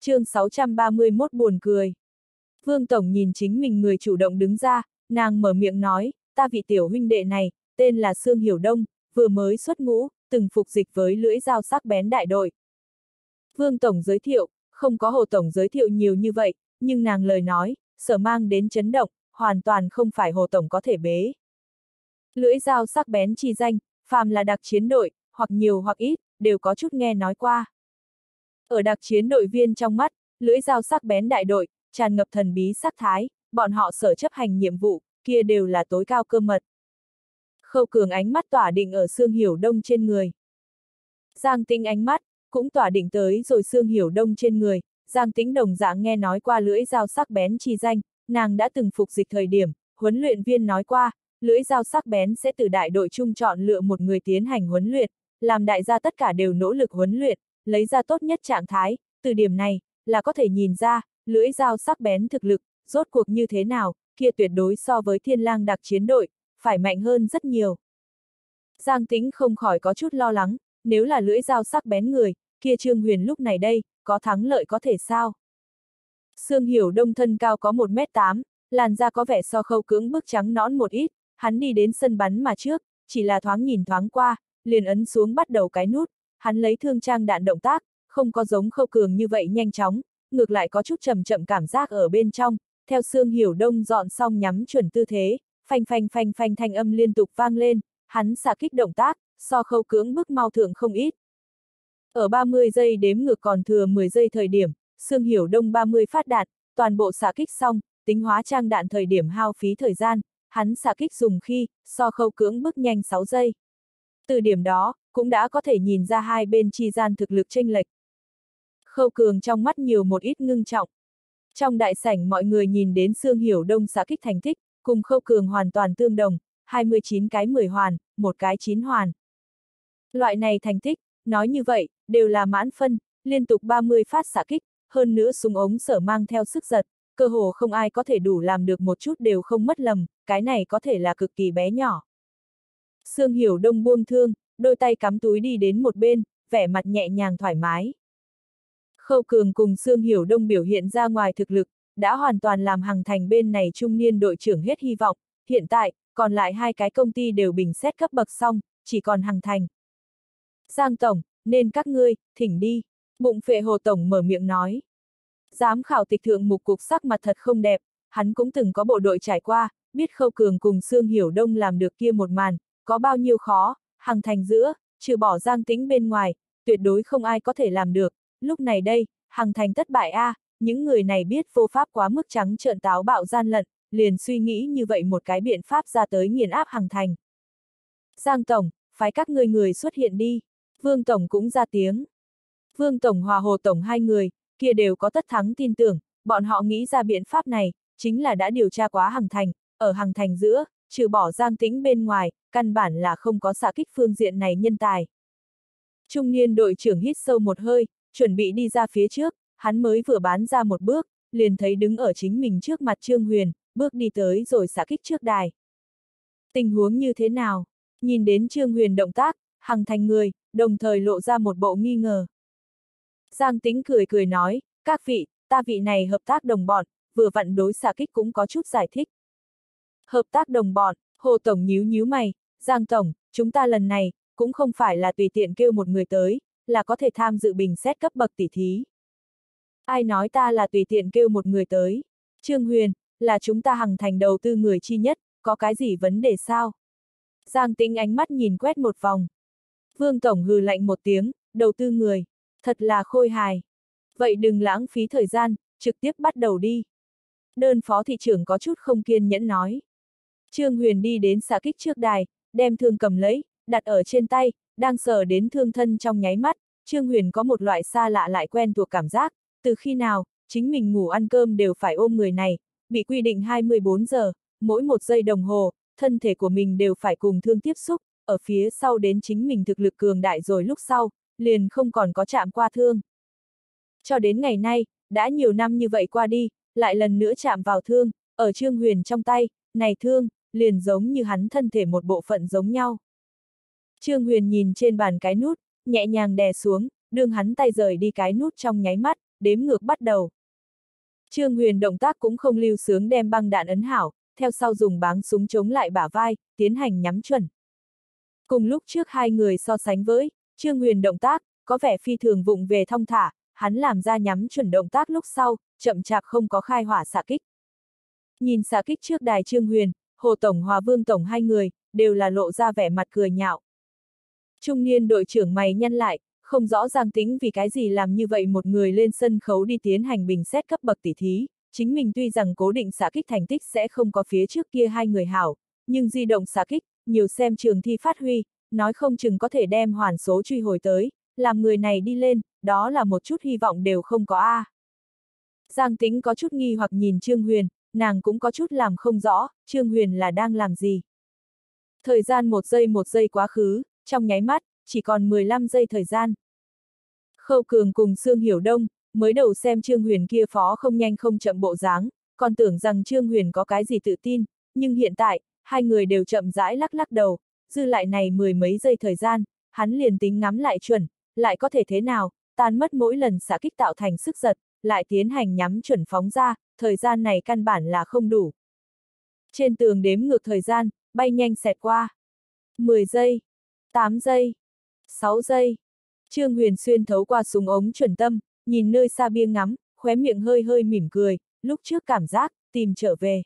Chương 631 buồn cười. Vương Tổng nhìn chính mình người chủ động đứng ra, nàng mở miệng nói, ta vị tiểu huynh đệ này, tên là Sương Hiểu Đông, vừa mới xuất ngũ, từng phục dịch với lưỡi dao sắc bén đại đội. Vương Tổng giới thiệu, không có Hồ Tổng giới thiệu nhiều như vậy, nhưng nàng lời nói, sở mang đến chấn động, hoàn toàn không phải Hồ Tổng có thể bế. Lưỡi dao sắc bén chi danh, phàm là đặc chiến đội, hoặc nhiều hoặc ít, đều có chút nghe nói qua. Ở đặc chiến đội viên trong mắt, lưỡi dao sắc bén đại đội, tràn ngập thần bí sắc thái, bọn họ sở chấp hành nhiệm vụ, kia đều là tối cao cơ mật. Khâu Cường ánh mắt tỏa định ở Sương Hiểu Đông trên người. Giang Tĩnh ánh mắt, cũng tỏa định tới rồi Sương Hiểu Đông trên người, Giang Tĩnh đồng dạng nghe nói qua lưỡi dao sắc bén chi danh, nàng đã từng phục dịch thời điểm, huấn luyện viên nói qua, lưỡi dao sắc bén sẽ từ đại đội chung chọn lựa một người tiến hành huấn luyện, làm đại gia tất cả đều nỗ lực huấn luyện, lấy ra tốt nhất trạng thái, từ điểm này, là có thể nhìn ra, lưỡi dao sắc bén thực lực, rốt cuộc như thế nào, kia tuyệt đối so với Thiên Lang đặc chiến đội, phải mạnh hơn rất nhiều. Giang Tĩnh không khỏi có chút lo lắng, nếu là lưỡi dao sắc bén người, kia Trương Huyền lúc này đây, có thắng lợi có thể sao? Sương Hiểu Đông thân cao có 1m8, làn da có vẻ so Khâu Cưỡng bức trắng nõn một ít, hắn đi đến sân bắn mà trước, chỉ là thoáng nhìn thoáng qua, liền ấn xuống bắt đầu cái nút, hắn lấy thương trang đạn động tác, không có giống Khâu Cường như vậy nhanh chóng, ngược lại có chút chậm chậm cảm giác ở bên trong, theo Sương Hiểu Đông dọn xong nhắm chuẩn tư thế, phanh phanh phanh phanh thanh âm liên tục vang lên, hắn xạ kích động tác, so Khâu Cưỡng bức mau thượng không ít. Ở 30 giây đếm ngược còn thừa 10 giây thời điểm, Sương Hiểu Đông 30 phát đạn, toàn bộ xạ kích xong, tính hóa trang đạn thời điểm hao phí thời gian, hắn xạ kích dùng khi, so Khâu Cưỡng bức nhanh 6 giây. Từ điểm đó, cũng đã có thể nhìn ra hai bên chi gian thực lực chênh lệch. Khâu Cường trong mắt nhiều một ít ngưng trọng. Trong đại sảnh mọi người nhìn đến Sương Hiểu Đông xạ kích thành tích, cùng Khâu Cường hoàn toàn tương đồng, 29 cái 10 hoàn, một cái 9 hoàn. Loại này thành tích, nói như vậy, đều là mãn phân, liên tục 30 phát xạ kích, hơn nữa súng ống sở mang theo sức giật, cơ hồ không ai có thể đủ làm được một chút đều không mất lầm, cái này có thể là cực kỳ bé nhỏ. Sương Hiểu Đông buông thương, đôi tay cắm túi đi đến một bên, vẻ mặt nhẹ nhàng thoải mái. Khâu Cường cùng Sương Hiểu Đông biểu hiện ra ngoài thực lực, đã hoàn toàn làm Hằng Thành bên này trung niên đội trưởng hết hy vọng, hiện tại, còn lại hai cái công ty đều bình xét cấp bậc xong, chỉ còn Hằng Thành. Giang Tổng, nên các ngươi, thỉnh đi. Bụng phệ Hồ Tổng mở miệng nói. Giám khảo tịch thượng mục cục sắc mặt thật không đẹp, hắn cũng từng có bộ đội trải qua, biết Khâu Cường cùng Sương Hiểu Đông làm được kia một màn, có bao nhiêu khó, Hằng Thành giữa, trừ bỏ Giang Tĩnh bên ngoài, tuyệt đối không ai có thể làm được, lúc này đây, Hằng Thành thất bại a, những người này biết vô pháp quá mức trắng trợn táo bạo gian lận, liền suy nghĩ như vậy một cái biện pháp ra tới nghiền áp Hằng Thành. Giang Tổng, phái các ngươi người xuất hiện đi. Vương Tổng cũng ra tiếng. Vương Tổng hòa Hồ Tổng hai người, kia đều có tất thắng tin tưởng, bọn họ nghĩ ra biện pháp này, chính là đã điều tra quá Hằng Thành, ở Hằng Thành giữa, trừ bỏ Giang Tĩnh bên ngoài, căn bản là không có xạ kích phương diện này nhân tài. Trung niên đội trưởng hít sâu một hơi, chuẩn bị đi ra phía trước, hắn mới vừa bán ra một bước, liền thấy đứng ở chính mình trước mặt Trương Huyền, bước đi tới rồi xạ kích trước đài. Tình huống như thế nào? Nhìn đến Trương Huyền động tác, Hằng Thành người, đồng thời lộ ra một bộ nghi ngờ. Giang Tĩnh cười cười nói, các vị, ta vị này hợp tác đồng bọn, vừa vặn đối xạ kích cũng có chút giải thích. Hợp tác đồng bọn, Hồ Tổng nhíu nhíu mày, Giang Tổng, chúng ta lần này, cũng không phải là tùy tiện kêu một người tới, là có thể tham dự bình xét cấp bậc tỷ thí. Ai nói ta là tùy tiện kêu một người tới? Trương Huyền, là chúng ta Hằng Thành đầu tư người chi nhất, có cái gì vấn đề sao? Giang Tĩnh ánh mắt nhìn quét một vòng. Vương Tổng hừ lạnh một tiếng, đầu tư người, thật là khôi hài. Vậy đừng lãng phí thời gian, trực tiếp bắt đầu đi. Đơn phó thị trưởng có chút không kiên nhẫn nói. Trương Huyền đi đến xạ kích trước đài, đem thương cầm lấy, đặt ở trên tay, đang sờ đến thương thân trong nháy mắt, Trương Huyền có một loại xa lạ lại quen thuộc cảm giác, từ khi nào, chính mình ngủ ăn cơm đều phải ôm người này, bị quy định 24 giờ, mỗi 1 giây đồng hồ, thân thể của mình đều phải cùng thương tiếp xúc, ở phía sau đến chính mình thực lực cường đại rồi lúc sau, liền không còn có chạm qua thương. Cho đến ngày nay, đã nhiều năm như vậy qua đi, lại lần nữa chạm vào thương, ở Trương Huyền trong tay, này thương, liền giống như hắn thân thể một bộ phận giống nhau. Trương Huyền nhìn trên bàn cái nút, nhẹ nhàng đè xuống, đương hắn tay rời đi cái nút trong nháy mắt, đếm ngược bắt đầu. Trương Huyền động tác cũng không lưu sướng đem băng đạn ấn hảo, theo sau dùng báng súng chống lại bả vai, tiến hành nhắm chuẩn. Cùng lúc trước hai người so sánh với, Trương Huyền động tác, có vẻ phi thường vụng về thong thả, hắn làm ra nhắm chuẩn động tác lúc sau, chậm chạp không có khai hỏa xạ kích. Nhìn xạ kích trước đài Trương Huyền, Hồ Tổng Hòa Vương Tổng hai người, đều là lộ ra vẻ mặt cười nhạo. Trung niên đội trưởng mày nhăn lại, không rõ Giang Tĩnh vì cái gì làm như vậy một người lên sân khấu đi tiến hành bình xét cấp bậc tỷ thí, chính mình tuy rằng cố định xạ kích thành tích sẽ không có phía trước kia hai người hảo, nhưng di động xạ kích, nhiều xem trường thi phát huy, nói không chừng có thể đem hoàn số truy hồi tới, làm người này đi lên, đó là một chút hy vọng đều không có a. Giang Tĩnh có chút nghi hoặc nhìn Trương Huyền, nàng cũng có chút làm không rõ, Trương Huyền là đang làm gì. Thời gian một giây quá khứ, trong nháy mắt, chỉ còn 15 giây thời gian. Khâu Cường cùng Sương Hiểu Đông, mới đầu xem Trương Huyền kia phó không nhanh không chậm bộ dáng, còn tưởng rằng Trương Huyền có cái gì tự tin, nhưng hiện tại, hai người đều chậm rãi lắc lắc đầu, dư lại này mười mấy giây thời gian, hắn liền tính ngắm lại chuẩn, lại có thể thế nào, tan mất mỗi lần xạ kích tạo thành sức giật, lại tiến hành nhắm chuẩn phóng ra, thời gian này căn bản là không đủ. Trên tường đếm ngược thời gian, bay nhanh xẹt qua. 10 giây, 8 giây, 6 giây. Trương Huyền xuyên thấu qua súng ống chuẩn tâm, nhìn nơi xa bia ngắm, khóe miệng hơi hơi mỉm cười, lúc trước cảm giác, tìm trở về.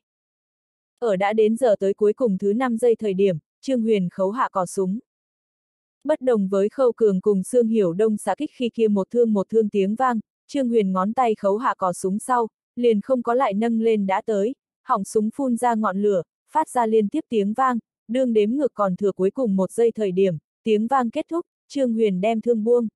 Ở đã đến giờ tới cuối cùng thứ 5 giây thời điểm, Trương Huyền khấu hạ cò súng. Bất đồng với Khâu Cường cùng Sương Hiểu Đông xạ kích khi kia một thương tiếng vang, Trương Huyền ngón tay khấu hạ cò súng sau, liền không có lại nâng lên đã tới, họng súng phun ra ngọn lửa, phát ra liên tiếp tiếng vang, đương đếm ngược còn thừa cuối cùng 1 giây thời điểm, tiếng vang kết thúc, Trương Huyền đem thương buông.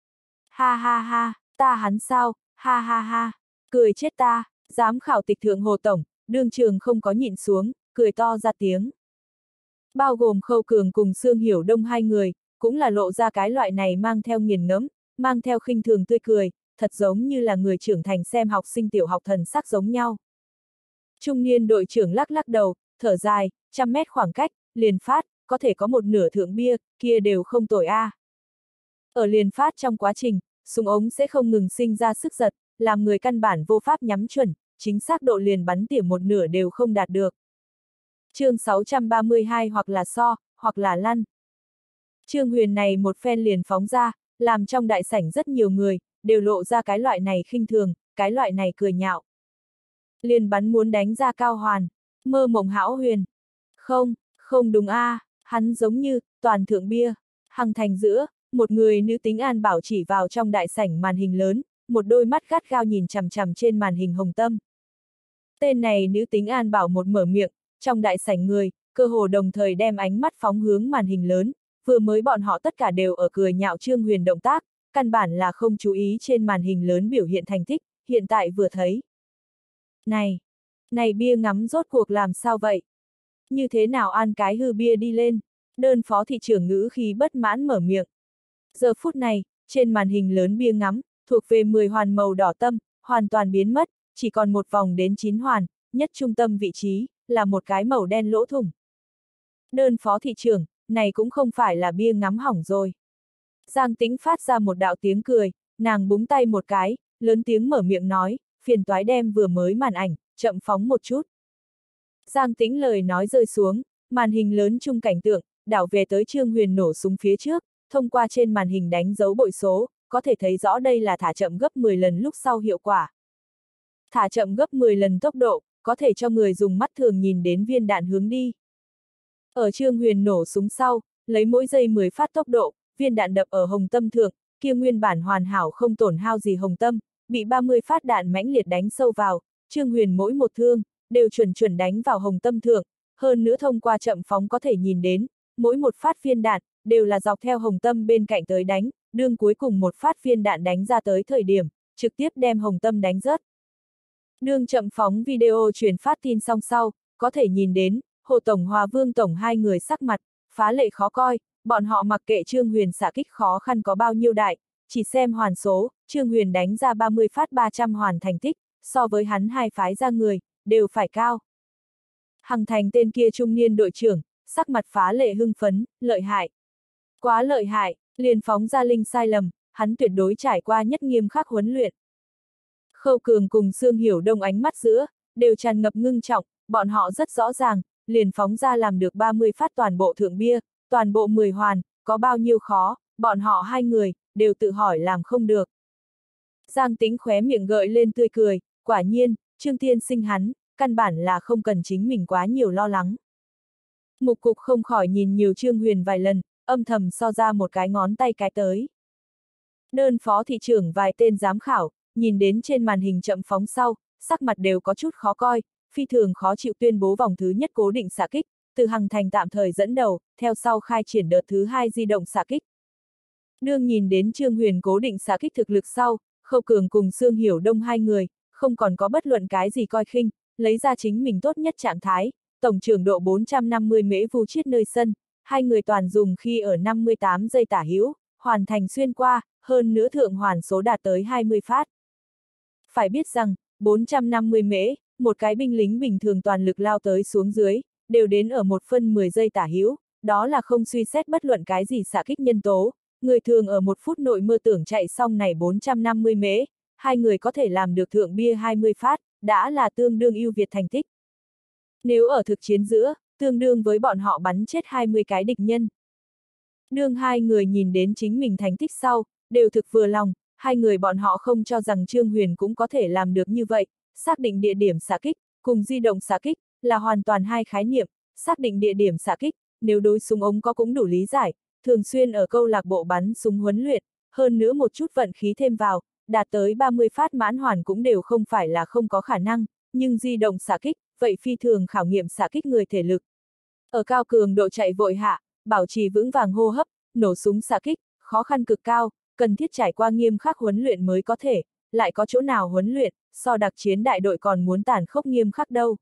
Ha ha ha, ta hắn sao, ha ha ha, cười chết ta, giám khảo tịch thượng Hồ Tổng, đương trường không có nhịn xuống, cười to ra tiếng. Bao gồm Khâu Cường cùng Sương Hiểu Đông hai người, cũng là lộ ra cái loại này mang theo nghiền ngẫm, mang theo khinh thường tươi cười, thật giống như là người trưởng thành xem học sinh tiểu học thần sắc giống nhau. Trung niên đội trưởng lắc lắc đầu, thở dài, 100 mét khoảng cách, liền phát, có thể có một nửa thượng bia, kia đều không tồi a. Ở liền phát trong quá trình, súng ống sẽ không ngừng sinh ra sức giật, làm người căn bản vô pháp nhắm chuẩn, chính xác độ liền bắn tỉa một nửa đều không đạt được. Chương 632 hoặc là so, hoặc là lăn. Trương Huyền này một phen liền phóng ra, làm trong đại sảnh rất nhiều người, đều lộ ra cái loại này khinh thường, cái loại này cười nhạo. Liền bắn muốn đánh ra Cao Hoàn, mơ mộng hão huyền. Không đúng a, hắn giống như, toàn thượng bia. Hằng thành giữa, một người nữ tính An Bảo chỉ vào trong đại sảnh màn hình lớn, một đôi mắt gắt gao nhìn chằm chằm trên màn hình hồng tâm. Tên này nữ tính An Bảo một mở miệng, trong đại sảnh người, cơ hồ đồng thời đem ánh mắt phóng hướng màn hình lớn, vừa mới bọn họ tất cả đều ở cười nhạo Trương Huyền động tác, căn bản là không chú ý trên màn hình lớn biểu hiện thành tích, hiện tại vừa thấy. Này bia ngắm rốt cuộc làm sao vậy? Như thế nào ăn cái hư bia đi lên? Đơn phó thị trưởng ngữ khi bất mãn mở miệng. Giờ phút này, trên màn hình lớn bia ngắm, thuộc về 10 hoàn màu đỏ tâm, hoàn toàn biến mất, chỉ còn một vòng đến 9 hoàn, nhất trung tâm vị trí, là một cái màu đen lỗ thủng. Đơn phó thị trưởng, này cũng không phải là bia ngắm hỏng rồi. Giang Tĩnh phát ra một đạo tiếng cười, nàng búng tay một cái, lớn tiếng mở miệng nói, phiền toái đem vừa mới màn ảnh, chậm phóng một chút. Giang Tĩnh lời nói rơi xuống, màn hình lớn chung cảnh tượng, đảo về tới Trương Huyền nổ súng phía trước, thông qua trên màn hình đánh dấu bội số, có thể thấy rõ đây là thả chậm gấp 10 lần lúc sau hiệu quả. Thả chậm gấp 10 lần tốc độ, có thể cho người dùng mắt thường nhìn đến viên đạn hướng đi. Ở Trương Huyền nổ súng sau, lấy mỗi giây 10 phát tốc độ, viên đạn đập ở hồng tâm thượng, kia nguyên bản hoàn hảo không tổn hao gì hồng tâm, bị 30 phát đạn mãnh liệt đánh sâu vào, Trương Huyền mỗi một thương, đều chuẩn đánh vào hồng tâm thượng, hơn nữa thông qua chậm phóng có thể nhìn đến, mỗi một phát viên đạn, đều là dọc theo hồng tâm bên cạnh tới đánh, đương cuối cùng một phát viên đạn đánh ra tới thời điểm, trực tiếp đem hồng tâm đánh rớt. Đương chậm phóng video truyền phát tin xong sau, có thể nhìn đến, Hồ Tổng Hòa Vương Tổng hai người sắc mặt, phá lệ khó coi, bọn họ mặc kệ Trương Huyền xạ kích khó khăn có bao nhiêu đại, chỉ xem hoàn số, Trương Huyền đánh ra 30 phát 300 hoàn thành tích, so với hắn hai phái ra người, đều phải cao. Hằng Thành tên kia trung niên đội trưởng, sắc mặt phá lệ hưng phấn, lợi hại. Quá lợi hại, liền phóng ra linh sai lầm, hắn tuyệt đối trải qua nhất nghiêm khắc huấn luyện. Khâu Cường cùng Sương Hiểu Đông ánh mắt giữa, đều tràn ngập ngưng trọng, bọn họ rất rõ ràng, liền phóng ra làm được 30 phát toàn bộ thượng bia, toàn bộ 10 hoàn, có bao nhiêu khó, bọn họ hai người, đều tự hỏi làm không được. Giang Tĩnh khóe miệng gợi lên tươi cười, quả nhiên, Trương Tiên Sinh hắn, căn bản là không cần chính mình quá nhiều lo lắng. Mục Cục không khỏi nhìn nhiều Trương Huyền vài lần, âm thầm so ra một cái ngón tay cái tới. Đơn phó thị trưởng vài tên giám khảo, nhìn đến trên màn hình chậm phóng sau, sắc mặt đều có chút khó coi, phi thường khó chịu tuyên bố vòng thứ nhất cố định xạ kích, từ Hằng Thành tạm thời dẫn đầu, theo sau khai triển đợt thứ hai di động xạ kích. Đương nhìn đến Trương Huyền cố định xạ kích thực lực sau, Khâu Cường cùng Sương Hiểu Đông hai người, không còn có bất luận cái gì coi khinh, lấy ra chính mình tốt nhất trạng thái, tổng trưởng độ 450 mễ vu chiết nơi sân, hai người toàn dùng khi ở 58 giây tả hữu, hoàn thành xuyên qua, hơn nữa thượng hoàn số đạt tới 20 phát. Phải biết rằng, 450 mễ, một cái binh lính bình thường toàn lực lao tới xuống dưới, đều đến ở 1/10 giây tả hữu, đó là không suy xét bất luận cái gì xạ kích nhân tố, người thường ở 1 phút nội mơ tưởng chạy xong này 450 mễ, hai người có thể làm được thượng bia 20 phát, đã là tương đương ưu việt thành tích. Nếu ở thực chiến giữa, tương đương với bọn họ bắn chết 20 cái địch nhân. Đương hai người nhìn đến chính mình thành tích sau, đều thực vừa lòng, hai người bọn họ không cho rằng Trương Huyền cũng có thể làm được như vậy, xác định địa điểm xạ kích, cùng di động xạ kích, là hoàn toàn hai khái niệm, xác định địa điểm xạ kích, nếu đối súng ống có cũng đủ lý giải, thường xuyên ở câu lạc bộ bắn súng huấn luyện, hơn nữa một chút vận khí thêm vào, đạt tới 30 phát mãn hoàn cũng đều không phải là không có khả năng, nhưng di động xạ kích, vậy phi thường khảo nghiệm xạ kích người thể lực. Ở cao cường độ chạy vội hạ, bảo trì vững vàng hô hấp, nổ súng xạ kích, khó khăn cực cao, cần thiết trải qua nghiêm khắc huấn luyện mới có thể, lại có chỗ nào huấn luyện, so đặc chiến đại đội còn muốn tàn khốc nghiêm khắc đâu.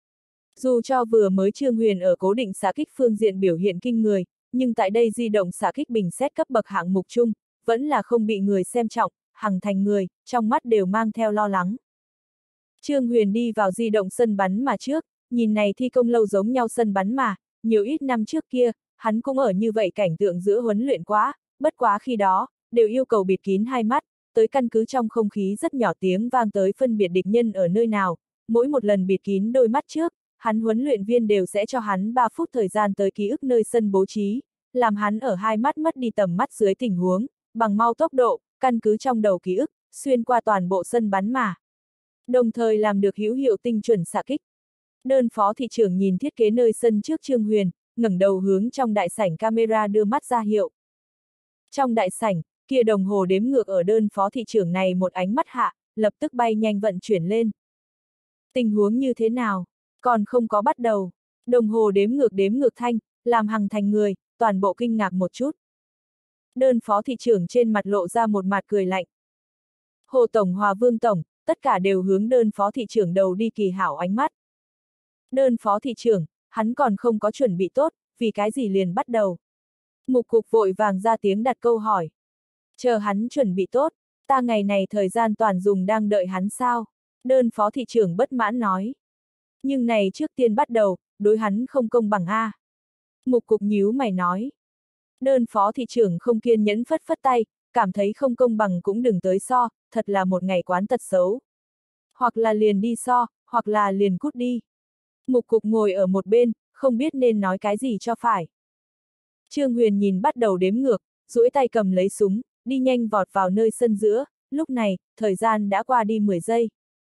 Dù cho vừa mới Trương Huyền ở cố định xạ kích phương diện biểu hiện kinh người, nhưng tại đây di động xạ kích bình xét cấp bậc hạng mục chung, vẫn là không bị người xem trọng, Hằng Thành người, trong mắt đều mang theo lo lắng. Trương Huyền đi vào di động sân bắn mà trước, nhìn này thi công lâu giống nhau sân bắn mà, nhiều ít năm trước kia, hắn cũng ở như vậy cảnh tượng giữa huấn luyện quá, bất quá khi đó, đều yêu cầu bịt kín hai mắt, tới căn cứ trong không khí rất nhỏ tiếng vang tới phân biệt địch nhân ở nơi nào, mỗi một lần bịt kín đôi mắt trước, hắn huấn luyện viên đều sẽ cho hắn 3 phút thời gian tới ký ức nơi sân bố trí, làm hắn ở hai mắt mất đi tầm mắt dưới tình huống, bằng mau tốc độ, căn cứ trong đầu ký ức, xuyên qua toàn bộ sân bắn mà. Đồng thời làm được hữu hiệu tinh chuẩn xạ kích. Đơn phó thị trưởng nhìn thiết kế nơi sân trước Trương Huyền, ngẩng đầu hướng trong đại sảnh camera đưa mắt ra hiệu. Trong đại sảnh, kia đồng hồ đếm ngược ở đơn phó thị trưởng này một ánh mắt hạ, lập tức bay nhanh vận chuyển lên. Tình huống như thế nào? Còn không có bắt đầu. Đồng hồ đếm ngược thanh, làm Hằng Thành người, toàn bộ kinh ngạc một chút. Đơn phó thị trưởng trên mặt lộ ra một mặt cười lạnh. Hồ Tổng Hòa Vương Tổng, tất cả đều hướng đơn phó thị trưởng đầu đi kỳ hảo ánh mắt. Đơn phó thị trưởng, hắn còn không có chuẩn bị tốt, vì cái gì liền bắt đầu. Mục Cục vội vàng ra tiếng đặt câu hỏi. Chờ hắn chuẩn bị tốt, ta ngày này thời gian toàn dùng đang đợi hắn sao? Đơn phó thị trưởng bất mãn nói. Nhưng này trước tiên bắt đầu, đối hắn không công bằng a. Mục Cục nhíu mày nói. Đơn phó thị trưởng không kiên nhẫn phất phất tay, cảm thấy không công bằng cũng đừng tới so, thật là một ngày quán tật xấu. Hoặc là liền đi so, hoặc là liền cút đi. Mục Cục ngồi ở một bên, không biết nên nói cái gì cho phải. Trương Huyền nhìn bắt đầu đếm ngược, duỗi tay cầm lấy súng, đi nhanh vọt vào nơi sân giữa, lúc này, thời gian đã qua đi 10 giây.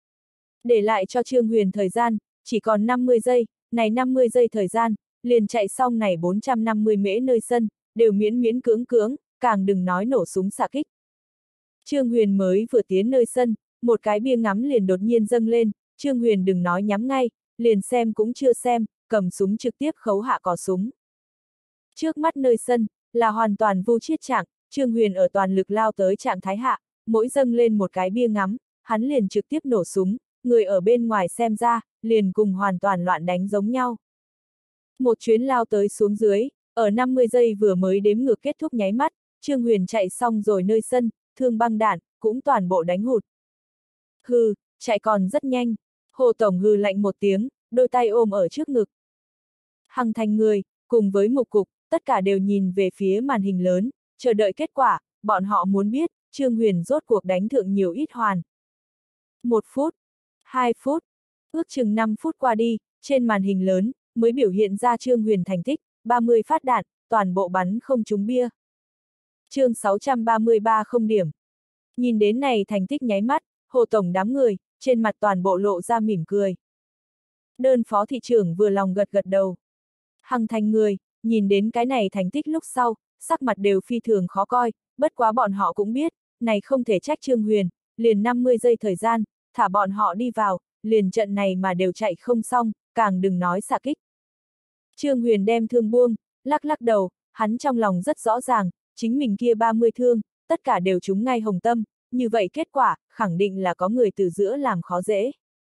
Để lại cho Trương Huyền thời gian, chỉ còn 50 giây, này 50 giây thời gian, liền chạy xong này 450 mễ nơi sân, đều miễn miễn cưỡng, càng đừng nói nổ súng xạ kích. Trương Huyền mới vừa tiến nơi sân, một cái bia ngắm liền đột nhiên dâng lên, Trương Huyền đừng nói nhắm ngay, liền xem cũng chưa xem, cầm súng trực tiếp khấu hạ cò súng. Trước mắt nơi sân, là hoàn toàn vu chiết trạng, Trương Huyền ở toàn lực lao tới trạng thái hạ, mỗi dâng lên một cái bia ngắm, hắn liền trực tiếp nổ súng, người ở bên ngoài xem ra, liền cùng hoàn toàn loạn đánh giống nhau. Một chuyến lao tới xuống dưới, ở 50 giây vừa mới đếm ngược kết thúc nháy mắt, Trương Huyền chạy xong rồi nơi sân, thương băng đạn, cũng toàn bộ đánh hụt. Hừ, chạy còn rất nhanh. Hồ Tổng hừ lạnh một tiếng, đôi tay ôm ở trước ngực. Hằng Thành người, cùng với Mục Cục, tất cả đều nhìn về phía màn hình lớn, chờ đợi kết quả, bọn họ muốn biết, Trương Huyền rốt cuộc đánh thượng nhiều ít hoàn. 1 phút, 2 phút, ước chừng 5 phút qua đi, trên màn hình lớn, mới biểu hiện ra Trương Huyền thành tích, 30 phát đạn, toàn bộ bắn không trúng bia. chương 633 không điểm. Nhìn đến này thành tích nháy mắt, Hồ Tổng đám người, trên mặt toàn bộ lộ ra mỉm cười. Đơn phó thị trưởng vừa lòng gật gật đầu. Hằng Thành người, nhìn đến cái này thành tích lúc sau, sắc mặt đều phi thường khó coi, bất quá bọn họ cũng biết, này không thể trách Trương Huyền, liền 50 giây thời gian, thả bọn họ đi vào, liền trận này mà đều chạy không xong, càng đừng nói xạ kích. Trương Huyền đem thương buông, lắc lắc đầu, hắn trong lòng rất rõ ràng, chính mình kia 30 thương, tất cả đều trúng ngay hồng tâm, như vậy kết quả, khẳng định là có người từ giữa làm khó dễ.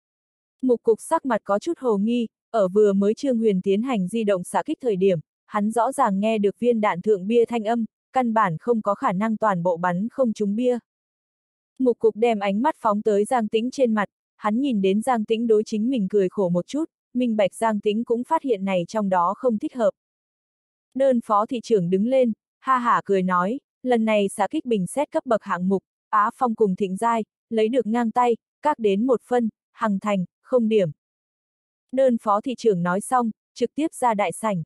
Mục Cục sắc mặt có chút hồ nghi, ở vừa mới Trương Huyền tiến hành di động xạ kích thời điểm, hắn rõ ràng nghe được viên đạn thượng bia thanh âm, căn bản không có khả năng toàn bộ bắn không trúng bia. Mục Cục đem ánh mắt phóng tới Giang Tĩnh trên mặt, hắn nhìn đến Giang Tĩnh đối chính mình cười khổ một chút, minh bạch Giang Tĩnh cũng phát hiện này trong đó không thích hợp. Đơn phó thị trưởng đứng lên, ha hả cười nói, lần này xạ kích bình xét cấp bậc hạng mục, Á Phong cùng Thịnh Giai, lấy được ngang tay, các đến 1 phân, Hằng Thành, không điểm. Đơn phó thị trưởng nói xong, trực tiếp ra đại sảnh.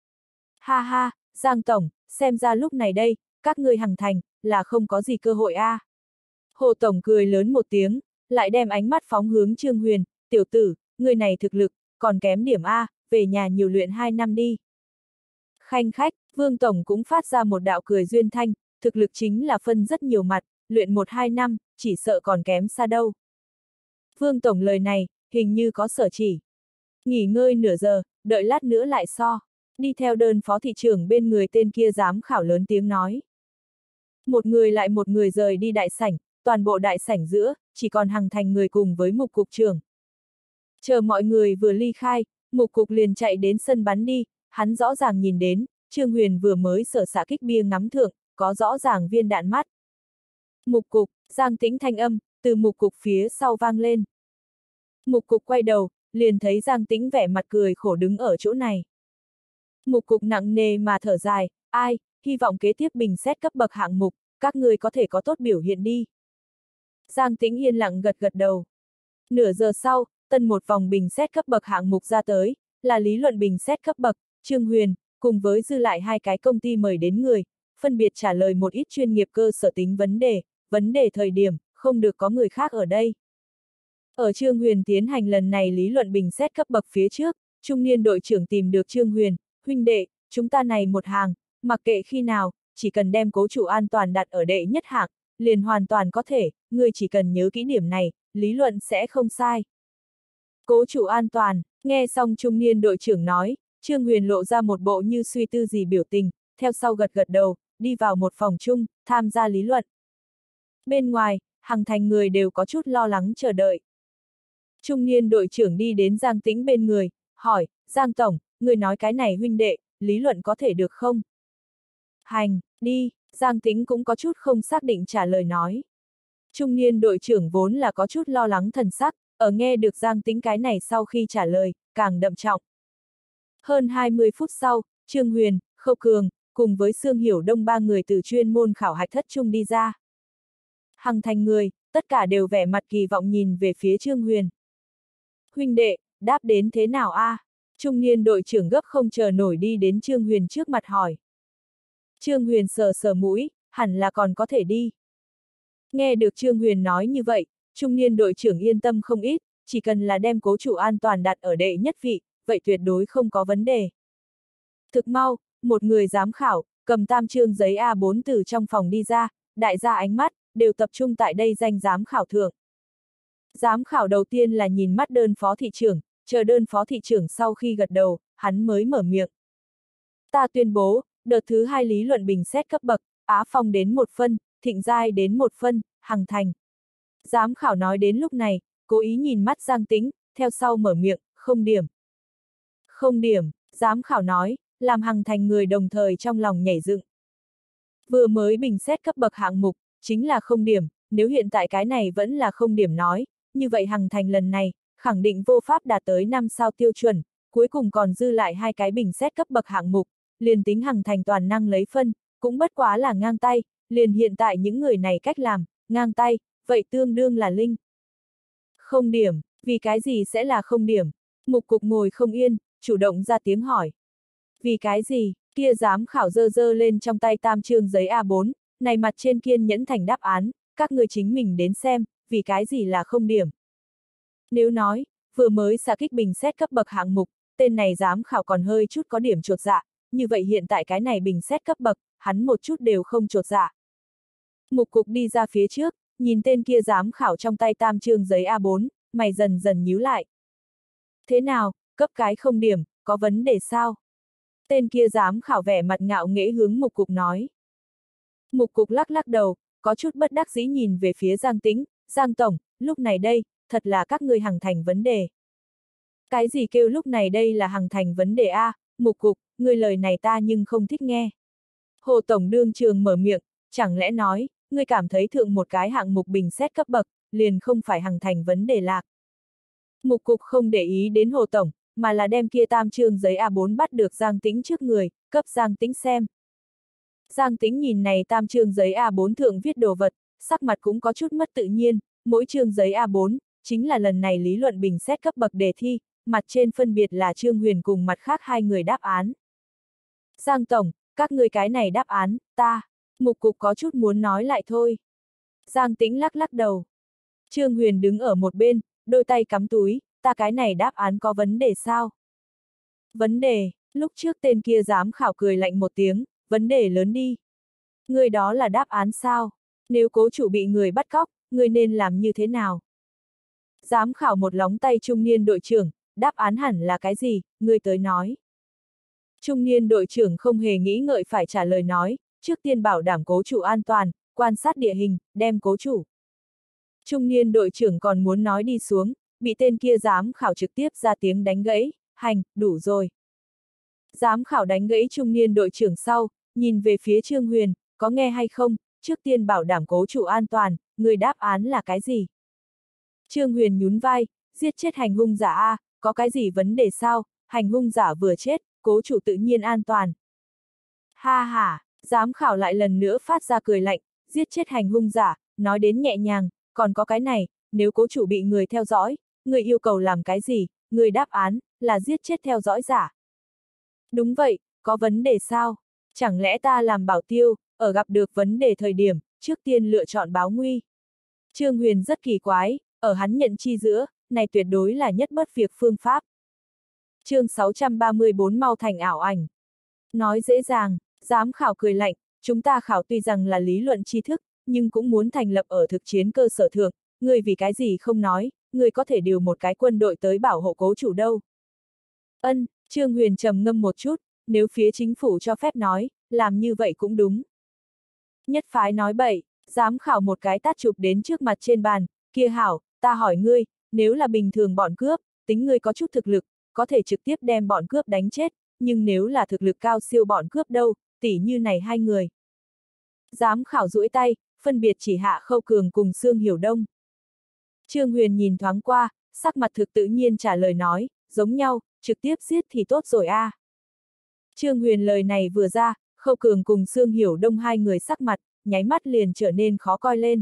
Ha ha, Giang Tổng, xem ra lúc này đây, các ngươi Hằng Thành, là không có gì cơ hội a. Hồ Tổng cười lớn một tiếng, lại đem ánh mắt phóng hướng Trương Huyền, tiểu tử, người này thực lực, còn kém điểm A, về nhà nhiều luyện 2 năm đi. Khanh khách, Vương Tổng cũng phát ra một đạo cười duyên thanh, thực lực chính là phân rất nhiều mặt, luyện 1-2 năm, chỉ sợ còn kém xa đâu. Vương Tổng lời này, hình như có sở chỉ. Nghỉ ngơi nửa giờ, đợi lát nữa lại so. Đi theo đơn phó thị trưởng bên người tên kia giám khảo lớn tiếng nói. Một người lại một người rời đi đại sảnh, toàn bộ đại sảnh giữa, chỉ còn Hằng Thành người cùng với Mục Cục trưởng. Chờ mọi người vừa ly khai, Mục Cục liền chạy đến sân bắn đi, hắn rõ ràng nhìn đến, Trương Huyền vừa mới sở xạ kích bia ngắm thượng, có rõ ràng viên đạn mắt. Mục Cục, Giang Tĩnh thanh âm, từ Mục Cục phía sau vang lên. Mục Cục quay đầu, liền thấy Giang Tĩnh vẻ mặt cười khổ đứng ở chỗ này. Mục Cục nặng nề mà thở dài, ai, hy vọng kế tiếp bình xét cấp bậc hạng mục, các người có thể có tốt biểu hiện đi. Giang Tĩnh yên lặng gật gật đầu. Nửa giờ sau, tân một vòng bình xét cấp bậc hạng mục ra tới, là lý luận bình xét cấp bậc, Trương Huyền, cùng với dư lại 2 cái công ty mời đến người, phân biệt trả lời một ít chuyên nghiệp cơ sở tính vấn đề thời điểm, không được có người khác ở đây. Ở Trương Huyền tiến hành lần này lý luận bình xét cấp bậc phía trước, trung niên đội trưởng tìm được Trương Huyền, huynh đệ, chúng ta này một hàng, mặc kệ khi nào, chỉ cần đem cố trụ an toàn đặt ở đệ nhất hạng, liền hoàn toàn có thể, người chỉ cần nhớ kỹ điểm này, lý luận sẽ không sai. Cố trụ an toàn, nghe xong trung niên đội trưởng nói, Trương Huyền lộ ra một bộ như suy tư gì biểu tình, theo sau gật gật đầu, đi vào một phòng chung, tham gia lý luận. Bên ngoài, Hằng Thành người đều có chút lo lắng chờ đợi. Trung niên đội trưởng đi đến Giang Tĩnh bên người, hỏi, Giang Tổng, người nói cái này huynh đệ, lý luận có thể được không? Hành, đi, Giang Tĩnh cũng có chút không xác định trả lời nói. Trung niên đội trưởng vốn là có chút lo lắng thần sắc, ở nghe được Giang Tĩnh cái này sau khi trả lời, càng đậm trọng. Hơn 20 phút sau, Trương Huyền, Khâu Cường, cùng với Sương Hiểu Đông 3 người từ chuyên môn khảo hạch thất chung đi ra. Hằng Thành người, tất cả đều vẻ mặt kỳ vọng nhìn về phía Trương Huyền. Huynh đệ, đáp đến thế nào a? Trung niên đội trưởng gấp không chờ nổi đi đến Trương Huyền trước mặt hỏi. Trương Huyền sờ sờ mũi, hẳn là còn có thể đi. Nghe được Trương Huyền nói như vậy, trung niên đội trưởng yên tâm không ít, chỉ cần là đem cố trụ an toàn đặt ở đệ nhất vị, vậy tuyệt đối không có vấn đề. Thực mau, một người giám khảo, cầm tam trương giấy A4 từ trong phòng đi ra, đại gia ánh mắt, đều tập trung tại đây danh giám khảo thượng. Giám khảo đầu tiên là nhìn mắt đơn phó thị trưởng, chờ đơn phó thị trưởng sau khi gật đầu, hắn mới mở miệng. Ta tuyên bố, đợt thứ 2 lý luận bình xét cấp bậc, Á Phong đến 1 phân, Thịnh Giai đến 1 phân, Hằng Thành. Giám khảo nói đến lúc này, cố ý nhìn mắt Giang Tĩnh, theo sau mở miệng, không điểm. Không điểm, giám khảo nói, làm Hằng Thành người đồng thời trong lòng nhảy dựng. Vừa mới bình xét cấp bậc hạng mục, chính là không điểm, nếu hiện tại cái này vẫn là không điểm nói, như vậy Hằng Thành lần này, khẳng định vô pháp đạt tới 5 sao tiêu chuẩn, cuối cùng còn dư lại 2 cái bình xét cấp bậc hạng mục, liền tính Hằng Thành toàn năng lấy phân, cũng bất quá là ngang tay, liền hiện tại những người này cách làm, ngang tay, vậy tương đương là linh. Không điểm, vì cái gì sẽ là không điểm? Mục Cục ngồi không yên, chủ động ra tiếng hỏi. Vì cái gì? Kia giám khảo giơ giơ lên trong tay tam chương giấy A4, này mặt trên kiên nhẫn thành đáp án, các người chính mình đến xem, vì cái gì là không điểm. Nếu nói, vừa mới xạ kích bình xét cấp bậc hạng mục, tên này giám khảo còn hơi chút có điểm chột dạ, như vậy hiện tại cái này bình xét cấp bậc, hắn một chút đều không chột dạ. Mục Cục đi ra phía trước, nhìn tên kia giám khảo trong tay tam chương giấy A4, mày dần dần nhíu lại. Thế nào, cấp cái không điểm, có vấn đề sao? Tên kia giám khảo vẻ mặt ngạo nghễ hướng Mục Cục nói. Mục Cục lắc lắc đầu, có chút bất đắc dĩ nhìn về phía Giang Tĩnh, Giang Tổng, lúc này đây, thật là các ngươi hằng thành vấn đề. Cái gì kêu lúc này đây là hằng thành vấn đề a? Mục Cục, ngươi lời này ta nhưng không thích nghe. Hồ Tổng đương trường mở miệng, chẳng lẽ nói, ngươi cảm thấy thượng một cái hạng mục bình xét cấp bậc, liền không phải hằng thành vấn đề lạc. Mục Cục không để ý đến Hồ Tổng, mà là đem kia tam chương giấy A4 bắt được Giang Tĩnh trước người, cấp Giang Tĩnh xem. Giang Tĩnh nhìn này tam chương giấy A4 thượng viết đồ vật, sắc mặt cũng có chút mất tự nhiên, mỗi chương giấy A4, chính là lần này lý luận bình xét cấp bậc đề thi, mặt trên phân biệt là Trương Huyền cùng mặt khác hai người đáp án. Giang Tổng, các người cái này đáp án, Mục Cục có chút muốn nói lại thôi. Giang Tĩnh lắc lắc đầu. Trương Huyền đứng ở một bên, đôi tay cắm túi, ta cái này đáp án có vấn đề sao? Vấn đề, lúc trước tên kia giám khảo cười lạnh một tiếng, vấn đề lớn đi. Người đó là đáp án sao? Nếu cố chủ bị người bắt cóc, người nên làm như thế nào? Giám khảo một lóng tay trung niên đội trưởng, đáp án hẳn là cái gì, người tới nói. Trung niên đội trưởng không hề nghĩ ngợi phải trả lời nói, trước tiên bảo đảm cố chủ an toàn, quan sát địa hình, đem cố chủ. Trung niên đội trưởng còn muốn nói đi xuống, bị tên kia giám khảo trực tiếp ra tiếng đánh gãy, hành, đủ rồi. Giám khảo đánh gãy trung niên đội trưởng sau, nhìn về phía Trương Huyền, có nghe hay không, trước tiên bảo đảm cố chủ an toàn, người đáp án là cái gì? Trương Huyền nhún vai, giết chết hành hung giả A, có cái gì vấn đề sao, hành hung giả vừa chết, cố chủ tự nhiên an toàn. Ha ha, giám khảo lại lần nữa phát ra cười lạnh, giết chết hành hung giả, nói đến nhẹ nhàng, còn có cái này, nếu cố chủ bị người theo dõi, người yêu cầu làm cái gì, người đáp án, là giết chết theo dõi giả. Đúng vậy, có vấn đề sao? Chẳng lẽ ta làm bảo tiêu, ở gặp được vấn đề thời điểm, trước tiên lựa chọn báo nguy? Trương Huyền rất kỳ quái, ở hắn nhận chi giữa, này tuyệt đối là nhất bất việc phương pháp. Chương 634 mau thành ảo ảnh. Nói dễ dàng, giám khảo cười lạnh, chúng ta khảo tuy rằng là lý luận tri thức, nhưng cũng muốn thành lập ở thực chiến cơ sở thượng, người vì cái gì không nói, người có thể điều một cái quân đội tới bảo hộ cố chủ đâu. Ân, Trương Huyền trầm ngâm một chút, nếu phía chính phủ cho phép nói, làm như vậy cũng đúng. Nhất phái nói bậy, giám khảo một cái tát chụp đến trước mặt trên bàn, kia hảo, ta hỏi ngươi, nếu là bình thường bọn cướp, tính ngươi có chút thực lực, có thể trực tiếp đem bọn cướp đánh chết, nhưng nếu là thực lực cao siêu bọn cướp đâu, tỉ như này hai người. Giám khảo duỗi tay, phân biệt chỉ hạ Khâu Cường cùng Sương Hiểu Đông. Trương Huyền nhìn thoáng qua, sắc mặt thực tự nhiên trả lời nói, giống nhau, trực tiếp giết thì tốt rồi a. Trương Huyền lời này vừa ra, Khâu Cường cùng Sương Hiểu Đông hai người sắc mặt, nháy mắt liền trở nên khó coi lên.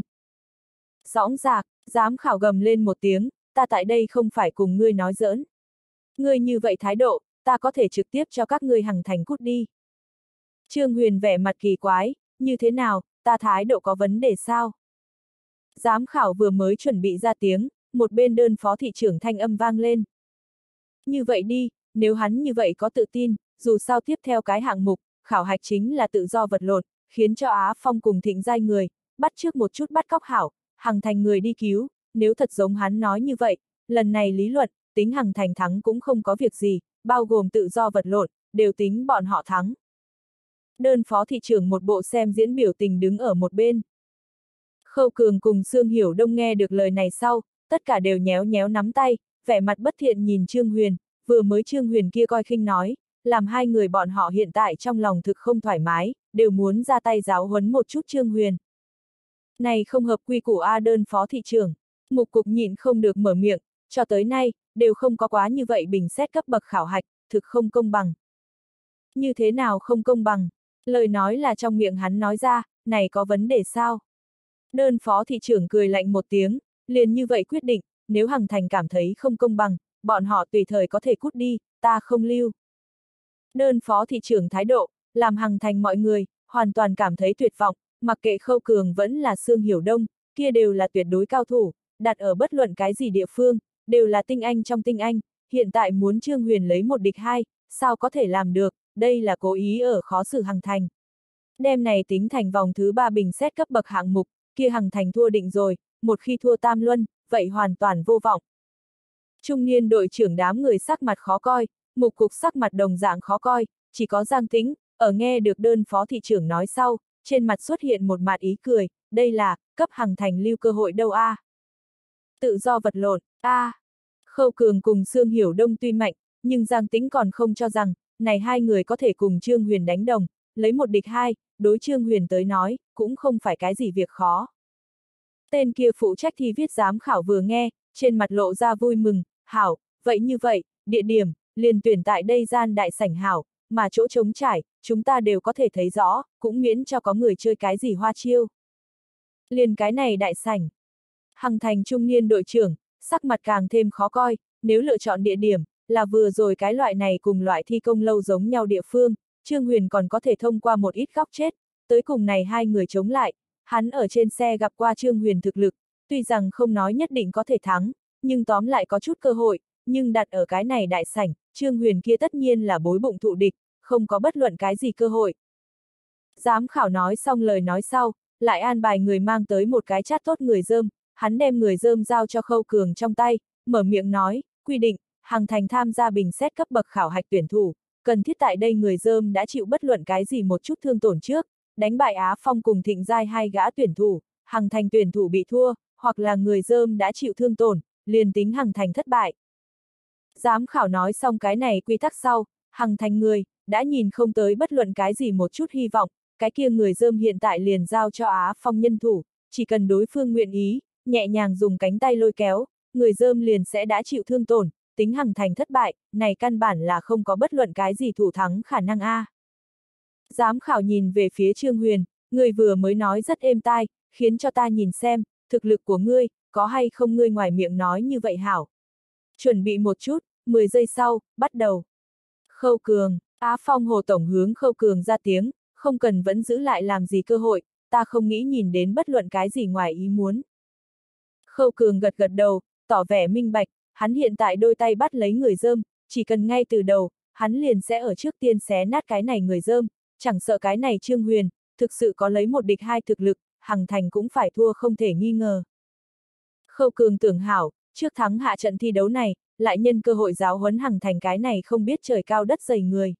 Dõng dạc, giám khảo gầm lên một tiếng, ta tại đây không phải cùng ngươi nói giỡn. Ngươi như vậy thái độ, ta có thể trực tiếp cho các ngươi hằng thành cút đi. Trương Huyền vẻ mặt kỳ quái, như thế nào, ta thái độ có vấn đề sao? Giám khảo vừa mới chuẩn bị ra tiếng, một bên đơn phó thị trưởng thanh âm vang lên. Như vậy đi, nếu hắn như vậy có tự tin, dù sao tiếp theo cái hạng mục, khảo hạch chính là tự do vật lộn, khiến cho Á Phong cùng Thịnh Giai người, bắt trước một chút bắt cóc hảo, hằng thành người đi cứu, nếu thật giống hắn nói như vậy, lần này lý luận, tính hằng thành thắng cũng không có việc gì, bao gồm tự do vật lộn, đều tính bọn họ thắng. Đơn phó thị trưởng một bộ xem diễn biểu tình đứng ở một bên. Khâu Cường cùng Sương Hiểu Đông nghe được lời này sau, tất cả đều nhéo nhéo nắm tay, vẻ mặt bất thiện nhìn Trương Huyền, vừa mới Trương Huyền kia coi khinh nói, làm hai người bọn họ hiện tại trong lòng thực không thoải mái, đều muốn ra tay giáo huấn một chút Trương Huyền. Này không hợp quy củ a. Đơn phó thị trưởng, Mục Cục nhịn không được mở miệng, cho tới nay, đều không có quá như vậy bình xét cấp bậc khảo hạch, thực không công bằng. Như thế nào không công bằng? Lời nói là trong miệng hắn nói ra, này có vấn đề sao? Đơn phó thị trưởng cười lạnh một tiếng, liền như vậy quyết định, nếu Hằng Thành cảm thấy không công bằng, bọn họ tùy thời có thể cút đi, ta không lưu. Đơn phó thị trưởng thái độ, làm Hằng Thành mọi người, hoàn toàn cảm thấy tuyệt vọng, mặc kệ Khâu Cường vẫn là Sương Hiểu Đông, kia đều là tuyệt đối cao thủ, đặt ở bất luận cái gì địa phương, đều là tinh anh trong tinh anh, hiện tại muốn Trương Huyền lấy một địch hai, sao có thể làm được, đây là cố ý ở khó xử Hằng Thành. Đêm này tính thành vòng thứ 3 bình xét cấp bậc hạng mục, kia Hằng Thành thua định rồi, một khi thua tam luân, vậy hoàn toàn vô vọng. Trung niên đội trưởng đám người sắc mặt khó coi, Mục Cục sắc mặt đồng dạng khó coi, chỉ có Giang Tĩnh, ở nghe được đơn phó thị trưởng nói sau, trên mặt xuất hiện một mặt ý cười, đây là, cấp Hằng Thành lưu cơ hội đâu a? Tự do vật lộn, a. Khâu Cường cùng Sương Hiểu Đông tuy mạnh, nhưng Giang Tĩnh còn không cho rằng, này hai người có thể cùng Trương Huyền đánh đồng, lấy một địch hai, đối Trương Huyền tới nói, cũng không phải cái gì việc khó. Tên kia phụ trách thi viết giám khảo vừa nghe, trên mặt lộ ra vui mừng, hảo, vậy như vậy, địa điểm, liền tuyển tại đây gian đại sảnh hảo, mà chỗ trống trải, chúng ta đều có thể thấy rõ, cũng miễn cho có người chơi cái gì hoa chiêu. Liền cái này đại sảnh. Hằng Thành trung niên đội trưởng, sắc mặt càng thêm khó coi, nếu lựa chọn địa điểm, là vừa rồi cái loại này cùng loại thi công lâu giống nhau địa phương, Trương Huyền còn có thể thông qua một ít góc chết, tới cùng này hai người chống lại, hắn ở trên xe gặp qua Trương Huyền thực lực, tuy rằng không nói nhất định có thể thắng, nhưng tóm lại có chút cơ hội, nhưng đặt ở cái này đại sảnh, Trương Huyền kia tất nhiên là bối bụng thụ địch, không có bất luận cái gì cơ hội. Giám khảo nói xong lời nói sau, lại an bài người mang tới một cái chát tốt người dơm, hắn đem người dơm giao cho Khâu Cường trong tay, mở miệng nói, quy định, Hằng Thành tham gia bình xét cấp bậc khảo hạch tuyển thủ, cần thiết tại đây người dơm đã chịu bất luận cái gì một chút thương tổn trước, đánh bại Á Phong cùng Thịnh Giai hai gã tuyển thủ, Hằng Thành tuyển thủ bị thua, hoặc là người dơm đã chịu thương tổn, liền tính Hằng Thành thất bại. Giám khảo nói xong cái này quy tắc sau, Hằng Thành người, đã nhìn không tới bất luận cái gì một chút hy vọng, cái kia người dơm hiện tại liền giao cho Á Phong nhân thủ, chỉ cần đối phương nguyện ý, nhẹ nhàng dùng cánh tay lôi kéo, người dơm liền sẽ đã chịu thương tổn, tính Hằng Thành thất bại, này căn bản là không có bất luận cái gì thủ thắng khả năng a. Giám khảo nhìn về phía Trương Huyền, người vừa mới nói rất êm tai, khiến cho ta nhìn xem, thực lực của ngươi, có hay không ngươi ngoài miệng nói như vậy hảo. Chuẩn bị một chút, 10 giây sau, bắt đầu. Khâu Cường, Á Phong Hồ Tổng hướng Khâu Cường ra tiếng, không cần vẫn giữ lại làm gì cơ hội, ta không nghĩ nhìn đến bất luận cái gì ngoài ý muốn. Khâu Cường gật gật đầu, tỏ vẻ minh bạch, hắn hiện tại đôi tay bắt lấy người dơm, chỉ cần ngay từ đầu, hắn liền sẽ ở trước tiên xé nát cái này người dơm, chẳng sợ cái này Trương Huyền, thực sự có lấy một địch hai thực lực, Hằng Thành cũng phải thua không thể nghi ngờ. Khâu Cường tưởng hảo, trước thắng hạ trận thi đấu này, lại nhân cơ hội giáo huấn Hằng Thành cái này không biết trời cao đất dày người.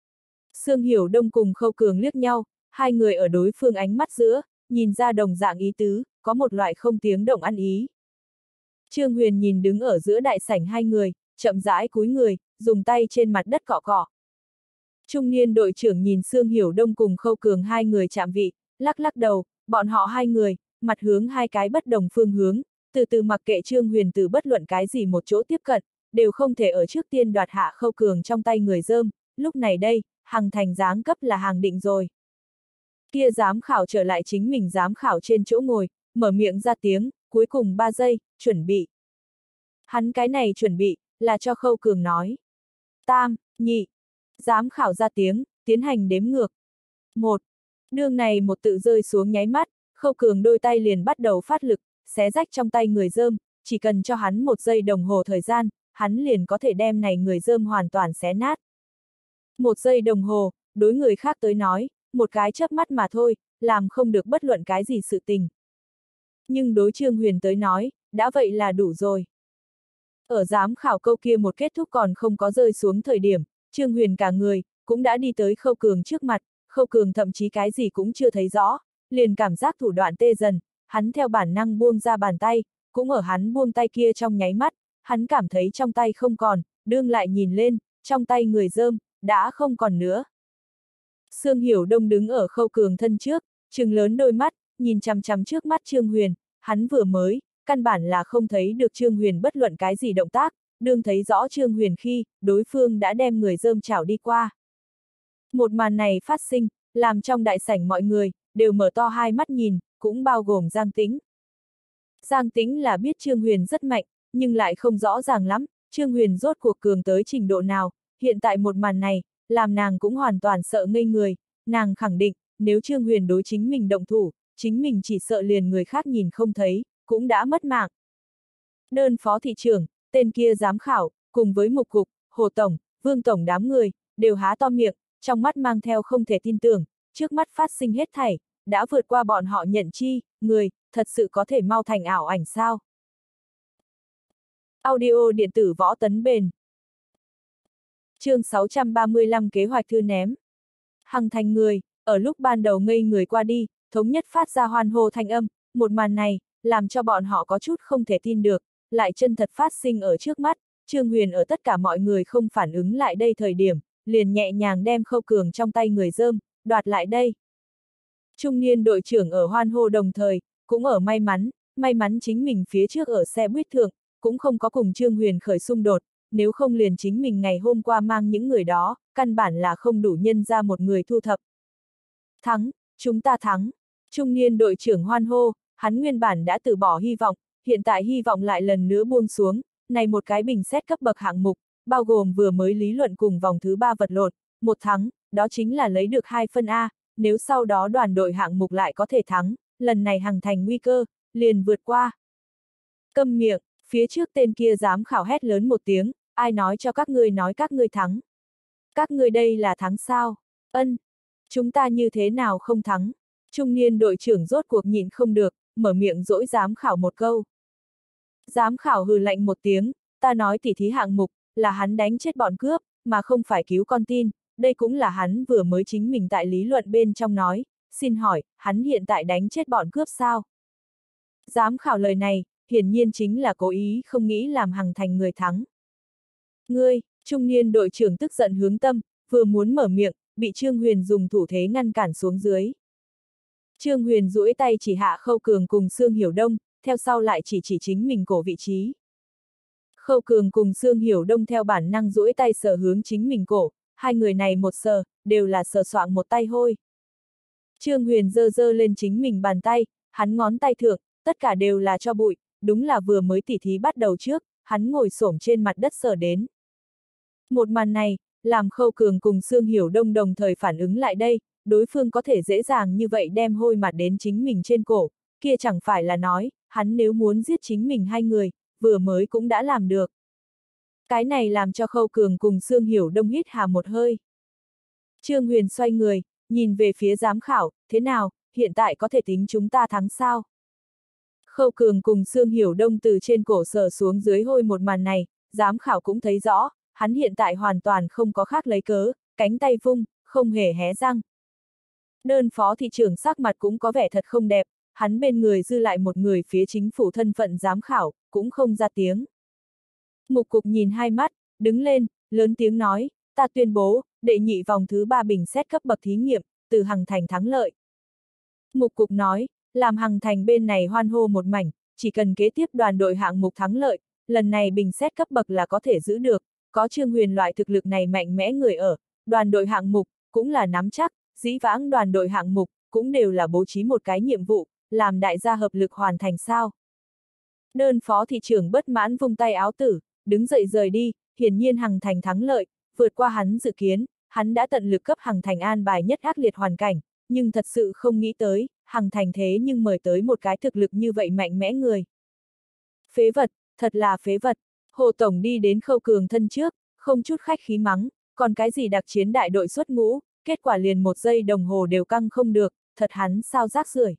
Sương Hiểu Đông cùng Khâu Cường liếc nhau, hai người ở đối phương ánh mắt giữa, nhìn ra đồng dạng ý tứ, có một loại không tiếng động ăn ý. Trương Huyền nhìn đứng ở giữa đại sảnh hai người, chậm rãi cúi người, dùng tay trên mặt đất cọ cọ. Trung niên đội trưởng nhìn Sương Hiểu Đông cùng Khâu Cường hai người chạm vị, lắc lắc đầu, bọn họ hai người, mặt hướng hai cái bất đồng phương hướng, từ từ mặc kệ Trương Huyền từ bất luận cái gì một chỗ tiếp cận, đều không thể ở trước tiên đoạt hạ Khâu Cường trong tay người dơm, lúc này đây, Hằng Thành giáng cấp là hàng định rồi. Kia giám khảo trở lại chính mình giám khảo trên chỗ ngồi, mở miệng ra tiếng, cuối cùng 3 giây, chuẩn bị. Hắn cái này chuẩn bị, là cho Khâu Cường nói. Tam, nhị, giám khảo ra tiếng, tiến hành đếm ngược. 1. Đương này một tự rơi xuống nháy mắt, Khâu Cường đôi tay liền bắt đầu phát lực, xé rách trong tay người dơm, chỉ cần cho hắn 1 giây đồng hồ thời gian, hắn liền có thể đem này người dơm hoàn toàn xé nát. 1 giây đồng hồ, đối người khác tới nói, một cái chớp mắt mà thôi, làm không được bất luận cái gì sự tình. Nhưng đối Trương Huyền tới nói, đã vậy là đủ rồi. Ở giám khảo câu kia một kết thúc còn không có rơi xuống thời điểm, Trương Huyền cả người, cũng đã đi tới Khâu Cường trước mặt, Khâu Cường thậm chí cái gì cũng chưa thấy rõ, liền cảm giác thủ đoạn tê dần, hắn theo bản năng buông ra bàn tay, cũng ở hắn buông tay kia trong nháy mắt, hắn cảm thấy trong tay không còn, đương lại nhìn lên, trong tay người dơm, đã không còn nữa. Sương Hiểu Đông đứng ở Khâu Cường thân trước, trừng lớn đôi mắt, nhìn chằm chằm trước mắt Trương Huyền, hắn vừa mới, căn bản là không thấy được Trương Huyền bất luận cái gì động tác, đương thấy rõ Trương Huyền khi, đối phương đã đem người dơm chảo đi qua. Một màn này phát sinh, làm trong đại sảnh mọi người, đều mở to hai mắt nhìn, cũng bao gồm Giang Tĩnh. Giang Tĩnh là biết Trương Huyền rất mạnh, nhưng lại không rõ ràng lắm, Trương Huyền rốt cuộc cường tới trình độ nào, hiện tại một màn này, làm nàng cũng hoàn toàn sợ ngây người, nàng khẳng định, nếu Trương Huyền đối chính mình động thủ, chính mình chỉ sợ liền người khác nhìn không thấy, cũng đã mất mạng. Đơn phó thị trưởng, tên kia giám khảo, cùng với Mục Cục, Hồ Tổng, Vương Tổng đám người, đều há to miệng, trong mắt mang theo không thể tin tưởng, trước mắt phát sinh hết thảy, đã vượt qua bọn họ nhận chi, người, thật sự có thể mau thành ảo ảnh sao? Audio điện tử võ tấn bền. Chương 635 kế hoạch thư ném. Hằng Thành người, ở lúc ban đầu ngây người qua đi, thống nhất phát ra hoan hô thanh âm, một màn này, làm cho bọn họ có chút không thể tin được, lại chân thật phát sinh ở trước mắt, Trương Huyền ở tất cả mọi người không phản ứng lại đây thời điểm, liền nhẹ nhàng đem Khâu Cường trong tay người dơm, đoạt lại đây. Trung niên đội trưởng ở hoan hô đồng thời, cũng ở may mắn chính mình phía trước ở xe buýt thượng, cũng không có cùng Trương Huyền khởi xung đột, nếu không liền chính mình ngày hôm qua mang những người đó, căn bản là không đủ nhân ra một người thu thập. Thắng, chúng ta thắng. Trung niên đội trưởng hoan hô, hắn nguyên bản đã từ bỏ hy vọng, hiện tại hy vọng lại lần nữa buông xuống, này một cái bình xét cấp bậc hạng mục, bao gồm vừa mới lý luận cùng vòng thứ 3 vật lộn, một thắng, đó chính là lấy được 2 phân A, nếu sau đó đoàn đội hạng mục lại có thể thắng, lần này Hằng Thành nguy cơ, liền vượt qua. Câm miệng, phía trước tên kia dám khảo hét lớn một tiếng, ai nói cho các ngươi nói các ngươi thắng. Các ngươi đây là thắng sao? Ân, chúng ta như thế nào không thắng? Trung niên đội trưởng rốt cuộc nhịn không được, mở miệng dỗi giám khảo một câu. Giám khảo hừ lạnh một tiếng, ta nói tỉ thí hạng mục, là hắn đánh chết bọn cướp, mà không phải cứu con tin, đây cũng là hắn vừa mới chính mình tại lý luận bên trong nói, xin hỏi, hắn hiện tại đánh chết bọn cướp sao? Giám khảo lời này, hiển nhiên chính là cố ý không nghĩ làm Hằng Thành người thắng. Ngươi, trung niên đội trưởng tức giận hướng tâm, vừa muốn mở miệng, bị Trương Huyền dùng thủ thế ngăn cản xuống dưới. Trương Huyền duỗi tay chỉ hạ Khâu Cường cùng Sương Hiểu Đông, theo sau lại chỉ chính mình cổ vị trí. Khâu Cường cùng Sương Hiểu Đông theo bản năng duỗi tay sờ hướng chính mình cổ, hai người này một sờ, đều là sờ soạng một tay hôi. Trương Huyền giơ giơ lên chính mình bàn tay, hắn ngón tay thượng, tất cả đều là cho bụi, đúng là vừa mới tỉ thí bắt đầu trước, hắn ngồi xổm trên mặt đất sờ đến. Một màn này, làm Khâu Cường cùng Sương Hiểu Đông đồng thời phản ứng lại đây, đối phương có thể dễ dàng như vậy đem hôi mặt đến chính mình trên cổ, kia chẳng phải là nói, hắn nếu muốn giết chính mình hai người, vừa mới cũng đã làm được. Cái này làm cho Khâu Cường cùng Sương Hiểu Đông hít hà một hơi. Trương Huyền xoay người, nhìn về phía giám khảo, thế nào, hiện tại có thể tính chúng ta thắng sao? Khâu Cường cùng Sương Hiểu Đông từ trên cổ sờ xuống dưới hôi một màn này, giám khảo cũng thấy rõ, hắn hiện tại hoàn toàn không có khác lấy cớ, cánh tay vung, không hề hé răng. Đơn phó thị trưởng sắc mặt cũng có vẻ thật không đẹp, hắn bên người dư lại một người phía chính phủ thân phận giám khảo, cũng không ra tiếng. Mục Cục nhìn hai mắt, đứng lên, lớn tiếng nói, ta tuyên bố, đệ nhị vòng thứ 3 bình xét cấp bậc thí nghiệm, từ Hằng Thành thắng lợi. Mục Cục nói, làm Hằng Thành bên này hoan hô một mảnh, chỉ cần kế tiếp đoàn đội hạng mục thắng lợi, lần này bình xét cấp bậc là có thể giữ được, có Trương Huyền loại thực lực này mạnh mẽ người ở, đoàn đội hạng mục, cũng là nắm chắc, dĩ vãng đoàn đội hạng mục, cũng đều là bố trí một cái nhiệm vụ, làm đại gia hợp lực hoàn thành sao. Đơn phó thị trưởng bất mãn vung tay áo tử, đứng dậy rời đi, hiển nhiên Hằng Thành thắng lợi, vượt qua hắn dự kiến, hắn đã tận lực cấp Hằng Thành an bài nhất ác liệt hoàn cảnh, nhưng thật sự không nghĩ tới, Hằng Thành thế nhưng mời tới một cái thực lực như vậy mạnh mẽ người. Phế vật, thật là phế vật. Hồ Tổng đi đến Khâu Cường thân trước, không chút khách khí mắng, còn cái gì đặc chiến đại đội xuất ngũ, kết quả liền 1 giây đồng hồ đều căng không được, thật hắn sao rác rưởi.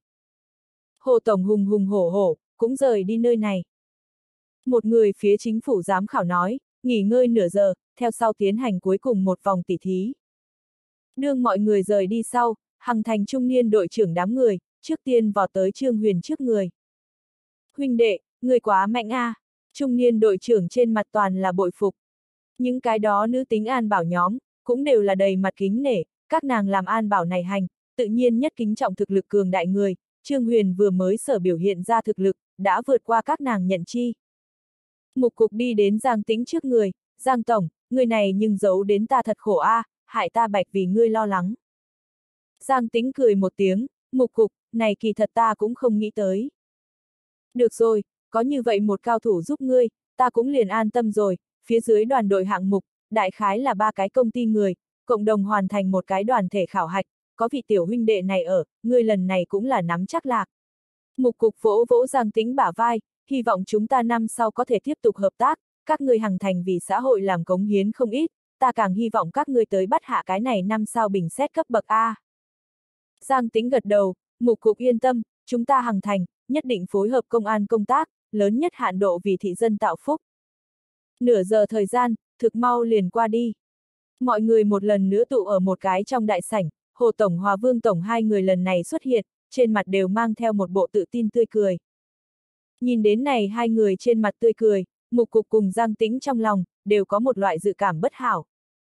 Hồ Tổng hùng hùng hổ hổ, cũng rời đi nơi này. Một người phía chính phủ giám khảo nói, nghỉ ngơi nửa giờ, theo sau tiến hành cuối cùng một vòng tỉ thí. Đương mọi người rời đi sau, Hằng Thành trung niên đội trưởng đám người, trước tiên vọt tới Trương Huyền trước người. Huynh đệ, người quá mạnh a! Trung niên đội trưởng trên mặt toàn là bội phục. Những cái đó nữ tính an bảo nhóm, cũng đều là đầy mặt kính nể, các nàng làm an bảo này hành, tự nhiên nhất kính trọng thực lực cường đại người, Trương Huyền vừa mới sở biểu hiện ra thực lực, đã vượt qua các nàng nhận chi. Mục Cục đi đến Giang Tĩnh trước người, Giang Tổng, người này nhưng giấu đến ta thật khổ a, hại ta bạch vì ngươi lo lắng. Giang Tĩnh cười một tiếng, Mục Cục, này kỳ thật ta cũng không nghĩ tới. Được rồi, có như vậy một cao thủ giúp ngươi, ta cũng liền an tâm rồi, phía dưới đoàn đội hạng mục, đại khái là 3 cái công ty người, cộng đồng hoàn thành một cái đoàn thể khảo hạch, có vị tiểu huynh đệ này ở, ngươi lần này cũng là nắm chắc lạc. Mục Cục vỗ vỗ Giang Tĩnh bả vai, hy vọng chúng ta năm sau có thể tiếp tục hợp tác, các ngươi Hằng Thành vì xã hội làm cống hiến không ít, ta càng hy vọng các ngươi tới bắt hạ cái này năm sao bình xét cấp bậc A. Giang Tĩnh gật đầu, Mục Cục yên tâm, chúng ta Hằng Thành, nhất định phối hợp công an công tác, lớn nhất hạn độ vì thị dân tạo phúc. Nửa giờ thời gian, thực mau liền qua đi. Mọi người một lần nữa tụ ở một cái trong đại sảnh, Hồ Tổng Hòa Vương Tổng hai người lần này xuất hiện, trên mặt đều mang theo một bộ tự tin tươi cười. Nhìn đến này hai người trên mặt tươi cười, Mục Cục cùng Giang Tĩnh trong lòng, đều có một loại dự cảm bất hảo.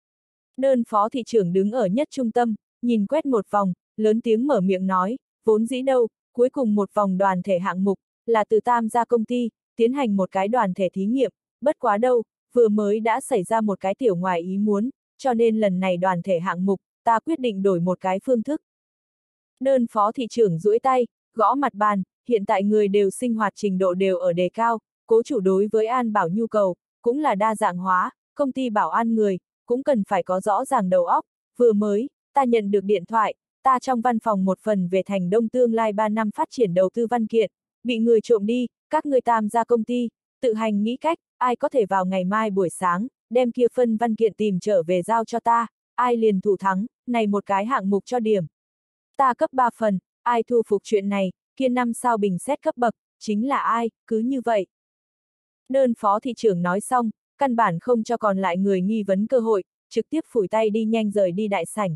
Đơn phó thị trưởng đứng ở nhất trung tâm, nhìn quét một vòng, lớn tiếng mở miệng nói, vốn dĩ đâu, cuối cùng một vòng đoàn thể hạng mục, là từ Tam gia công ty, tiến hành một cái đoàn thể thí nghiệm, bất quá đâu, vừa mới đã xảy ra một cái tiểu ngoài ý muốn, cho nên lần này đoàn thể hạng mục, ta quyết định đổi một cái phương thức. Đơn phó thị trưởng duỗi tay, gõ mặt bàn, hiện tại người đều sinh hoạt trình độ đều ở đề cao, cố chủ đối với an bảo nhu cầu, cũng là đa dạng hóa, công ty bảo an người, cũng cần phải có rõ ràng đầu óc, vừa mới, ta nhận được điện thoại, ta trong văn phòng một phần về Thành Đông tương lai 3 năm phát triển đầu tư văn kiện, bị người trộm đi, các ngươi Tam gia công ty, tự hành nghĩ cách, ai có thể vào ngày mai buổi sáng, đem kia phân văn kiện tìm trở về giao cho ta, ai liền thủ thắng, này một cái hạng mục cho điểm. Ta cấp 3 phần, ai thu phục chuyện này, kia 5 sao bình xét cấp bậc, chính là ai, cứ như vậy. Đơn phó thị trưởng nói xong, căn bản không cho còn lại người nghi vấn cơ hội, trực tiếp phủi tay đi nhanh rời đi đại sảnh.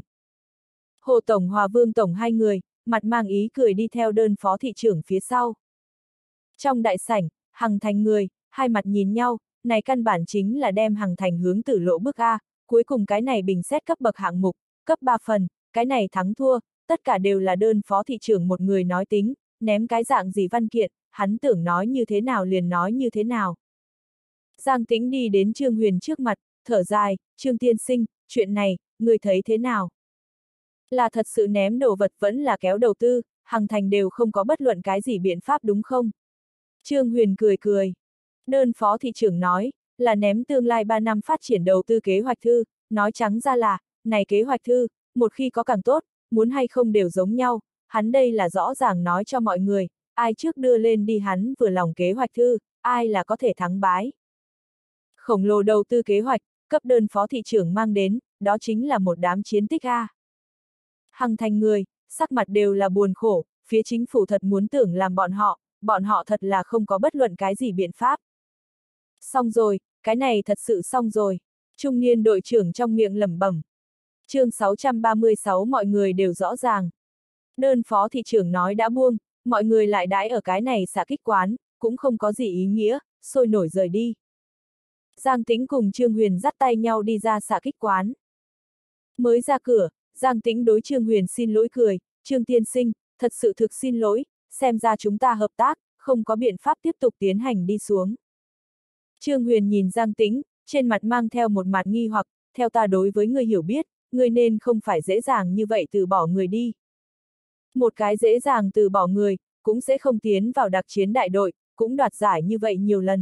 Hồ Tổng Hòa Vương Tổng hai người, mặt mang ý cười đi theo đơn phó thị trưởng phía sau. Trong đại sảnh, Hằng Thành người, hai mặt nhìn nhau, này căn bản chính là đem Hằng Thành hướng tử lộ bước A, cuối cùng cái này bình xét cấp bậc hạng mục, cấp 3 phần, cái này thắng thua, tất cả đều là đơn phó thị trưởng một người nói tính, ném cái dạng gì văn kiện, hắn tưởng nói như thế nào liền nói như thế nào. Giang Tĩnh đi đến Trương Huyền trước mặt, thở dài, Trương tiên sinh, chuyện này, người thấy thế nào? Là thật sự ném đồ vật vẫn là kéo đầu tư, Hằng Thành đều không có bất luận cái gì biện pháp đúng không? Trương Huyền cười cười. Đơn phó thị trưởng nói, là ném tương lai 3 năm phát triển đầu tư kế hoạch thư, nói trắng ra là, này kế hoạch thư, một khi có càng tốt, muốn hay không đều giống nhau, hắn đây là rõ ràng nói cho mọi người, ai trước đưa lên đi hắn vừa lòng kế hoạch thư, ai là có thể thắng bái. Khổng lồ đầu tư kế hoạch, cấp đơn phó thị trưởng mang đến, đó chính là một đám chiến tích A. Hằng Thành người, sắc mặt đều là buồn khổ, phía chính phủ thật muốn tưởng làm bọn họ thật là không có bất luận cái gì biện pháp. Xong rồi, cái này thật sự xong rồi. Trung niên đội trưởng trong miệng lẩm bẩm. Chương 636 mọi người đều rõ ràng. Đơn phó thị trưởng nói đã buông, mọi người lại đãi ở cái này xả kích quán, cũng không có gì ý nghĩa, sôi nổi rời đi. Giang Tĩnh cùng Trương Huyền dắt tay nhau đi ra xả kích quán. Mới ra cửa, Giang Tĩnh đối Trương Huyền xin lỗi cười, Trương tiên sinh, thật sự thực xin lỗi, xem ra chúng ta hợp tác, không có biện pháp tiếp tục tiến hành đi xuống. Trương Huyền nhìn Giang Tĩnh, trên mặt mang theo một mặt nghi hoặc, theo ta đối với người hiểu biết, người nên không phải dễ dàng như vậy từ bỏ người đi. Một cái dễ dàng từ bỏ người, cũng sẽ không tiến vào đặc chiến đại đội, cũng đoạt giải như vậy nhiều lần.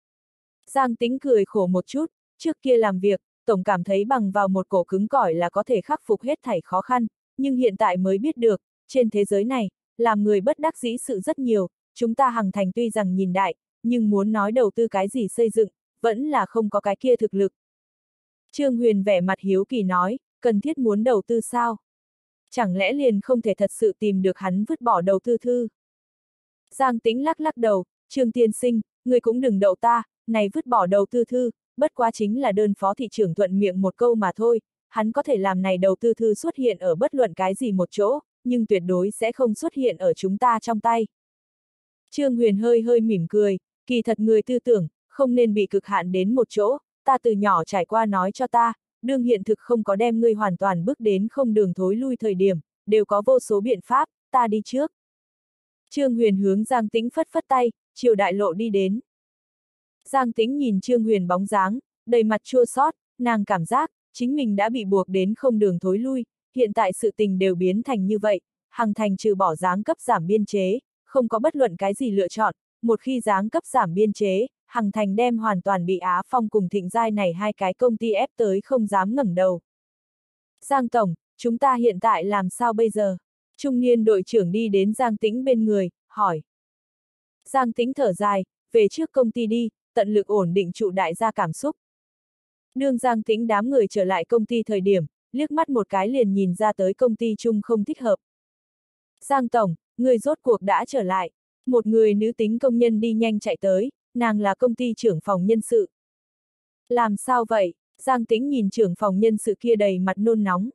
Giang Tĩnh cười khổ một chút, trước kia làm việc, tổng cảm thấy bằng vào một cổ cứng cỏi là có thể khắc phục hết thảy khó khăn, nhưng hiện tại mới biết được, trên thế giới này, làm người bất đắc dĩ sự rất nhiều, chúng ta Hằng Thành tuy rằng nhìn đại, nhưng muốn nói đầu tư cái gì xây dựng, vẫn là không có cái kia thực lực. Trương Huyền vẻ mặt hiếu kỳ nói, cần thiết muốn đầu tư sao? Chẳng lẽ liền không thể thật sự tìm được hắn vứt bỏ đầu tư thư? Giang Tĩnh lắc lắc đầu, Trương tiên sinh, người cũng đừng đậu ta, này vứt bỏ đầu tư thư, bất quá chính là đơn phó thị trưởng thuận miệng một câu mà thôi, hắn có thể làm này đầu tư thư xuất hiện ở bất luận cái gì một chỗ, nhưng tuyệt đối sẽ không xuất hiện ở chúng ta trong tay. Trương Huyền hơi hơi mỉm cười, kỳ thật người tư tưởng, không nên bị cực hạn đến một chỗ, ta từ nhỏ trải qua nói cho ta, đương hiện thực không có đem ngươi hoàn toàn bước đến không đường thối lui thời điểm, đều có vô số biện pháp, ta đi trước. Trương Huyền hướng Giang Tĩnh phất phất tay, chiều đại lộ đi đến. Giang Tĩnh nhìn Trương Huyền bóng dáng, đầy mặt chua xót, nàng cảm giác, chính mình đã bị buộc đến không đường thối lui, hiện tại sự tình đều biến thành như vậy, Hằng Thành trừ bỏ giáng cấp giảm biên chế, không có bất luận cái gì lựa chọn, một khi giáng cấp giảm biên chế, Hằng Thành đem hoàn toàn bị Á Phong cùng Thịnh Giai này hai cái công ty ép tới không dám ngẩng đầu. Giang Tổng, chúng ta hiện tại làm sao bây giờ? Trung niên đội trưởng đi đến Giang Tĩnh bên người, hỏi. Giang Tĩnh thở dài, về trước công ty đi, tận lực ổn định trụ đại gia cảm xúc. Đương Giang Tĩnh đám người trở lại công ty thời điểm, liếc mắt một cái liền nhìn ra tới công ty chung không thích hợp. Giang Tổng, người rốt cuộc đã trở lại. Một người nữ tính công nhân đi nhanh chạy tới, nàng là công ty trưởng phòng nhân sự. Làm sao vậy? Giang Tĩnh nhìn trưởng phòng nhân sự kia đầy mặt nôn nóng.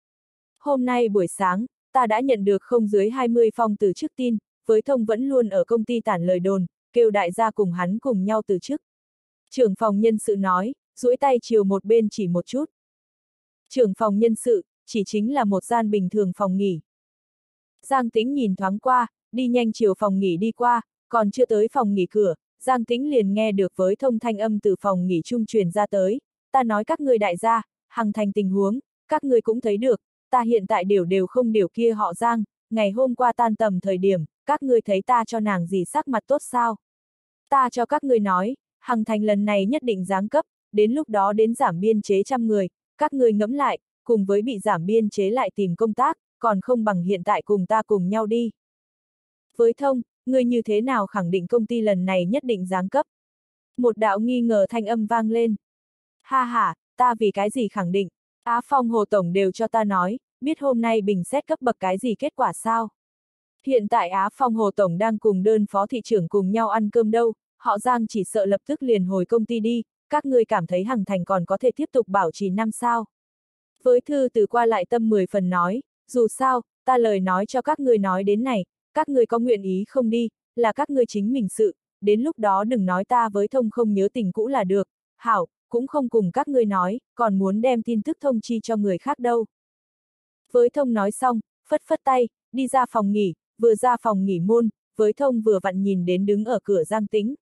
Hôm nay buổi sáng, ta đã nhận được không dưới 20 phong từ chức tin, với Thông vẫn luôn ở công ty tản lời đồn, kêu đại gia cùng hắn cùng nhau từ chức. Trưởng phòng nhân sự nói, duỗi tay chiều một bên chỉ một chút. Trưởng phòng nhân sự, chỉ chính là một gian bình thường phòng nghỉ. Giang Tĩnh nhìn thoáng qua, đi nhanh chiều phòng nghỉ đi qua, còn chưa tới phòng nghỉ cửa, Giang Tĩnh liền nghe được với Thông thanh âm từ phòng nghỉ chung truyền ra tới. Ta nói các ngươi đại gia, Hằng Thành tình huống, các ngươi cũng thấy được, ta hiện tại đều không điều kia họ Giang, ngày hôm qua tan tầm thời điểm, các ngươi thấy ta cho nàng gì sắc mặt tốt sao? Ta cho các ngươi nói, Hằng Thành lần này nhất định giáng cấp, đến lúc đó đến giảm biên chế 100 người, các ngươi ngẫm lại, cùng với bị giảm biên chế lại tìm công tác, còn không bằng hiện tại cùng ta cùng nhau đi. Với Thông, ngươi như thế nào khẳng định công ty lần này nhất định giáng cấp? Một đạo nghi ngờ thanh âm vang lên. Ha ha, ta vì cái gì khẳng định? Á Phong Hồ Tổng đều cho ta nói, biết hôm nay bình xét cấp bậc cái gì kết quả sao? Hiện tại Á Phong Hồ Tổng đang cùng đơn phó thị trưởng cùng nhau ăn cơm đâu, họ Giang chỉ sợ lập tức liền hồi công ty đi, các ngươi cảm thấy Hằng Thành còn có thể tiếp tục bảo trì năm sao? Với thư từ qua lại tâm 10 phần nói, dù sao, ta lời nói cho các ngươi nói đến này, các ngươi có nguyện ý không đi, là các ngươi chính mình sự, đến lúc đó đừng nói ta với Thông không nhớ tình cũ là được, hảo, cũng không cùng các ngươi nói, còn muốn đem tin tức thông chi cho người khác đâu. Với Thông nói xong, phất phất tay, đi ra phòng nghỉ, vừa ra phòng nghỉ môn, với Thông vừa vặn nhìn đến đứng ở cửa Giang Tĩnh.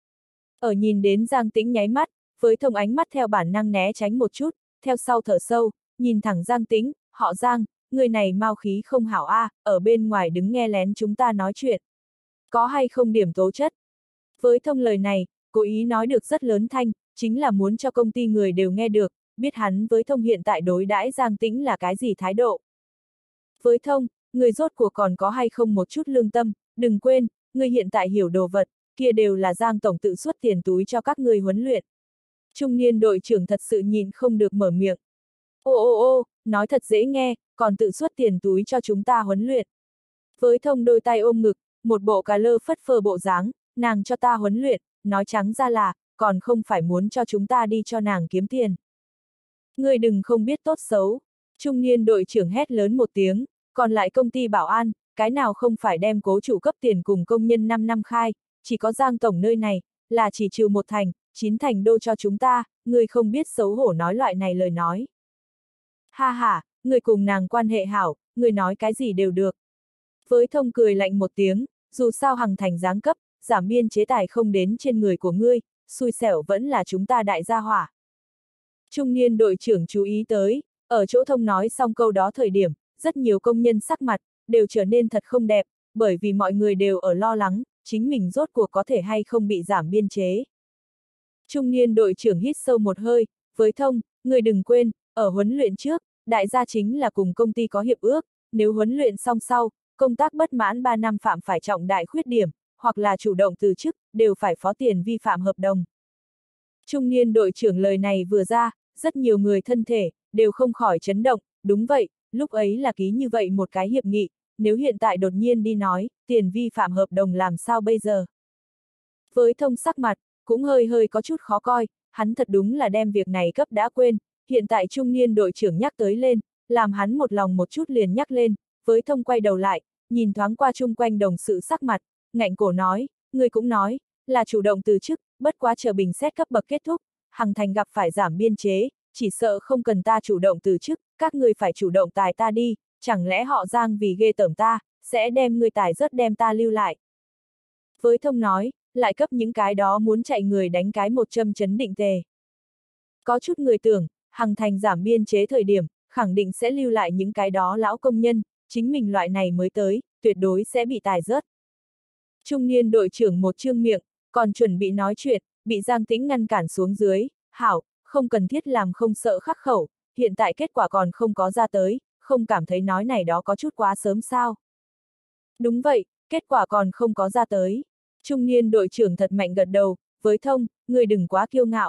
Ở nhìn đến Giang Tĩnh nháy mắt, với Thông ánh mắt theo bản năng né tránh một chút, theo sau thở sâu, nhìn thẳng Giang Tĩnh, họ Giang, người này mau khí không hảo a, ở bên ngoài đứng nghe lén chúng ta nói chuyện. Có hay không điểm tố chất? Với Thông lời này, cố ý nói được rất lớn thanh, chính là muốn cho công ty người đều nghe được, biết hắn với Thông hiện tại đối đãi Giang Tĩnh là cái gì thái độ. Với Thông, người rốt cuộc còn có hay không một chút lương tâm, đừng quên, người hiện tại hiểu đồ vật, kia đều là Giang Tổng tự xuất tiền túi cho các người huấn luyện. Trung niên đội trưởng thật sự nhìn không được mở miệng. Ô, nói thật dễ nghe, còn tự xuất tiền túi cho chúng ta huấn luyện. Với Thông đôi tay ôm ngực, một bộ cà lơ phất phơ bộ dáng, nàng cho ta huấn luyện, nói trắng ra là, còn không phải muốn cho chúng ta đi cho nàng kiếm tiền. Ngươi đừng không biết tốt xấu. Trung niên đội trưởng hét lớn một tiếng, còn lại công ty bảo an, cái nào không phải đem cố chủ cấp tiền cùng công nhân 5 năm khai, chỉ có Giang Tổng nơi này, là chỉ trừ 1 thành, 9 thành đô cho chúng ta, ngươi không biết xấu hổ nói loại này lời nói. Ha ha, người cùng nàng quan hệ hảo, người nói cái gì đều được. Với Thông cười lạnh một tiếng, dù sao Hằng Thành giáng cấp, giảm biên chế tài không đến trên người của ngươi, xui xẻo vẫn là chúng ta đại gia hỏa. Trung niên đội trưởng chú ý tới, ở chỗ Thông nói xong câu đó thời điểm, rất nhiều công nhân sắc mặt, đều trở nên thật không đẹp, bởi vì mọi người đều ở lo lắng, chính mình rốt cuộc có thể hay không bị giảm biên chế. Trung niên đội trưởng hít sâu một hơi, với Thông, người đừng quên, ở huấn luyện trước, đại gia chính là cùng công ty có hiệp ước, nếu huấn luyện xong sau, công tác bất mãn 3 năm phạm phải trọng đại khuyết điểm, hoặc là chủ động từ chức, đều phải phó tiền vi phạm hợp đồng. Trung niên đội trưởng lời này vừa ra, rất nhiều người thân thể, đều không khỏi chấn động, đúng vậy, lúc ấy là ký như vậy một cái hiệp nghị, nếu hiện tại đột nhiên đi nói, tiền vi phạm hợp đồng làm sao bây giờ? Với Thông sắc mặt, cũng hơi có chút khó coi, hắn thật đúng là đem việc này cấp đã quên, hiện tại trung niên đội trưởng nhắc tới lên, làm hắn một lòng một chút liền nhắc lên, với Thông quay đầu lại, nhìn thoáng qua chung quanh đồng sự sắc mặt, ngạnh cổ nói, người cũng nói, là chủ động từ chức, bất quá chờ bình xét cấp bậc kết thúc, Hằng Thành gặp phải giảm biên chế, chỉ sợ không cần ta chủ động từ chức, các người phải chủ động tài ta đi, chẳng lẽ họ Giang vì ghê tởm ta, sẽ đem người tài rớt đem ta lưu lại. Với Thông nói, lại cấp những cái đó muốn chạy người đánh cái một châm chấn định tề. Có chút người tưởng, Hằng Thành giảm biên chế thời điểm, khẳng định sẽ lưu lại những cái đó lão công nhân, chính mình loại này mới tới, tuyệt đối sẽ bị tài rớt. Trung niên đội trưởng một trương miệng, còn chuẩn bị nói chuyện, bị Giang Tĩnh ngăn cản xuống dưới, hảo, không cần thiết làm không sợ khắc khẩu, hiện tại kết quả còn không có ra tới, không cảm thấy nói này đó có chút quá sớm sao. Đúng vậy, kết quả còn không có ra tới. Trung niên đội trưởng thật mạnh gật đầu, với thông, người đừng quá kiêu ngạo.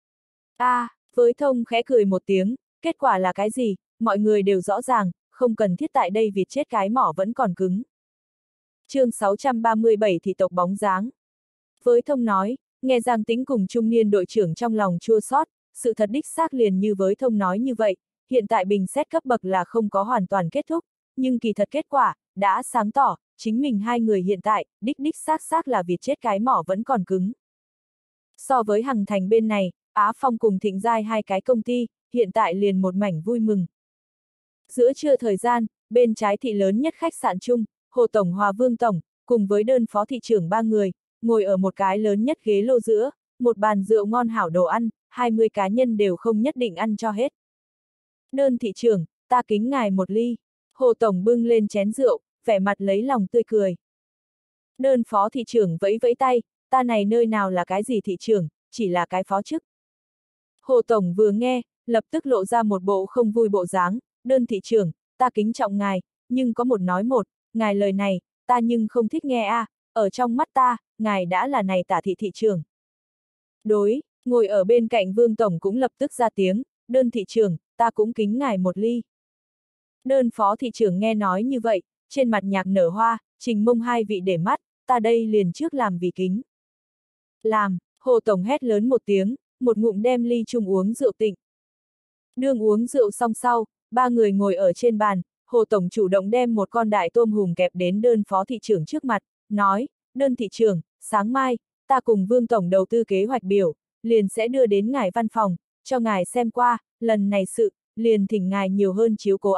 Với thông khẽ cười một tiếng, kết quả là cái gì, mọi người đều rõ ràng, không cần thiết tại đây vịt chết cái mỏ vẫn còn cứng. chương 637 thị tộc bóng dáng. Với thông nói, nghe Giang Tĩnh cùng trung niên đội trưởng trong lòng chua xót, sự thật đích xác liền như với thông nói như vậy, hiện tại bình xét cấp bậc là không có hoàn toàn kết thúc, nhưng kỳ thật kết quả, đã sáng tỏ, chính mình hai người hiện tại, đích xác là vịt chết cái mỏ vẫn còn cứng. So với Hằng Thành bên này, Á Phong cùng Thịnh Giai hai cái công ty, hiện tại liền một mảnh vui mừng. Giữa trưa thời gian, bên trái thị lớn nhất khách sạn chung, Hồ Tổng Hòa Vương Tổng, cùng với đơn phó thị trưởng ba người, ngồi ở một cái lớn nhất ghế lô giữa, một bàn rượu ngon hảo đồ ăn, 20 cá nhân đều không nhất định ăn cho hết. Đơn thị trưởng, ta kính ngài một ly. Hồ Tổng bưng lên chén rượu, vẻ mặt lấy lòng tươi cười. Đơn phó thị trưởng vẫy vẫy tay, ta này nơi nào là cái gì thị trưởng, chỉ là cái phó chức. Hồ Tổng vừa nghe, lập tức lộ ra một bộ không vui bộ dáng, đơn thị trưởng, ta kính trọng ngài, nhưng có một nói một, ngài lời này, ta nhưng không thích nghe ở trong mắt ta, ngài đã là này tả thị thị trưởng. Đối, ngồi ở bên cạnh Vương Tổng cũng lập tức ra tiếng, đơn thị trưởng, ta cũng kính ngài một ly. Đơn phó thị trưởng nghe nói như vậy, trên mặt nhạc nở hoa, Trình Mông hai vị để mắt, ta đây liền trước làm vì kính. Làm, Hồ Tổng hét lớn một tiếng, một ngụm đem ly chung uống rượu tịnh. Đương uống rượu xong sau, ba người ngồi ở trên bàn, Hồ Tổng chủ động đem một con đại tôm hùm kẹp đến đơn phó thị trưởng trước mặt, nói, đơn thị trưởng, sáng mai, ta cùng Vương Tổng đầu tư kế hoạch biểu, liền sẽ đưa đến ngài văn phòng, cho ngài xem qua, lần này sự, liền thỉnh ngài nhiều hơn chiếu cố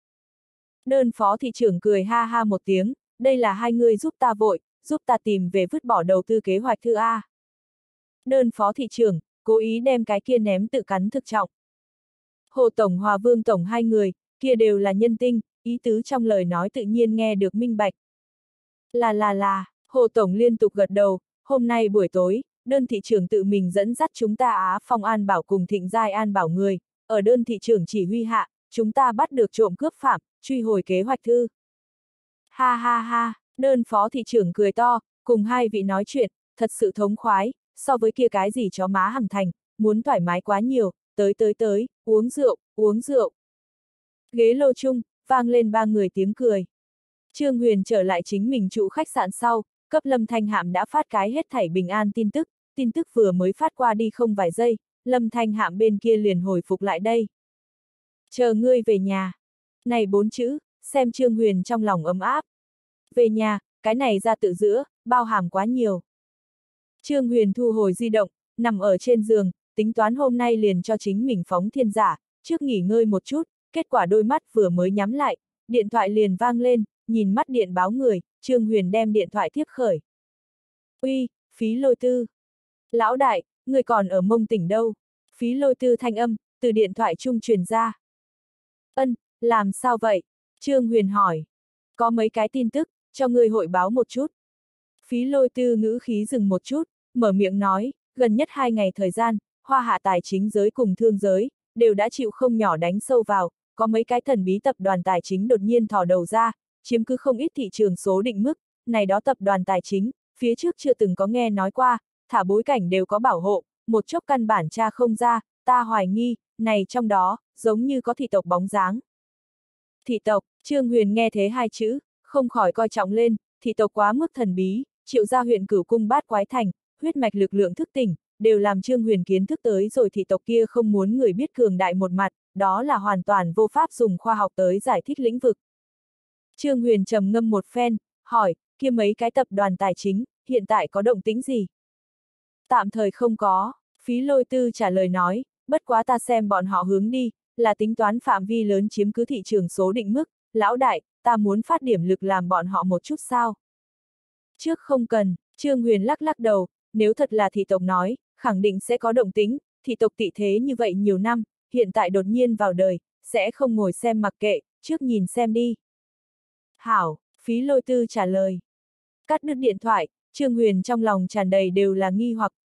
Đơn phó thị trưởng cười ha ha một tiếng, đây là hai người giúp ta vội, giúp ta tìm về vứt bỏ đầu tư kế hoạch thư Đơn phó thị trưởng, cố ý đem cái kia ném tự cắn thực trọng. Hồ Tổng Hòa Vương Tổng hai người, kia đều là nhân tinh, ý tứ trong lời nói tự nhiên nghe được minh bạch. Hồ Tổng liên tục gật đầu, hôm nay buổi tối, đơn thị trưởng tự mình dẫn dắt chúng ta Á Phong An Bảo cùng Thịnh Giai An Bảo người, ở đơn thị trưởng chỉ huy hạ, chúng ta bắt được trộm cướp phạm, truy hồi kế hoạch thư. Ha ha ha, đơn phó thị trưởng cười to, cùng hai vị nói chuyện, thật sự thống khoái, so với kia cái gì chó má Hằng Thành, muốn thoải mái quá nhiều, tới, uống rượu. Ghế lô chung, vang lên ba người tiếng cười. Trương Huyền trở lại chính mình trụ khách sạn sau, cấp Lâm Thanh Hạm đã phát cái hết thảy bình an tin tức vừa mới phát qua đi không vài giây, Lâm Thanh Hạm bên kia liền hồi phục lại đây. Chờ ngươi về nhà. Này 4 chữ, xem Trương Huyền trong lòng ấm áp. Về nhà, cái này ra tự giữa, bao hàm quá nhiều. Trương Huyền thu hồi di động, nằm ở trên giường, tính toán hôm nay liền cho chính mình phóng thiên giả, trước nghỉ ngơi một chút, kết quả đôi mắt vừa mới nhắm lại, điện thoại liền vang lên, nhìn mắt điện báo người, Trương Huyền đem điện thoại tiếp khởi. Uy, Phí Lôi Tư. Lão đại, người còn ở Mông Tỉnh đâu? Phí Lôi Tư thanh âm, từ điện thoại trung truyền ra. Làm sao vậy? Trương Huyền hỏi. Có mấy cái tin tức, cho người hội báo một chút. Phí Lôi Tư ngữ khí dừng một chút, mở miệng nói, gần nhất 2 ngày thời gian, hoa hạ tài chính giới cùng thương giới, đều đã chịu không nhỏ đánh sâu vào, có mấy cái thần bí tập đoàn tài chính đột nhiên thò đầu ra, chiếm cứ không ít thị trường số định mức, này đó tập đoàn tài chính, phía trước chưa từng có nghe nói qua, thả bối cảnh đều có bảo hộ, một chốc căn bản tra không ra, ta hoài nghi, này trong đó, giống như có thị tộc bóng dáng. Thị tộc, Trương Huyền nghe thế hai chữ, không khỏi coi trọng lên, thị tộc quá mức thần bí, Triệu gia huyện Cửu Cung Bát Quái Thành, huyết mạch lực lượng thức tỉnh, đều làm Trương Huyền kiến thức tới rồi thị tộc kia không muốn người biết cường đại một mặt, đó là hoàn toàn vô pháp dùng khoa học tới giải thích lĩnh vực. Trương Huyền trầm ngâm một phen, hỏi, kia mấy cái tập đoàn tài chính, hiện tại có động tĩnh gì? Tạm thời không có, Phí Lôi Tư trả lời nói, bất quá ta xem bọn họ hướng đi, là tính toán phạm vi lớn chiếm cứ thị trường số định mức, lão đại, ta muốn phát điểm lực làm bọn họ một chút sao? Trước không cần, Trương Huyền lắc lắc đầu, nếu thật là thị tộc nói, khẳng định sẽ có động tĩnh, thị tộc tị thế như vậy nhiều năm, hiện tại đột nhiên vào đời, sẽ không ngồi xem mặc kệ, trước nhìn xem đi. Hảo, Phí Lôi Tư trả lời. Cắt đứt điện thoại, Trương Huyền trong lòng tràn đầy đều là nghi hoặc,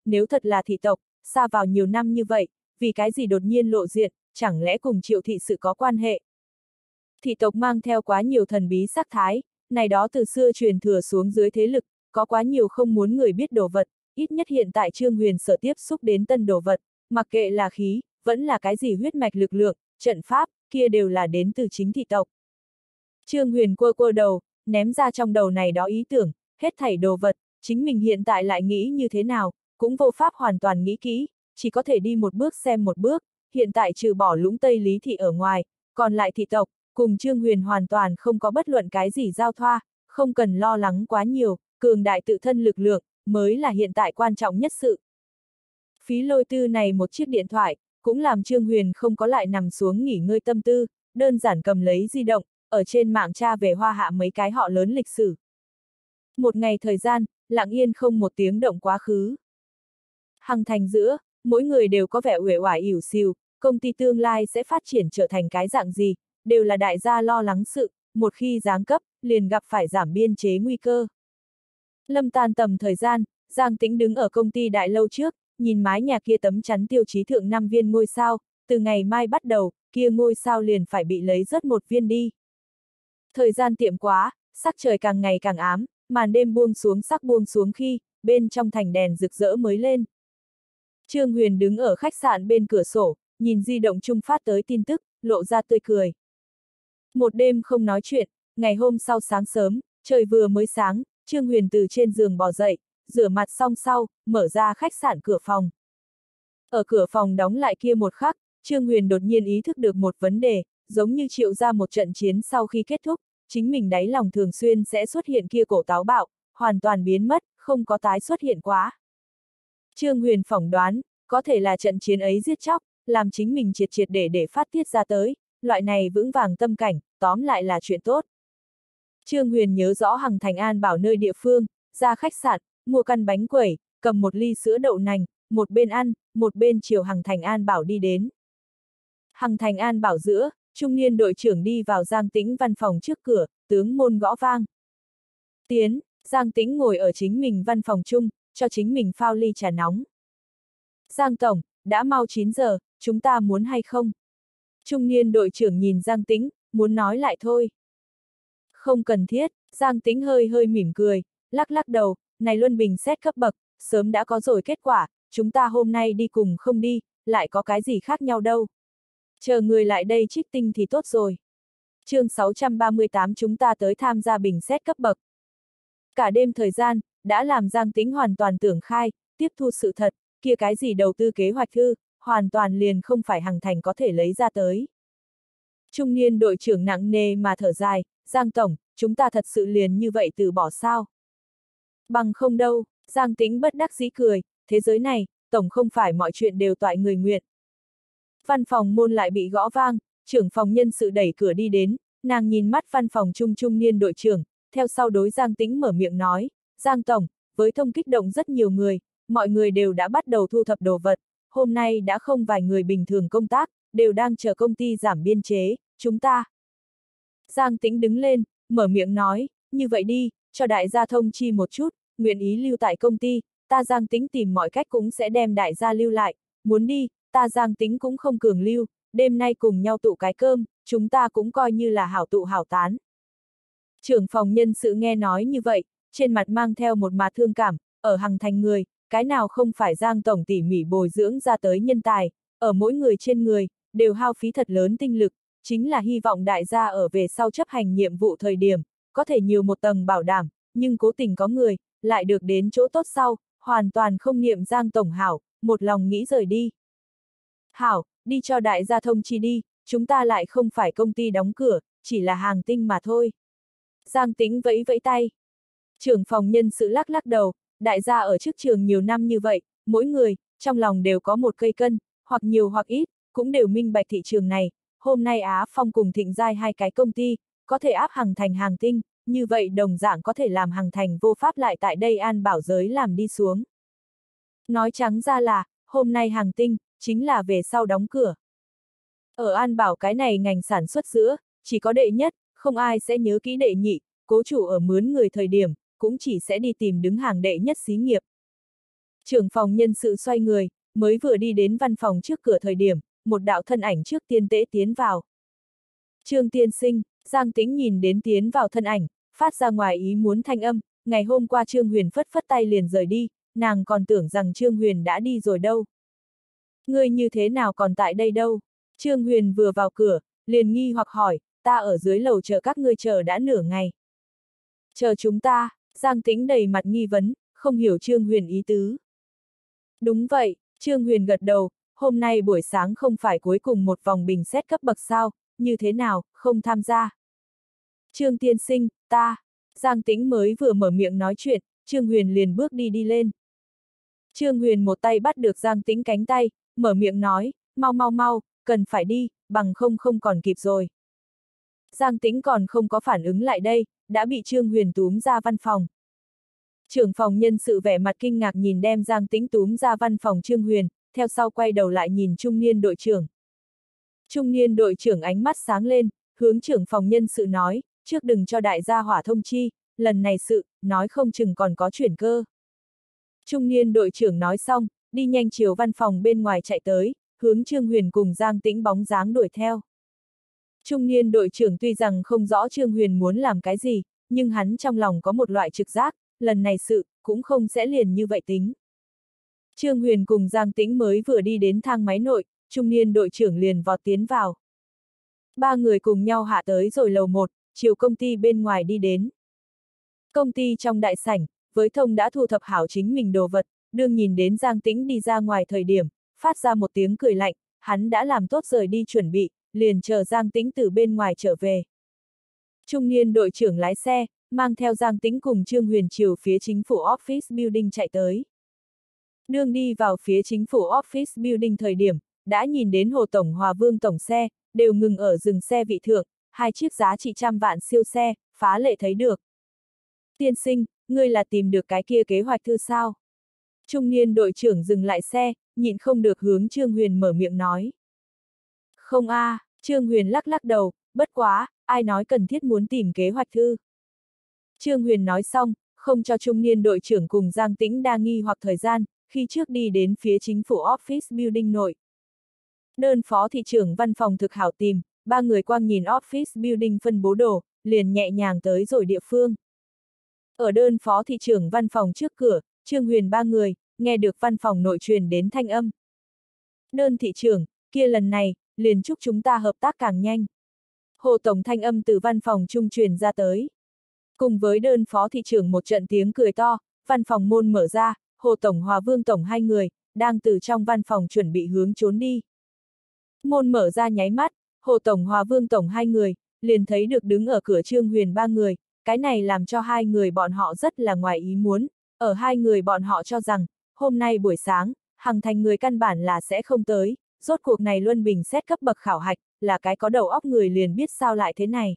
nếu thật là thị tộc, xa vào nhiều năm như vậy, vì cái gì đột nhiên lộ diện, chẳng lẽ cùng Triệu thị sự có quan hệ? Thị tộc mang theo quá nhiều thần bí sắc thái, này đó từ xưa truyền thừa xuống dưới thế lực, có quá nhiều không muốn người biết đồ vật, ít nhất hiện tại Trương Huyền sở tiếp xúc đến tân đồ vật, mặc kệ là khí, vẫn là cái gì huyết mạch lực lượng, trận pháp, kia đều là đến từ chính thị tộc. Trương Huyền quơ quơ đầu, ném ra trong đầu này đó ý tưởng, hết thảy đồ vật, chính mình hiện tại lại nghĩ như thế nào, cũng vô pháp hoàn toàn nghĩ kỹ, chỉ có thể đi một bước xem một bước, hiện tại trừ bỏ Lũng Tây Lý thị ở ngoài, còn lại thị tộc, cùng Trương Huyền hoàn toàn không có bất luận cái gì giao thoa, không cần lo lắng quá nhiều, cường đại tự thân lực lượng, mới là hiện tại quan trọng nhất sự. Phí Lôi Tư này một chiếc điện thoại, cũng làm Trương Huyền không có lại nằm xuống nghỉ ngơi tâm tư, đơn giản cầm lấy di động, ở trên mạng tra về Hoa Hạ mấy cái họ lớn lịch sử. Một ngày thời gian, lặng yên không một tiếng động quá khứ. Hằng Thành giữa, mỗi người đều có vẻ uể oải ỉu xìu, công ty tương lai sẽ phát triển trở thành cái dạng gì, đều là đại gia lo lắng sự, một khi giáng cấp, liền gặp phải giảm biên chế nguy cơ. Lâm tan tầm thời gian, Giang Tĩnh đứng ở công ty đại lâu trước, nhìn mái nhà kia tấm chắn tiêu chí thượng 5 viên ngôi sao, từ ngày mai bắt đầu, kia ngôi sao liền phải bị lấy rớt một viên đi. Thời gian tiệm quá, sắc trời càng ngày càng ám, màn đêm buông xuống sắc buông xuống khi, bên trong thành đèn rực rỡ mới lên. Trương Huyền đứng ở khách sạn bên cửa sổ, nhìn di động chung phát tới tin tức, lộ ra tươi cười. Một đêm không nói chuyện, ngày hôm sau sáng sớm, trời vừa mới sáng, Trương Huyền từ trên giường bò dậy, rửa mặt xong sau, mở ra khách sạn cửa phòng. Ở cửa phòng đóng lại kia một khắc, Trương Huyền đột nhiên ý thức được một vấn đề, giống như Triệu ra một trận chiến sau khi kết thúc, chính mình đáy lòng thường xuyên sẽ xuất hiện kia cổ táo bạo, hoàn toàn biến mất, không có tái xuất hiện quá. Trương Huyền phỏng đoán, có thể là trận chiến ấy giết chóc, làm chính mình triệt triệt để phát tiết ra tới, loại này vững vàng tâm cảnh, tóm lại là chuyện tốt. Trương Huyền nhớ rõ Hằng Thành An Bảo nơi địa phương, ra khách sạn, mua căn bánh quẩy, cầm một ly sữa đậu nành, một bên ăn, một bên chiều Hằng Thành An Bảo đi đến. Hằng Thành An Bảo giữa, trung niên đội trưởng đi vào Giang Tĩnh văn phòng trước cửa, tướng môn gõ vang. Tiến, Giang Tĩnh ngồi ở chính mình văn phòng chung, cho chính mình phao ly trà nóng. Giang Tổng, đã mau 9 giờ, chúng ta muốn hay không? Trung niên đội trưởng nhìn Giang Tĩnh, muốn nói lại thôi. Không cần thiết, Giang Tĩnh hơi hơi mỉm cười, lắc lắc đầu, này luân bình xét cấp bậc, sớm đã có rồi kết quả, chúng ta hôm nay đi cùng không đi, lại có cái gì khác nhau đâu. Chờ người lại đây trích tinh thì tốt rồi. Chương 638 chúng ta tới tham gia bình xét cấp bậc. Cả đêm thời gian, đã làm Giang Tĩnh hoàn toàn tưởng khai, tiếp thu sự thật, kia cái gì đầu tư kế hoạch thư, hoàn toàn liền không phải Hằng Thành có thể lấy ra tới. Trung niên đội trưởng nặng nề mà thở dài, Giang Tổng, chúng ta thật sự liền như vậy từ bỏ sao? Bằng không đâu, Giang Tĩnh bất đắc dĩ cười, thế giới này, Tổng không phải mọi chuyện đều toại người nguyện. Văn phòng môn lại bị gõ vang, trưởng phòng nhân sự đẩy cửa đi đến, nàng nhìn mắt văn phòng trung niên đội trưởng, theo sau đối Giang Tĩnh mở miệng nói, Giang Tổng, với thông kích động rất nhiều người, mọi người đều đã bắt đầu thu thập đồ vật, hôm nay đã không vài người bình thường công tác, đều đang chờ công ty giảm biên chế, chúng ta. Giang Tĩnh đứng lên, mở miệng nói, như vậy đi, cho đại gia thông chi một chút, nguyện ý lưu tại công ty, ta Giang Tĩnh tìm mọi cách cũng sẽ đem đại gia lưu lại, muốn đi, ta Giang Tĩnh cũng không cường lưu, đêm nay cùng nhau tụ cái cơm, chúng ta cũng coi như là hảo tụ hảo tán. Trưởng phòng nhân sự nghe nói như vậy, trên mặt mang theo một mặt thương cảm, ở Hằng Thành người, cái nào không phải Giang Tổng tỉ mỉ bồi dưỡng ra tới nhân tài, ở mỗi người trên người, đều hao phí thật lớn tinh lực, chính là hy vọng đại gia ở về sau chấp hành nhiệm vụ thời điểm, có thể nhiều một tầng bảo đảm, nhưng cố tình có người, lại được đến chỗ tốt sau, hoàn toàn không niệm Giang Tổng hảo, một lòng nghĩ rời đi. Hảo, đi cho đại gia thông chi đi, chúng ta lại không phải công ty đóng cửa, chỉ là hàng tinh mà thôi. Giang Tĩnh vẫy vẫy tay. Trưởng phòng nhân sự lắc lắc đầu, đại gia ở trước trường nhiều năm như vậy, mỗi người, trong lòng đều có một cây cân, hoặc nhiều hoặc ít, cũng đều minh bạch thị trường này, hôm nay Á Phong cùng Thịnh Giai hai cái công ty, có thể áp Hằng Thành hàng tinh, như vậy đồng dạng có thể làm Hằng Thành vô pháp lại tại đây an bảo giới làm đi xuống. Nói trắng ra là, hôm nay hàng tinh, chính là về sau đóng cửa. Ở an bảo cái này ngành sản xuất giữa, chỉ có đệ nhất, không ai sẽ nhớ kỹ đệ nhị, cố chủ ở mướn người thời điểm, cũng chỉ sẽ đi tìm đứng hàng đệ nhất xí nghiệp. Trưởng phòng nhân sự xoay người, mới vừa đi đến văn phòng trước cửa thời điểm, một đạo thân ảnh trước tiên tễ tiến vào. Trương tiên sinh, Giang Tĩnh nhìn đến tiến vào thân ảnh, phát ra ngoài ý muốn thanh âm, ngày hôm qua Trương Huyền phất phất tay liền rời đi, nàng còn tưởng rằng Trương Huyền đã đi rồi đâu. Ngươi như thế nào còn tại đây đâu? Trương Huyền vừa vào cửa, liền nghi hoặc hỏi, ta ở dưới lầu chờ các ngươi chờ đã nửa ngày. Chờ chúng ta, Giang Tĩnh đầy mặt nghi vấn, không hiểu Trương Huyền ý tứ. Đúng vậy, Trương Huyền gật đầu, hôm nay buổi sáng không phải cuối cùng một vòng bình xét cấp bậc sao, như thế nào, không tham gia. Trương tiên sinh, ta, Giang Tĩnh mới vừa mở miệng nói chuyện, Trương Huyền liền bước đi lên. Trương Huyền một tay bắt được Giang Tĩnh cánh tay, mở miệng nói, mau, cần phải đi, bằng không còn kịp rồi. Giang Tĩnh còn không có phản ứng lại đây, đã bị Trương Huyền túm ra văn phòng. Trưởng phòng nhân sự vẻ mặt kinh ngạc nhìn đem Giang Tĩnh túm ra văn phòng Trương Huyền, theo sau quay đầu lại nhìn trung niên đội trưởng. Trung niên đội trưởng ánh mắt sáng lên, hướng trưởng phòng nhân sự nói, trước đừng cho đại gia hỏa thông chi, lần này sự, nói không chừng còn có chuyển cơ. Trung niên đội trưởng nói xong, đi nhanh chiều văn phòng bên ngoài chạy tới, hướng Trương Huyền cùng Giang Tĩnh bóng dáng đuổi theo. Trung niên đội trưởng tuy rằng không rõ Trương Huyền muốn làm cái gì, nhưng hắn trong lòng có một loại trực giác, lần này sự, cũng không sẽ liền như vậy tính. Trương Huyền cùng Giang Tĩnh mới vừa đi đến thang máy nội, trung niên đội trưởng liền vọt tiến vào. Ba người cùng nhau hạ tới rồi lầu 1, chiều công ty bên ngoài đi đến. Công ty trong đại sảnh, với thông đã thu thập hảo chính mình đồ vật, đương nhìn đến Giang Tĩnh đi ra ngoài thời điểm, phát ra một tiếng cười lạnh, hắn đã làm tốt rời đi chuẩn bị, liền chờ Giang Tĩnh từ bên ngoài trở về. Trung niên đội trưởng lái xe, mang theo Giang Tĩnh cùng Trương Huyền chiều phía chính phủ Office Building chạy tới. Đương đi vào phía chính phủ Office Building thời điểm, đã nhìn đến Hồ Tổng Hòa Vương Tổng xe, đều ngừng ở dừng xe vị thượng, hai chiếc giá trị trăm vạn siêu xe, phá lệ thấy được. Tiên sinh, ngươi là tìm được cái kia kế hoạch thư sao? Trung niên đội trưởng dừng lại xe, nhịn không được hướng Trương Huyền mở miệng nói. Không a, Trương Huyền lắc đầu, bất quá, ai nói cần thiết muốn tìm kế hoạch thư. Trương Huyền nói xong, không cho trung niên đội trưởng cùng Giang Tĩnh đa nghi hoặc thời gian, khi trước đi đến phía chính phủ Office Building nội. Đơn phó thị trưởng văn phòng thực hảo tìm, ba người quang nhìn Office Building phân bố đồ, liền nhẹ nhàng tới rồi địa phương. Ở đơn phó thị trưởng văn phòng trước cửa, Trương Huyền ba người, nghe được văn phòng nội truyền đến thanh âm. Đơn thị trưởng, kia lần này, liền chúc chúng ta hợp tác càng nhanh. Hồ Tổng thanh âm từ văn phòng trung truyền ra tới. Cùng với đơn phó thị trưởng một trận tiếng cười to, văn phòng môn mở ra, Hồ Tổng Hòa Vương Tổng hai người, đang từ trong văn phòng chuẩn bị hướng trốn đi. Môn mở ra nháy mắt, Hồ Tổng Hòa Vương Tổng hai người, liền thấy được đứng ở cửa Trương Huyền ba người, cái này làm cho hai người bọn họ rất là ngoài ý muốn, ở hai người bọn họ cho rằng, hôm nay buổi sáng, Hằng Thành người căn bản là sẽ không tới, rốt cuộc này luân bình xét cấp bậc khảo hạch, là cái có đầu óc người liền biết sao lại thế này.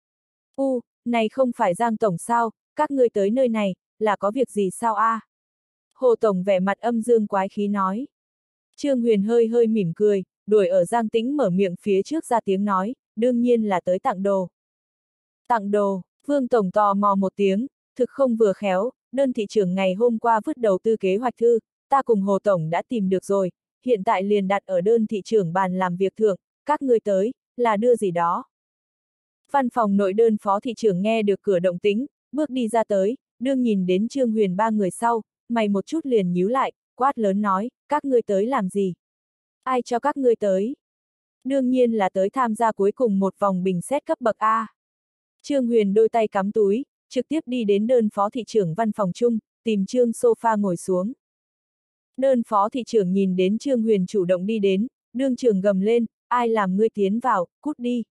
Này không phải Giang Tổng sao, các ngươi tới nơi này, là có việc gì sao a? Hồ Tổng vẻ mặt âm dương quái khí nói. Trương Huyền hơi mỉm cười, đuổi ở Giang Tĩnh mở miệng phía trước ra tiếng nói, đương nhiên là tới tặng đồ. Tặng đồ, Vương Tổng tò mò một tiếng, thực không vừa khéo, đơn thị trưởng ngày hôm qua vứt đầu tư kế hoạch thư, ta cùng Hồ Tổng đã tìm được rồi, hiện tại liền đặt ở đơn thị trưởng bàn làm việc thượng, các ngươi tới, là đưa gì đó. Văn phòng nội đơn phó thị trưởng nghe được cửa động tĩnh, bước đi ra tới, đương nhìn đến Trương Huyền ba người sau, mày một chút liền nhíu lại, quát lớn nói, các ngươi tới làm gì? Ai cho các ngươi tới? Đương nhiên là tới tham gia cuối cùng một vòng bình xét cấp bậc A. Trương Huyền đôi tay cắm túi, trực tiếp đi đến đơn phó thị trưởng văn phòng chung, tìm Trương sofa ngồi xuống. Đơn phó thị trưởng nhìn đến Trương Huyền chủ động đi đến, đương trường gầm lên, ai làm ngươi tiến vào, cút đi.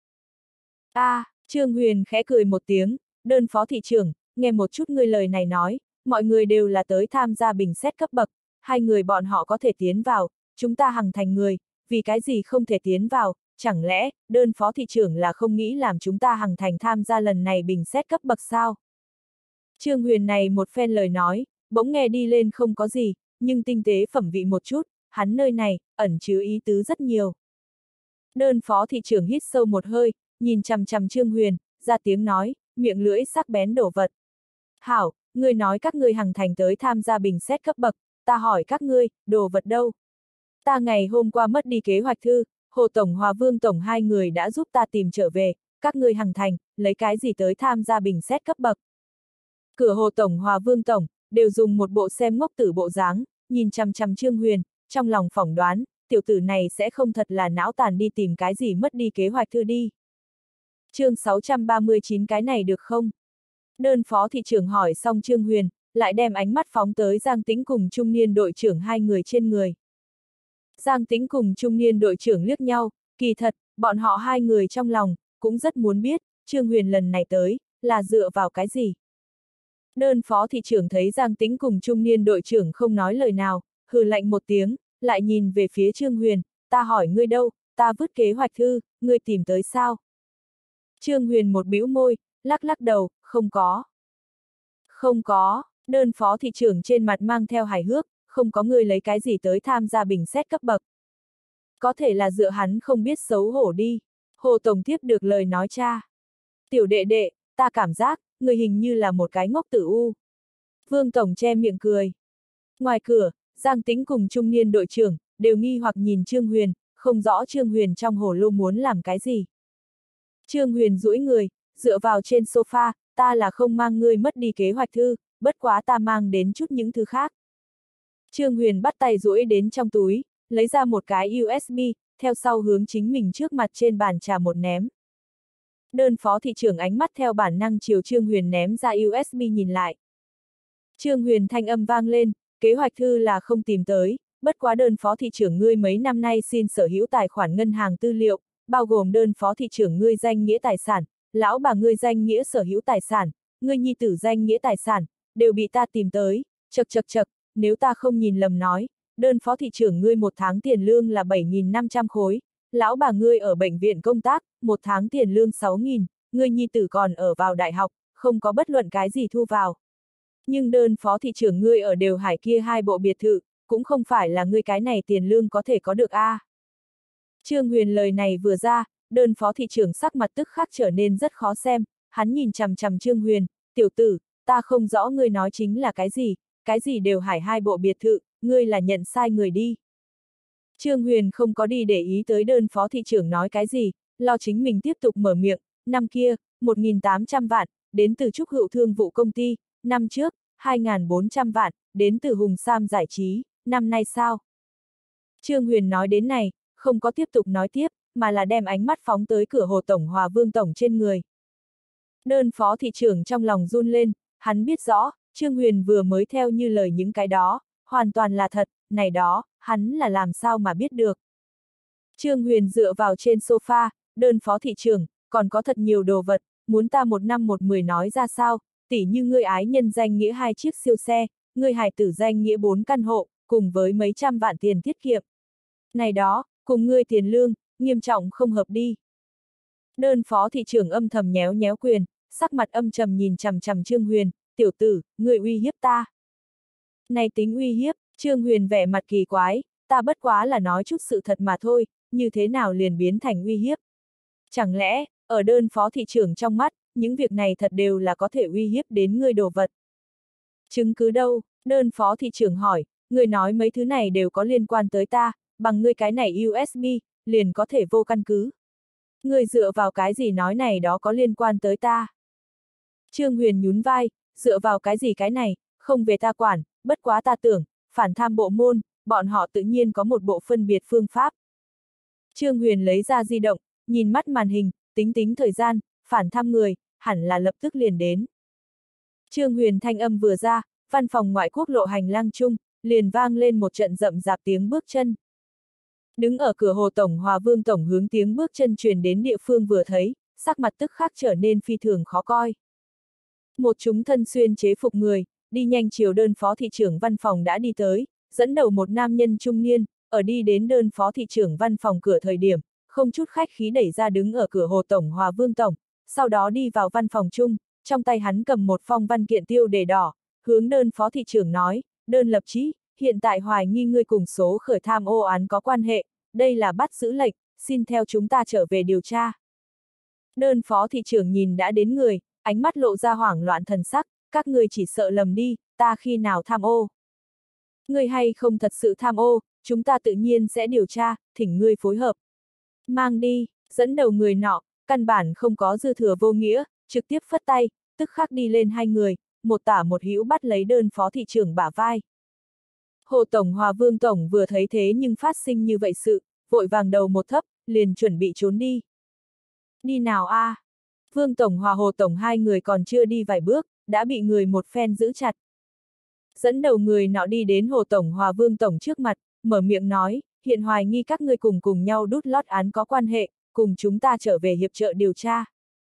Trương Huyền khẽ cười một tiếng, đơn phó thị trưởng, nghe một chút ngươi lời này nói, mọi người đều là tới tham gia bình xét cấp bậc, hai người bọn họ có thể tiến vào, chúng ta Hằng Thành người, vì cái gì không thể tiến vào, chẳng lẽ, đơn phó thị trưởng là không nghĩ làm chúng ta Hằng Thành tham gia lần này bình xét cấp bậc sao? Trương Huyền này một phen lời nói, bỗng nghe đi lên không có gì, nhưng tinh tế phẩm vị một chút, hắn nơi này, ẩn chứa ý tứ rất nhiều. Đơn phó thị trưởng hít sâu một hơi, nhìn chằm chằm Trương Huyền, ra tiếng nói, miệng lưỡi sắc bén đổ vật. Hảo, ngươi nói các ngươi Hằng Thành tới tham gia bình xét cấp bậc, ta hỏi các ngươi, đồ vật đâu? Ta ngày hôm qua mất đi kế hoạch thư, Hồ Tổng Hòa Vương Tổng hai người đã giúp ta tìm trở về, các ngươi hằng thành, lấy cái gì tới tham gia bình xét cấp bậc? Cửa Hồ Tổng Hòa Vương Tổng, đều dùng một bộ xem ngốc tử bộ dáng, nhìn chằm chằm Trương Huyền, trong lòng phỏng đoán, tiểu tử này sẽ không thật là não tàn đi tìm cái gì mất đi kế hoạch thư đi. Chương 639 cái này được không? Đơn phó thị trưởng hỏi xong Trương Huyền, lại đem ánh mắt phóng tới Giang Tĩnh cùng trung niên đội trưởng hai người trên người. Giang Tĩnh cùng trung niên đội trưởng liếc nhau, kỳ thật, bọn họ hai người trong lòng, cũng rất muốn biết, Trương Huyền lần này tới, là dựa vào cái gì? Đơn phó thị trưởng thấy Giang Tĩnh cùng trung niên đội trưởng không nói lời nào, hừ lạnh một tiếng, lại nhìn về phía Trương Huyền, ta hỏi ngươi đâu, ta vứt kế hoạch thư, ngươi tìm tới sao? Trương Huyền một bĩu môi, lắc lắc đầu, không có. Không có, đơn phó thị trưởng trên mặt mang theo hài hước, không có người lấy cái gì tới tham gia bình xét cấp bậc. Có thể là dựa hắn không biết xấu hổ đi. Hồ Tổng tiếp được lời nói cha. Tiểu đệ đệ, ta cảm giác, người hình như là một cái ngốc tử u. Vương Tổng che miệng cười. Ngoài cửa, Giang Tĩnh cùng trung niên đội trưởng, đều nghi hoặc nhìn Trương Huyền, không rõ Trương Huyền trong hồ lô muốn làm cái gì. Trương Huyền duỗi người, dựa vào trên sofa, ta là không mang ngươi mất đi kế hoạch thư, bất quá ta mang đến chút những thứ khác. Trương Huyền bắt tay duỗi đến trong túi, lấy ra một cái USB, theo sau hướng chính mình trước mặt trên bàn trà một ném. Đơn phó thị trưởng ánh mắt theo bản năng chiều Trương Huyền ném ra USB nhìn lại. Trương Huyền thanh âm vang lên, kế hoạch thư là không tìm tới, bất quá đơn phó thị trưởng ngươi mấy năm nay xin sở hữu tài khoản ngân hàng tư liệu, bao gồm đơn phó thị trưởng ngươi danh nghĩa tài sản, lão bà ngươi danh nghĩa sở hữu tài sản, ngươi nhi tử danh nghĩa tài sản, đều bị ta tìm tới, chật, nếu ta không nhìn lầm nói, đơn phó thị trưởng ngươi một tháng tiền lương là 7.500 khối, lão bà ngươi ở bệnh viện công tác, một tháng tiền lương 6.000, ngươi nhi tử còn ở vào đại học, không có bất luận cái gì thu vào. Nhưng đơn phó thị trưởng ngươi ở Đều Hải kia hai bộ biệt thự, cũng không phải là ngươi cái này tiền lương có thể có được a. Trương Huyền lời này vừa ra, đơn phó thị trưởng sắc mặt tức khắc trở nên rất khó xem, hắn nhìn chằm chằm Trương Huyền, tiểu tử, ta không rõ ngươi nói chính là cái gì Đều Hải hai bộ biệt thự, ngươi là nhận sai người đi. Trương Huyền không có đi để ý tới đơn phó thị trưởng nói cái gì, lo chính mình tiếp tục mở miệng, năm kia, 1.800 vạn, đến từ Trúc Hữu Thương vụ công ty, năm trước, 2.400 vạn, đến từ Hùng Sam giải trí, năm nay sao? Trương Huyền nói đến này, không có tiếp tục nói tiếp, mà là đem ánh mắt phóng tới cửa Hồ Tổng Hòa Vương Tổng trên người. Đơn phó thị trưởng trong lòng run lên, hắn biết rõ, Trương Huyền vừa mới theo như lời những cái đó, hoàn toàn là thật, này đó, hắn là làm sao mà biết được. Trương Huyền dựa vào trên sofa, đơn phó thị trưởng, còn có thật nhiều đồ vật, muốn ta một năm một mười nói ra sao, tỉ như ngươi ái nhân danh nghĩa 2 chiếc siêu xe, ngươi hài tử danh nghĩa 4 căn hộ, cùng với mấy trăm vạn tiền tiết kiệm. Này đó, cùng ngươi tiền lương, nghiêm trọng không hợp đi. Đơn phó thị trưởng âm thầm nhéo nhéo quyền, sắc mặt âm trầm nhìn chằm chằm Trương Huyền, tiểu tử, ngươi uy hiếp ta. Này tính uy hiếp, Trương Huyền vẻ mặt kỳ quái, ta bất quá là nói chút sự thật mà thôi, như thế nào liền biến thành uy hiếp. Chẳng lẽ, ở đơn phó thị trưởng trong mắt, những việc này thật đều là có thể uy hiếp đến ngươi đồ vật. Chứng cứ đâu? Đơn phó thị trưởng hỏi, ngươi nói mấy thứ này đều có liên quan tới ta, bằng ngươi cái này USB, liền có thể vô căn cứ. Ngươi dựa vào cái gì nói này đó có liên quan tới ta? Trương Huyền nhún vai, dựa vào cái gì cái này, không về ta quản, bất quá ta tưởng, phản tham bộ môn, bọn họ tự nhiên có một bộ phân biệt phương pháp. Trương Huyền lấy ra di động, nhìn mắt màn hình, tính thời gian, phản tham người, hẳn là lập tức liền đến. Trương Huyền thanh âm vừa ra, văn phòng ngoại quốc lộ hành lang chung, liền vang lên một trận rậm rạp tiếng bước chân. Đứng ở cửa Hồ Tổng Hòa Vương Tổng hướng tiếng bước chân truyền đến địa phương vừa thấy, sắc mặt tức khắc trở nên phi thường khó coi. Một chúng thân xuyên chế phục người, đi nhanh chiều đơn phó thị trưởng văn phòng đã đi tới, dẫn đầu một nam nhân trung niên, ở đi đến đơn phó thị trưởng văn phòng cửa thời điểm, không chút khách khí đẩy ra đứng ở cửa Hồ Tổng Hòa Vương Tổng, sau đó đi vào văn phòng chung, trong tay hắn cầm một phong văn kiện tiêu đề đỏ, hướng đơn phó thị trưởng nói, đơn lập chí, hiện tại hoài nghi ngươi cùng số khởi tham ô án có quan hệ, đây là bắt giữ lệnh, xin theo chúng ta trở về điều tra. Đơn phó thị trưởng nhìn đã đến người, ánh mắt lộ ra hoảng loạn thần sắc, các ngươi chỉ sợ lầm đi, ta khi nào tham ô. Ngươi hay không thật sự tham ô, chúng ta tự nhiên sẽ điều tra, thỉnh ngươi phối hợp. Mang đi, dẫn đầu người nọ, căn bản không có dư thừa vô nghĩa, trực tiếp phất tay, tức khắc đi lên hai người, một tả một hữu bắt lấy đơn phó thị trưởng bả vai. Hồ Tổng Hòa Vương Tổng vừa thấy thế nhưng phát sinh như vậy sự, vội vàng đầu một thấp, liền chuẩn bị trốn đi. Đi nào a? Vương Tổng Hòa Hồ Tổng hai người còn chưa đi vài bước, đã bị người một phen giữ chặt. Dẫn đầu người nọ đi đến Hồ Tổng Hòa Vương Tổng trước mặt, mở miệng nói, hiện hoài nghi các ngươi cùng nhau đút lót án có quan hệ, cùng chúng ta trở về hiệp trợ điều tra.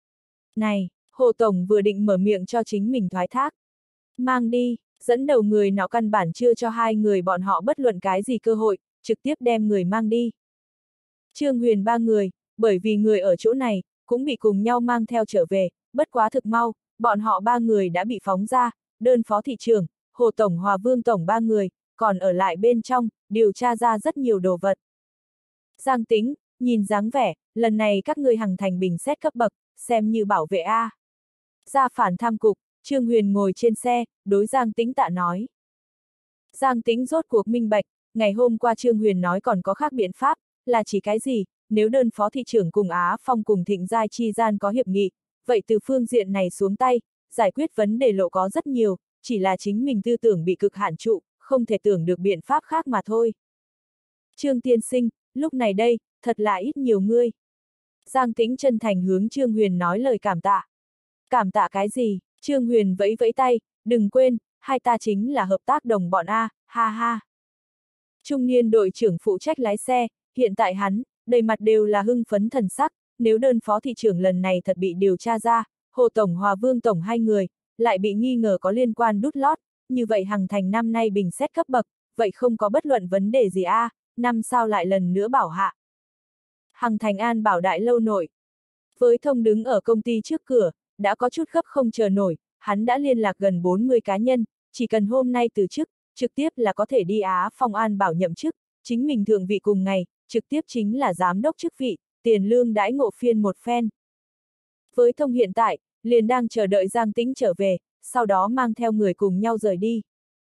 Này, Hồ Tổng vừa định mở miệng cho chính mình thoái thác. Mang đi, dẫn đầu người nọ căn bản chưa cho hai người bọn họ bất luận cái gì cơ hội, trực tiếp đem người mang đi. Trương Huyền ba người, bởi vì người ở chỗ này, cũng bị cùng nhau mang theo trở về, bất quá thực mau, bọn họ ba người đã bị phóng ra, đơn phó thị trưởng, Hồ Tổng Hòa Vương Tổng ba người, còn ở lại bên trong, điều tra ra rất nhiều đồ vật. Giang Tĩnh, nhìn dáng vẻ, lần này các ngươi hằng thành bình xét cấp bậc, xem như bảo vệ A. Ra phản tham cục, Trương Huyền ngồi trên xe, đối Giang Tĩnh tạ nói. Giang Tĩnh rốt cuộc minh bạch, ngày hôm qua Trương Huyền nói còn có khác biện pháp, là chỉ cái gì, nếu đơn phó thị trưởng cùng Á Phong cùng Thịnh Giai chi gian có hiệp nghị, vậy từ phương diện này xuống tay, giải quyết vấn đề lộ có rất nhiều, chỉ là chính mình tư tưởng bị cực hạn trụ, không thể tưởng được biện pháp khác mà thôi. Trương tiên sinh, lúc này đây, thật là ít nhiều ngươi. Giang Tĩnh chân thành hướng Trương Huyền nói lời cảm tạ. Cảm tạ cái gì? Trương Huyền vẫy vẫy tay, đừng quên, hai ta chính là hợp tác đồng bọn A, ha ha. Trung niên đội trưởng phụ trách lái xe, hiện tại hắn, đầy mặt đều là hưng phấn thần sắc, nếu đơn phó thị trưởng lần này thật bị điều tra ra, Hồ Tổng Hòa Vương Tổng hai người, lại bị nghi ngờ có liên quan đút lót, như vậy hằng thành năm nay bình xét cấp bậc, vậy không có bất luận vấn đề gì a, năm sau lại lần nữa bảo hạ. Hằng thành An Bảo Đại lâu nội. Với Thông đứng ở công ty trước cửa, đã có chút gấp không chờ nổi, hắn đã liên lạc gần 40 cá nhân, chỉ cần hôm nay từ chức, trực tiếp là có thể đi Á Phong An Bảo nhậm chức, chính mình thượng vị cùng ngày, trực tiếp chính là giám đốc chức vị, tiền lương đãi ngộ phiên một phen. Với Thông hiện tại, liền đang chờ đợi Giang Tĩnh trở về, sau đó mang theo người cùng nhau rời đi.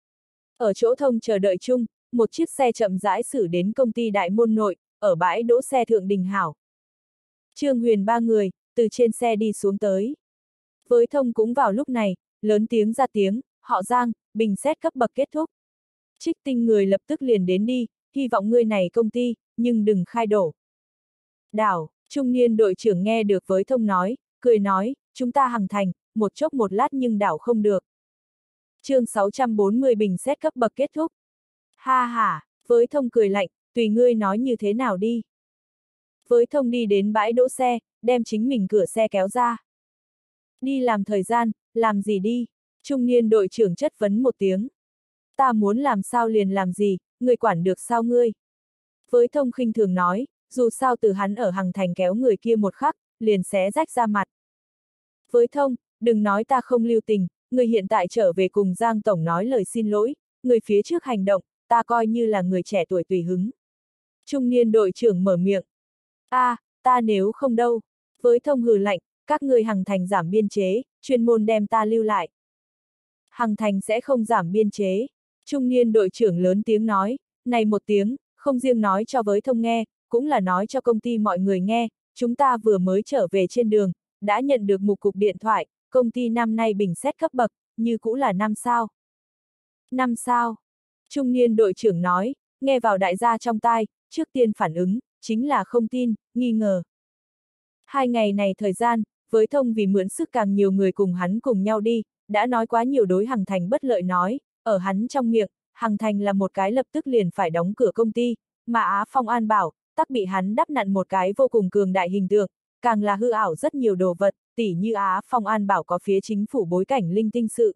Ở chỗ Thông chờ đợi chung, một chiếc xe chậm rãi xử đến công ty Đại Môn nội, ở bãi đỗ xe Thượng Đình Hảo. Trương Huyền ba người, từ trên xe đi xuống tới. Với Thông cũng vào lúc này, lớn tiếng ra tiếng, họ Giang, bình xét cấp bậc kết thúc. Trích Tinh người lập tức liền đến đi, hy vọng ngươi này công ty, nhưng đừng khai đổ. Đảo, trung niên đội trưởng nghe được Với Thông nói, cười nói, chúng ta hằng thành, một chốc một lát nhưng đảo không được. Chương 640 bình xét cấp bậc kết thúc. Ha ha, Với Thông cười lạnh, tùy ngươi nói như thế nào đi. Với Thông đi đến bãi đỗ xe, đem chính mình cửa xe kéo ra. Đi làm thời gian, làm gì đi? Trung niên đội trưởng chất vấn một tiếng. Ta muốn làm sao liền làm gì, ngươi quản được sao ngươi? Với Thông khinh thường nói, dù sao từ hắn ở hằng thành kéo người kia một khắc, liền xé rách ra mặt. Với Thông, đừng nói ta không lưu tình, người hiện tại trở về cùng Giang Tổng nói lời xin lỗi, người phía trước hành động, ta coi như là người trẻ tuổi tùy hứng. Trung niên đội trưởng mở miệng. Ta nếu không đâu. Với Thông hừ lạnh, các ngươi hằng thành giảm biên chế, chuyên môn đem ta lưu lại. Hằng thành sẽ không giảm biên chế. Trung niên đội trưởng lớn tiếng nói, này một tiếng, không riêng nói cho Với Thông nghe, cũng là nói cho công ty mọi người nghe, chúng ta vừa mới trở về trên đường, đã nhận được một cuộc điện thoại, công ty năm nay bình xét cấp bậc, như cũ là 5 sao. 5 sao. Trung niên đội trưởng nói, nghe vào đại gia trong tai, trước tiên phản ứng, chính là không tin, nghi ngờ. 2 ngày này thời gian, Với Thông vì mượn sức càng nhiều người cùng hắn cùng nhau đi, đã nói quá nhiều đối hằng thành bất lợi nói, ở hắn trong miệng, hằng thành là một cái lập tức liền phải đóng cửa công ty, mà Á Phong An Bảo, tắc bị hắn đắp nặn một cái vô cùng cường đại hình tượng, càng là hư ảo rất nhiều đồ vật, tỉ như Á Phong An Bảo có phía chính phủ bối cảnh linh tinh sự.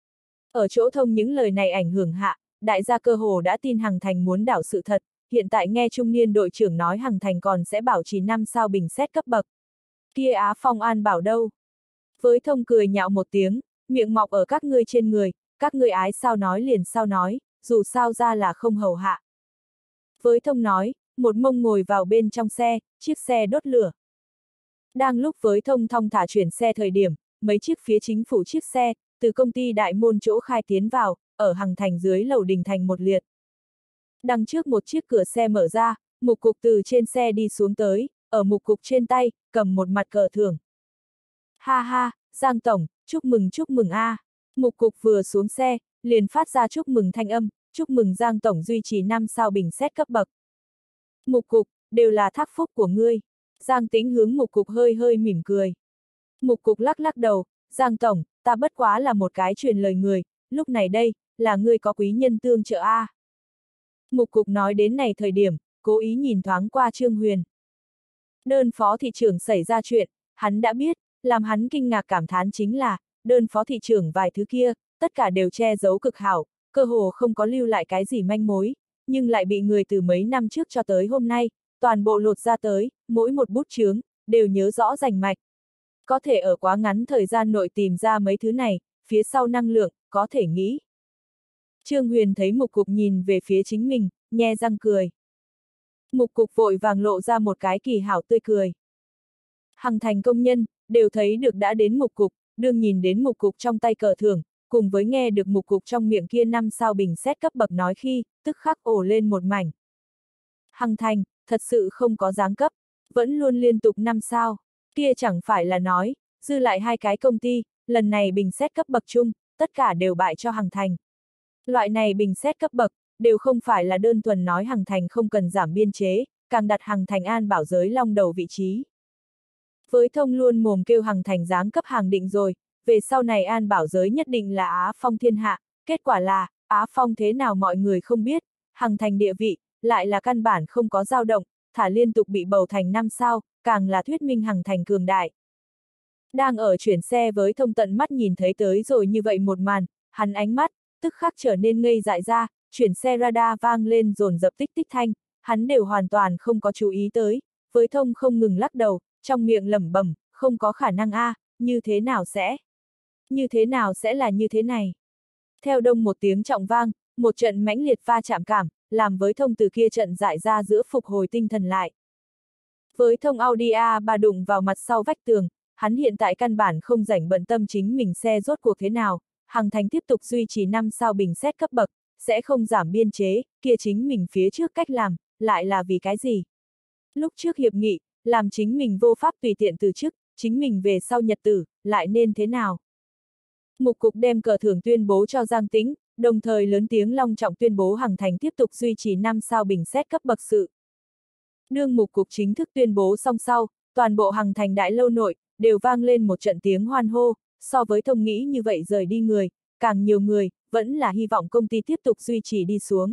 Ở chỗ Thông những lời này ảnh hưởng hạ, đại gia cơ hồ đã tin hằng thành muốn đảo sự thật, hiện tại nghe trung niên đội trưởng nói hằng thành còn sẽ bảo trì 5 sao bình xét cấp bậc. Kia Á Phong An Bảo đâu? Với Thông cười nhạo một tiếng, miệng mọc ở các ngươi trên người, các ngươi ái sao nói liền sao nói, dù sao ra là không hầu hạ. Với Thông nói, một mông ngồi vào bên trong xe, chiếc xe đốt lửa. Đang lúc Với Thông thong thả chuyển xe thời điểm, mấy chiếc phía chính phủ chiếc xe, từ công ty Đại Môn chỗ khai tiến vào, ở hằng thành dưới lầu đình thành một liệt. Đằng trước một chiếc cửa xe mở ra, Mục Cục từ trên xe đi xuống tới, ở Mục Cục trên tay, cầm một mặt cờ thưởng. Ha ha, Giang Tổng, chúc mừng a. Mục Cục vừa xuống xe, liền phát ra chúc mừng thanh âm, chúc mừng Giang Tổng duy trì 5 sao bình xét cấp bậc. Mục Cục, đều là thác phúc của ngươi. Giang Tĩnh hướng Mục Cục hơi hơi mỉm cười. Mục Cục lắc lắc đầu, Giang Tổng, ta bất quá là một cái truyền lời người, lúc này đây, là ngươi có quý nhân tương trợ a. Mục Cục nói đến này thời điểm, cố ý nhìn thoáng qua Trương Huyền. Đơn phó thị trưởng xảy ra chuyện, hắn đã biết, làm hắn kinh ngạc cảm thán chính là, đơn phó thị trưởng vài thứ kia, tất cả đều che giấu cực hảo, cơ hồ không có lưu lại cái gì manh mối, nhưng lại bị người từ mấy năm trước cho tới hôm nay, toàn bộ lột ra tới, mỗi một bút chướng, đều nhớ rõ rành mạch. Có thể ở quá ngắn thời gian nội tìm ra mấy thứ này, phía sau năng lượng, có thể nghĩ. Trương Huyền thấy Mục Cục nhìn về phía chính mình, nhe răng cười. Mục Cục vội vàng lộ ra một cái kỳ hảo tươi cười. Hằng Thành công nhân, đều thấy được đã đến Mục Cục, đương nhìn đến Mục Cục trong tay cờ thưởng, cùng với nghe được Mục Cục trong miệng kia 5 sao bình xét cấp bậc nói khi, tức khắc ồ lên một mảnh. Hằng Thành, thật sự không có giáng cấp, vẫn luôn liên tục 5 sao, kia chẳng phải là nói, dư lại 2 cái công ty, lần này bình xét cấp bậc chung, tất cả đều bại cho Hằng Thành. Loại này bình xét cấp bậc, đều không phải là đơn thuần nói Hằng Thành không cần giảm biên chế, càng đặt Hằng Thành an bảo giới long đầu vị trí. Với thông luôn mồm kêu Hằng Thành giáng cấp hàng định rồi, về sau này an bảo giới nhất định là Á Phong thiên hạ, kết quả là, Á Phong thế nào mọi người không biết, Hằng Thành địa vị, lại là căn bản không có dao động, thả liên tục bị bầu thành 5 sao, càng là thuyết minh Hằng Thành cường đại. Đang ở chuyển xe với thông tận mắt nhìn thấy tới rồi như vậy một màn, hắn ánh mắt, tức khắc trở nên ngây dại ra, chuyển xe radar vang lên dồn dập tích tích thanh, hắn đều hoàn toàn không có chú ý tới, với thông không ngừng lắc đầu, trong miệng lẩm bẩm, không có khả năng a, như thế nào sẽ là như thế này. Theo đông một tiếng trọng vang, một trận mãnh liệt va chạm cảm, làm với thông từ kia trận dại ra giữa phục hồi tinh thần lại. Với thông Audi A3 đụng vào mặt sau vách tường, hắn hiện tại căn bản không rảnh bận tâm chính mình xe rốt cuộc thế nào, Hằng Thành tiếp tục duy trì 5 sao bình xét cấp bậc, sẽ không giảm biên chế, kia chính mình phía trước cách làm, lại là vì cái gì? Lúc trước hiệp nghị, làm chính mình vô pháp tùy tiện từ chức, chính mình về sau nhật tử, lại nên thế nào? Mục Cục đem cờ thưởng tuyên bố cho Giang Tĩnh, đồng thời lớn tiếng long trọng tuyên bố Hằng Thành tiếp tục duy trì 5 sao bình xét cấp bậc sự. Đương Mục Cục chính thức tuyên bố xong sau, toàn bộ Hằng Thành đại lâu nội, đều vang lên một trận tiếng hoan hô, so với thông nghĩ như vậy rời đi người, càng nhiều người, vẫn là hy vọng công ty tiếp tục duy trì đi xuống.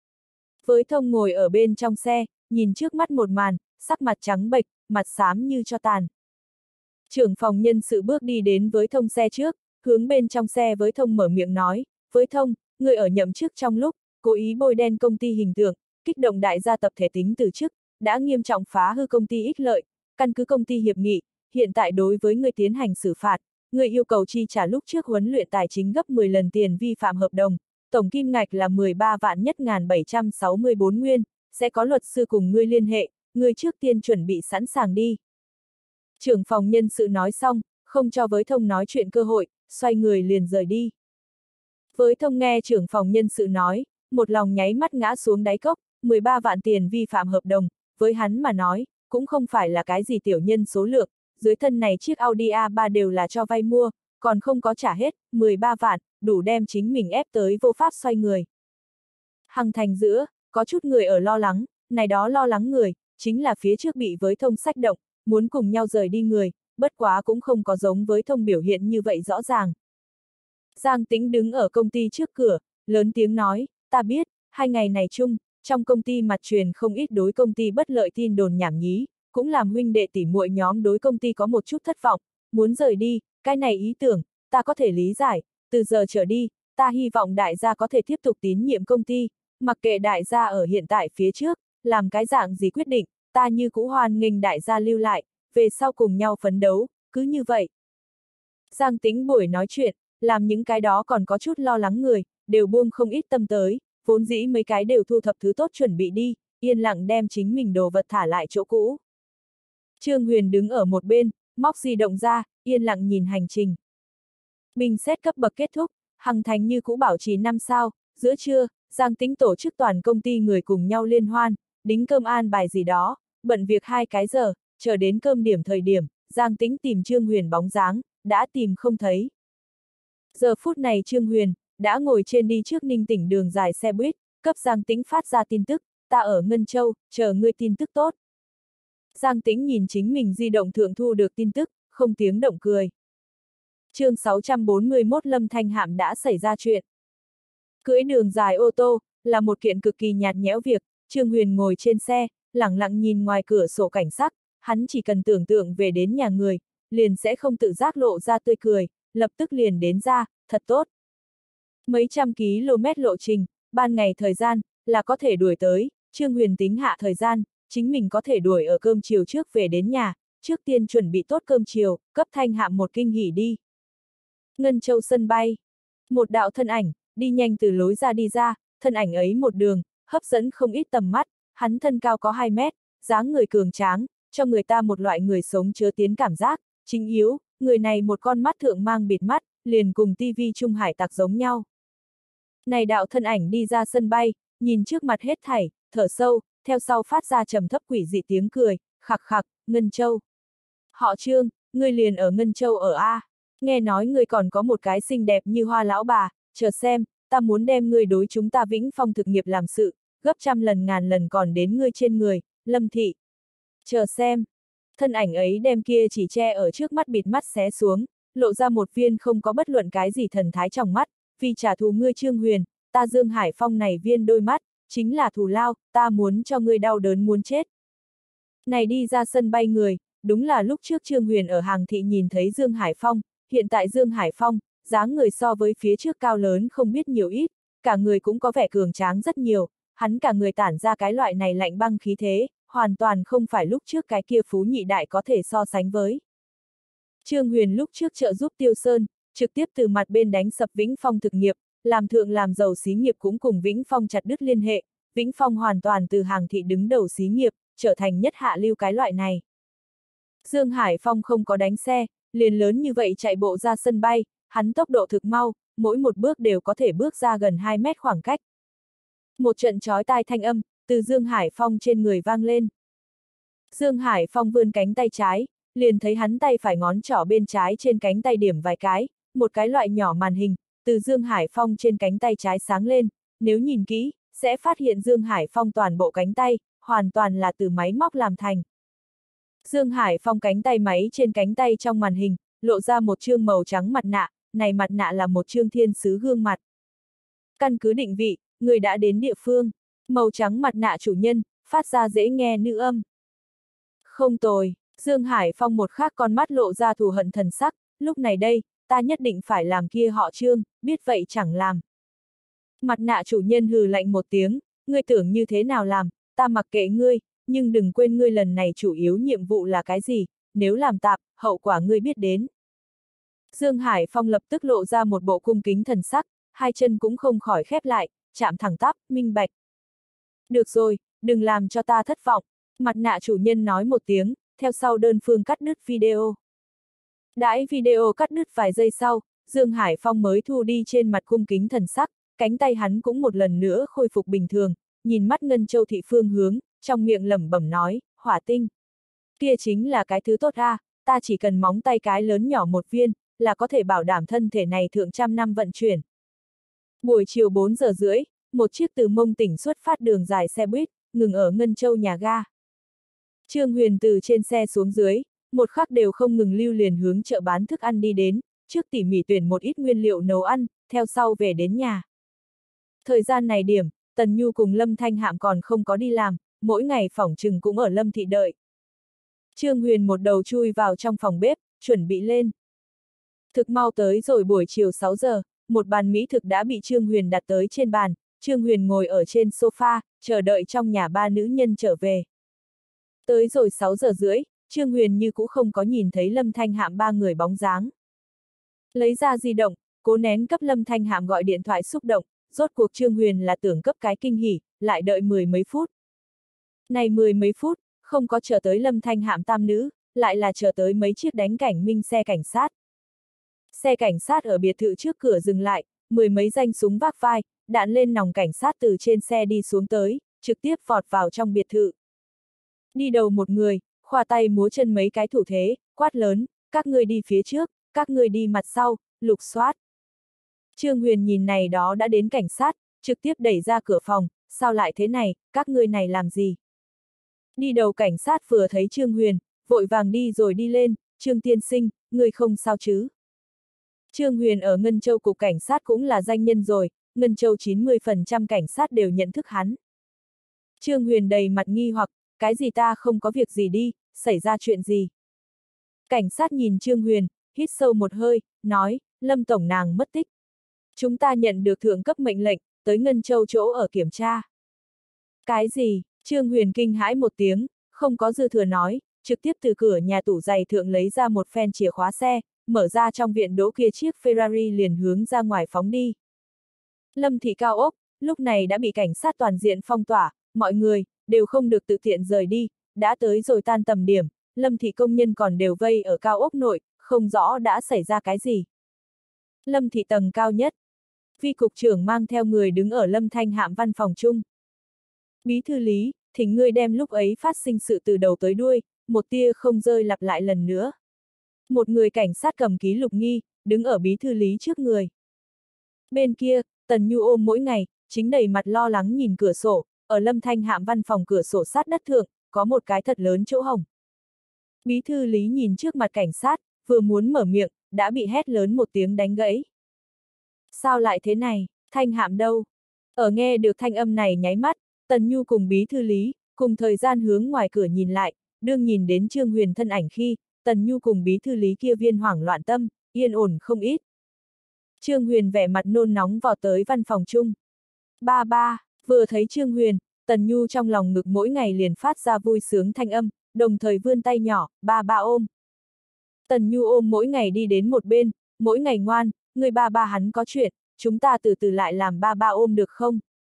Với thông ngồi ở bên trong xe, nhìn trước mắt một màn, sắc mặt trắng bệch, mặt xám như cho tàn. Trưởng phòng nhân sự bước đi đến với thông xe trước, hướng bên trong xe với thông mở miệng nói, với thông, người ở nhậm chức trong lúc, cố ý bôi đen công ty hình tượng, kích động đại gia tập thể tính từ chức, đã nghiêm trọng phá hư công ty ích lợi, căn cứ công ty hiệp nghị, hiện tại đối với người tiến hành xử phạt, người yêu cầu chi trả lúc trước huấn luyện tài chính gấp 10 lần tiền vi phạm hợp đồng, tổng kim ngạch là 13 vạn nhất 1764 nguyên, sẽ có luật sư cùng ngươi liên hệ, ngươi trước tiên chuẩn bị sẵn sàng đi. Trưởng phòng nhân sự nói xong, không cho với thông nói chuyện cơ hội, xoay người liền rời đi. Với thông nghe trưởng phòng nhân sự nói, một lòng nháy mắt ngã xuống đáy cốc, 13 vạn tiền vi phạm hợp đồng, với hắn mà nói, cũng không phải là cái gì tiểu nhân số lượng, dưới thân này chiếc Audi A3 đều là cho vay mua, còn không có trả hết, 13 vạn, đủ đem chính mình ép tới vô pháp xoay người. Hằng Thành giữa, có chút người ở lo lắng, này đó lo lắng người, chính là phía trước bị với thông sách động, muốn cùng nhau rời đi người, bất quá cũng không có giống với thông biểu hiện như vậy rõ ràng. Giang Tĩnh đứng ở công ty trước cửa, lớn tiếng nói, ta biết, 2 ngày này chung, trong công ty mặt truyền không ít đối công ty bất lợi tin đồn nhảm nhí, cũng làm huynh đệ tỉ muội nhóm đối công ty có một chút thất vọng, muốn rời đi, cái này ý tưởng, ta có thể lý giải, từ giờ trở đi, ta hy vọng đại gia có thể tiếp tục tín nhiệm công ty, mặc kệ đại gia ở hiện tại phía trước, làm cái dạng gì quyết định, ta như cũ hoan nghênh đại gia lưu lại, về sau cùng nhau phấn đấu, cứ như vậy. Giang Tĩnh buổi nói chuyện, làm những cái đó còn có chút lo lắng người, đều buông không ít tâm tới, vốn dĩ mấy cái đều thu thập thứ tốt chuẩn bị đi, yên lặng đem chính mình đồ vật thả lại chỗ cũ. Trương Huyền đứng ở một bên, móc di động ra, yên lặng nhìn hành trình. Bình xét cấp bậc kết thúc, Hằng Thành như cũ bảo trì 5 sao, giữa trưa, Giang Tĩnh tổ chức toàn công ty người cùng nhau liên hoan, đính cơm an bài gì đó, bận việc 2 cái giờ, chờ đến cơm điểm thời điểm, Giang Tĩnh tìm Trương Huyền bóng dáng, đã tìm không thấy. Giờ phút này Trương Huyền, đã ngồi trên đi trước Ninh Tỉnh đường dài xe buýt, cấp Giang Tĩnh phát ra tin tức, ta ở Ngân Châu, chờ ngươi tin tức tốt. Giang Tĩnh nhìn chính mình di động thượng thu được tin tức, không tiếng động cười. Chương 641 Lâm Thanh Hạm đã xảy ra chuyện. Cưỡi đường dài ô tô, là một kiện cực kỳ nhạt nhẽo việc, Trương Huyền ngồi trên xe, lẳng lặng nhìn ngoài cửa sổ cảnh sắc, hắn chỉ cần tưởng tượng về đến nhà người, liền sẽ không tự giác lộ ra tươi cười, lập tức liền đến ra, thật tốt. Mấy trăm km lộ trình, ban ngày thời gian, là có thể đuổi tới, Trương Huyền tính hạ thời gian, chính mình có thể đuổi ở cơm chiều trước về đến nhà, trước tiên chuẩn bị tốt cơm chiều, cấp Thanh Hạm một kinh hỉ đi. Ngân Châu sân bay. Một đạo thân ảnh, đi nhanh từ lối ra đi ra, thân ảnh ấy một đường, hấp dẫn không ít tầm mắt, hắn thân cao có 2 mét, dáng người cường tráng, cho người ta một loại người sống chớ tiến cảm giác, chính yếu, người này một con mắt thượng mang bịt mắt, liền cùng tivi Trung Hải tặc giống nhau. Này đạo thân ảnh đi ra sân bay, nhìn trước mặt hết thảy, thở sâu, theo sau phát ra trầm thấp quỷ dị tiếng cười, khặc khặc, Ngân Châu. Họ Trương, ngươi liền ở Ngân Châu ở A. Nghe nói ngươi còn có một cái xinh đẹp như hoa lão bà, chờ xem, ta muốn đem ngươi đối chúng ta Vĩnh Phong thực nghiệp làm sự, gấp trăm lần ngàn lần còn đến ngươi trên người, Lâm Thị. Chờ xem. Thân ảnh ấy đem kia chỉ che ở trước mắt bịt mắt xé xuống, lộ ra một viên không có bất luận cái gì thần thái trong mắt, vì trả thù ngươi Trương Huyền, ta Dương Hải Phong này viên đôi mắt, chính là thù lao, ta muốn cho ngươi đau đớn muốn chết. Này đi ra sân bay người, đúng là lúc trước Trương Huyền ở hàng thị nhìn thấy Dương Hải Phong, hiện tại Dương Hải Phong, dáng người so với phía trước cao lớn không biết nhiều ít, cả người cũng có vẻ cường tráng rất nhiều, hắn cả người tản ra cái loại này lạnh băng khí thế, hoàn toàn không phải lúc trước cái kia phú nhị đại có thể so sánh với. Trương Huyền lúc trước trợ giúp Tiêu Sơn, trực tiếp từ mặt bên đánh sập Vĩnh Phong thực nghiệp, làm thượng làm giàu xí nghiệp cũng cùng Vĩnh Phong chặt đứt liên hệ, Vĩnh Phong hoàn toàn từ hàng thị đứng đầu xí nghiệp, trở thành nhất hạ lưu cái loại này. Dương Hải Phong không có đánh xe, liền lớn như vậy chạy bộ ra sân bay, hắn tốc độ thực mau, mỗi một bước đều có thể bước ra gần 2 mét khoảng cách. Một trận chói tai thanh âm, từ Dương Hải Phong trên người vang lên. Dương Hải Phong vươn cánh tay trái, liền thấy hắn tay phải ngón trỏ bên trái trên cánh tay điểm vài cái, một cái loại nhỏ màn hình, từ Dương Hải Phong trên cánh tay trái sáng lên, nếu nhìn kỹ, sẽ phát hiện Dương Hải Phong toàn bộ cánh tay, hoàn toàn là từ máy móc làm thành. Dương Hải Phong cánh tay máy trên cánh tay trong màn hình, lộ ra một trương màu trắng mặt nạ, này mặt nạ là một trương thiên sứ gương mặt. Căn cứ định vị, người đã đến địa phương, màu trắng mặt nạ chủ nhân, phát ra dễ nghe nữ âm. Không tồi, Dương Hải Phong một khắc con mắt lộ ra thù hận thần sắc, lúc này đây, ta nhất định phải làm kia họ Trương, biết vậy chẳng làm. Mặt nạ chủ nhân hừ lạnh một tiếng, ngươi tưởng như thế nào làm, ta mặc kệ ngươi, nhưng đừng quên ngươi lần này chủ yếu nhiệm vụ là cái gì, nếu làm tạp, hậu quả ngươi biết đến. Dương Hải Phong lập tức lộ ra một bộ cung kính thần sắc, hai chân cũng không khỏi khép lại, chạm thẳng tắp, minh bạch. Được rồi, đừng làm cho ta thất vọng, mặt nạ chủ nhân nói một tiếng, theo sau đơn phương cắt đứt video. Đãi video cắt đứt vài giây sau, Dương Hải Phong mới thu đi trên mặt cung kính thần sắc, cánh tay hắn cũng một lần nữa khôi phục bình thường, nhìn mắt Ngân Châu thị phương hướng, trong miệng lẩm bẩm nói, hỏa tinh. Kia chính là cái thứ tốt a, ta chỉ cần móng tay cái lớn nhỏ một viên, là có thể bảo đảm thân thể này thượng trăm năm vận chuyển. Buổi chiều 4 giờ rưỡi, một chiếc từ Mông tỉnh xuất phát đường dài xe buýt, ngừng ở Ngân Châu nhà ga. Trương Huyền từ trên xe xuống dưới, một khắc đều không ngừng lưu liền hướng chợ bán thức ăn đi đến, trước tỉ mỉ tuyển một ít nguyên liệu nấu ăn, theo sau về đến nhà. Thời gian này điểm, Tần Nhu cùng Lâm Thanh Hạm còn không có đi làm, mỗi ngày phỏng chừng cũng ở Lâm thị đợi. Trương Huyền một đầu chui vào trong phòng bếp, chuẩn bị lên. Thực mau tới rồi buổi chiều 6 giờ, một bàn mỹ thực đã bị Trương Huyền đặt tới trên bàn, Trương Huyền ngồi ở trên sofa, chờ đợi trong nhà ba nữ nhân trở về. Tới rồi 6 giờ rưỡi, Trương Huyền như cũ không có nhìn thấy Lâm Thanh Hạm ba người bóng dáng. Lấy ra di động, cố nén cấp Lâm Thanh Hạm gọi điện thoại xúc động, rốt cuộc Trương Huyền là tưởng cấp cái kinh hỉ, lại đợi 10 mấy phút. Này 10 mấy phút, không có chờ tới Lâm Thanh Hạm tam nữ, lại là chờ tới mấy chiếc đánh cảnh minh xe cảnh sát. Xe cảnh sát ở biệt thự trước cửa dừng lại, 10 mấy danh súng vác vai, đạn lên nòng cảnh sát từ trên xe đi xuống tới, trực tiếp vọt vào trong biệt thự. Đi đầu một người, khoa tay múa chân mấy cái thủ thế, quát lớn, các ngươi đi phía trước, các ngươi đi mặt sau, lục soát. Trương Huyền nhìn này đó đã đến cảnh sát, trực tiếp đẩy ra cửa phòng, sao lại thế này, các ngươi này làm gì? Đi đầu cảnh sát vừa thấy Trương Huyền, vội vàng đi rồi đi lên, Trương tiên sinh, ngươi không sao chứ? Trương Huyền ở Ngân Châu cục cảnh sát cũng là danh nhân rồi, Ngân Châu 90% cảnh sát đều nhận thức hắn. Trương Huyền đầy mặt nghi hoặc, cái gì ta không có việc gì đi, xảy ra chuyện gì? Cảnh sát nhìn Trương Huyền, hít sâu một hơi, nói, Lâm tổng nàng mất tích. Chúng ta nhận được thượng cấp mệnh lệnh, tới Ngân Châu chỗ ở kiểm tra. Cái gì? Trương Huyền kinh hãi một tiếng, không có dư thừa nói, trực tiếp từ cửa nhà tủ giày thượng lấy ra một phen chìa khóa xe, mở ra trong viện đỗ kia chiếc Ferrari liền hướng ra ngoài phóng đi. Lâm thị cao ốc, lúc này đã bị cảnh sát toàn diện phong tỏa, mọi người, đều không được tự tiện rời đi, đã tới rồi tan tầm điểm, Lâm thị công nhân còn đều vây ở cao ốc nội, không rõ đã xảy ra cái gì. Lâm thị tầng cao nhất. Vi cục trưởng mang theo người đứng ở Lâm Thanh Hạm văn phòng chung. Bí thư Lý, thỉnh ngươi đem lúc ấy phát sinh sự từ đầu tới đuôi, một tia không rơi lặp lại lần nữa. Một người cảnh sát cầm ký lục nghi, đứng ở bí thư Lý trước người. Bên kia, Tần Nhu ôm mỗi ngày, chính đầy mặt lo lắng nhìn cửa sổ, ở Lâm Thanh Hạm văn phòng cửa sổ sát đất thượng, có một cái thật lớn chỗ hổng. Bí thư Lý nhìn trước mặt cảnh sát, vừa muốn mở miệng, đã bị hét lớn một tiếng đánh gãy. Sao lại thế này, Thanh Hạm đâu? Ở nghe được thanh âm này nháy mắt, Tần Nhu cùng bí thư Lý, cùng thời gian hướng ngoài cửa nhìn lại, đương nhìn đến Trương Huyền thân ảnh khi, Tần Nhu cùng bí thư Lý kia viên hoảng loạn tâm, yên ổn không ít. Trương Huyền vẻ mặt nôn nóng vào tới văn phòng chung. Ba ba, vừa thấy Trương Huyền, Tần Nhu trong lòng ngực mỗi ngày liền phát ra vui sướng thanh âm, đồng thời vươn tay nhỏ, ba ba ôm. Tần Nhu ôm mỗi ngày đi đến một bên, mỗi ngày ngoan, người ba ba hắn có chuyện, chúng ta từ từ lại làm ba ba ôm được không?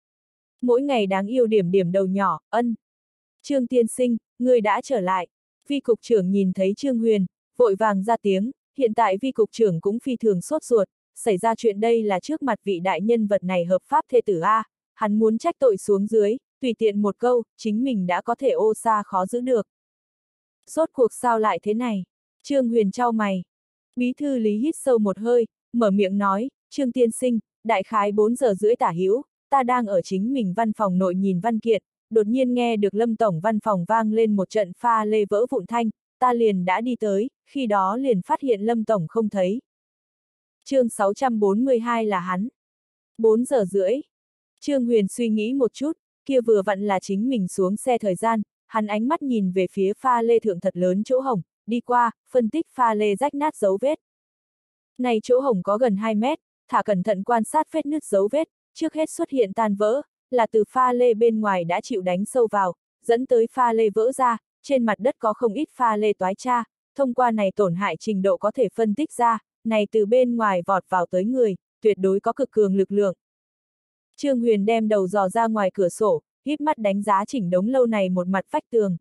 Mỗi ngày đáng yêu điểm điểm đầu nhỏ, ân. Trương tiên sinh, người đã trở lại. Vi cục trưởng nhìn thấy Trương Huyền, vội vàng ra tiếng, hiện tại vi cục trưởng cũng phi thường sốt ruột, xảy ra chuyện đây là trước mặt vị đại nhân vật này hợp pháp thê tử A, hắn muốn trách tội xuống dưới, tùy tiện một câu, chính mình đã có thể ô xa khó giữ được. Rốt cuộc sao lại thế này? Trương Huyền trao mày. Bí thư Lý hít sâu một hơi, mở miệng nói, Trương tiên sinh, đại khái 4 giờ rưỡi tả hữu, ta đang ở chính mình văn phòng nội nhìn văn kiện, đột nhiên nghe được Lâm tổng văn phòng vang lên một trận pha lê vỡ vụn thanh, ta liền đã đi tới, khi đó liền phát hiện Lâm tổng không thấy. Chương 642 là hắn. 4 giờ rưỡi. Trương Huyền suy nghĩ một chút, kia vừa vặn là chính mình xuống xe thời gian, hắn ánh mắt nhìn về phía pha lê thượng thật lớn chỗ hổng, đi qua, phân tích pha lê rách nát dấu vết. Này chỗ hổng có gần 2 mét, thả cẩn thận quan sát vết nứt dấu vết, trước hết xuất hiện tan vỡ, là từ pha lê bên ngoài đã chịu đánh sâu vào, dẫn tới pha lê vỡ ra, trên mặt đất có không ít pha lê toái cha, thông qua này tổn hại trình độ có thể phân tích ra, này từ bên ngoài vọt vào tới người, tuyệt đối có cực cường lực lượng. Trương Huyền đem đầu dò ra ngoài cửa sổ, híp mắt đánh giá chỉnh đống lâu này một mặt vách tường.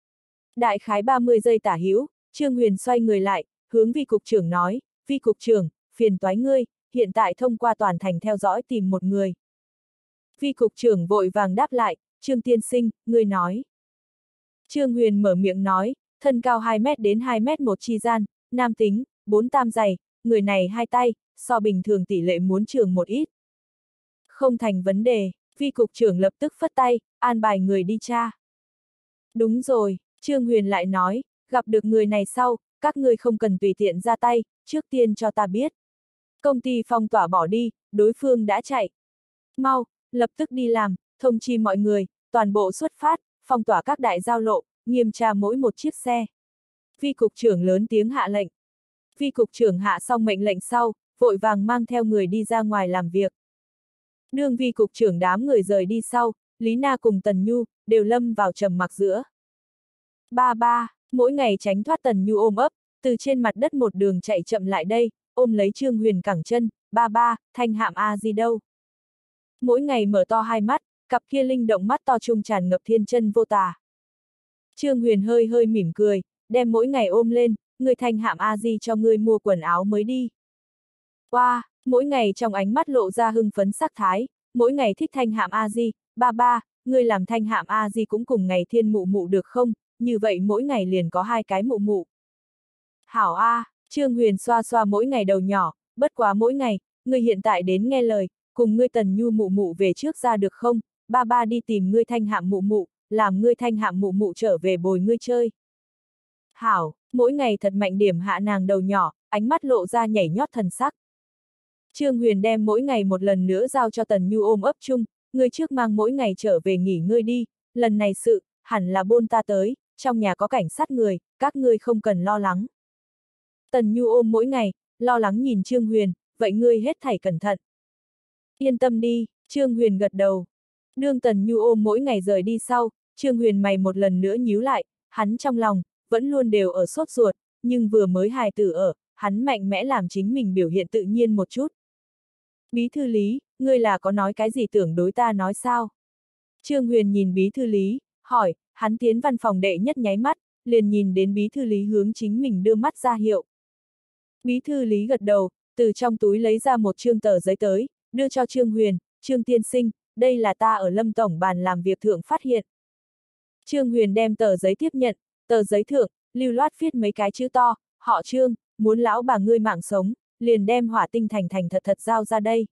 Đại khái 30 giây tả hữu, Trương Huyền xoay người lại, hướng vi cục trưởng nói, vi cục trưởng, phiền toái ngươi, hiện tại thông qua toàn thành theo dõi tìm một người. Vi cục trưởng vội vàng đáp lại, Trương tiên sinh, ngươi nói. Trương Huyền mở miệng nói, thân cao 2 mét đến 2 mét 1 chi gian, nam tính, 4 tam giày, người này 2 tay, so bình thường tỷ lệ muốn trường một ít. Không thành vấn đề, vi cục trưởng lập tức phất tay, an bài người đi tra. Đúng rồi, Trương Huyền lại nói, gặp được người này sau, các ngươi không cần tùy tiện ra tay, trước tiên cho ta biết. Công ty phong tỏa bỏ đi, đối phương đã chạy. Mau, lập tức đi làm, thông chi mọi người, toàn bộ xuất phát, phong tỏa các đại giao lộ, nghiêm tra mỗi một chiếc xe. Vi cục trưởng lớn tiếng hạ lệnh. Vi cục trưởng hạ xong mệnh lệnh sau, vội vàng mang theo người đi ra ngoài làm việc. Đương vi cục trưởng đám người rời đi sau, Lý Na cùng Tần Nhu, đều lâm vào trầm mặc giữa. Ba ba, mỗi ngày tránh thoát Tần Nhu ôm ấp, từ trên mặt đất một đường chạy chậm lại đây, ôm lấy Trương Huyền cẳng chân, ba ba, Thanh Hạm A gì đâu. Mỗi ngày mở to hai mắt, cặp kia linh động mắt to trung tràn ngập thiên chân vô tà. Trương Huyền hơi hơi mỉm cười, đem mỗi ngày ôm lên, người Thanh Hạm A di cho ngươi mua quần áo mới đi. Wow, mỗi ngày trong ánh mắt lộ ra hưng phấn sắc thái, mỗi ngày thích thanh hạm a di, ba ba, ngươi làm thanh hạm a di cũng cùng ngày thiên mụ mụ được không, như vậy mỗi ngày liền có 2 cái mụ mụ. Hảo a, Trương Huyền xoa xoa mỗi ngày đầu nhỏ, bất quá mỗi ngày, ngươi hiện tại đến nghe lời, cùng ngươi Tần Nhu mụ mụ về trước ra được không, ba ba đi tìm ngươi thanh hạm mụ mụ, làm ngươi thanh hạm mụ mụ trở về bồi ngươi chơi. Hảo, mỗi ngày thật mạnh điểm hạ nàng đầu nhỏ, ánh mắt lộ ra nhảy nhót thần sắc. Trương Huyền đem mỗi ngày một lần nữa giao cho Tần Nhu ôm ấp chung, ngươi trước mang mỗi ngày trở về nghỉ ngơi đi, lần này sự, hẳn là bôn ta tới, trong nhà có cảnh sát người, các ngươi không cần lo lắng. Tần Nhu ôm mỗi ngày, lo lắng nhìn Trương Huyền, vậy ngươi hết thảy cẩn thận. Yên tâm đi, Trương Huyền gật đầu. Đương Tần Nhu ôm mỗi ngày rời đi sau, Trương Huyền mày một lần nữa nhíu lại, hắn trong lòng, vẫn luôn đều ở sốt ruột, nhưng vừa mới hài tử ở, hắn mạnh mẽ làm chính mình biểu hiện tự nhiên một chút. Bí thư Lý, ngươi là có nói cái gì tưởng đối ta nói sao? Trương Huyền nhìn bí thư Lý, hỏi, hắn tiến văn phòng đệ nhất nháy mắt, liền nhìn đến bí thư Lý hướng chính mình đưa mắt ra hiệu. Bí thư Lý gật đầu, từ trong túi lấy ra một chương tờ giấy tới, đưa cho Trương Huyền, Trương tiên sinh, đây là ta ở Lâm tổng bàn làm việc thượng phát hiện. Trương Huyền đem tờ giấy tiếp nhận, tờ giấy thượng, lưu loát viết mấy cái chữ to, họ Trương, muốn lão bà ngươi mạng sống, liền đem hỏa tinh thành thành thật thật giao ra đây.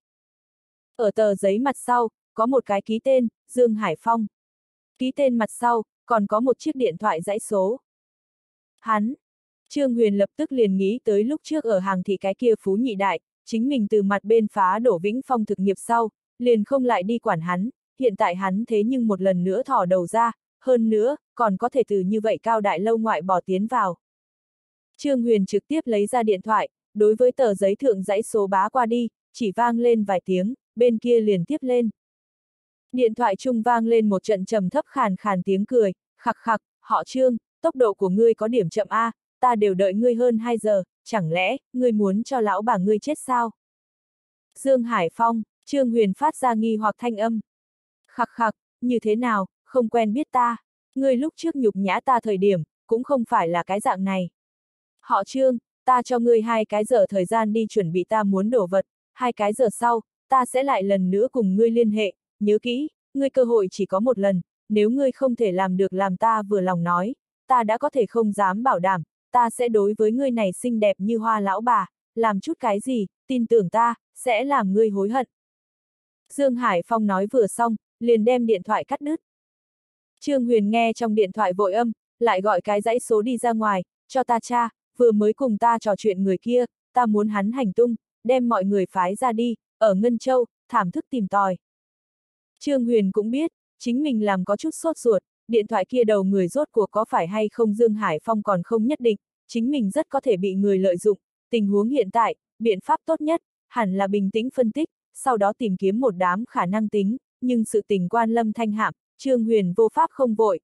Ở tờ giấy mặt sau, có một cái ký tên, Dương Hải Phong. Ký tên mặt sau, còn có một chiếc điện thoại dãy số. Hắn, Trương Huyền lập tức liền nghĩ tới lúc trước ở hàng thị cái kia phú nhị đại, chính mình từ mặt bên phá đổ Vĩnh Phong thực nghiệp sau, liền không lại đi quản hắn, hiện tại hắn thế nhưng một lần nữa thò đầu ra, hơn nữa, còn có thể từ như vậy cao đại lâu ngoại bỏ tiến vào. Trương Huyền trực tiếp lấy ra điện thoại, đối với tờ giấy thượng dãy số bá qua đi, chỉ vang lên vài tiếng, bên kia liền tiếp lên. Điện thoại trung vang lên một trận trầm thấp khàn khàn tiếng cười, khặc khặc, họ Trương, tốc độ của ngươi có điểm chậm a, ta đều đợi ngươi hơn 2 giờ, chẳng lẽ, ngươi muốn cho lão bà ngươi chết sao? Dương Hải Phong, Trương Huyền phát ra nghi hoặc thanh âm. Khặc khặc, như thế nào, không quen biết ta, ngươi lúc trước nhục nhã ta thời điểm, cũng không phải là cái dạng này. Họ Trương, ta cho ngươi 2 cái giờ thời gian đi chuẩn bị ta muốn đổ vật, 2 cái giờ sau, ta sẽ lại lần nữa cùng ngươi liên hệ, nhớ kỹ, ngươi cơ hội chỉ có một lần, nếu ngươi không thể làm được làm ta vừa lòng nói, ta đã có thể không dám bảo đảm, ta sẽ đối với ngươi này xinh đẹp như hoa lão bà, làm chút cái gì, tin tưởng ta, sẽ làm ngươi hối hận. Dương Hải Phong nói vừa xong, liền đem điện thoại cắt đứt. Trương Huyền nghe trong điện thoại vội âm, lại gọi cái dãy số đi ra ngoài, cho ta tra, vừa mới cùng ta trò chuyện người kia, ta muốn hắn hành tung, đem mọi người phái ra đi, ở Ngân Châu, thảm thức tìm tòi. Trương Huyền cũng biết, chính mình làm có chút sốt ruột, điện thoại kia đầu người rốt cuộc có phải hay không Dương Hải Phong còn không nhất định, chính mình rất có thể bị người lợi dụng, tình huống hiện tại, biện pháp tốt nhất, hẳn là bình tĩnh phân tích, sau đó tìm kiếm một đám khả năng tính, nhưng sự tình quan Lâm Thanh Hạm, Trương Huyền vô pháp không vội.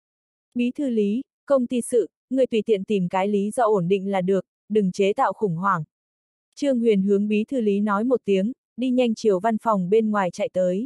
Bí thư Lý, công ty sự, người tùy tiện tìm cái lý do ổn định là được, đừng chế tạo khủng hoảng. Trương Huyền hướng bí thư Lý nói một tiếng, đi nhanh chiều văn phòng bên ngoài chạy tới.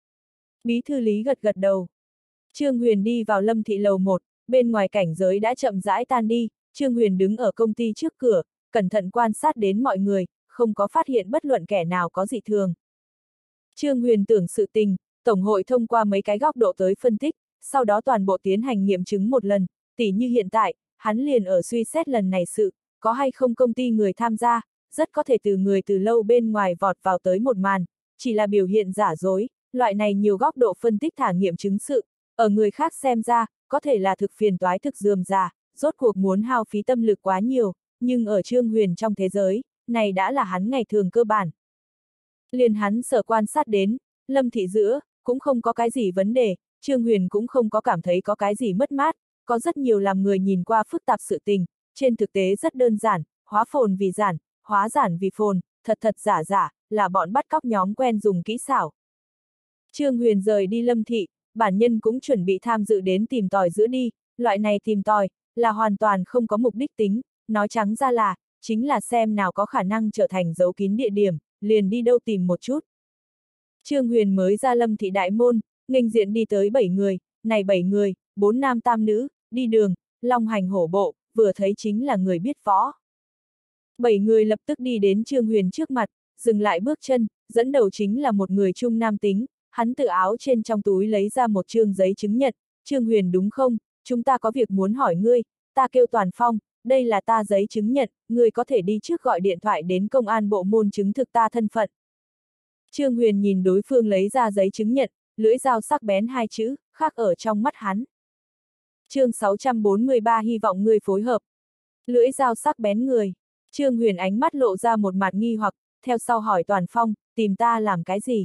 Bí thư Lý gật gật đầu. Trương Huyền đi vào Lâm thị lầu 1, bên ngoài cảnh giới đã chậm rãi tan đi, Trương Huyền đứng ở công ty trước cửa, cẩn thận quan sát đến mọi người, không có phát hiện bất luận kẻ nào có dị thường. Trương Huyền tưởng sự tình, Tổng hội thông qua mấy cái góc độ tới phân tích, sau đó toàn bộ tiến hành nghiệm chứng một lần, tỉ như hiện tại, hắn liền ở suy xét lần này sự, có hay không công ty người tham gia, rất có thể từ người từ lâu bên ngoài vọt vào tới một màn, chỉ là biểu hiện giả dối, loại này nhiều góc độ phân tích thả nghiệm chứng sự, ở người khác xem ra, có thể là thực phiền toái thực rườm rà, rốt cuộc muốn hao phí tâm lực quá nhiều, nhưng ở Trương Huyền trong thế giới, này đã là hắn ngày thường cơ bản. Liền hắn sở quan sát đến, Lâm thị giữa, cũng không có cái gì vấn đề, Trương Huyền cũng không có cảm thấy có cái gì mất mát, có rất nhiều làm người nhìn qua phức tạp sự tình, trên thực tế rất đơn giản, hóa phồn vì giản, hóa giản vì phồn, thật thật giả giả, là bọn bắt cóc nhóm quen dùng kỹ xảo. Trương Huyền rời đi Lâm thị, bản nhân cũng chuẩn bị tham dự đến tìm tòi giữa đi, loại này tìm tòi, là hoàn toàn không có mục đích tính, nói trắng ra là, chính là xem nào có khả năng trở thành giấu kín địa điểm, liền đi đâu tìm một chút. Trương Huyền mới ra Lâm thị đại môn, nghênh diện đi tới 7 người, này 7 người, 4 nam tam nữ, đi đường, long hành hổ bộ, vừa thấy chính là người biết võ. 7 người lập tức đi đến Trương Huyền trước mặt, dừng lại bước chân, dẫn đầu chính là một người trung nam tính, hắn từ áo trên trong túi lấy ra một chương giấy chứng nhận, Trương Huyền đúng không, chúng ta có việc muốn hỏi ngươi, ta kêu Toàn Phong, đây là ta giấy chứng nhận, ngươi có thể đi trước gọi điện thoại đến công an bộ môn chứng thực ta thân phận. Trương Huyền nhìn đối phương lấy ra giấy chứng nhận, lưỡi dao sắc bén hai chữ, khác ở trong mắt hắn. Chương 643 hy vọng ngươi phối hợp. Lưỡi dao sắc bén người. Trương Huyền ánh mắt lộ ra một mặt nghi hoặc, theo sau hỏi Toàn Phong, tìm ta làm cái gì?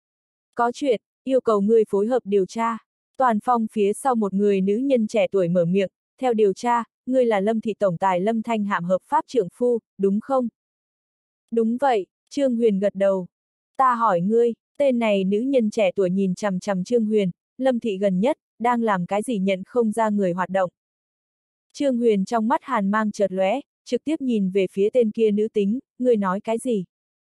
Có chuyện, yêu cầu ngươi phối hợp điều tra. Toàn Phong phía sau một người nữ nhân trẻ tuổi mở miệng, theo điều tra, ngươi là Lâm thị tổng tài Lâm Thanh Hạm hợp pháp trưởng phu, đúng không? Đúng vậy, Trương Huyền gật đầu. Ta hỏi ngươi, tên này nữ nhân trẻ tuổi nhìn chằm chằm Trương Huyền, Lâm thị gần nhất, đang làm cái gì nhận không ra người hoạt động. Trương Huyền trong mắt hàn mang chợt lóe, trực tiếp nhìn về phía tên kia nữ tính, ngươi nói cái gì?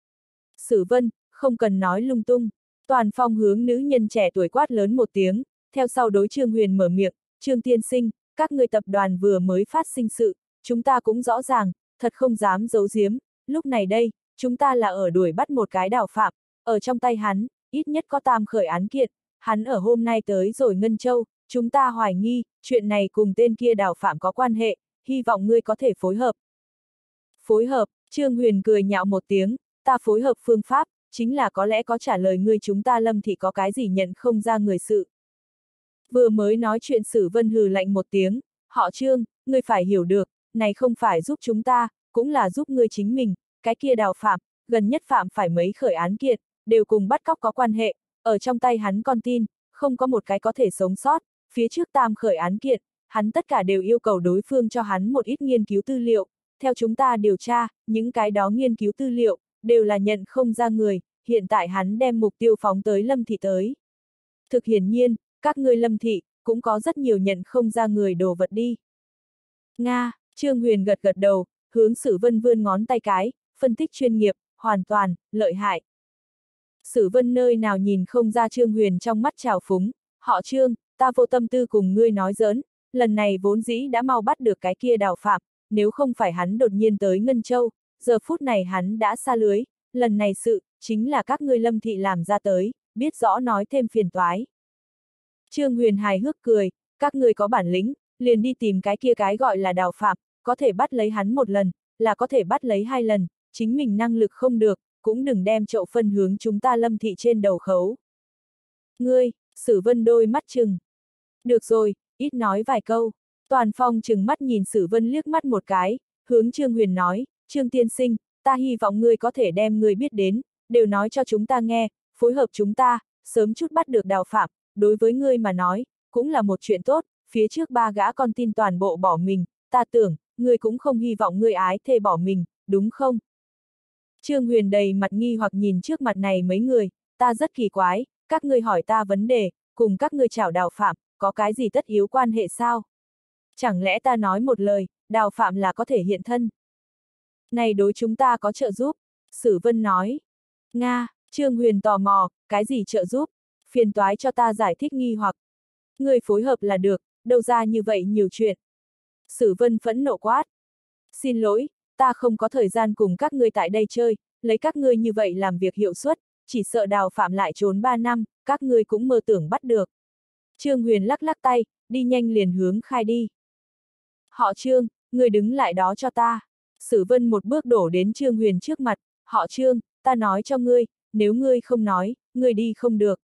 Sử Vân, không cần nói lung tung. Toàn Phong hướng nữ nhân trẻ tuổi quát lớn một tiếng, theo sau đối Trương Huyền mở miệng, Trương tiên sinh, các ngươi tập đoàn vừa mới phát sinh sự, chúng ta cũng rõ ràng, thật không dám giấu giếm, lúc này đây, chúng ta là ở đuổi bắt một cái đào phạm, ở trong tay hắn, ít nhất có tam khởi án kiện, hắn ở hôm nay tới rồi Ngân Châu, chúng ta hoài nghi, chuyện này cùng tên kia đào phạm có quan hệ, hy vọng ngươi có thể phối hợp. Phối hợp, Trương Huyền cười nhạo một tiếng, ta phối hợp phương pháp, chính là có lẽ có trả lời ngươi chúng ta Lâm thị có cái gì nhận không ra người sự. Vừa mới nói chuyện Sử Vân hừ lạnh một tiếng, họ Trương, ngươi phải hiểu được, này không phải giúp chúng ta, cũng là giúp ngươi chính mình, cái kia đào phạm, gần nhất phạm phải mấy khởi án kiện, đều cùng bắt cóc có quan hệ, ở trong tay hắn con tin, không có một cái có thể sống sót, phía trước tam khởi án kiện, hắn tất cả đều yêu cầu đối phương cho hắn một ít nghiên cứu tư liệu, theo chúng ta điều tra, những cái đó nghiên cứu tư liệu, đều là nhận không ra người, hiện tại hắn đem mục tiêu phóng tới Lâm thị tới. Thực hiển nhiên, các ngươi Lâm thị, cũng có rất nhiều nhận không ra người đồ vật đi. Nga, Trương Huyền gật gật đầu, hướng Sử Vân vươn ngón tay cái, phân tích chuyên nghiệp, hoàn toàn, lợi hại. Sử Vân nơi nào nhìn không ra Trương Huyền trong mắt trào phúng, họ Trương, ta vô tâm tư cùng ngươi nói giỡn, lần này vốn dĩ đã mau bắt được cái kia đào phạm, nếu không phải hắn đột nhiên tới Ngân Châu, giờ phút này hắn đã xa lưới, lần này sự, chính là các ngươi Lâm thị làm ra tới, biết rõ nói thêm phiền toái. Trương Huyền hài hước cười, các ngươi có bản lĩnh, liền đi tìm cái kia cái gọi là đào phạm, có thể bắt lấy hắn một lần, là có thể bắt lấy hai lần, chính mình năng lực không được, cũng đừng đem chậu phân hướng chúng ta Lâm thị trên đầu khấu. Ngươi, Sử Vân đôi mắt trừng. Được rồi, ít nói vài câu. Toàn Phong trừng mắt nhìn Sử Vân liếc mắt một cái, hướng Trương Huyền nói, Trương tiên sinh, ta hy vọng ngươi có thể đem ngươi biết đến, đều nói cho chúng ta nghe, phối hợp chúng ta, sớm chút bắt được đào phạm, đối với ngươi mà nói, cũng là một chuyện tốt, phía trước ba gã con tin toàn bộ bỏ mình, ta tưởng, ngươi cũng không hy vọng ngươi ái thê bỏ mình, đúng không? Trương Huyền đầy mặt nghi hoặc nhìn trước mặt này mấy người, ta rất kỳ quái, các ngươi hỏi ta vấn đề, cùng các ngươi chảo đào phạm, có cái gì tất yếu quan hệ sao? Chẳng lẽ ta nói một lời, đào phạm là có thể hiện thân? Này đối chúng ta có trợ giúp? Sử Vân nói. Nga, Trương Huyền tò mò, cái gì trợ giúp? Phiền toái cho ta giải thích nghi hoặc. Người phối hợp là được, đâu ra như vậy nhiều chuyện. Sử Vân phẫn nộ quát. Xin lỗi, ta không có thời gian cùng các ngươi tại đây chơi, lấy các ngươi như vậy làm việc hiệu suất, chỉ sợ đào phạm lại trốn 3 năm, các ngươi cũng mơ tưởng bắt được. Trương Huyền lắc lắc tay, đi nhanh liền hướng khai đi. Họ Trương, người đứng lại đó cho ta. Sử Vân một bước đổ đến Trương Huyền trước mặt, họ Trương, ta nói cho ngươi, nếu ngươi không nói, ngươi đi không được.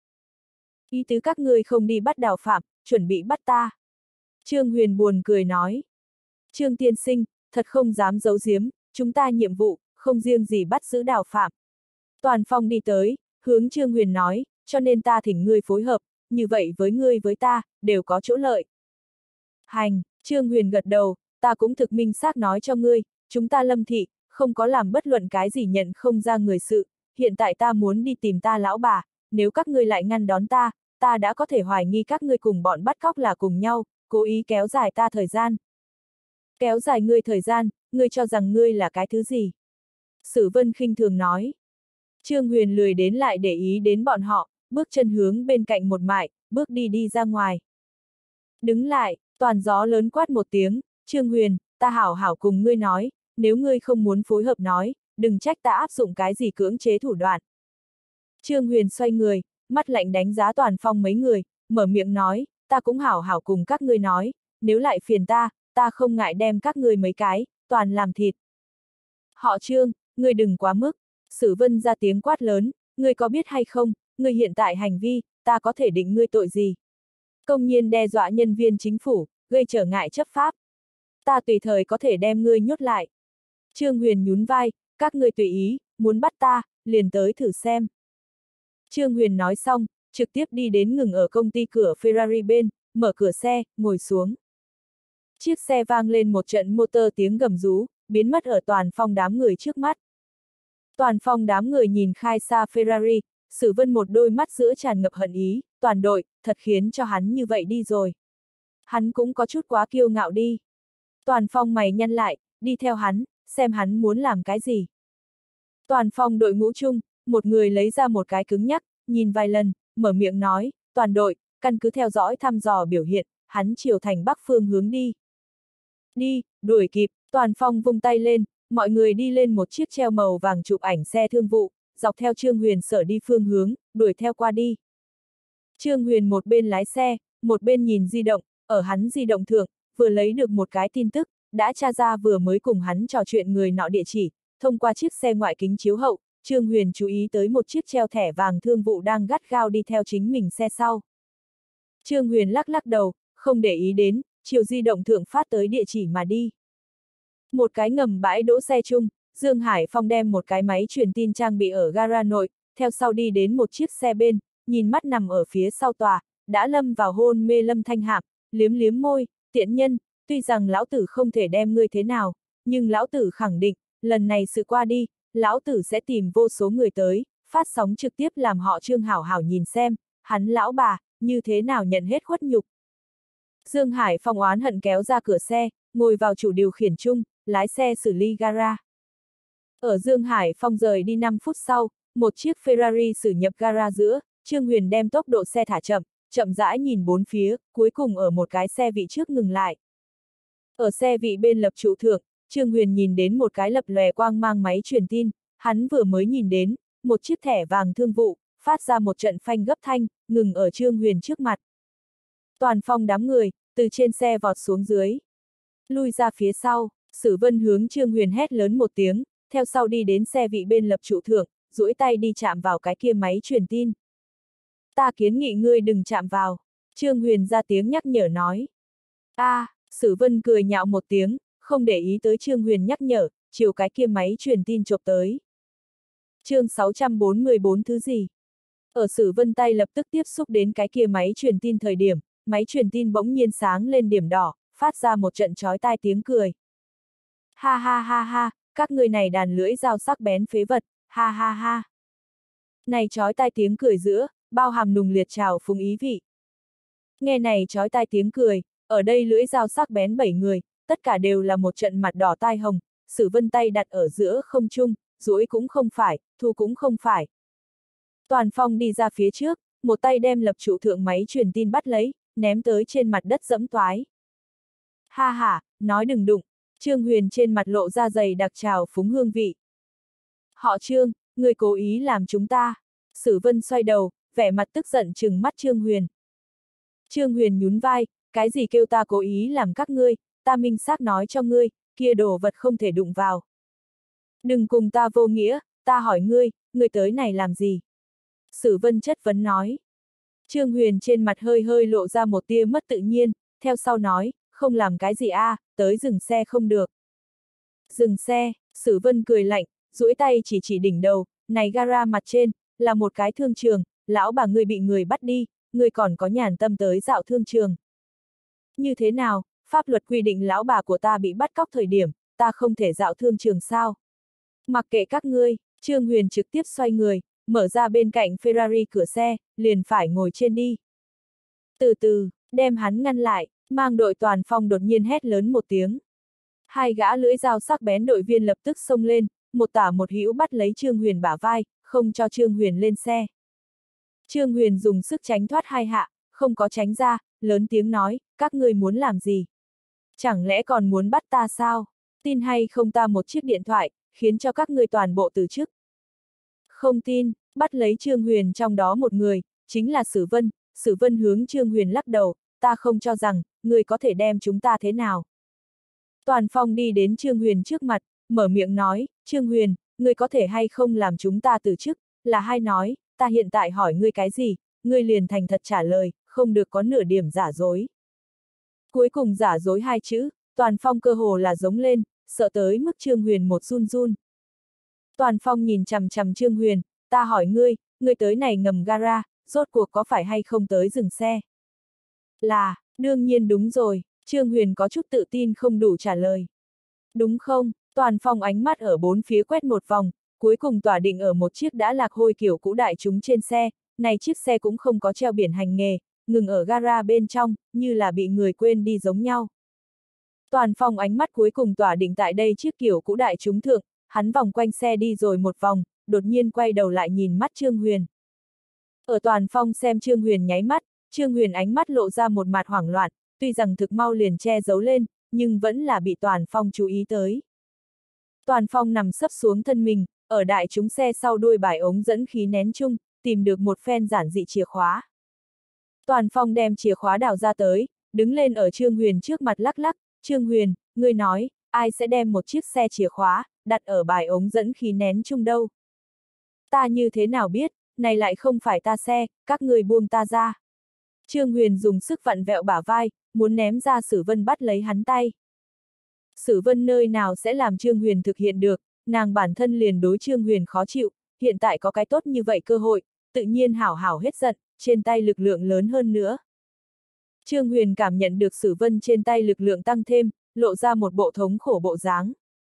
Ý tứ các ngươi không đi bắt đào phạm, chuẩn bị bắt ta. Trương Huyền buồn cười nói. Trương tiên sinh, thật không dám giấu giếm, chúng ta nhiệm vụ, không riêng gì bắt giữ đào phạm. Toàn Phong đi tới, hướng Trương Huyền nói, cho nên ta thỉnh ngươi phối hợp, như vậy với ngươi với ta, đều có chỗ lợi. Hành, Trương Huyền gật đầu, ta cũng thực minh xác nói cho ngươi, chúng ta Lâm thị, không có làm bất luận cái gì nhận không ra người sự, hiện tại ta muốn đi tìm ta lão bà, nếu các ngươi lại ngăn đón ta, ta đã có thể hoài nghi các ngươi cùng bọn bắt cóc là cùng nhau, cố ý kéo dài ta thời gian. Kéo dài ngươi thời gian, ngươi cho rằng ngươi là cái thứ gì? Sử Vân khinh thường nói. Trương Huyền lười đến lại để ý đến bọn họ, bước chân hướng bên cạnh một mại, bước đi ra ngoài. Đứng lại, toàn gió lớn quát một tiếng, Trương Huyền, ta hảo hảo cùng ngươi nói, nếu ngươi không muốn phối hợp nói, đừng trách ta áp dụng cái gì cưỡng chế thủ đoạn. Trương Huyền xoay người, mắt lạnh đánh giá Toàn Phong mấy người, mở miệng nói, ta cũng hảo hảo cùng các ngươi nói, nếu lại phiền ta không ngại đem các ngươi mấy cái, toàn làm thịt. Họ Trương, ngươi đừng quá mức. Sử Vân ra tiếng quát lớn, ngươi có biết hay không, ngươi hiện tại hành vi, ta có thể định ngươi tội gì? Công nhiên đe dọa nhân viên chính phủ, gây trở ngại chấp pháp. Ta tùy thời có thể đem ngươi nhốt lại. Trương Huyền nhún vai, các ngươi tùy ý, muốn bắt ta, liền tới thử xem. Trương Huyền nói xong, trực tiếp đi đến ngừng ở công ty cửa Ferrari bên, mở cửa xe, ngồi xuống. Chiếc xe vang lên một trận motor tiếng gầm rú, biến mất ở Toàn Phong đám người trước mắt. Toàn Phong đám người nhìn khai xa Ferrari, Sử Vân một đôi mắt giữa tràn ngập hận ý, toàn đội, thật khiến cho hắn như vậy đi rồi. Hắn cũng có chút quá kiêu ngạo đi. Toàn Phong mày nhăn lại, đi theo hắn, xem hắn muốn làm cái gì. Toàn Phong đội ngũ chung, một người lấy ra một cái cứng nhắc, nhìn vài lần, mở miệng nói, toàn đội, căn cứ theo dõi thăm dò biểu hiện, hắn chiều thành bắc phương hướng đi. Đi, đuổi kịp, Toàn Phong vung tay lên, mọi người đi lên một chiếc treo màu vàng chụp ảnh xe thương vụ, dọc theo Trương Huyền sở đi phương hướng, đuổi theo qua đi. Trương Huyền một bên lái xe, một bên nhìn di động, ở hắn di động thượng, vừa lấy được một cái tin tức, đã tra ra vừa mới cùng hắn trò chuyện người nọ địa chỉ, thông qua chiếc xe ngoại kính chiếu hậu, Trương Huyền chú ý tới một chiếc treo thẻ vàng thương vụ đang gắt gao đi theo chính mình xe sau. Trương Huyền lắc lắc đầu, không để ý đến, chiều di động thượng phát tới địa chỉ mà đi. Một cái ngầm bãi đỗ xe chung, Dương Hải Phong đem một cái máy truyền tin trang bị ở gara nội, theo sau đi đến một chiếc xe bên, nhìn mắt nằm ở phía sau tòa, đã lâm vào hôn mê Lâm Thanh Hạm, liếm liếm môi, tiện nhân, tuy rằng lão tử không thể đem ngươi thế nào, nhưng lão tử khẳng định, lần này sự qua đi, lão tử sẽ tìm vô số người tới, phát sóng trực tiếp làm họ Trương hảo hảo nhìn xem, hắn lão bà, như thế nào nhận hết khuất nhục. Dương Hải Phong oán hận kéo ra cửa xe, ngồi vào chủ điều khiển chung, lái xe xử lý gara. Ở Dương Hải Phong rời đi 5 phút sau, một chiếc Ferrari xử nhập gara giữa, Trương Huyền đem tốc độ xe thả chậm, chậm rãi nhìn bốn phía, cuối cùng ở một cái xe vị trước ngừng lại. Ở xe vị bên lập trụ thượng, Trương Huyền nhìn đến một cái lập lòe quang mang máy truyền tin, hắn vừa mới nhìn đến, một chiếc thẻ vàng thương vụ, phát ra một trận phanh gấp thanh, ngừng ở Trương Huyền trước mặt. Toàn Phong đám người, từ trên xe vọt xuống dưới. Lui ra phía sau, Sử Vân hướng Trương Huyền hét lớn một tiếng, theo sau đi đến xe vị bên lập trụ thượng, duỗi tay đi chạm vào cái kia máy truyền tin. Ta kiến nghị ngươi đừng chạm vào. Trương Huyền ra tiếng nhắc nhở nói. Sử Vân cười nhạo một tiếng, không để ý tới Trương Huyền nhắc nhở, chiều cái kia máy truyền tin chộp tới. Chương 644 thứ gì? Ở Sử Vân tay lập tức tiếp xúc đến cái kia máy truyền tin thời điểm, máy truyền tin bỗng nhiên sáng lên điểm đỏ, phát ra một trận chói tai tiếng cười. Ha ha ha ha, các người này đàn lưỡi dao sắc bén phế vật, ha ha ha. Này chói tai tiếng cười giữa, bao hàm nùng liệt trào phúng ý vị. Nghe này chói tai tiếng cười, ở đây lưỡi dao sắc bén 7 người, tất cả đều là một trận mặt đỏ tai hồng, Sử Vân tay đặt ở giữa không trung, duỗi cũng không phải, thu cũng không phải. Toàn Phong đi ra phía trước, một tay đem lập trụ thượng máy truyền tin bắt lấy, ném tới trên mặt đất dẫm toái. Ha ha, nói đừng đụng, Trương Huyền trên mặt lộ ra dày đặc trào phúng hương vị. Họ Trương, người cố ý làm chúng ta. Sử Vân xoay đầu, vẻ mặt tức giận trừng mắt Trương Huyền. Trương Huyền nhún vai, cái gì kêu ta cố ý làm các ngươi, ta minh xác nói cho ngươi, kia đồ vật không thể đụng vào. Đừng cùng ta vô nghĩa, ta hỏi ngươi tới này làm gì? Sử Vân chất vấn nói. Trương Huyền trên mặt hơi hơi lộ ra một tia mất tự nhiên, theo sau nói, không làm cái gì tới dừng xe không được. Dừng xe, Sử Vân cười lạnh, duỗi tay chỉ đỉnh đầu, này gara mặt trên, là một cái thương trường, lão bà ngươi bị người bắt đi, ngươi còn có nhàn tâm tới dạo thương trường. Như thế nào, pháp luật quy định lão bà của ta bị bắt cóc thời điểm, ta không thể dạo thương trường sao? Mặc kệ các ngươi, Trương Huyền trực tiếp xoay người, mở ra bên cạnh Ferrari cửa xe, liền phải ngồi trên đi. Từ từ, đem hắn ngăn lại, mang đội Toàn Phong đột nhiên hét lớn một tiếng. Hai gã lưỡi dao sắc bén đội viên lập tức xông lên, một tả một hữu bắt lấy Trương Huyền bả vai, không cho Trương Huyền lên xe. Trương Huyền dùng sức tránh thoát hai hạ, không có tránh ra, lớn tiếng nói, các ngươi muốn làm gì? Chẳng lẽ còn muốn bắt ta sao? Tin hay không ta một chiếc điện thoại, khiến cho các ngươi toàn bộ từ chức. Không tin, bắt lấy Trương Huyền trong đó một người, chính là Sử Vân hướng Trương Huyền lắc đầu, ta không cho rằng, người có thể đem chúng ta thế nào. Toàn Phong đi đến Trương Huyền trước mặt, mở miệng nói, Trương Huyền, ngươi có thể hay không làm chúng ta từ chức, là hay nói, ta hiện tại hỏi ngươi cái gì, ngươi liền thành thật trả lời, không được có nửa điểm giả dối. Cuối cùng giả dối hai chữ, Toàn Phong cơ hồ là giống lên, sợ tới mức Trương Huyền một run run. Toàn Phong nhìn chằm chằm Trương Huyền, ta hỏi ngươi tới này ngầm gara, rốt cuộc có phải hay không tới dừng xe? Là, đương nhiên đúng rồi, Trương Huyền có chút tự tin không đủ trả lời. Đúng không? Toàn Phong ánh mắt ở bốn phía quét một vòng, cuối cùng tỏa định ở một chiếc đã lạc hôi kiểu cũ đại chúng trên xe, này chiếc xe cũng không có treo biển hành nghề, ngừng ở gara bên trong, như là bị người quên đi giống nhau. Toàn Phong ánh mắt cuối cùng tỏa định tại đây chiếc kiểu cũ đại chúng thượng, hắn vòng quanh xe đi rồi một vòng, đột nhiên quay đầu lại nhìn mắt Trương Huyền. Ở Toàn Phong xem Trương Huyền nháy mắt, Trương Huyền ánh mắt lộ ra một mặt hoảng loạn, tuy rằng thực mau liền che giấu lên, nhưng vẫn là bị Toàn Phong chú ý tới. Toàn Phong nằm sấp xuống thân mình, ở đại chúng xe sau đuôi bài ống dẫn khí nén chung, tìm được một phen giản dị chìa khóa. Toàn Phong đem chìa khóa đào ra tới, đứng lên ở Trương Huyền trước mặt lắc lắc, Trương Huyền, ngươi nói, ai sẽ đem một chiếc xe chìa khóa, đặt ở bài ống dẫn khí nén chung đâu? Ta như thế nào biết, này lại không phải ta xe, các người buông ta ra. Trương Huyền dùng sức vặn vẹo bả vai, muốn ném ra Sử Vân bắt lấy hắn tay. Sử Vân nơi nào sẽ làm Trương Huyền thực hiện được, nàng bản thân liền đối Trương Huyền khó chịu, hiện tại có cái tốt như vậy cơ hội, tự nhiên hảo hảo hết giận, trên tay lực lượng lớn hơn nữa. Trương Huyền cảm nhận được Sử Vân trên tay lực lượng tăng thêm, lộ ra một bộ thống khổ bộ dáng.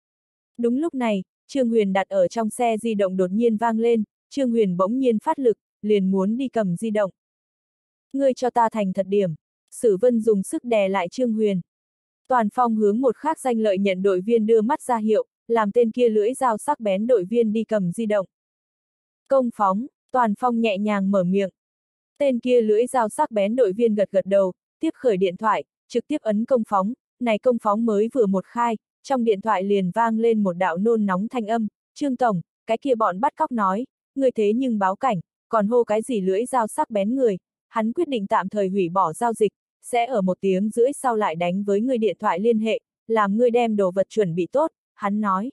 Đúng lúc này, Trương Huyền đặt ở trong xe di động đột nhiên vang lên, Trương Huyền bỗng nhiên phát lực, liền muốn đi cầm di động. Ngươi cho ta thành thật điểm. Sử Vân dùng sức đè lại Trương Huyền. Toàn Phong hướng một khác danh lợi nhận đội viên đưa mắt ra hiệu, làm tên kia lưỡi dao sắc bén đội viên đi cầm di động. Công phóng, Toàn Phong nhẹ nhàng mở miệng. Tên kia lưỡi dao sắc bén đội viên gật gật đầu, tiếp khởi điện thoại, trực tiếp ấn công phóng, này công phóng mới vừa một khai, trong điện thoại liền vang lên một đạo nôn nóng thanh âm, Trương Tổng, cái kia bọn bắt cóc nói, người thế nhưng báo cảnh, còn hô cái gì lưỡi dao sắc bén người, hắn quyết định tạm thời hủy bỏ giao dịch, sẽ ở 1 tiếng rưỡi sau lại đánh với người điện thoại liên hệ, làm ngươi đem đồ vật chuẩn bị tốt, hắn nói.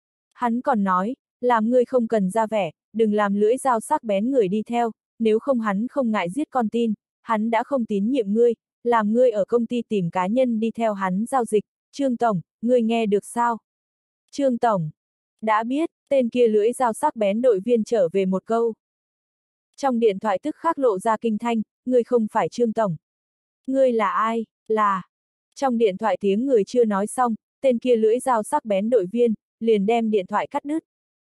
Hắn còn nói, làm ngươi không cần ra vẻ, đừng làm lưỡi dao sắc bén người đi theo, nếu không hắn không ngại giết con tin, hắn đã không tín nhiệm ngươi, làm ngươi ở công ty tìm cá nhân đi theo hắn giao dịch, Trương Tổng, ngươi nghe được sao? Trương Tổng, đã biết, tên kia lưỡi dao sắc bén đội viên trở về một câu. Trong điện thoại tức khắc lộ ra kinh thanh, ngươi không phải Trương Tổng. Ngươi là ai, là... Trong điện thoại tiếng người chưa nói xong, tên kia lưỡi dao sắc bén đội viên, liền đem điện thoại cắt đứt.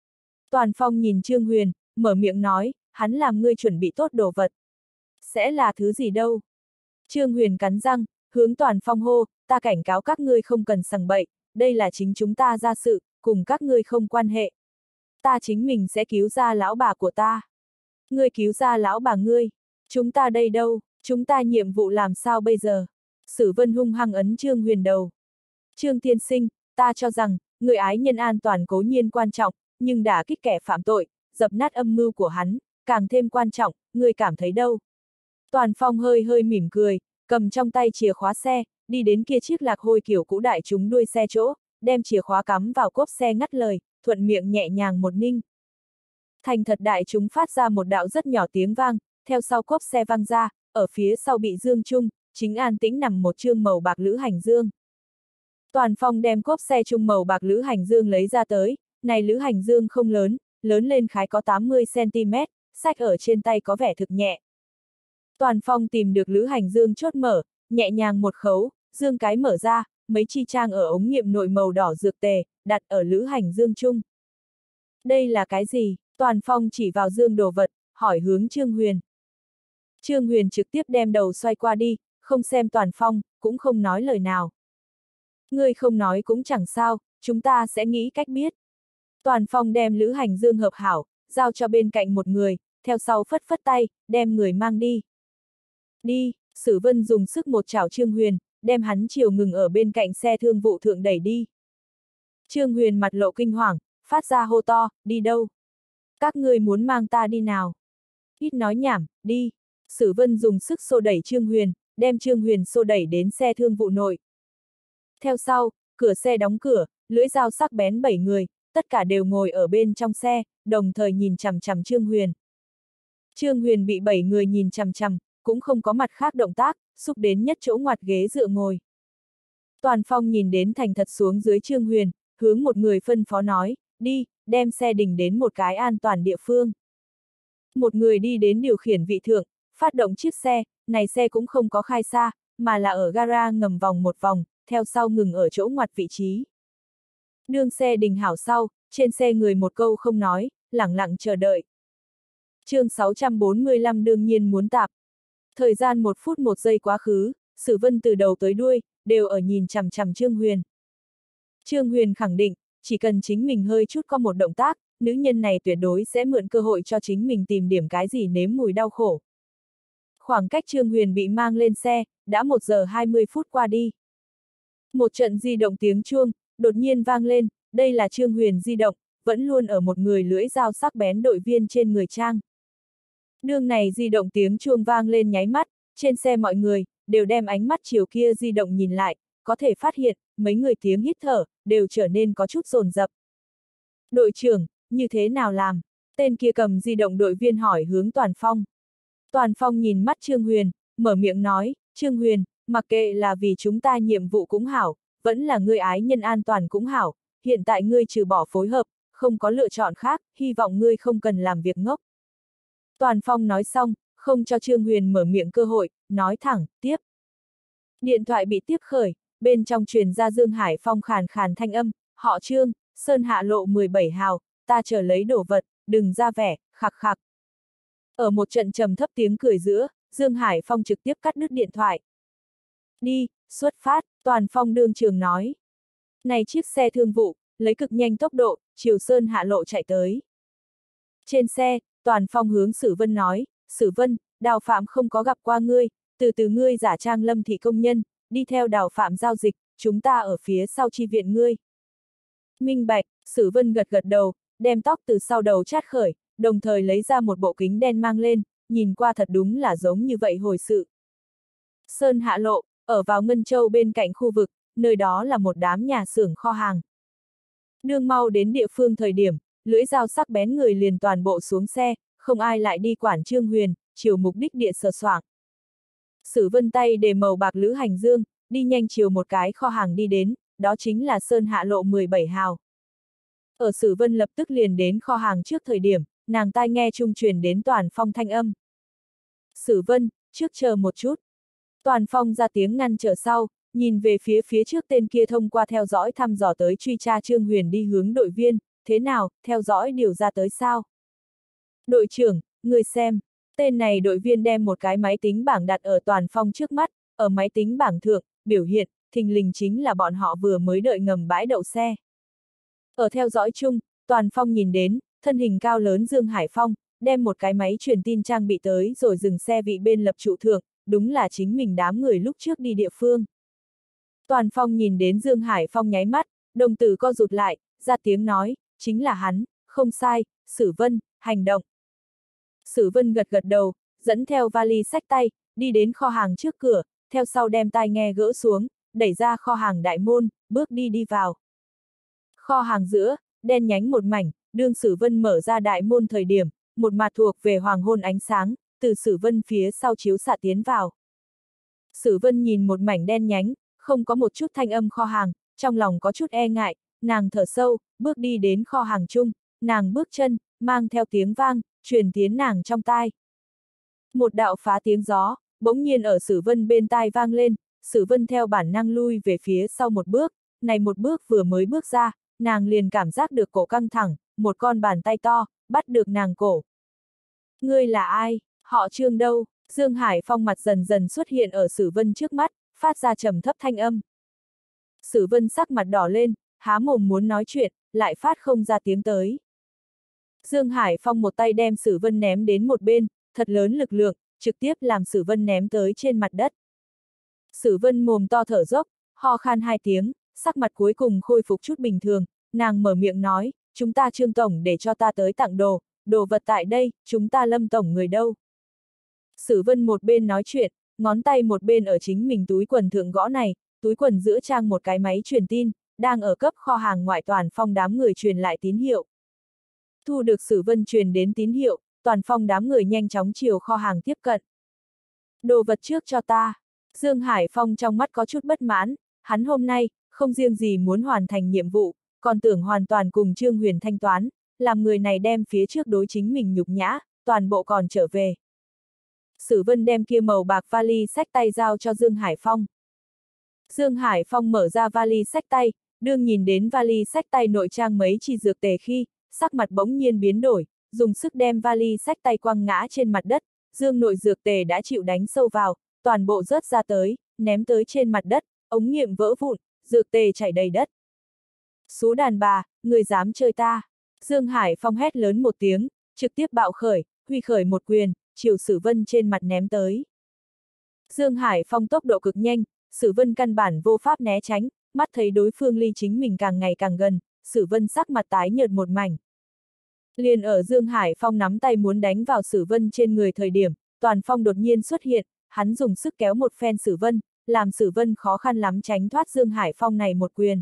Toàn Phong nhìn Trương Huyền, mở miệng nói, hắn làm ngươi chuẩn bị tốt đồ vật. Sẽ là thứ gì đâu? Trương Huyền cắn răng, hướng Toàn Phong hô, ta cảnh cáo các ngươi không cần sằng bậy, đây là chính chúng ta ra sự, cùng các ngươi không quan hệ. Ta chính mình sẽ cứu ra lão bà của ta. Ngươi cứu ra lão bà ngươi. Chúng ta đây đâu, chúng ta nhiệm vụ làm sao bây giờ? Sử Vân hung hăng ấn Trương Huyền đầu. Trương tiên sinh, ta cho rằng, người ái nhân an toàn cố nhiên quan trọng, nhưng đả kích kẻ phạm tội, dập nát âm mưu của hắn, càng thêm quan trọng, ngươi cảm thấy đâu? Toàn Phong hơi hơi mỉm cười, cầm trong tay chìa khóa xe, đi đến kia chiếc lạc hôi kiểu cũ đại chúng đuôi xe chỗ, đem chìa khóa cắm vào cốp xe ngắt lời, thuận miệng nhẹ nhàng một ninh. Thành thật đại chúng phát ra một đạo rất nhỏ tiếng vang, theo sau cốp xe vang ra, ở phía sau bị dương chung, chính an tĩnh nằm một chương màu bạc lữ hành dương. Toàn Phong đem cốp xe chung màu bạc lữ hành dương lấy ra tới, này lữ hành dương không lớn, lớn lên khái có 80cm, xách ở trên tay có vẻ thực nhẹ. Toàn Phong tìm được lữ hành dương chốt mở, nhẹ nhàng một khấu, dương cái mở ra, mấy chi trang ở ống nghiệm nội màu đỏ dược tề, đặt ở lữ hành dương chung. Đây là cái gì? Toàn Phong chỉ vào dương đồ vật, hỏi hướng Trương Huyền. Trương Huyền trực tiếp đem đầu xoay qua đi, không xem Toàn Phong, cũng không nói lời nào. Ngươi không nói cũng chẳng sao, chúng ta sẽ nghĩ cách biết. Toàn Phong đem lữ hành dương hợp hảo, giao cho bên cạnh một người, theo sau phất phất tay, đem người mang đi. Đi, Sử Vân dùng sức một chảo Trương Huyền, đem hắn chiều ngừng ở bên cạnh xe thương vụ thượng đẩy đi. Trương Huyền mặt lộ kinh hoàng, phát ra hô to, đi đâu? Các ngươi muốn mang ta đi nào? Ít nói nhảm, đi. Sử Vân dùng sức xô đẩy Trương Huyền, đem Trương Huyền xô đẩy đến xe thương vụ nội. Theo sau, cửa xe đóng cửa, lưỡi dao sắc bén 7 người, tất cả đều ngồi ở bên trong xe, đồng thời nhìn chằm chằm Trương Huyền. Trương Huyền bị 7 người nhìn chằm chằm, cũng không có mặt khác động tác, xúc đến nhất chỗ ngoặt ghế dựa ngồi. Toàn Phong nhìn đến thành thật xuống dưới Trương Huyền, hướng một người phân phó nói, đi, đem xe đình đến một cái an toàn địa phương. Một người đi đến điều khiển vị thượng, phát động chiếc xe, này xe cũng không có khai xa, mà là ở gara ngầm vòng một vòng, theo sau ngừng ở chỗ ngoặt vị trí. Đương xe đình hảo sau, trên xe người một câu không nói, lẳng lặng chờ đợi. Chương 645 đương nhiên muốn tạp. Thời gian 1 phút 1 giây quá khứ, Sử Vân từ đầu tới đuôi, đều ở nhìn chằm chằm Trương Huyền. Trương Huyền khẳng định, chỉ cần chính mình hơi chút có một động tác, nữ nhân này tuyệt đối sẽ mượn cơ hội cho chính mình tìm điểm cái gì nếm mùi đau khổ. Khoảng cách Trương Huyền bị mang lên xe, đã 1 giờ 20 phút qua đi. Một trận di động tiếng chuông, đột nhiên vang lên, đây là Trương Huyền di động, vẫn luôn ở một người lưỡi dao sắc bén đội viên trên người trang. Đương này di động tiếng chuông vang lên nháy mắt, trên xe mọi người, đều đem ánh mắt chiều kia di động nhìn lại, có thể phát hiện, mấy người tiếng hít thở, đều trở nên có chút dồn dập. Đội trưởng, như thế nào làm? Tên kia cầm di động đội viên hỏi hướng Toàn Phong. Toàn Phong nhìn mắt Trương Huyền, mở miệng nói, Trương Huyền, mặc kệ là vì chúng ta nhiệm vụ cũng hảo, vẫn là ngươi ái nhân an toàn cũng hảo, hiện tại ngươi trừ bỏ phối hợp, không có lựa chọn khác, hy vọng ngươi không cần làm việc ngốc. Toàn Phong nói xong, không cho Trương Huyền mở miệng cơ hội, nói thẳng, tiếp. Điện thoại bị tiếp khởi, bên trong truyền ra Dương Hải Phong khàn khàn thanh âm, họ Trương, Sơn Hạ lộ 17 hào, ta chờ lấy đồ vật, đừng ra vẻ, khặc khặc. Ở một trận trầm thấp tiếng cười giữa, Dương Hải Phong trực tiếp cắt đứt điện thoại. Đi, xuất phát, Toàn Phong đương trường nói. Này chiếc xe thương vụ, lấy cực nhanh tốc độ, chiều Sơn Hạ lộ chạy tới. Trên xe, Toàn Phong hướng Sử Vân nói, Sử Vân, Đào Phạm không có gặp qua ngươi, từ ngươi giả trang Lâm thị công nhân, đi theo Đào Phạm giao dịch, chúng ta ở phía sau chi viện ngươi. Minh bạch, Sử Vân gật gật đầu, đem tóc từ sau đầu chát khởi, đồng thời lấy ra một bộ kính đen mang lên, nhìn qua thật đúng là giống như vậy hồi sự. Sơn Hạ lộ, ở vào Ngân Châu bên cạnh khu vực, nơi đó là một đám nhà xưởng kho hàng. Đương mau đến địa phương thời điểm, lưỡi dao sắc bén người liền toàn bộ xuống xe, không ai lại đi quản Trương Huyền, chiều mục đích địa sờ soạng. Sử Vân tay để màu bạc lữ hành dương, đi nhanh chiều một cái kho hàng đi đến, đó chính là Sơn Hạ lộ 17 hào. Ở Sử Vân lập tức liền đến kho hàng trước thời điểm, nàng tai nghe trung truyền đến Toàn Phong thanh âm. Sử Vân, trước chờ một chút. Toàn Phong ra tiếng ngăn trở sau, nhìn về phía trước tên kia thông qua theo dõi thăm dò tới truy tra Trương Huyền đi hướng đội viên, thế nào, theo dõi điều ra tới sao? Đội trưởng, người xem, tên này đội viên đem một cái máy tính bảng đặt ở Toàn Phong trước mắt, ở máy tính bảng thượng, biểu hiện, thình lình chính là bọn họ vừa mới đợi ngầm bãi đậu xe. Ở theo dõi chung, Toàn Phong nhìn đến, thân hình cao lớn Dương Hải Phong, đem một cái máy truyền tin trang bị tới rồi dừng xe vị bên lập trụ thượng, đúng là chính mình đám người lúc trước đi địa phương. Toàn Phong nhìn đến Dương Hải Phong nháy mắt, đồng tử co rụt lại, ra tiếng nói, chính là hắn, không sai, Sử Vân, hành động. Sử Vân gật gật đầu, dẫn theo vali xách tay, đi đến kho hàng trước cửa, theo sau đem tai nghe gỡ xuống, đẩy ra kho hàng đại môn, bước đi vào. Kho hàng giữa, đen nhánh một mảnh, đương Sử Vân mở ra đại môn thời điểm, một mặt thuộc về hoàng hôn ánh sáng, từ Sử Vân phía sau chiếu xạ tiến vào. Sử Vân nhìn một mảnh đen nhánh, không có một chút thanh âm kho hàng, trong lòng có chút e ngại, nàng thở sâu, bước đi đến kho hàng chung, nàng bước chân, mang theo tiếng vang, truyền tiến nàng trong tai. Một đạo phá tiếng gió, bỗng nhiên ở Sử Vân bên tai vang lên, Sử Vân theo bản năng lui về phía sau một bước, này một bước vừa mới bước ra, nàng liền cảm giác được cổ căng thẳng, một con bàn tay to, bắt được nàng cổ. Ngươi là ai? Họ Trương đâu? Dương Hải Phong mặt dần dần xuất hiện ở Sử Vân trước mắt, phát ra trầm thấp thanh âm. Sử Vân sắc mặt đỏ lên, há mồm muốn nói chuyện, lại phát không ra tiếng tới. Dương Hải Phong một tay đem Sử Vân ném đến một bên, thật lớn lực lượng, trực tiếp làm Sử Vân ném tới trên mặt đất. Sử Vân mồm to thở dốc, ho khan 2 tiếng, sắc mặt cuối cùng khôi phục chút bình thường, nàng mở miệng nói, chúng ta Trương Tổng để cho ta tới tặng đồ, đồ vật tại đây, chúng ta Lâm tổng người đâu. Sử Vân một bên nói chuyện, ngón tay một bên ở chính mình túi quần thượng gõ này, túi quần giữa trang một cái máy truyền tin, đang ở cấp kho hàng ngoại Toàn Phong đám người truyền lại tín hiệu. Thu được Sử Vân truyền đến tín hiệu, Toàn Phong đám người nhanh chóng chiều kho hàng tiếp cận. Đồ vật trước cho ta. Dương Hải Phong trong mắt có chút bất mãn, hắn hôm nay, không riêng gì muốn hoàn thành nhiệm vụ, còn tưởng hoàn toàn cùng Trương Huyền thanh toán, làm người này đem phía trước đối chính mình nhục nhã, toàn bộ còn trở về. Sử Vân đem kia màu bạc vali xách tay giao cho Dương Hải Phong. Dương Hải Phong mở ra vali xách tay, đương nhìn đến vali xách tay nội trang mấy chi dược tề khi, sắc mặt bỗng nhiên biến đổi, dùng sức đem vali xách tay quăng ngã trên mặt đất, dương nội dược tề đã chịu đánh sâu vào, toàn bộ rớt ra tới, ném tới trên mặt đất, ống nghiệm vỡ vụn, dược tề chảy đầy đất. Số đàn bà, người dám chơi ta. Dương Hải Phong hét lớn một tiếng, trực tiếp bạo khởi, huy khởi một quyền, chiều Sử Vân trên mặt ném tới. Dương Hải Phong tốc độ cực nhanh, Sử Vân căn bản vô pháp né tránh, mắt thấy đối phương ly chính mình càng ngày càng gần, Sử Vân sắc mặt tái nhợt một mảnh. Liền ở Dương Hải Phong nắm tay muốn đánh vào Sử Vân trên người thời điểm, Toàn Phong đột nhiên xuất hiện, hắn dùng sức kéo một phen Sử Vân, làm Sử Vân khó khăn lắm tránh thoát Dương Hải Phong này một quyền.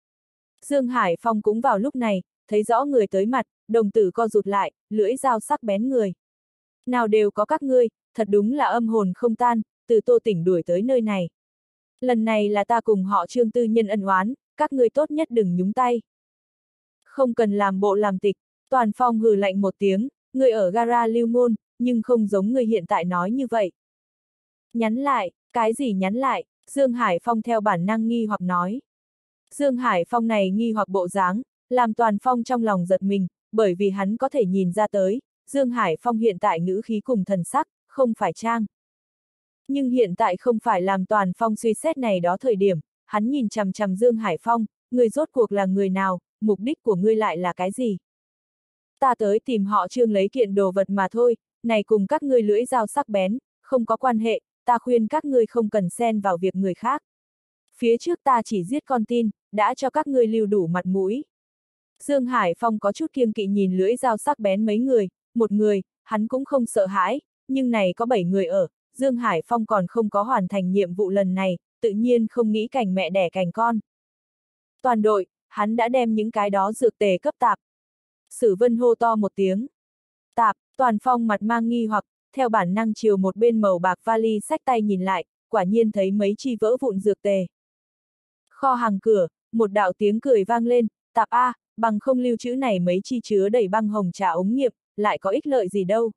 Dương Hải Phong cũng vào lúc này, thấy rõ người tới mặt, đồng tử co rụt lại, lưỡi dao sắc bén người. Nào đều có các ngươi, thật đúng là âm hồn không tan, từ Tô tỉnh đuổi tới nơi này. Lần này là ta cùng họ Trương tư nhân ân oán, các ngươi tốt nhất đừng nhúng tay. Không cần làm bộ làm tịch, Toàn Phong hừ lạnh một tiếng, người ở gara lưu ngôn, nhưng không giống người hiện tại nói như vậy. Nhắn lại, cái gì nhắn lại, Dương Hải Phong theo bản năng nghi hoặc nói. Dương Hải Phong này nghi hoặc bộ dáng, làm Toàn Phong trong lòng giật mình, bởi vì hắn có thể nhìn ra tới, Dương Hải Phong hiện tại ngữ khí cùng thần sắc, không phải trang. Nhưng hiện tại không phải làm Toàn Phong suy xét này đó thời điểm, hắn nhìn chằm chằm Dương Hải Phong, người rốt cuộc là người nào, mục đích của ngươi lại là cái gì? Ta tới tìm họ Trương lấy kiện đồ vật mà thôi, này cùng các ngươi lưỡi dao sắc bén, không có quan hệ, ta khuyên các ngươi không cần xen vào việc người khác. Phía trước ta chỉ giết con tin, đã cho các ngươi lưu đủ mặt mũi. Dương Hải Phong có chút kiêng kỵ nhìn lưỡi dao sắc bén mấy người, một người, hắn cũng không sợ hãi, nhưng này có 7 người ở, Dương Hải Phong còn không có hoàn thành nhiệm vụ lần này, tự nhiên không nghĩ cảnh mẹ đẻ cảnh con. Toàn đội, hắn đã đem những cái đó dược tề cấp tạp. Sử Vân hô to một tiếng. Tạp, Toàn Phong mặt mang nghi hoặc, theo bản năng chiều một bên màu bạc vali xách tay nhìn lại, quả nhiên thấy mấy chi vỡ vụn dược tề. Kho hàng cửa, một đạo tiếng cười vang lên, tạp A, bằng không lưu trữ này mấy chi chứa đầy băng hồng trà ống nghiệm, lại có ích lợi gì đâu.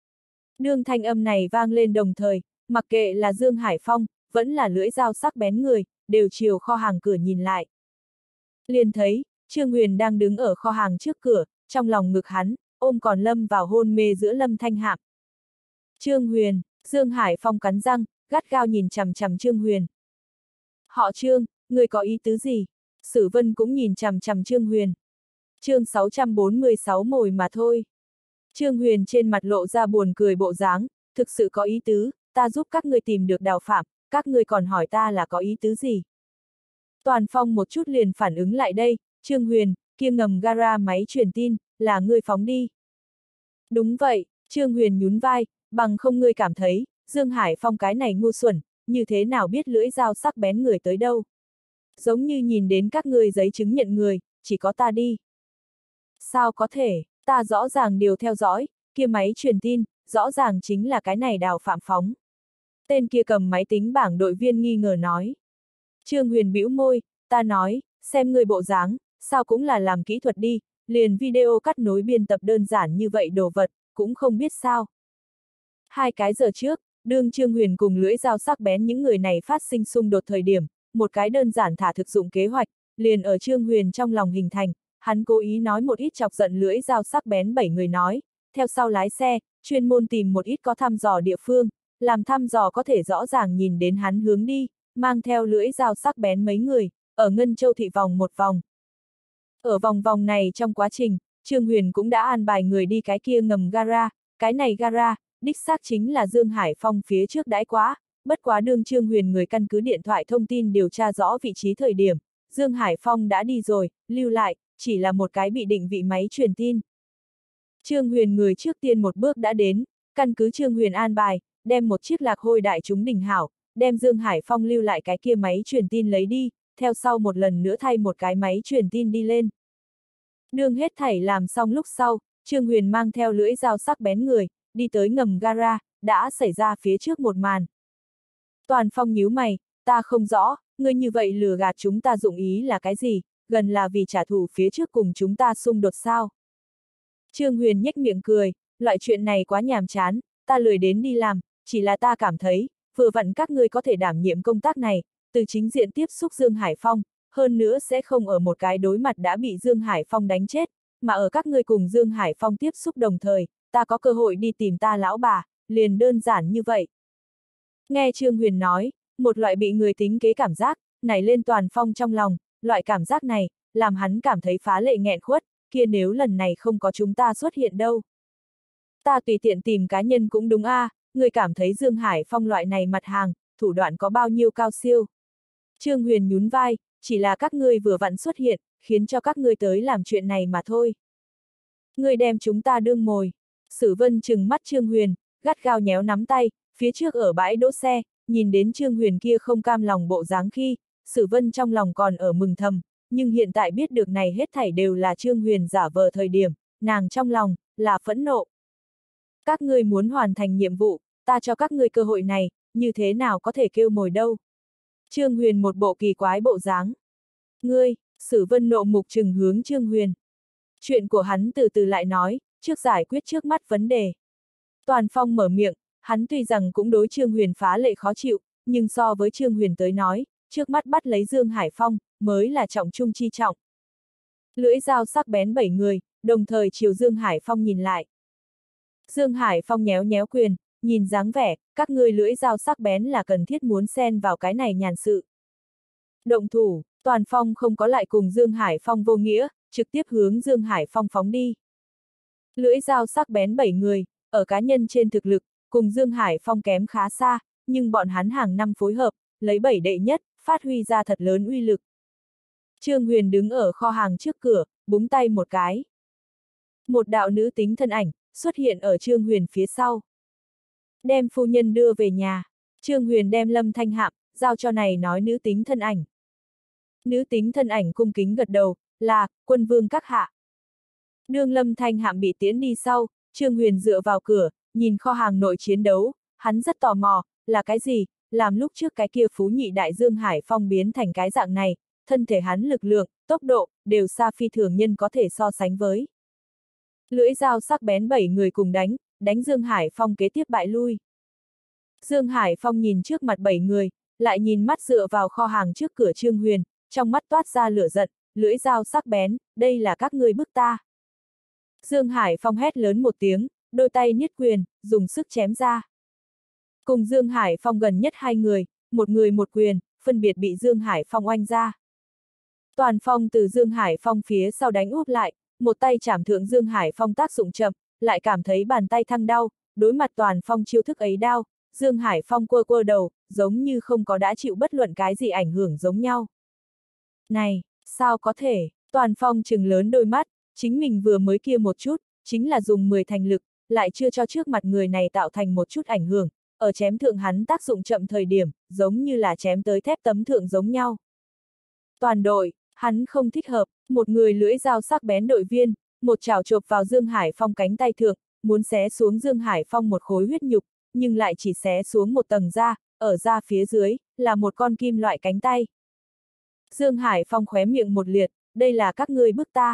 Nương thanh âm này vang lên đồng thời, mặc kệ là Dương Hải Phong, vẫn là lưỡi dao sắc bén người, đều chiều kho hàng cửa nhìn lại. Liền thấy, Trương Huyền đang đứng ở kho hàng trước cửa, trong lòng ngực hắn, ôm còn lâm vào hôn mê giữa Lâm Thanh Hạm. Trương Huyền, Dương Hải Phong cắn răng, gắt gao nhìn chằm chằm Trương Huyền. Họ Trương, người có ý tứ gì? Sử Vân cũng nhìn chằm chằm Trương Huyền. Chương 646 mồi mà thôi. Trương Huyền trên mặt lộ ra buồn cười bộ dáng, thực sự có ý tứ, ta giúp các ngươi tìm được Đào Phạm, các ngươi còn hỏi ta là có ý tứ gì? Toàn Phong một chút liền phản ứng lại đây, Trương Huyền, kia ngầm gara máy truyền tin, là ngươi phóng đi. Đúng vậy, Trương Huyền nhún vai, bằng không ngươi cảm thấy, Dương Hải Phong cái này ngu xuẩn, như thế nào biết lưỡi dao sắc bén người tới đâu. Giống như nhìn đến các ngươi giấy chứng nhận người, chỉ có ta đi. Sao có thể, ta rõ ràng điều theo dõi, kia máy truyền tin, rõ ràng chính là cái này Đào Phạm phóng. Tên kia cầm máy tính bảng đội viên nghi ngờ nói. Trương Huyền bĩu môi, ta nói, xem người bộ dáng, sao cũng là làm kỹ thuật đi, liền video cắt nối biên tập đơn giản như vậy đồ vật, cũng không biết sao. 2 cái giờ trước, đương Trương Huyền cùng lưỡi dao sắc bén những người này phát sinh xung đột thời điểm, một cái đơn giản thả thực dụng kế hoạch, liền ở Trương Huyền trong lòng hình thành, hắn cố ý nói một ít chọc giận lưỡi dao sắc bén 7 người nói, theo sau lái xe, chuyên môn tìm một ít có thăm dò địa phương, làm thăm dò có thể rõ ràng nhìn đến hắn hướng đi, mang theo lưỡi dao sắc bén mấy người, ở Ngân Châu thị vòng một vòng. Ở vòng vòng này trong quá trình, Trương Huyền cũng đã an bài người đi cái kia ngầm gara, cái này gara, đích xác chính là Dương Hải Phong phía trước đãi quá, bất quá đương Trương Huyền người căn cứ điện thoại thông tin điều tra rõ vị trí thời điểm, Dương Hải Phong đã đi rồi, lưu lại, chỉ là một cái bị định vị máy truyền tin. Trương Huyền người trước tiên một bước đã đến, căn cứ Trương Huyền an bài, đem một chiếc lạc hôi đại chúng đình hảo, đem Dương Hải Phong lưu lại cái kia máy truyền tin lấy đi, theo sau một lần nữa thay một cái máy truyền tin đi lên. Đương hết thảy làm xong lúc sau, Trương Huyền mang theo lưỡi dao sắc bén người, đi tới ngầm gara, đã xảy ra phía trước một màn. Toàn Phong nhíu mày, ta không rõ, ngươi như vậy lừa gạt chúng ta dụng ý là cái gì, gần là vì trả thù phía trước cùng chúng ta xung đột sao. Trương Huyền nhếch miệng cười, loại chuyện này quá nhàm chán, ta lười đến đi làm, chỉ là ta cảm thấy, vừa vặn các ngươi có thể đảm nhiệm công tác này, từ chính diện tiếp xúc Dương Hải Phong, hơn nữa sẽ không ở một cái đối mặt đã bị Dương Hải Phong đánh chết, mà ở các ngươi cùng Dương Hải Phong tiếp xúc đồng thời, ta có cơ hội đi tìm ta lão bà, liền đơn giản như vậy. Nghe Trương Huyền nói, một loại bị người tính kế cảm giác, nảy lên Toàn Phong trong lòng, loại cảm giác này, làm hắn cảm thấy phá lệ nghẹn khuất, kia nếu lần này không có chúng ta xuất hiện đâu. Ta tùy tiện tìm cá nhân cũng đúng a, người cảm thấy Dương Hải Phong loại này mặt hàng, thủ đoạn có bao nhiêu cao siêu. Trương Huyền nhún vai, chỉ là các ngươi vừa vặn xuất hiện, khiến cho các ngươi tới làm chuyện này mà thôi. Ngươi đem chúng ta đương mồi. Sử Vân trừng mắt Trương Huyền, gắt gao nhéo nắm tay, phía trước ở bãi đỗ xe, nhìn đến Trương Huyền kia không cam lòng bộ dáng khi, Sử Vân trong lòng còn ở mừng thầm, nhưng hiện tại biết được này hết thảy đều là Trương Huyền giả vờ thời điểm, nàng trong lòng, là phẫn nộ. Các ngươi muốn hoàn thành nhiệm vụ, ta cho các ngươi cơ hội này, như thế nào có thể kêu mồi đâu. Trương Huyền một bộ kỳ quái bộ dáng. Ngươi, Sử Vân nộ mục trừng hướng Trương Huyền. Chuyện của hắn từ từ lại nói, trước giải quyết trước mắt vấn đề. Toàn Phong mở miệng, hắn tuy rằng cũng đối Trương Huyền phá lệ khó chịu, nhưng so với Trương Huyền tới nói, trước mắt bắt lấy Dương Hải Phong, mới là trọng trung chi trọng. Lưỡi dao sắc bén 7 người, đồng thời chiều Dương Hải Phong nhìn lại. Dương Hải Phong nhéo nhéo quyền, nhìn dáng vẻ, các ngươi lưỡi dao sắc bén là cần thiết muốn xen vào cái này nhàn sự. Động thủ, Toàn Phong không có lại cùng Dương Hải Phong vô nghĩa, trực tiếp hướng Dương Hải Phong phóng đi. Lưỡi dao sắc bén 7 người, ở cá nhân trên thực lực, cùng Dương Hải Phong kém khá xa, nhưng bọn hắn hàng năm phối hợp, lấy 7 đệ nhất, phát huy ra thật lớn uy lực. Trương Huyền đứng ở kho hàng trước cửa, búng tay một cái. Một đạo nữ tính thân ảnh, xuất hiện ở Trương Huyền phía sau. Đem phu nhân đưa về nhà, Trương Huyền đem Lâm Thanh Hạm, giao cho này nói nữ tính thân ảnh. Nữ tính thân ảnh cung kính gật đầu, là, quân vương các hạ. Đương Lâm Thanh Hạm bị tiễn đi sau, Trương Huyền dựa vào cửa, nhìn kho hàng nội chiến đấu, hắn rất tò mò, là cái gì, làm lúc trước cái kia phú nhị đại Dương Hải Phong biến thành cái dạng này, thân thể hắn lực lượng, tốc độ, đều xa phi thường nhân có thể so sánh với. Lưỡi dao sắc bén 7 người cùng đánh Dương Hải Phong kế tiếp bại lui. Dương Hải Phong nhìn trước mặt 7 người, lại nhìn mắt dựa vào kho hàng trước cửa Trương Huyền, trong mắt toát ra lửa giận, lưỡi dao sắc bén, đây là các ngươi bức ta. Dương Hải Phong hét lớn một tiếng, đôi tay niết quyền, dùng sức chém ra. Cùng Dương Hải Phong gần nhất 2 người một quyền, phân biệt bị Dương Hải Phong oanh ra. Toàn Phong từ Dương Hải Phong phía sau đánh úp lại, một tay chảm thượng Dương Hải Phong tác dụng chậm, lại cảm thấy bàn tay thăng đau, đối mặt Toàn Phong chiêu thức ấy đau, Dương Hải Phong quơ quơ đầu, giống như không có đã chịu bất luận cái gì ảnh hưởng giống nhau. Này, sao có thể, Toàn Phong trừng lớn đôi mắt, chính mình vừa mới kia một chút, chính là dùng 10 thành lực, lại chưa cho trước mặt người này tạo thành một chút ảnh hưởng, ở chém thượng hắn tác dụng chậm thời điểm, giống như là chém tới thép tấm thượng giống nhau. Toàn đội, hắn không thích hợp, một người lưỡi dao sắc bén đội viên, một chảo chộp vào Dương Hải Phong cánh tay thượng, muốn xé xuống Dương Hải Phong một khối huyết nhục, nhưng lại chỉ xé xuống một tầng da, ở da phía dưới, là một con kim loại cánh tay. Dương Hải Phong khóe miệng một liệt, đây là các ngươi bức ta.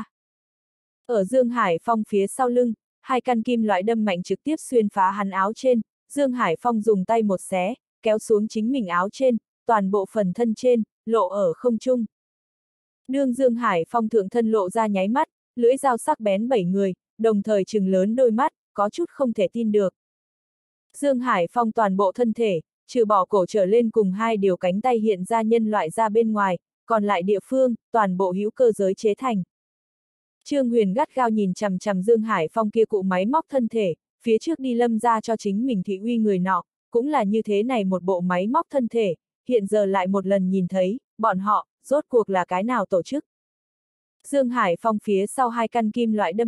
Ở Dương Hải Phong phía sau lưng, 2 căn kim loại đâm mạnh trực tiếp xuyên phá hắn áo trên, Dương Hải Phong dùng tay một xé, kéo xuống chính mình áo trên, toàn bộ phần thân trên, lộ ở không trung. Đương Dương Hải Phong thượng thân lộ ra nháy mắt, lưỡi dao sắc bén 7 người, đồng thời trừng lớn đôi mắt, có chút không thể tin được. Dương Hải Phong toàn bộ thân thể, trừ bỏ cổ trở lên cùng 2 điều cánh tay hiện ra nhân loại ra bên ngoài, còn lại địa phương, toàn bộ hữu cơ giới chế thành. Trương Huyền gắt gao nhìn chằm chằm Dương Hải Phong kia cụ máy móc thân thể, phía trước đi lâm ra cho chính mình thị uy người nọ, cũng là như thế này một bộ máy móc thân thể, hiện giờ lại một lần nhìn thấy, bọn họ, rốt cuộc là cái nào tổ chức. Dương Hải Phong phía sau 2 căn kim loại đâm mạnh,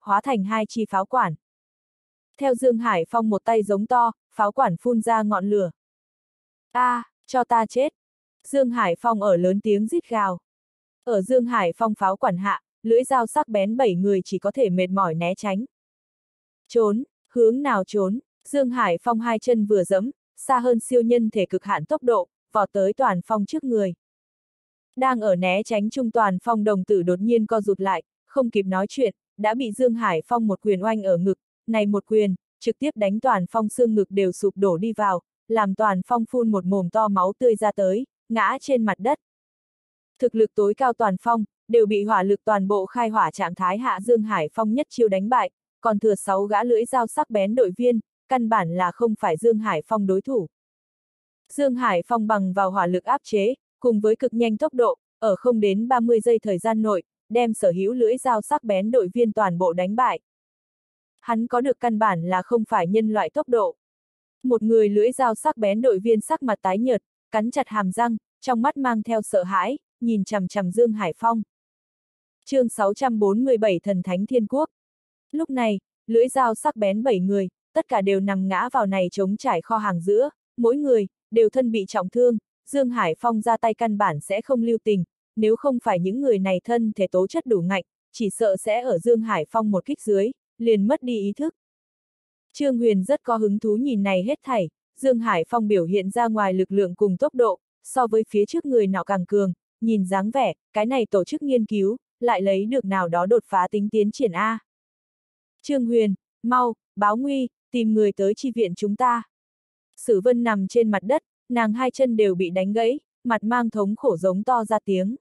hóa thành 2 chi pháo quản. Theo Dương Hải Phong một tay giống to, pháo quản phun ra ngọn lửa. Cho ta chết! Dương Hải Phong ở lớn tiếng rít gào. Ở Dương Hải Phong pháo quản hạ, lưỡi dao sắc bén 7 người chỉ có thể mệt mỏi né tránh. Trốn, hướng nào trốn? Dương Hải Phong 2 chân vừa giẫm, xa hơn siêu nhân thể cực hạn tốc độ, vọt tới Toàn Phong trước người. Đang ở né tránh trung Toàn Phong đồng tử đột nhiên co rụt lại, không kịp nói chuyện, đã bị Dương Hải Phong một quyền oanh ở ngực, này một quyền, trực tiếp đánh Toàn Phong xương ngực đều sụp đổ đi vào, làm Toàn Phong phun một mồm to máu tươi ra tới, ngã trên mặt đất. Thực lực tối cao Toàn Phong, đều bị hỏa lực toàn bộ khai hỏa trạng thái hạ Dương Hải Phong nhất chiêu đánh bại, còn thừa 6 gã lưỡi dao sắc bén đội viên, căn bản là không phải Dương Hải Phong đối thủ. Dương Hải Phong bằng vào hỏa lực áp chế, cùng với cực nhanh tốc độ, ở không đến 30 giây thời gian nội, đem sở hữu lưỡi dao sắc bén đội viên toàn bộ đánh bại. Hắn có được căn bản là không phải nhân loại tốc độ. Một người lưỡi dao sắc bén đội viên sắc mặt tái nhợt, cắn chặt hàm răng, trong mắt mang theo sợ hãi, nhìn chằm chằm Dương Hải Phong. Chương 647 Thần Thánh Thiên Quốc. Lúc này, lưỡi dao sắc bén 7 người, tất cả đều nằm ngã vào này trống trải kho hàng giữa, mỗi người đều thân bị trọng thương, Dương Hải Phong ra tay căn bản sẽ không lưu tình, nếu không phải những người này thân thể tố chất đủ ngạnh, chỉ sợ sẽ ở Dương Hải Phong một kích dưới, liền mất đi ý thức. Trương Huyền rất có hứng thú nhìn này hết thảy, Dương Hải Phong biểu hiện ra ngoài lực lượng cùng tốc độ, so với phía trước người nào càng cường, nhìn dáng vẻ, cái này tổ chức nghiên cứu, lại lấy được nào đó đột phá tính tiến triển A. Trương Huyền, mau, báo nguy, tìm người tới chi viện chúng ta. Sử Vân nằm trên mặt đất, nàng 2 chân đều bị đánh gãy, mặt mang thống khổ giống to ra tiếng.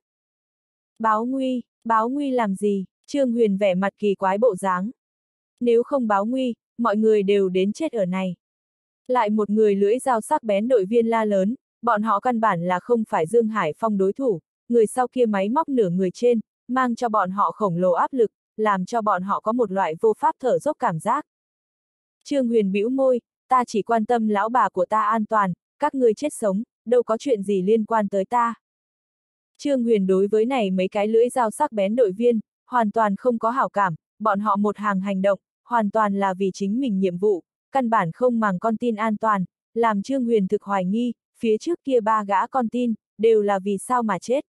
Báo nguy làm gì? Trương Huyền vẻ mặt kỳ quái bộ dáng. Nếu không báo nguy, mọi người đều đến chết ở này. Lại một người lưỡi dao sắc bén đội viên la lớn, bọn họ căn bản là không phải Dương Hải Phong đối thủ, người sau kia máy móc nửa người trên, mang cho bọn họ khổng lồ áp lực, làm cho bọn họ có một loại vô pháp thở dốc cảm giác. Trương Huyền bĩu môi, ta chỉ quan tâm lão bà của ta an toàn, các ngươi chết sống, đâu có chuyện gì liên quan tới ta. Trương Huyền đối với này mấy cái lưỡi dao sắc bén đội viên, hoàn toàn không có hảo cảm, bọn họ một hàng hành động, hoàn toàn là vì chính mình nhiệm vụ, căn bản không màng con tin an toàn, làm Trương Huyền thực hoài nghi, phía trước kia 3 gã con tin, đều là vì sao mà chết.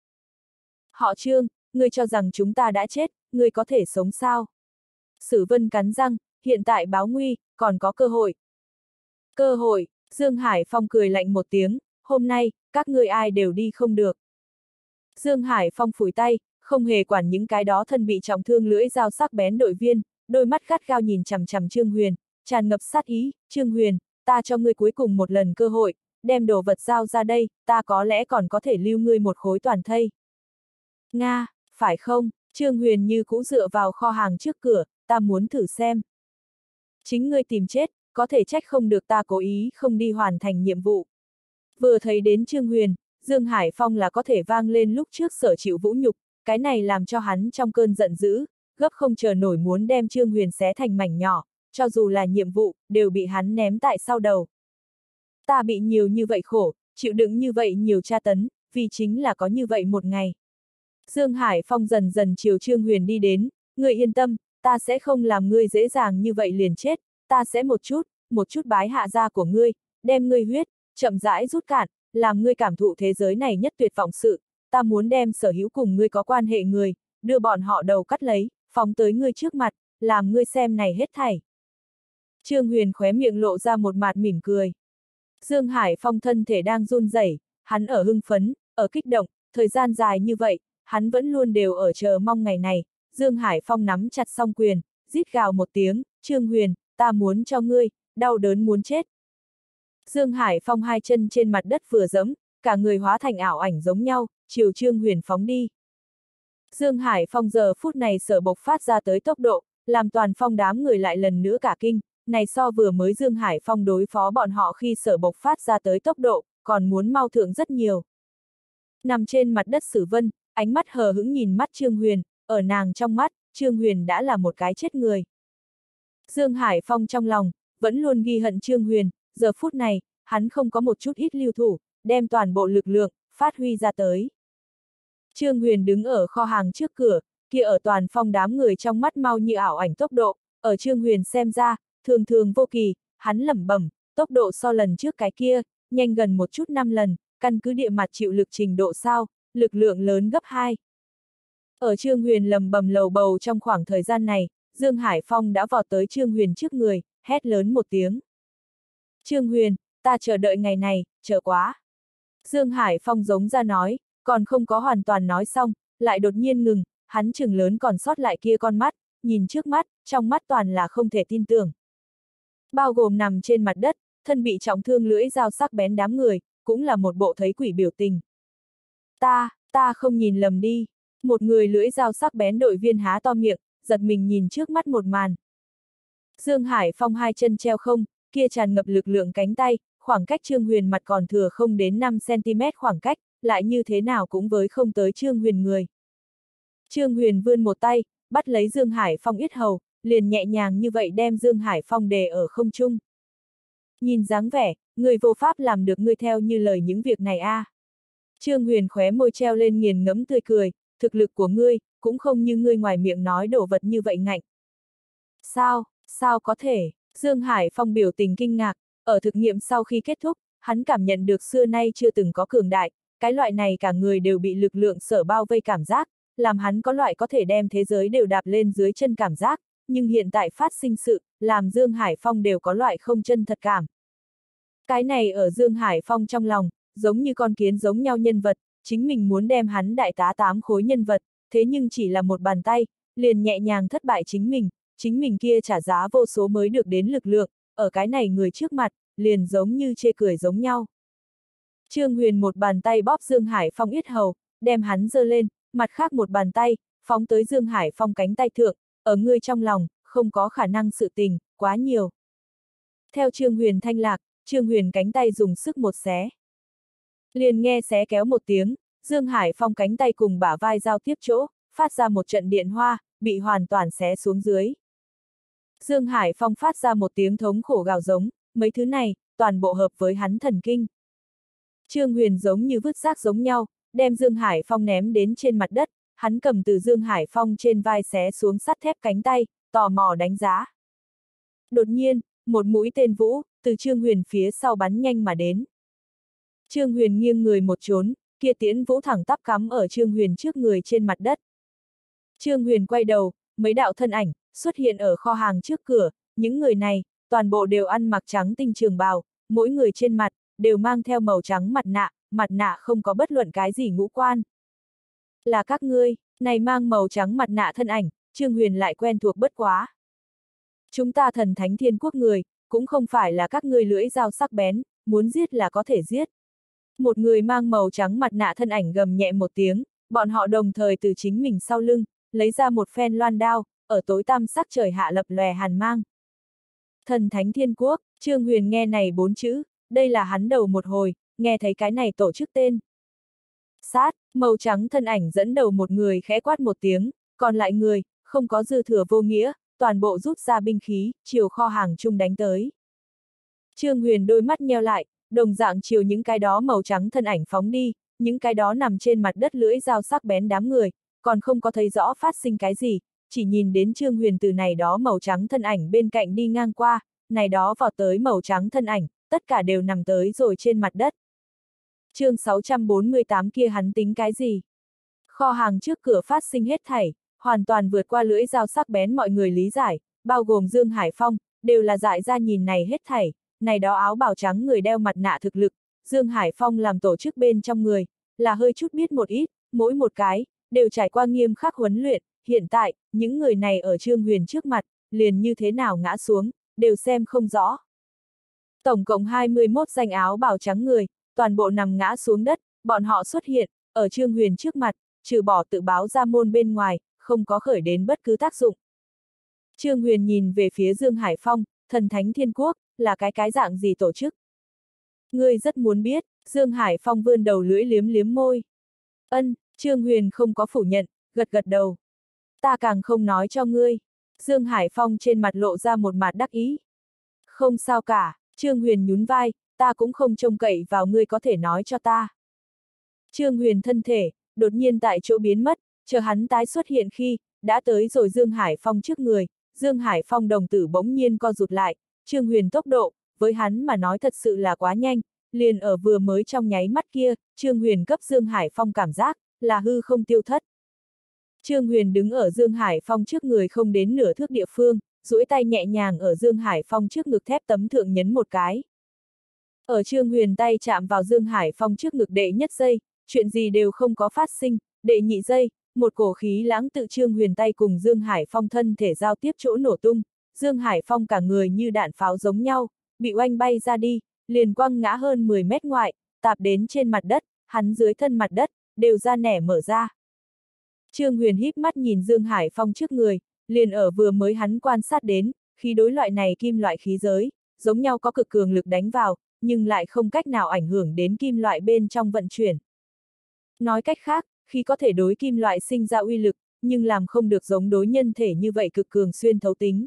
Họ Trương, ngươi cho rằng chúng ta đã chết, ngươi có thể sống sao? Sử Vân cắn răng, hiện tại báo nguy, còn có cơ hội. Cơ hội, Dương Hải Phong cười lạnh một tiếng, hôm nay, các ngươi ai đều đi không được. Dương Hải Phong phủi tay, không hề quản những cái đó thân bị trọng thương lưỡi dao sắc bén đội viên, đôi mắt gắt gao nhìn chằm chằm Trương Huyền, tràn ngập sát ý, Trương Huyền, ta cho ngươi cuối cùng một lần cơ hội, đem đồ vật giao ra đây, ta có lẽ còn có thể lưu ngươi một khối toàn thây. Nga, phải không? Trương Huyền như cũ dựa vào kho hàng trước cửa, ta muốn thử xem. Chính ngươi tìm chết, có thể trách không được ta cố ý không đi hoàn thành nhiệm vụ. Vừa thấy đến Trương Huyền, Dương Hải Phong là có thể vang lên lúc trước sở chịu vũ nhục, cái này làm cho hắn trong cơn giận dữ, gấp không chờ nổi muốn đem Trương Huyền xé thành mảnh nhỏ, cho dù là nhiệm vụ, đều bị hắn ném tại sau đầu. Ta bị nhiều như vậy khổ, chịu đựng như vậy nhiều tra tấn, vì chính là có như vậy một ngày. Dương Hải Phong dần dần chiều Trương Huyền đi đến, ngươi yên tâm, ta sẽ không làm ngươi dễ dàng như vậy liền chết, ta sẽ một chút bái hạ da của ngươi, đem ngươi huyết, chậm rãi rút cạn, làm ngươi cảm thụ thế giới này nhất tuyệt vọng sự, ta muốn đem sở hữu cùng ngươi có quan hệ người, đưa bọn họ đầu cắt lấy, phóng tới ngươi trước mặt, làm ngươi xem này hết thảy. Trương Huyền khóe miệng lộ ra một mặt mỉm cười. Dương Hải Phong thân thể đang run rẩy, hắn ở hưng phấn, ở kích động, thời gian dài như vậy, hắn vẫn luôn đều ở chờ mong ngày này. Dương Hải Phong nắm chặt song quyền, rít gào một tiếng, Trương Huyền, ta muốn cho ngươi, đau đớn muốn chết. Dương Hải Phong 2 chân trên mặt đất vừa giẫm, cả người hóa thành ảo ảnh giống nhau, chiều Trương Huyền phóng đi. Dương Hải Phong giờ phút này sở bộc phát ra tới tốc độ, làm toàn phong đám người lại lần nữa cả kinh, này so vừa mới Dương Hải Phong đối phó bọn họ khi sở bộc phát ra tới tốc độ, còn muốn mau thượng rất nhiều. Nằm trên mặt đất Sử Vân, ánh mắt hờ hững nhìn mắt Trương Huyền, ở nàng trong mắt, Trương Huyền đã là một cái chết người. Dương Hải Phong trong lòng, vẫn luôn ghi hận Trương Huyền, giờ phút này, hắn không có một chút ít lưu thủ, đem toàn bộ lực lượng, phát huy ra tới. Trương Huyền đứng ở kho hàng trước cửa, kia ở Toàn Phong đám người trong mắt mau như ảo ảnh tốc độ, ở Trương Huyền xem ra, thường thường vô kỳ, hắn lẩm bẩm, tốc độ so lần trước cái kia, nhanh gần một chút 5 lần, căn cứ địa mặt chịu lực trình độ sao, lực lượng lớn gấp 2. Ở Trương Huyền lẩm bẩm lầu bầu trong khoảng thời gian này, Dương Hải Phong đã vọt tới Trương Huyền trước người, hét lớn một tiếng. Trương Huyền, ta chờ đợi ngày này, chờ quá. Dương Hải Phong giống ra nói, còn không có hoàn toàn nói xong, lại đột nhiên ngừng, hắn chừng lớn còn sót lại kia con mắt, nhìn trước mắt, trong mắt toàn là không thể tin tưởng. Bao gồm nằm trên mặt đất, thân bị trọng thương lưỡi dao sắc bén đám người, cũng là một bộ thấy quỷ biểu tình. Ta không nhìn lầm đi. Một người lưỡi dao sắc bén đội viên há to miệng, giật mình nhìn trước mắt một màn. Dương Hải Phong hai chân treo không, kia tràn ngập lực lượng cánh tay, khoảng cách Trương Huyền mặt còn thừa không đến 5 cm khoảng cách, lại như thế nào cũng với không tới Trương Huyền người. Trương Huyền vươn một tay, bắt lấy Dương Hải Phong yết hầu, liền nhẹ nhàng như vậy đem Dương Hải Phong đè ở không trung. Nhìn dáng vẻ, người vô pháp làm được ngươi theo như lời những việc này a. Trương Huyền khóe môi treo lên nghiền ngẫm tươi cười, thực lực của ngươi, cũng không như ngươi ngoài miệng nói đổ vật như vậy ngạnh. Sao có thể? Dương Hải Phong biểu tình kinh ngạc, ở thực nghiệm sau khi kết thúc, hắn cảm nhận được xưa nay chưa từng có cường đại, cái loại này cả người đều bị lực lượng sở bao vây cảm giác, làm hắn có loại có thể đem thế giới đều đạp lên dưới chân cảm giác, nhưng hiện tại phát sinh sự, làm Dương Hải Phong đều có loại không chân thật cảm. Cái này ở Dương Hải Phong trong lòng, giống như con kiến giống nhau nhân vật, chính mình muốn đem hắn đại tá 8 khối nhân vật, thế nhưng chỉ là một bàn tay, liền nhẹ nhàng thất bại chính mình kia trả giá vô số mới được đến lực lượng, ở cái này người trước mặt, liền giống như chê cười giống nhau. Trương Huyền một bàn tay bóp Dương Hải Phong yết hầu, đem hắn giơ lên, mặt khác một bàn tay, phóng tới Dương Hải Phong cánh tay thượng, ở ngươi trong lòng, không có khả năng sự tình, quá nhiều. Theo Trương Huyền thanh lạc, Trương Huyền cánh tay dùng sức một xé. Liền nghe xé kéo một tiếng, Dương Hải Phong cánh tay cùng bả vai giao tiếp chỗ, phát ra một trận điện hoa, bị hoàn toàn xé xuống dưới. Dương Hải Phong phát ra một tiếng thống khổ gào giống, mấy thứ này, toàn bộ hợp với hắn thần kinh. Trương Huyền giống như vứt rác giống nhau, đem Dương Hải Phong ném đến trên mặt đất, hắn cầm từ Dương Hải Phong trên vai xé xuống sắt thép cánh tay, tò mò đánh giá. Đột nhiên, một mũi tên vũ, từ Trương Huyền phía sau bắn nhanh mà đến. Trương Huyền nghiêng người một trốn, kia tiễn vũ thẳng tắp cắm ở Trương Huyền trước người trên mặt đất. Trương Huyền quay đầu, mấy đạo thân ảnh, xuất hiện ở kho hàng trước cửa, những người này, toàn bộ đều ăn mặc trắng tinh trường bào, mỗi người trên mặt, đều mang theo màu trắng mặt nạ không có bất luận cái gì ngũ quan. Là các ngươi, này mang màu trắng mặt nạ thân ảnh, Trương Huyền lại quen thuộc bất quá. Chúng ta Thần Thánh Thiên Quốc người, cũng không phải là các ngươi lưỡi dao sắc bén, muốn giết là có thể giết. Một người mang màu trắng mặt nạ thân ảnh gầm nhẹ một tiếng, bọn họ đồng thời từ chính mình sau lưng, lấy ra một phen loan đao, ở tối tăm sắc trời hạ lập lòe hàn mang. Thần Thánh Thiên Quốc, Trương Huyền nghe này 4 chữ, đây là hắn đầu một hồi, nghe thấy cái này tổ chức tên. Sát, màu trắng thân ảnh dẫn đầu một người khẽ quát một tiếng, còn lại người, không có dư thừa vô nghĩa, toàn bộ rút ra binh khí, chiều kho hàng chung đánh tới. Trương Huyền đôi mắt nheo lại, đồng dạng chiều những cái đó màu trắng thân ảnh phóng đi, những cái đó nằm trên mặt đất lưỡi dao sắc bén đám người, còn không có thấy rõ phát sinh cái gì, chỉ nhìn đến Trương Huyền từ này đó màu trắng thân ảnh bên cạnh đi ngang qua, này đó vào tới màu trắng thân ảnh, tất cả đều nằm tới rồi trên mặt đất. Chương 648 kia hắn tính cái gì? Kho hàng trước cửa phát sinh hết thảy, hoàn toàn vượt qua lưỡi dao sắc bén mọi người lý giải, bao gồm Dương Hải Phong, đều là dại ra nhìn này hết thảy, này đó áo bào trắng người đeo mặt nạ thực lực, Dương Hải Phong làm tổ chức bên trong người, là hơi chút biết một ít, mỗi một cái, đều trải qua nghiêm khắc huấn luyện, hiện tại, những người này ở Trương Huyền trước mặt, liền như thế nào ngã xuống, đều xem không rõ. Tổng cộng 21 danh áo bào trắng người, toàn bộ nằm ngã xuống đất, bọn họ xuất hiện, ở Trương Huyền trước mặt, trừ bỏ tự báo ra môn bên ngoài, không có khởi đến bất cứ tác dụng. Trương Huyền nhìn về phía Dương Hải Phong, Thần Thánh Thiên Quốc, là cái dạng gì tổ chức? Ngươi rất muốn biết, Dương Hải Phong vươn đầu lưỡi liếm liếm môi. Trương Huyền không có phủ nhận, gật gật đầu. Ta càng không nói cho ngươi. Dương Hải Phong trên mặt lộ ra một mặt đắc ý. Không sao cả, Trương Huyền nhún vai, ta cũng không trông cậy vào ngươi có thể nói cho ta. Trương Huyền thân thể, đột nhiên tại chỗ biến mất, Chờ hắn tái xuất hiện khi, đã tới rồi Dương Hải Phong trước người, Dương Hải Phong đồng tử bỗng nhiên co rụt lại, Trương Huyền tốc độ, với hắn mà nói thật sự là quá nhanh, liền ở vừa mới trong nháy mắt kia, Trương Huyền cấp Dương Hải Phong cảm giác, là hư không tiêu thất. Trương Huyền đứng ở Dương Hải Phong trước người không đến nửa thước địa phương, duỗi tay nhẹ nhàng ở Dương Hải Phong trước ngực thép tấm thượng nhấn một cái. Ở Trương Huyền tay chạm vào Dương Hải Phong trước ngực đệ nhất giây, chuyện gì đều không có phát sinh, đệ nhị giây, một cổ khí lãng tự Trương Huyền tay cùng Dương Hải Phong thân thể giao tiếp chỗ nổ tung, Dương Hải Phong cả người như đạn pháo giống nhau, bị oanh bay ra đi, liền quăng ngã hơn 10 mét ngoại, tạp đến trên mặt đất, hắn dưới thân mặt đất, đều ra nẻ mở ra. Trương Huyền híp mắt nhìn Dương Hải Phong trước người, liền ở vừa mới hắn quan sát đến, khí đối loại này kim loại khí giới, giống nhau có cực cường lực đánh vào, nhưng lại không cách nào ảnh hưởng đến kim loại bên trong vận chuyển. Nói cách khác, khi có thể đối kim loại sinh ra uy lực, nhưng làm không được giống đối nhân thể như vậy cực cường xuyên thấu tính.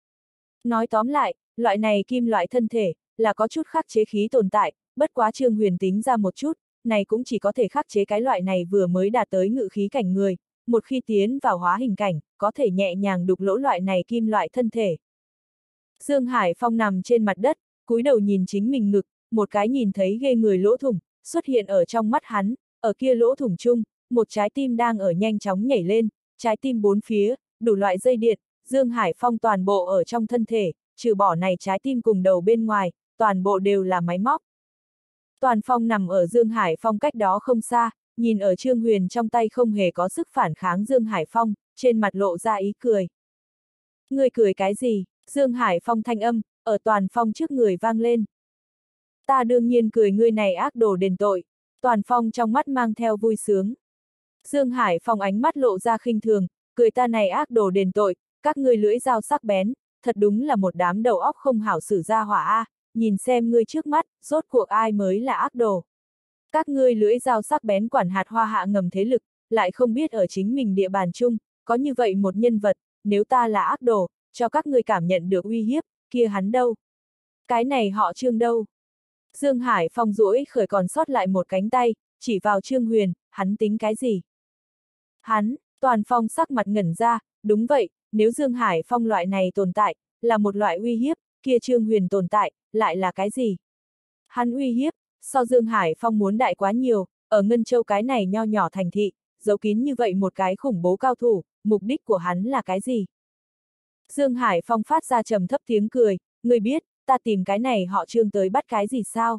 Nói tóm lại, loại này kim loại thân thể, là có chút khắc chế khí tồn tại, bất quá Trương Huyền tính ra một chút, này cũng chỉ có thể khắc chế cái loại này vừa mới đạt tới ngự khí cảnh người, một khi tiến vào hóa hình cảnh, có thể nhẹ nhàng đục lỗ loại này kim loại thân thể. Dương Hải Phong nằm trên mặt đất, cúi đầu nhìn chính mình ngực, một cái nhìn thấy ghê người lỗ thủng, xuất hiện ở trong mắt hắn, ở kia lỗ thủng chung, một trái tim đang ở nhanh chóng nhảy lên, trái tim bốn phía, đủ loại dây điện, Dương Hải Phong toàn bộ ở trong thân thể, trừ bỏ này trái tim cùng đầu bên ngoài, toàn bộ đều là máy móc. Toàn Phong nằm ở Dương Hải Phong cách đó không xa, nhìn ở Trương Huyền trong tay không hề có sức phản kháng Dương Hải Phong, trên mặt lộ ra ý cười. Ngươi cười cái gì? Dương Hải Phong thanh âm, ở Toàn Phong trước người vang lên. Ta đương nhiên cười ngươi này ác đồ đền tội. Toàn Phong trong mắt mang theo vui sướng. Dương Hải Phong ánh mắt lộ ra khinh thường, cười ta này ác đồ đền tội, các ngươi lưỡi dao sắc bén, thật đúng là một đám đầu óc không hảo xử ra hỏa a, nhìn xem ngươi trước mắt, rốt cuộc ai mới là ác đồ. Các ngươi lưỡi dao sắc bén quản hạt hoa hạ ngầm thế lực, lại không biết ở chính mình địa bàn chung, có như vậy một nhân vật, nếu ta là ác đồ, cho các ngươi cảm nhận được uy hiếp, kia hắn đâu? Cái này họ Trương đâu? Dương Hải Phong duỗi khởi còn sót lại một cánh tay, chỉ vào Trương Huyền, hắn tính cái gì? Hắn, Toàn Phong sắc mặt ngẩn ra, đúng vậy, nếu Dương Hải Phong loại này tồn tại, là một loại uy hiếp, kia Trương Huyền tồn tại, lại là cái gì? Hắn uy hiếp, so Dương Hải Phong muốn đại quá nhiều, ở Ngân Châu cái này nho nhỏ thành thị, giấu kín như vậy một cái khủng bố cao thủ, mục đích của hắn là cái gì? Dương Hải Phong phát ra trầm thấp tiếng cười, ngươi biết, ta tìm cái này họ Trương tới bắt cái gì sao?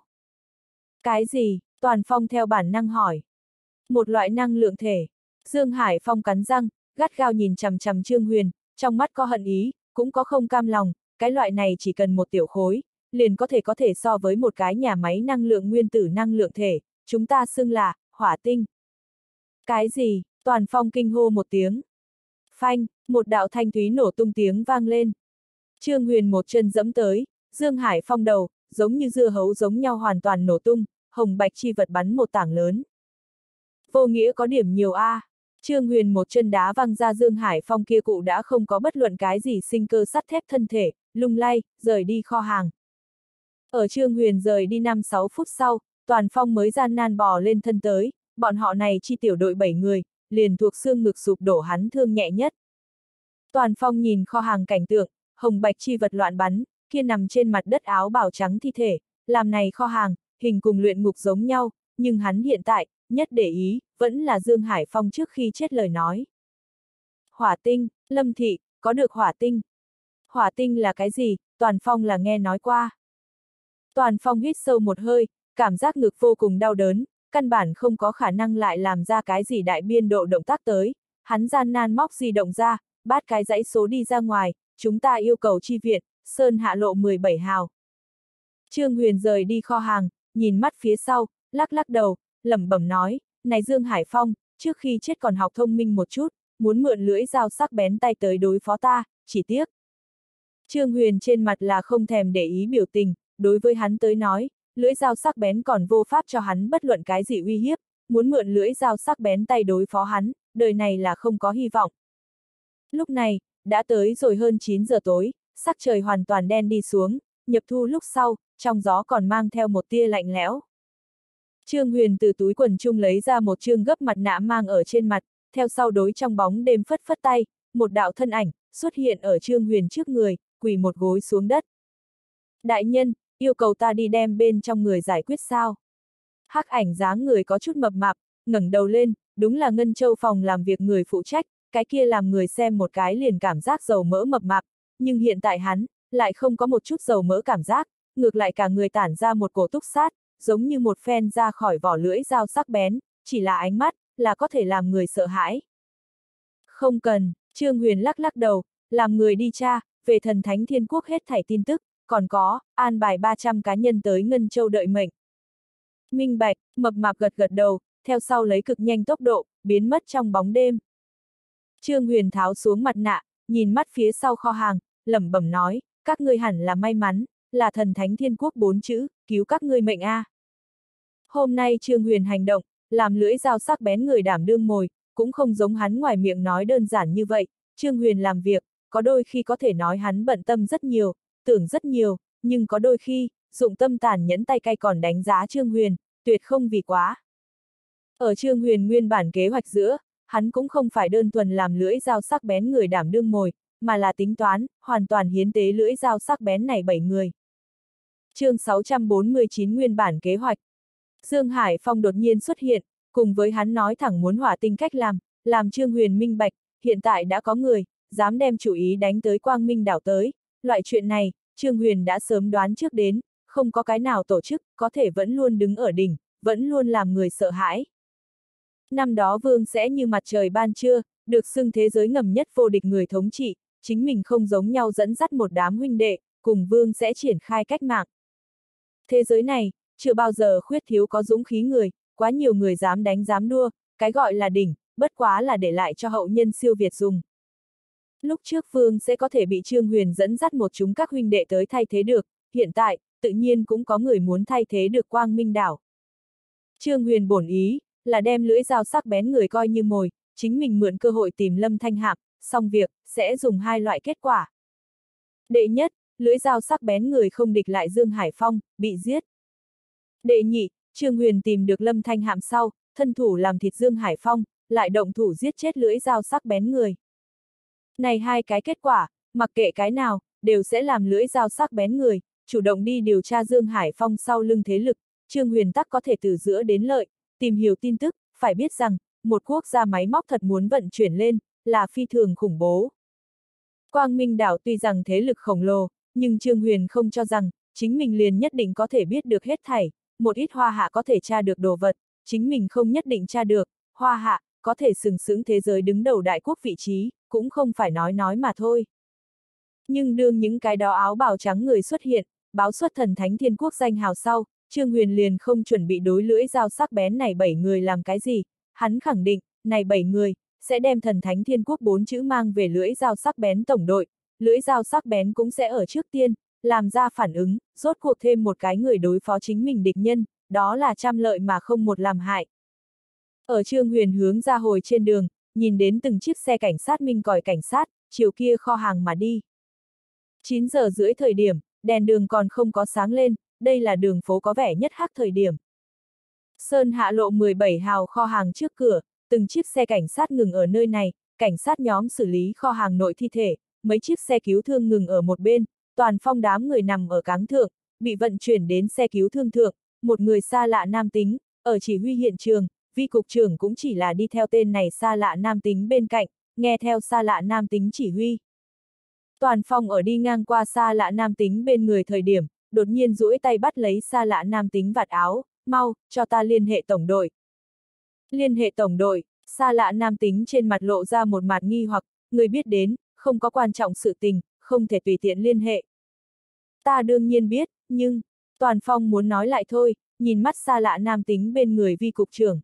Cái gì? Toàn Phong theo bản năng hỏi. Một loại năng lượng thể. Dương Hải Phong cắn răng, gắt gao nhìn chằm chằm Trương Huyền, trong mắt có hận ý, cũng có không cam lòng, cái loại này chỉ cần một tiểu khối, liền có thể so với một cái nhà máy năng lượng nguyên tử năng lượng thể, chúng ta xưng là hỏa tinh. Cái gì? Toàn Phong kinh hô một tiếng. Phanh, một đạo thanh thúy nổ tung tiếng vang lên. Trương Huyền một chân dẫm tới, Dương Hải Phong đầu, giống như dưa hấu giống nhau hoàn toàn nổ tung, hồng bạch chi vật bắn một tảng lớn. Vô nghĩa có điểm nhiều a. Trương Huyền một chân đá văng ra Dương Hải Phong kia cụ đã không có bất luận cái gì sinh cơ sắt thép thân thể, lung lay, rời đi kho hàng. Ở Trương Huyền rời đi 5-6 phút sau, Toàn Phong mới gian nan bò lên thân tới, bọn họ này chi tiểu đội 7 người, liền thuộc xương ngực sụp đổ hắn thương nhẹ nhất. Toàn Phong nhìn kho hàng cảnh tượng, hồng bạch chi vật loạn bắn, kia nằm trên mặt đất áo bào trắng thi thể, làm này kho hàng, hình cùng luyện ngục giống nhau, nhưng hắn hiện tại, nhất để ý, vẫn là Dương Hải Phong trước khi chết lời nói. Hỏa tinh, Lâm Thị, có được hỏa tinh. Hỏa tinh là cái gì, Toàn Phong là nghe nói qua. Toàn Phong hít sâu một hơi, cảm giác ngực vô cùng đau đớn, căn bản không có khả năng lại làm ra cái gì đại biên độ động tác tới, hắn gian nan móc di động ra, bát cái dãy số đi ra ngoài, chúng ta yêu cầu chi viện, Sơn Hạ lộ 17 hào. Trương Huyền rời đi kho hàng, nhìn mắt phía sau, lắc lắc đầu, lẩm bẩm nói, này Dương Hải Phong, trước khi chết còn học thông minh một chút, muốn mượn lưỡi dao sắc bén tay tới đối phó ta, chỉ tiếc. Trương Huyền trên mặt là không thèm để ý biểu tình, đối với hắn tới nói, lưỡi dao sắc bén còn vô pháp cho hắn bất luận cái gì uy hiếp, muốn mượn lưỡi dao sắc bén tay đối phó hắn, đời này là không có hy vọng. Lúc này, đã tới rồi hơn 9 giờ tối, sắc trời hoàn toàn đen đi xuống, nhập thu lúc sau, trong gió còn mang theo một tia lạnh lẽo. Trương Huyền từ túi quần chung lấy ra một trương gấp mặt nạ mang ở trên mặt, theo sau đối trong bóng đêm phất phất tay, một đạo thân ảnh, xuất hiện ở Trương Huyền trước người, quỳ một gối xuống đất. Đại nhân, yêu cầu ta đi đem bên trong người giải quyết sao? Hắc ảnh dáng người có chút mập mạp, ngẩng đầu lên, đúng là Ngân Châu phòng làm việc người phụ trách, cái kia làm người xem một cái liền cảm giác dầu mỡ mập mạp, nhưng hiện tại hắn, lại không có một chút dầu mỡ cảm giác, ngược lại cả người tản ra một cổ túc sát, giống như một phen ra khỏi vỏ lưỡi dao sắc bén, chỉ là ánh mắt, là có thể làm người sợ hãi. Không cần, Trương Huyền lắc lắc đầu, làm người đi tra, về thần thánh thiên quốc hết thảy tin tức, còn có, an bài 300 cá nhân tới Ngân Châu đợi mệnh. Minh bạch, mập mạp gật gật đầu, theo sau lấy cực nhanh tốc độ, biến mất trong bóng đêm. Trương Huyền tháo xuống mặt nạ, nhìn mắt phía sau kho hàng, lẩm bẩm nói, các ngươi hẳn là may mắn, là thần thánh thiên quốc 4 chữ, cứu các ngươi mệnh a. Hôm nay Trương Huyền hành động, làm lưỡi dao sắc bén người đảm đương mồi, cũng không giống hắn ngoài miệng nói đơn giản như vậy. Trương Huyền làm việc, có đôi khi có thể nói hắn bận tâm rất nhiều, tưởng rất nhiều, nhưng có đôi khi, dụng tâm tàn nhẫn tay cay còn đánh giá Trương Huyền, tuyệt không vì quá. Ở Trương Huyền nguyên bản kế hoạch giữa, hắn cũng không phải đơn thuần làm lưỡi dao sắc bén người đảm đương mồi, mà là tính toán, hoàn toàn hiến tế lưỡi dao sắc bén này 7 người. Chương 649 nguyên bản kế hoạch. Dương Hải Phong đột nhiên xuất hiện, cùng với hắn nói thẳng muốn hỏa tinh cách làm Trương Huyền minh bạch, hiện tại đã có người, dám đem chủ ý đánh tới Quang Minh đảo tới, loại chuyện này, Trương Huyền đã sớm đoán trước đến, không có cái nào tổ chức, có thể vẫn luôn đứng ở đỉnh, vẫn luôn làm người sợ hãi. Năm đó Vương sẽ như mặt trời ban trưa, được xưng thế giới ngầm nhất vô địch người thống trị, chính mình không giống nhau dẫn dắt một đám huynh đệ, cùng Vương sẽ triển khai cách mạng. Thế giới này, chưa bao giờ khuyết thiếu có dũng khí người, quá nhiều người dám đánh dám đua, cái gọi là đỉnh, bất quá là để lại cho hậu nhân siêu việt dùng. Lúc trước Vương sẽ có thể bị Trương Huyền dẫn dắt một chúng các huynh đệ tới thay thế được, hiện tại, tự nhiên cũng có người muốn thay thế được Quang Minh đảo. Trương Huyền bổn ý, là đem lưỡi dao sắc bén người coi như mồi, chính mình mượn cơ hội tìm Lâm Thanh Hạm, xong việc, sẽ dùng hai loại kết quả. Đệ nhất, lưỡi dao sắc bén người không địch lại Dương Hải Phong, bị giết. Đệ nhị, Trương Huyền tìm được Lâm Thanh Hạm sau, thân thủ làm thịt Dương Hải Phong, lại động thủ giết chết lưỡi dao sắc bén người. Này hai cái kết quả, mặc kệ cái nào, đều sẽ làm lưỡi dao sắc bén người, chủ động đi điều tra Dương Hải Phong sau lưng thế lực, Trương Huyền tắc có thể từ giữa đến lợi, tìm hiểu tin tức, phải biết rằng, một quốc gia máy móc thật muốn vận chuyển lên, là phi thường khủng bố. Quang Minh đảo tuy rằng thế lực khổng lồ, nhưng Trương Huyền không cho rằng, chính mình liền nhất định có thể biết được hết thảy, một ít Hoa Hạ có thể tra được đồ vật, chính mình không nhất định tra được, Hoa Hạ, có thể sừng sững thế giới đứng đầu đại quốc vị trí, cũng không phải nói mà thôi. Nhưng đương những cái đó áo bào trắng người xuất hiện, báo xuất thần thánh thiên quốc danh hào sau, Trương Huyền liền không chuẩn bị đối lưỡi dao sắc bén này 7 người làm cái gì, hắn khẳng định, này 7 người, sẽ đem thần thánh thiên quốc 4 chữ mang về lưỡi dao sắc bén tổng đội, lưỡi dao sắc bén cũng sẽ ở trước tiên, làm ra phản ứng, rốt cuộc thêm một cái người đối phó chính mình địch nhân, đó là trăm lợi mà không một làm hại. Ở Trương Huyền hướng ra hồi trên đường, nhìn đến từng chiếc xe cảnh sát minh còi cảnh sát, chiều kia kho hàng mà đi. 9 giờ rưỡi thời điểm, đèn đường còn không có sáng lên, đây là đường phố có vẻ nhất hắc thời điểm. Sơn Hạ lộ 17 hào kho hàng trước cửa, từng chiếc xe cảnh sát ngừng ở nơi này, cảnh sát nhóm xử lý kho hàng nội thi thể, mấy chiếc xe cứu thương ngừng ở một bên, toàn phong đám người nằm ở cáng thượng, bị vận chuyển đến xe cứu thương thượng, một người xa lạ nam tính, ở chỉ huy hiện trường, vi cục trưởng cũng chỉ là đi theo tên này xa lạ nam tính bên cạnh, nghe theo xa lạ nam tính chỉ huy. Toàn phong ở đi ngang qua xa lạ nam tính bên người thời điểm, đột nhiên duỗi tay bắt lấy xa lạ nam tính vạt áo, mau, cho ta liên hệ tổng đội. Liên hệ tổng đội, xa lạ nam tính trên mặt lộ ra một mặt nghi hoặc, người biết đến, không có quan trọng sự tình, không thể tùy tiện liên hệ. Ta đương nhiên biết, nhưng, Toàn phong muốn nói lại thôi, nhìn mắt xa lạ nam tính bên người vi cục trưởng.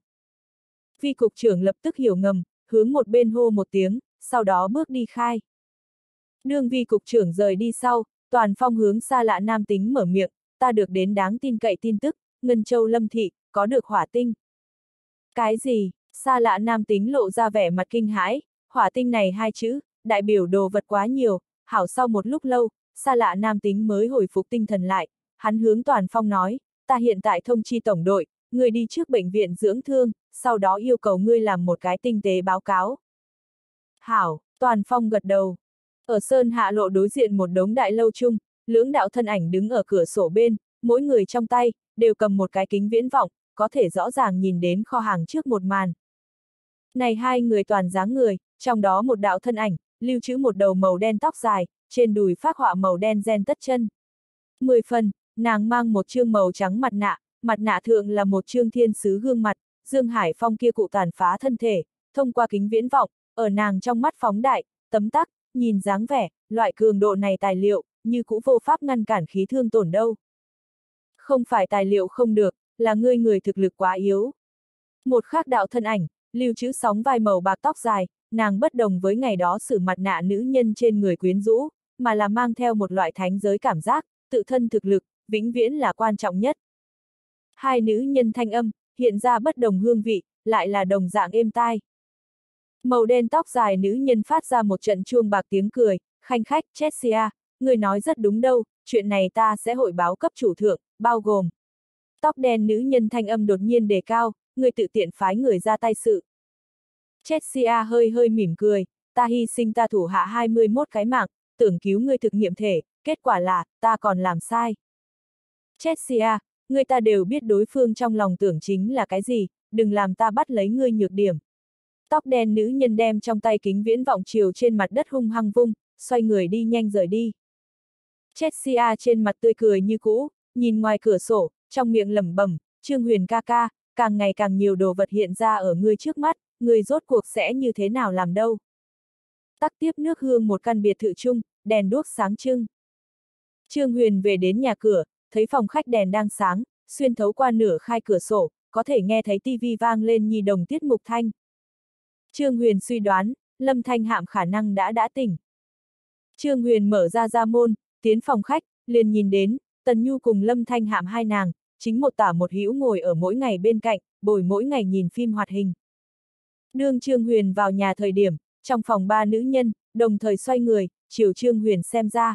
Vi cục trưởng lập tức hiểu ngầm, hướng một bên hô một tiếng, sau đó bước đi khai. Đương vi cục trưởng rời đi sau, Toàn phong hướng xa lạ nam tính mở miệng, ta được đến đáng tin cậy tin tức, Ngân Châu Lâm Thị, có được hỏa tinh. Cái gì? Xa lạ nam tính lộ ra vẻ mặt kinh hãi, hỏa tinh này hai chữ, đại biểu đồ vật quá nhiều, hảo sau một lúc lâu, xa lạ nam tính mới hồi phục tinh thần lại, hắn hướng Toàn phong nói, ta hiện tại thông chi tổng đội, ngươi đi trước bệnh viện dưỡng thương, sau đó yêu cầu ngươi làm một cái tinh tế báo cáo. Hảo, Toàn Phong gật đầu. Ở Sơn Hạ Lộ đối diện một đống đại lâu chung, lưỡng đạo thân ảnh đứng ở cửa sổ bên, mỗi người trong tay, đều cầm một cái kính viễn vọng, có thể rõ ràng nhìn đến kho hàng trước một màn. Này hai người toàn dáng người, trong đó một đạo thân ảnh, lưu trữ một đầu màu đen tóc dài, trên đùi phác họa màu đen ren tất chân. 10 phần, nàng mang một trương màu trắng mặt nạ thượng là một trương thiên sứ gương mặt, Dương Hải Phong kia cụ tàn phá thân thể, thông qua kính viễn vọng, ở nàng trong mắt phóng đại, tấm tắc, nhìn dáng vẻ, loại cường độ này tài liệu, như cũ vô pháp ngăn cản khí thương tổn đâu. Không phải tài liệu không được, là ngươi người thực lực quá yếu. Một khác đạo thân ảnh, lưu trữ sóng vai màu bạc tóc dài, nàng bất đồng với ngày đó sử mặt nạ nữ nhân trên người quyến rũ, mà là mang theo một loại thánh giới cảm giác, tự thân thực lực, vĩnh viễn là quan trọng nhất. Hai nữ nhân thanh âm, hiện ra bất đồng hương vị, lại là đồng dạng êm tai. Màu đen tóc dài nữ nhân phát ra một trận chuông bạc tiếng cười, khanh khách, Chessia, người nói rất đúng đâu, chuyện này ta sẽ hội báo cấp chủ thượng, bao gồm. Tóc đen nữ nhân thanh âm đột nhiên đề cao, người tự tiện phái người ra tay sự. Chessia hơi hơi mỉm cười, ta hy sinh ta thủ hạ 21 cái mạng, tưởng cứu ngươi thực nghiệm thể, kết quả là, ta còn làm sai. Chessia, người ta đều biết đối phương trong lòng tưởng chính là cái gì, đừng làm ta bắt lấy ngươi nhược điểm. Tóc đen nữ nhân đem trong tay kính viễn vọng chiều trên mặt đất hung hăng vung, xoay người đi nhanh rời đi. Chessia trên mặt tươi cười như cũ, nhìn ngoài cửa sổ, trong miệng lẩm bẩm, Trương Huyền ca ca, càng ngày càng nhiều đồ vật hiện ra ở ngươi trước mắt, ngươi rốt cuộc sẽ như thế nào làm đâu. Tắc tiếp nước hương một căn biệt thự chung, đèn đuốc sáng trưng. Trương Huyền về đến nhà cửa, thấy phòng khách đèn đang sáng, xuyên thấu qua nửa khai cửa sổ, có thể nghe thấy tivi vang lên nhi đồng tiết mục thanh. Trương Huyền suy đoán, Lâm Thanh Hạm khả năng đã tỉnh. Trương Huyền mở ra môn, tiến phòng khách, liền nhìn đến, Tần Nhu cùng Lâm Thanh Hạm hai nàng, chính một tả một hữu ngồi ở mỗi ngày bên cạnh, bồi mỗi ngày nhìn phim hoạt hình. Đương Trương Huyền vào nhà thời điểm, trong phòng ba nữ nhân, đồng thời xoay người, chiều Trương Huyền xem ra.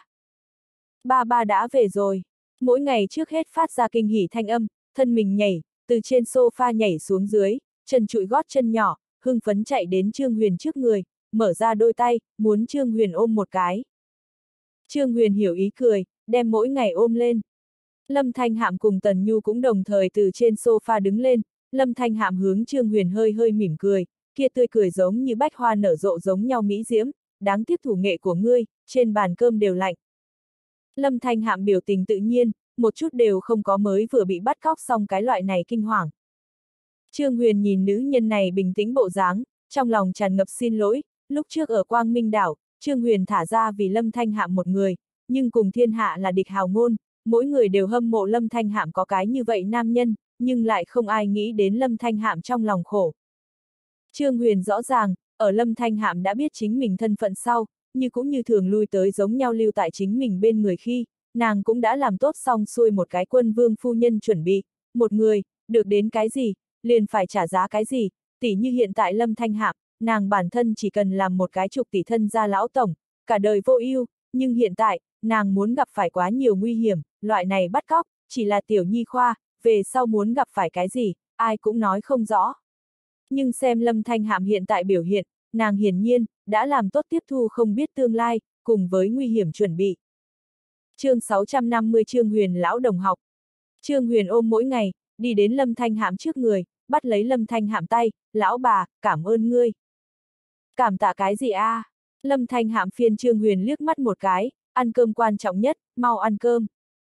Ba đã về rồi. Mỗi ngày trước hết phát ra kinh hỉ thanh âm, thân mình nhảy, từ trên sofa nhảy xuống dưới, chân trụi gót chân nhỏ, hưng phấn chạy đến Trương Huyền trước người, mở ra đôi tay, muốn Trương Huyền ôm một cái. Trương Huyền hiểu ý cười, đem mỗi ngày ôm lên. Lâm Thanh Hạm cùng Tần Nhu cũng đồng thời từ trên sofa đứng lên, Lâm Thanh Hạm hướng Trương Huyền hơi hơi mỉm cười, kia tươi cười giống như bách hoa nở rộ giống nhau mỹ diễm, đáng tiếc thủ nghệ của ngươi, trên bàn cơm đều lạnh. Lâm Thanh Hạm biểu tình tự nhiên, một chút đều không có mới vừa bị bắt cóc xong cái loại này kinh hoàng. Trương Huyền nhìn nữ nhân này bình tĩnh bộ dáng, trong lòng tràn ngập xin lỗi, lúc trước ở Quang Minh đảo, Trương Huyền thả ra vì Lâm Thanh Hạm một người, nhưng cùng thiên hạ là địch hào ngôn, mỗi người đều hâm mộ Lâm Thanh Hạm có cái như vậy nam nhân, nhưng lại không ai nghĩ đến Lâm Thanh Hạm trong lòng khổ. Trương Huyền rõ ràng, ở Lâm Thanh Hạm đã biết chính mình thân phận sau, như cũng như thường lui tới giống nhau lưu tại chính mình bên người khi, nàng cũng đã làm tốt xong xuôi một cái quân vương phu nhân chuẩn bị, một người, được đến cái gì, liền phải trả giá cái gì, tỉ như hiện tại Lâm Thanh Hạm, nàng bản thân chỉ cần làm một cái chục tỷ thân gia lão tổng, cả đời vô ưu, nhưng hiện tại, nàng muốn gặp phải quá nhiều nguy hiểm, loại này bắt cóc, chỉ là tiểu nhi khoa, về sau muốn gặp phải cái gì, ai cũng nói không rõ. Nhưng xem Lâm Thanh Hạm hiện tại biểu hiện, nàng hiển nhiên, đã làm tốt tiếp thu không biết tương lai, cùng với nguy hiểm chuẩn bị. Chương 650 Trương Huyền lão đồng học. Trương Huyền ôm mỗi ngày, đi đến Lâm Thanh Hạm trước người, bắt lấy Lâm Thanh Hạm tay, lão bà, cảm ơn ngươi. Cảm tạ cái gì a? Lâm Thanh Hạm phiên Trương Huyền liếc mắt một cái, ăn cơm quan trọng nhất, mau ăn cơm.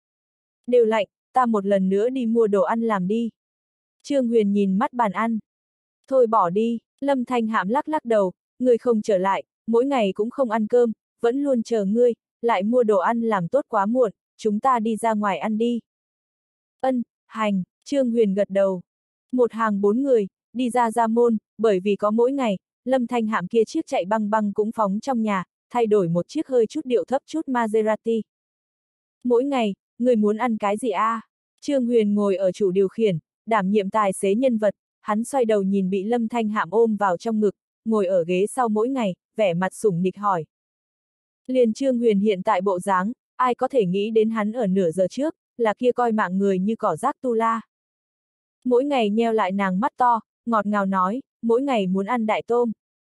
Đều lạnh, ta một lần nữa đi mua đồ ăn làm đi. Trương Huyền nhìn mắt bàn ăn. Thôi bỏ đi, Lâm Thanh Hạm lắc lắc đầu, ngươi không trở lại, mỗi ngày cũng không ăn cơm, vẫn luôn chờ ngươi, lại mua đồ ăn làm tốt quá muộn, chúng ta đi ra ngoài ăn đi. Ân, hành, Trương Huyền gật đầu. Một hàng 4 người, đi ra môn, bởi vì có mỗi ngày, Lâm Thanh Hạm kia chiếc chạy băng băng cũng phóng trong nhà, thay đổi một chiếc hơi chút điệu thấp chút Maserati. Mỗi ngày, người muốn ăn cái gì a? Trương Huyền ngồi ở chủ điều khiển, đảm nhiệm tài xế nhân vật, hắn xoay đầu nhìn bị Lâm Thanh Hạm ôm vào trong ngực, ngồi ở ghế sau mỗi ngày, vẻ mặt sủng nịch hỏi. Liền Trương Huyền hiện tại bộ dáng, ai có thể nghĩ đến hắn ở nửa giờ trước, là kia coi mạng người như cỏ rác tu la. Mỗi ngày nheo lại nàng mắt to, ngọt ngào nói, mỗi ngày muốn ăn đại tôm.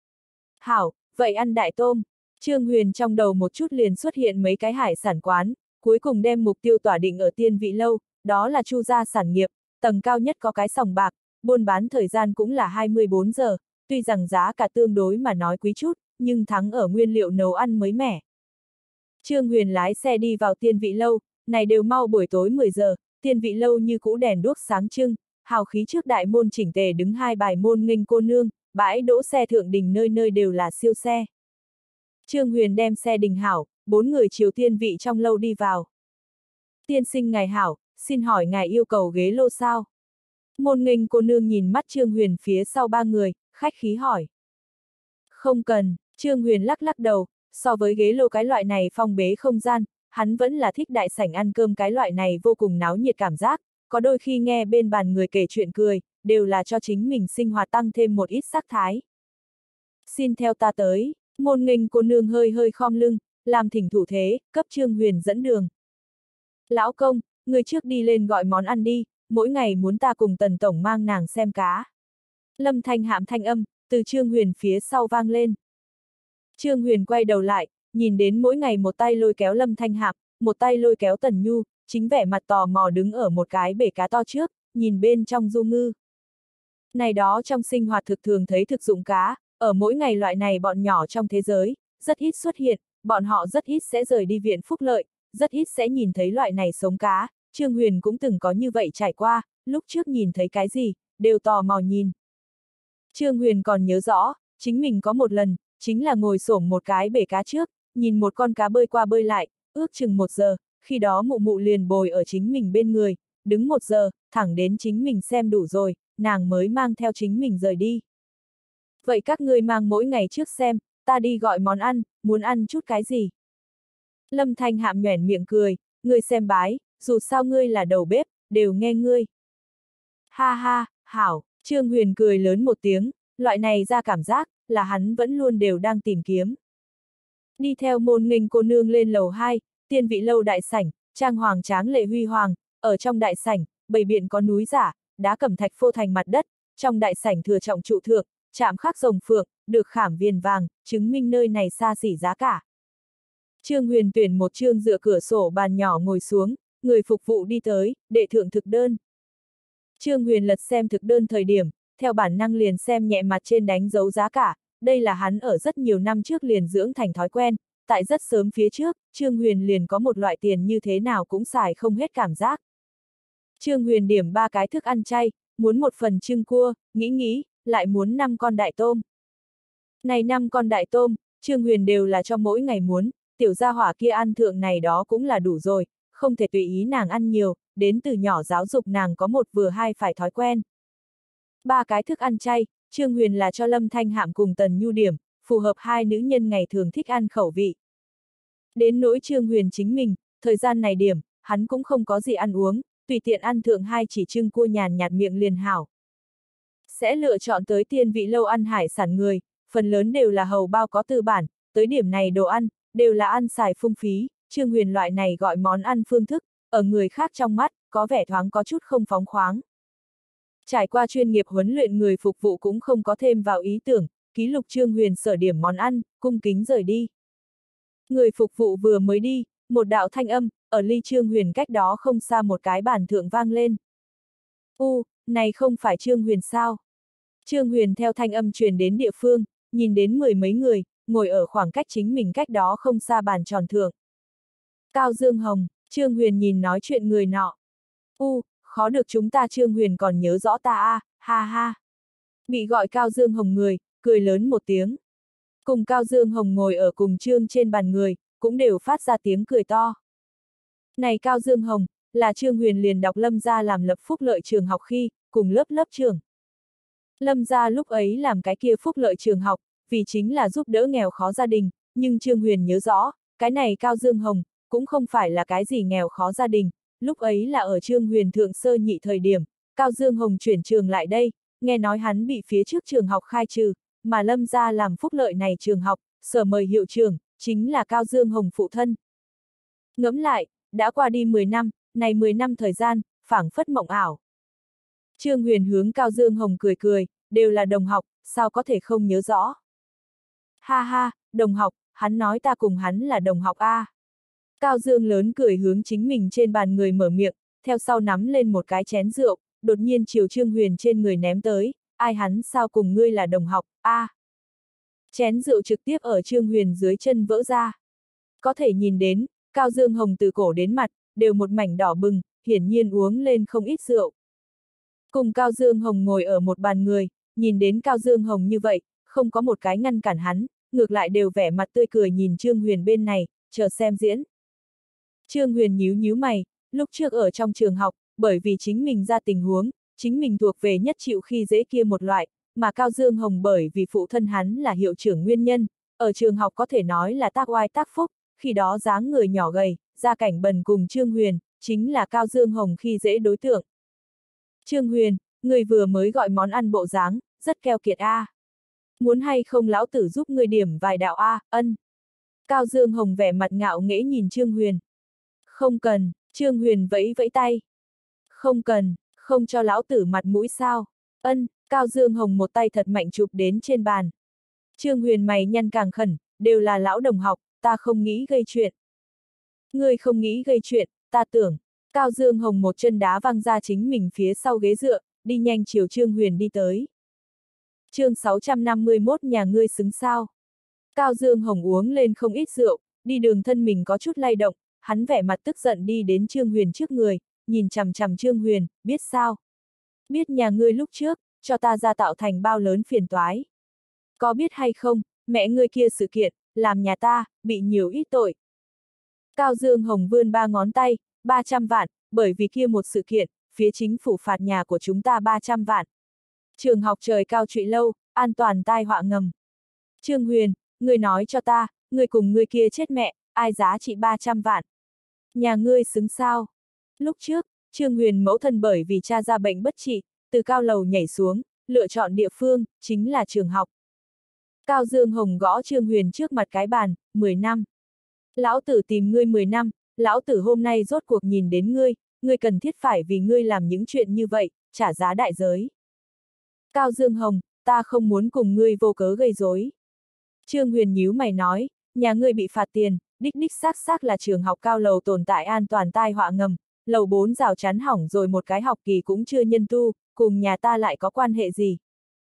Hảo, vậy ăn đại tôm. Trương Huyền trong đầu một chút liền xuất hiện mấy cái hải sản quán, cuối cùng đem mục tiêu tỏa định ở Tiên Vị Lâu, đó là Chu gia sản nghiệp, tầng cao nhất có cái sòng bạc, buôn bán thời gian cũng là 24 giờ, tuy rằng giá cả tương đối mà nói quý chút, nhưng thắng ở nguyên liệu nấu ăn mới mẻ. Trương Huyền lái xe đi vào Tiên Vị Lâu, này đều mau buổi tối 10 giờ, Tiên Vị Lâu như cũ đèn đuốc sáng trưng, hào khí trước đại môn chỉnh tề đứng hai bài môn nghênh cô nương, bãi đỗ xe thượng đình nơi nơi đều là siêu xe. Trương Huyền đem xe đình hảo, 4 người Triều Tiên vị trong lâu đi vào. Tiên sinh ngài hảo, xin hỏi ngài yêu cầu ghế lô sao? Môn nghênh cô nương nhìn mắt Trương Huyền phía sau 3 người, khách khí hỏi. Không cần, Trương Huyền lắc lắc đầu, so với ghế lô cái loại này phong bế không gian, hắn vẫn là thích đại sảnh ăn cơm cái loại này vô cùng náo nhiệt cảm giác, có đôi khi nghe bên bàn người kể chuyện cười, đều là cho chính mình sinh hoạt tăng thêm một ít sắc thái. Xin theo ta tới, môn nghênh cô nương hơi hơi khom lưng, làm thỉnh thủ thế, cấp Trương Huyền dẫn đường. Lão công, người trước đi lên gọi món ăn đi, mỗi ngày muốn ta cùng Tần Tổng mang nàng xem cá. Lâm Thanh Hạm thanh âm, từ Trương Huyền phía sau vang lên. Trương Huyền quay đầu lại, nhìn đến mỗi ngày một tay lôi kéo Lâm Thanh Hạm, một tay lôi kéo Tần Nhu, chính vẻ mặt tò mò đứng ở một cái bể cá to trước, nhìn bên trong du ngư. Này đó trong sinh hoạt thực thường thấy thực dụng cá, ở mỗi ngày loại này bọn nhỏ trong thế giới, rất ít xuất hiện, bọn họ rất ít sẽ rời đi viện phúc lợi, rất ít sẽ nhìn thấy loại này sống cá, Trương Huyền cũng từng có như vậy trải qua, lúc trước nhìn thấy cái gì, đều tò mò nhìn. Trương Huyền còn nhớ rõ, chính mình có một lần, chính là ngồi xổm một cái bể cá trước, nhìn một con cá bơi qua bơi lại, ước chừng 1 giờ, khi đó mụ mụ liền bồi ở chính mình bên người, đứng 1 giờ, thẳng đến chính mình xem đủ rồi, nàng mới mang theo chính mình rời đi. Vậy các ngươi mang mỗi ngày trước xem, ta đi gọi món ăn, muốn ăn chút cái gì? Lâm Thanh Hạm nhoẻn miệng cười, ngươi xem bái, dù sao ngươi là đầu bếp, đều nghe ngươi. Ha ha, hảo, Trương Huyền cười lớn một tiếng, loại này ra cảm giác, là hắn vẫn luôn đều đang tìm kiếm. Đi theo môn nghênh cô nương lên lầu 2, Tiên Vị Lâu đại sảnh, trang hoàng tráng lệ huy hoàng, ở trong đại sảnh, bày biện có núi giả, đá cẩm thạch phô thành mặt đất, trong đại sảnh thừa trọng trụ thượng, chạm khắc rồng phượng, được khảm viền vàng, chứng minh nơi này xa xỉ giá cả. Trương Huyền tuyển một chương dựa cửa sổ bàn nhỏ ngồi xuống, người phục vụ đi tới, đệ thượng thực đơn. Trương Huyền lật xem thực đơn thời điểm, theo bản năng liền xem nhẹ mặt trên đánh dấu giá cả, đây là hắn ở rất nhiều năm trước liền dưỡng thành thói quen, tại rất sớm phía trước, Trương Huyền liền có một loại tiền như thế nào cũng xài không hết cảm giác. Trương Huyền điểm 3 cái thức ăn chay, muốn 1 phần trưng cua, nghĩ, lại muốn 5 con đại tôm. Này 5 con đại tôm, Trương Huyền đều là cho mỗi ngày muốn, tiểu gia hỏa kia ăn thượng này đó cũng là đủ rồi, không thể tùy ý nàng ăn nhiều, đến từ nhỏ giáo dục nàng có một vừa hai phải thói quen. 3 cái thức ăn chay, Trương Huyền là cho Lâm Thanh Hạm cùng Tần Nhu điểm, phù hợp hai nữ nhân ngày thường thích ăn khẩu vị. Đến nỗi Trương Huyền chính mình, thời gian này điểm, hắn cũng không có gì ăn uống, tùy tiện ăn thượng 2 chỉ trưng cua nhàn nhạt miệng liền hảo. Sẽ lựa chọn tới Tiên Vị Lâu ăn hải sản người, phần lớn đều là hầu bao có tư bản, tới điểm này đồ ăn, đều là ăn xài phung phí, Trương Huyền loại này gọi món ăn phương thức, ở người khác trong mắt, có vẻ thoáng có chút không phóng khoáng. Trải qua chuyên nghiệp huấn luyện người phục vụ cũng không có thêm vào ý tưởng, ký lục Trương Huyền sở điểm món ăn, cung kính rời đi. Người phục vụ vừa mới đi, một đạo thanh âm, ở ly Trương Huyền cách đó không xa một cái bàn thượng vang lên. Này không phải Trương Huyền sao? Trương Huyền theo thanh âm truyền đến địa phương, nhìn đến 10 mấy người, ngồi ở khoảng cách chính mình cách đó không xa bàn tròn thượng. Cao Dương Hồng, Trương Huyền nhìn nói chuyện người nọ. Khó được chúng ta Trương Huyền còn nhớ rõ ta a, ha ha. Bị gọi Cao Dương Hồng người, cười lớn một tiếng. Cùng Cao Dương Hồng ngồi ở cùng Trương trên bàn người, cũng đều phát ra tiếng cười to. Này Cao Dương Hồng, là Trương Huyền liền đọc Lâm gia làm lập phúc lợi trường học khi, cùng lớp trưởng. Lâm gia lúc ấy làm cái kia phúc lợi trường học, vì chính là giúp đỡ nghèo khó gia đình, nhưng Trương Huyền nhớ rõ, cái này Cao Dương Hồng, cũng không phải là cái gì nghèo khó gia đình, lúc ấy là ở Trương Huyền thượng sơ nhị thời điểm, Cao Dương Hồng chuyển trường lại đây, nghe nói hắn bị phía trước trường học khai trừ, mà Lâm gia làm phúc lợi này trường học, sở mời hiệu trưởng, chính là Cao Dương Hồng phụ thân. Ngẫm lại, đã qua đi 10 năm, này 10 năm thời gian, phảng phất mộng ảo. Trương Huyền hướng Cao Dương Hồng cười cười, đều là đồng học, sao có thể không nhớ rõ. Ha ha, đồng học, hắn nói ta cùng hắn là đồng học a. Cao Dương lớn cười hướng chính mình trên bàn người mở miệng, theo sau nắm lên một cái chén rượu, đột nhiên chiều Trương Huyền trên người ném tới, ai hắn sao cùng ngươi là đồng học, a. Chén rượu trực tiếp ở Trương Huyền dưới chân vỡ ra. Có thể nhìn đến, Cao Dương Hồng từ cổ đến mặt, đều một mảnh đỏ bừng, hiển nhiên uống lên không ít rượu. Cùng Cao Dương Hồng ngồi ở một bàn người, nhìn đến Cao Dương Hồng như vậy, không có một cái ngăn cản hắn, ngược lại đều vẻ mặt tươi cười nhìn Trương Huyền bên này, chờ xem diễn. Trương Huyền nhíu nhíu mày, lúc trước ở trong trường học, bởi vì chính mình ra tình huống, chính mình thuộc về nhất chịu khi dễ kia một loại, mà Cao Dương Hồng bởi vì phụ thân hắn là hiệu trưởng nguyên nhân, ở trường học có thể nói là tác oai tác phúc, khi đó dáng người nhỏ gầy, gia cảnh bần cùng Trương Huyền, chính là Cao Dương Hồng khi dễ đối tượng. Trương Huyền, người vừa mới gọi món ăn bộ dáng, rất keo kiệt a. Muốn hay không lão tử giúp người điểm vài đạo a, ân. Cao Dương Hồng vẻ mặt ngạo nghễ nhìn Trương Huyền. Không cần, Trương Huyền vẫy vẫy tay. Không cần, không cho lão tử mặt mũi sao. Ân, Cao Dương Hồng một tay thật mạnh chụp đến trên bàn. Trương Huyền mày nhăn càng khẩn, đều là lão đồng học, ta không nghĩ gây chuyện. Ngươi không nghĩ gây chuyện, ta tưởng. Cao Dương Hồng một chân đá văng ra chính mình phía sau ghế dựa, đi nhanh chiều Trương Huyền đi tới. Chương 651 nhà ngươi xứng sao. Cao Dương Hồng uống lên không ít rượu, đi đường thân mình có chút lay động, hắn vẻ mặt tức giận đi đến Trương Huyền trước người, nhìn chằm chằm Trương Huyền, biết sao? Biết nhà ngươi lúc trước, cho ta ra tạo thành bao lớn phiền toái. Có biết hay không, mẹ ngươi kia sự kiện, làm nhà ta, bị nhiều ít tội. Cao Dương Hồng vươn ba ngón tay, 300 vạn, bởi vì kia một sự kiện, phía chính phủ phạt nhà của chúng ta 300 vạn. Trường học trời cao trụy lâu, an toàn tai họa ngầm. Trương Huyền, ngươi nói cho ta, ngươi cùng ngươi kia chết mẹ, ai giá trị 300 vạn? Nhà ngươi xứng sao? Lúc trước, Trương Huyền mẫu thân bởi vì cha ra bệnh bất trị, từ cao lầu nhảy xuống, lựa chọn địa phương, chính là trường học. Cao Dương Hồng gõ Trương Huyền trước mặt cái bàn, 10 năm. Lão tử tìm ngươi 10 năm, lão tử hôm nay rốt cuộc nhìn đến ngươi, ngươi cần thiết phải vì ngươi làm những chuyện như vậy, trả giá đại giới. Cao Dương Hồng, ta không muốn cùng ngươi vô cớ gây rối. Trương Huyền nhíu mày nói, nhà ngươi bị phạt tiền, đích đích xác xác là trường học cao lầu tồn tại an toàn tai họa ngầm, lầu 4 rào chắn hỏng rồi một cái học kỳ cũng chưa nhân tu, cùng nhà ta lại có quan hệ gì.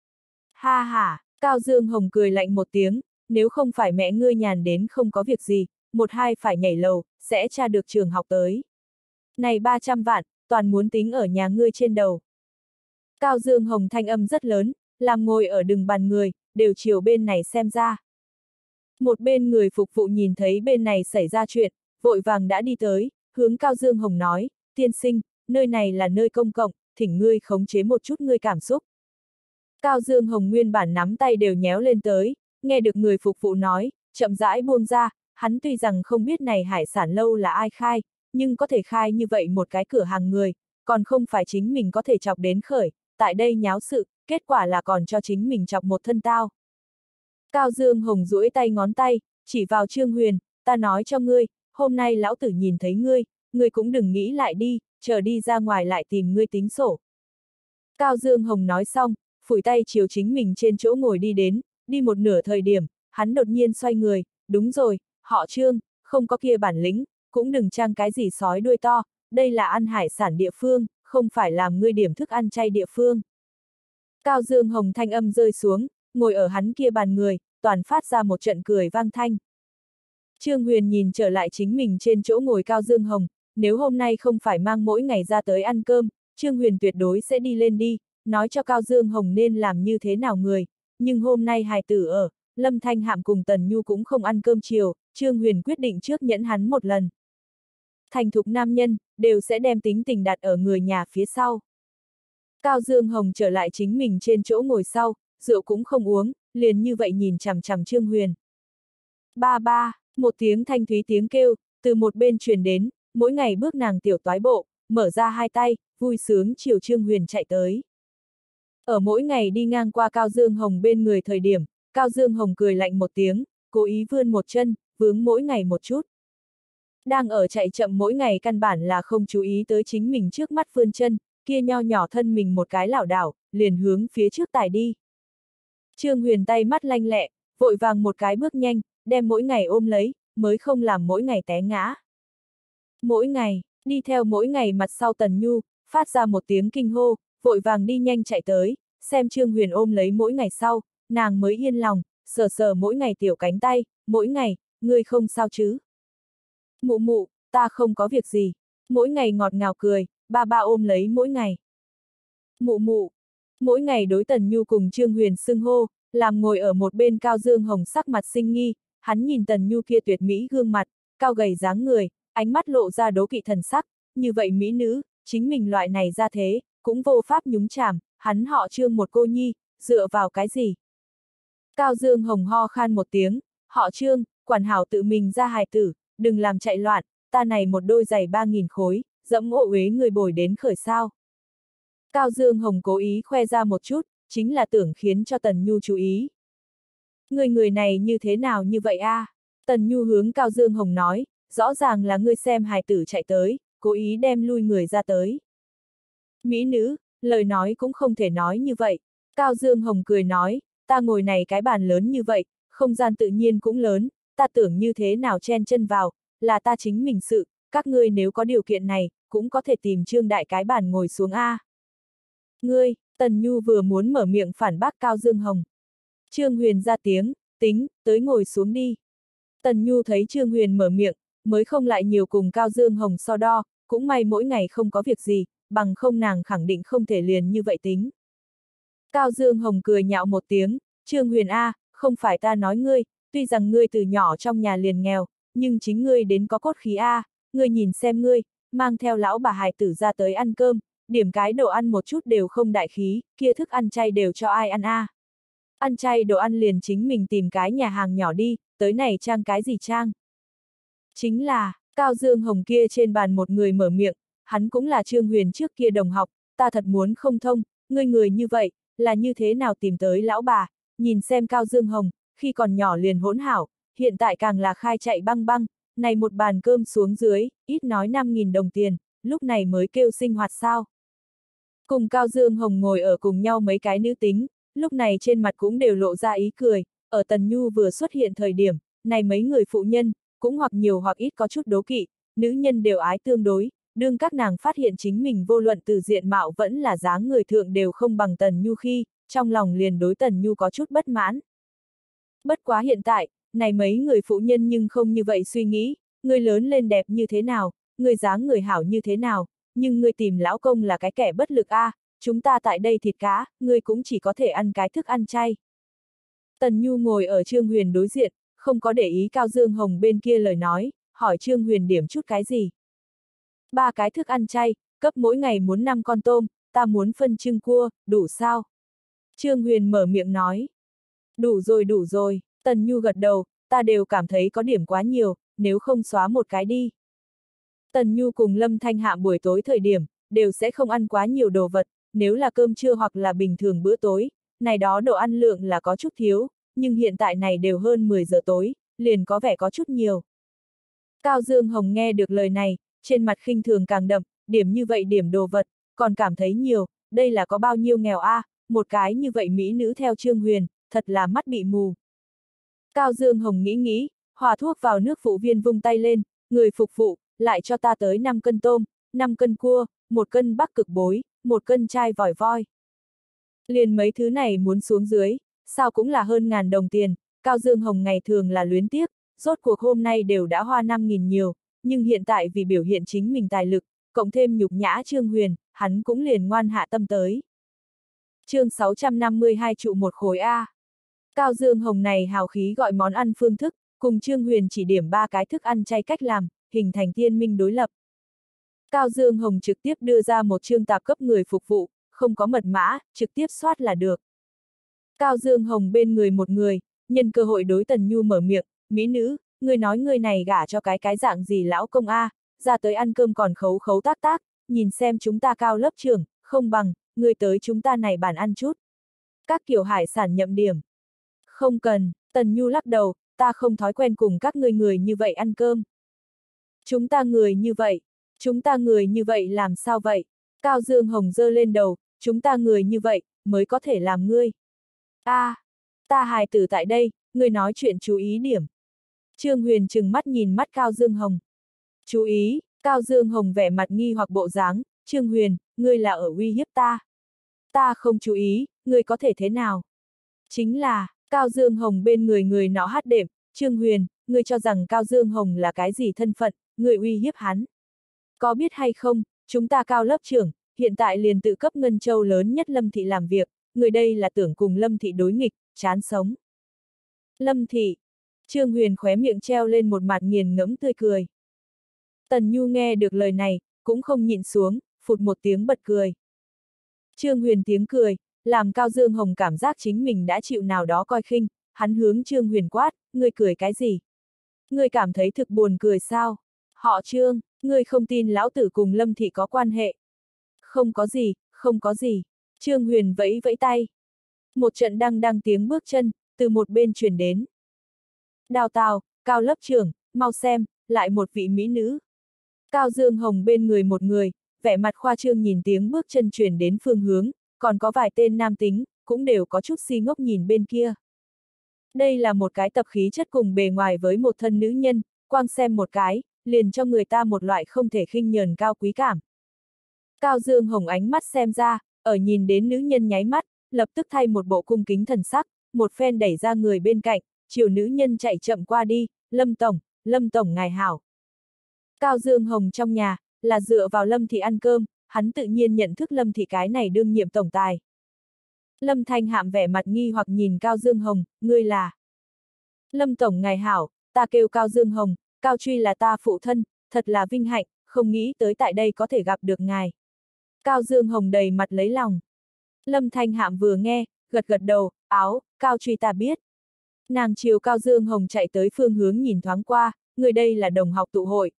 Ha ha, Cao Dương Hồng cười lạnh một tiếng, nếu không phải mẹ ngươi nhàn đến không có việc gì, một hai phải nhảy lầu, sẽ tra được trường học tới. Này 300 vạn, toàn muốn tính ở nhà ngươi trên đầu. Cao Dương Hồng thanh âm rất lớn, làm ngồi ở đường bàn người, đều chiều bên này xem ra. Một bên người phục vụ nhìn thấy bên này xảy ra chuyện, vội vàng đã đi tới, hướng Cao Dương Hồng nói, tiên sinh, nơi này là nơi công cộng, thỉnh ngươi khống chế một chút ngươi cảm xúc. Cao Dương Hồng nguyên bản nắm tay đều nhéo lên tới, nghe được người phục vụ nói, chậm rãi buông ra, hắn tuy rằng không biết này hải sản lâu là ai khai, nhưng có thể khai như vậy một cái cửa hàng người, còn không phải chính mình có thể chọc đến khởi, tại đây nháo sự, kết quả là còn cho chính mình chọc một thân tao. Cao Dương Hồng duỗi tay ngón tay, chỉ vào Trương Huyền, ta nói cho ngươi, hôm nay lão tử nhìn thấy ngươi, ngươi cũng đừng nghĩ lại đi, chờ đi ra ngoài lại tìm ngươi tính sổ. Cao Dương Hồng nói xong, phủi tay chiều chính mình trên chỗ ngồi đi đến, đi một nửa thời điểm, hắn đột nhiên xoay người, đúng rồi, họ Trương, không có kia bản lĩnh, cũng đừng trang cái gì sói đuôi to, đây là ăn hải sản địa phương, không phải làm ngươi điểm thức ăn chay địa phương. Cao Dương Hồng thanh âm rơi xuống, ngồi ở hắn kia bàn người, toàn phát ra một trận cười vang thanh. Trương Huyền nhìn trở lại chính mình trên chỗ ngồi Cao Dương Hồng, nếu hôm nay không phải mang mỗi ngày ra tới ăn cơm, Trương Huyền tuyệt đối sẽ đi lên đi, nói cho Cao Dương Hồng nên làm như thế nào người, nhưng hôm nay hài tử ở, Lâm Thanh Hạm cùng Tần Nhu cũng không ăn cơm chiều, Trương Huyền quyết định trước nhẫn hắn một lần. Thành thục nam nhân, đều sẽ đem tính tình đặt ở người nhà phía sau. Cao Dương Hồng trở lại chính mình trên chỗ ngồi sau, rượu cũng không uống, liền như vậy nhìn chằm chằm Trương Huyền. Ba ba, một tiếng thanh thúy tiếng kêu, từ một bên truyền đến, mỗi ngày bước nàng tiểu toái bộ, mở ra hai tay, vui sướng chiều Trương Huyền chạy tới. Ở mỗi ngày đi ngang qua Cao Dương Hồng bên người thời điểm, Cao Dương Hồng cười lạnh một tiếng, cố ý vươn một chân, vướng mỗi ngày một chút. Đang ở chạy chậm mỗi ngày căn bản là không chú ý tới chính mình trước mắt vươn chân, kia nho nhỏ thân mình một cái lảo đảo, liền hướng phía trước tải đi. Trương Huyền tay mắt lanh lẹ, vội vàng một cái bước nhanh, đem mỗi ngày ôm lấy, mới không làm mỗi ngày té ngã. Mỗi ngày, đi theo mỗi ngày mặt sau Tần Nhu, phát ra một tiếng kinh hô, vội vàng đi nhanh chạy tới, xem Trương Huyền ôm lấy mỗi ngày sau, nàng mới yên lòng, sờ sờ mỗi ngày tiểu cánh tay, mỗi ngày, ngươi không sao chứ? Mụ mụ, ta không có việc gì. Mỗi ngày ngọt ngào cười, ba ba ôm lấy mỗi ngày. Mụ mụ, mỗi ngày đối Tần Nhu cùng Trương Huyền xưng hô, làm ngồi ở một bên Cao Dương Hồng sắc mặt sinh nghi, hắn nhìn Tần Nhu kia tuyệt mỹ gương mặt, cao gầy dáng người, ánh mắt lộ ra đố kỵ thần sắc, như vậy mỹ nữ, chính mình loại này ra thế, cũng vô pháp nhúng chàm, hắn họ Trương một cô nhi, dựa vào cái gì? Cao Dương Hồng ho khan một tiếng, họ Trương, quản hảo tự mình ra hài tử, đừng làm chạy loạn, ta này một đôi giày 3.000 khối, dẫm ngộ uế người bồi đến khởi sao. Cao Dương Hồng cố ý khoe ra một chút, chính là tưởng khiến cho Tần Nhu chú ý. Người này như thế nào như vậy a? Tần Nhu hướng Cao Dương Hồng nói, rõ ràng là ngươi xem hài tử chạy tới, cố ý đem lui người ra tới. Mỹ nữ, lời nói cũng không thể nói như vậy. Cao Dương Hồng cười nói, ta ngồi này cái bàn lớn như vậy, không gian tự nhiên cũng lớn, ta tưởng như thế nào chen chân vào, là ta chính mình sự, các ngươi nếu có điều kiện này, cũng có thể tìm Trương đại cái bàn ngồi xuống a. Ngươi, Tần Nhu vừa muốn mở miệng phản bác Cao Dương Hồng. Trương Huyền ra tiếng, tính, tới ngồi xuống đi. Tần Nhu thấy Trương Huyền mở miệng, mới không lại nhiều cùng Cao Dương Hồng so đo, cũng may mỗi ngày không có việc gì, bằng không nàng khẳng định không thể liền như vậy tính. Cao Dương Hồng cười nhạo một tiếng, Trương Huyền a, không phải ta nói ngươi, tuy rằng ngươi từ nhỏ trong nhà liền nghèo, nhưng chính ngươi đến có cốt khí a, ngươi nhìn xem ngươi, mang theo lão bà hài tử ra tới ăn cơm, điểm cái đồ ăn một chút đều không đại khí, kia thức ăn chay đều cho ai ăn a? Ăn chay đồ ăn liền chính mình tìm cái nhà hàng nhỏ đi, tới này trang cái gì trang? Chính là, Cao Dương Hồng kia trên bàn một người mở miệng, hắn cũng là Trương Huyền trước kia đồng học, ta thật muốn không thông, ngươi người như vậy, là như thế nào tìm tới lão bà, nhìn xem Cao Dương Hồng, khi còn nhỏ liền hỗn hảo, hiện tại càng là khai chạy băng băng, này một bàn cơm xuống dưới, ít nói 5.000 đồng tiền, lúc này mới kêu sinh hoạt sao. Cùng Cao Dương Hồng ngồi ở cùng nhau mấy cái nữ tính, lúc này trên mặt cũng đều lộ ra ý cười, ở Tần Nhu vừa xuất hiện thời điểm, này mấy người phụ nhân, cũng hoặc nhiều hoặc ít có chút đố kỵ, nữ nhân đều ái tương đối, đương các nàng phát hiện chính mình vô luận từ diện mạo vẫn là dáng người thượng đều không bằng Tần Nhu khi, trong lòng liền đối Tần Nhu có chút bất mãn. Bất quá hiện tại, này mấy người phụ nhân nhưng không như vậy suy nghĩ, người lớn lên đẹp như thế nào, người dáng người hảo như thế nào, nhưng người tìm lão công là cái kẻ bất lực a, chúng ta tại đây thịt cá, người cũng chỉ có thể ăn cái thức ăn chay. Tần Nhu ngồi ở Trương Huyền đối diện, không có để ý Cao Dương Hồng bên kia lời nói, hỏi Trương Huyền điểm chút cái gì. 3 cái thức ăn chay, cấp mỗi ngày muốn 5 con tôm, ta muốn phân trưng cua, đủ sao? Trương Huyền mở miệng nói. Đủ rồi, Tần Nhu gật đầu, ta đều cảm thấy có điểm quá nhiều, nếu không xóa một cái đi. Tần Nhu cùng Lâm Thanh Hạ buổi tối thời điểm, đều sẽ không ăn quá nhiều đồ vật, nếu là cơm trưa hoặc là bình thường bữa tối, này đó đồ ăn lượng là có chút thiếu, nhưng hiện tại này đều hơn 10 giờ tối, liền có vẻ có chút nhiều. Cao Dương Hồng nghe được lời này, trên mặt khinh thường càng đậm, điểm như vậy điểm đồ vật, còn cảm thấy nhiều, đây là có bao nhiêu nghèo a, một cái như vậy mỹ nữ theo Trương Huyền, thật là mắt bị mù. Cao Dương Hồng nghĩ, hòa thuốc vào nước phụ viên vung tay lên, người phục vụ, lại cho ta tới 5 cân tôm, 5 cân cua, 1 cân bắc cực bối, 1 cân chai vòi voi. Liền mấy thứ này muốn xuống dưới, sao cũng là hơn ngàn đồng tiền, Cao Dương Hồng ngày thường là luyến tiếc, rốt cuộc hôm nay đều đã hoa 5.000 nhiều, nhưng hiện tại vì biểu hiện chính mình tài lực, cộng thêm nhục nhã Trương Huyền, hắn cũng liền ngoan hạ tâm tới. Chương 652 trụ một khối A. Cao Dương Hồng này hào khí gọi món ăn phương thức, cùng Trương Huyền chỉ điểm 3 cái thức ăn chay cách làm, hình thành tiên minh đối lập. Cao Dương Hồng trực tiếp đưa ra một chương tạp cấp người phục vụ, không có mật mã, trực tiếp soát là được. Cao Dương Hồng bên người một người, nhân cơ hội đối Tần Nhu mở miệng, mỹ nữ, người nói người này gả cho cái dạng gì lão công a, ra tới ăn cơm còn khấu khấu tác tác, nhìn xem chúng ta Cao lớp trưởng, không bằng, người tới chúng ta này bàn ăn chút. Các kiểu hải sản nhậm điểm. Không cần, Tần Nhu lắc đầu, ta không thói quen cùng các người như vậy ăn cơm. Chúng ta người như vậy làm sao vậy? Cao Dương Hồng giơ lên đầu, chúng ta người như vậy, mới có thể làm ngươi. Ta hài tử tại đây, ngươi nói chuyện chú ý điểm. Trương Huyền trừng mắt nhìn mắt Cao Dương Hồng. Chú ý, Cao Dương Hồng vẻ mặt nghi hoặc bộ dáng, Trương Huyền, ngươi là ở uy hiếp ta. Ta không chú ý, ngươi có thể thế nào? Chính là, Cao Dương Hồng bên người nọ hát đệm, Trương Huyền, ngươi cho rằng Cao Dương Hồng là cái gì thân phận, ngươi uy hiếp hắn. Có biết hay không, chúng ta Cao lớp trưởng, hiện tại liền tự cấp Ngân Châu lớn nhất Lâm Thị làm việc, người đây là tưởng cùng Lâm Thị đối nghịch, chán sống. Lâm Thị, Trương Huyền khóe miệng treo lên một mặt nghiền ngẫm tươi cười. Tần Nhu nghe được lời này, cũng không nhịn xuống, phụt một tiếng bật cười. Trương Huyền tiếng cười, làm Cao Dương Hồng cảm giác chính mình đã chịu nào đó coi khinh, hắn hướng Trương Huyền quát, ngươi cười cái gì? Ngươi cảm thấy thực buồn cười sao? Họ Trương, ngươi không tin lão tử cùng Lâm Thị có quan hệ. Không có gì, không có gì. Trương Huyền vẫy vẫy tay. Một trận đăng tiếng bước chân, từ một bên truyền đến. Đào Tào, Cao lớp trưởng, mau xem, lại một vị mỹ nữ. Cao Dương Hồng bên người một người, vẻ mặt khoa trương nhìn tiếng bước chân truyền đến phương hướng, còn có vài tên nam tính, cũng đều có chút si ngốc nhìn bên kia. Đây là một cái tập khí chất cùng bề ngoài với một thân nữ nhân, quang xem một cái, liền cho người ta một loại không thể khinh nhờn cao quý cảm. Cao Dương Hồng ánh mắt xem ra, ở nhìn đến nữ nhân nháy mắt, lập tức thay một bộ cung kính thần sắc, một phen đẩy ra người bên cạnh, chiều nữ nhân chạy chậm qua đi, Lâm Tổng ngài hảo. Cao Dương Hồng trong nhà, là dựa vào Lâm Thị ăn cơm, hắn tự nhiên nhận thức Lâm Thị cái này đương nhiệm tổng tài. Lâm Thanh Hạm vẻ mặt nghi hoặc nhìn Cao Dương Hồng, ngươi là. Lâm Tổng ngài hảo, ta kêu Cao Dương Hồng, Cao Truy là ta phụ thân, thật là vinh hạnh, không nghĩ tới tại đây có thể gặp được ngài. Cao Dương Hồng đầy mặt lấy lòng. Lâm Thanh Hạm vừa nghe, gật gật đầu, Cao Truy ta biết. Nàng chiều Cao Dương Hồng chạy tới phương hướng nhìn thoáng qua, người đây là đồng học tụ hội.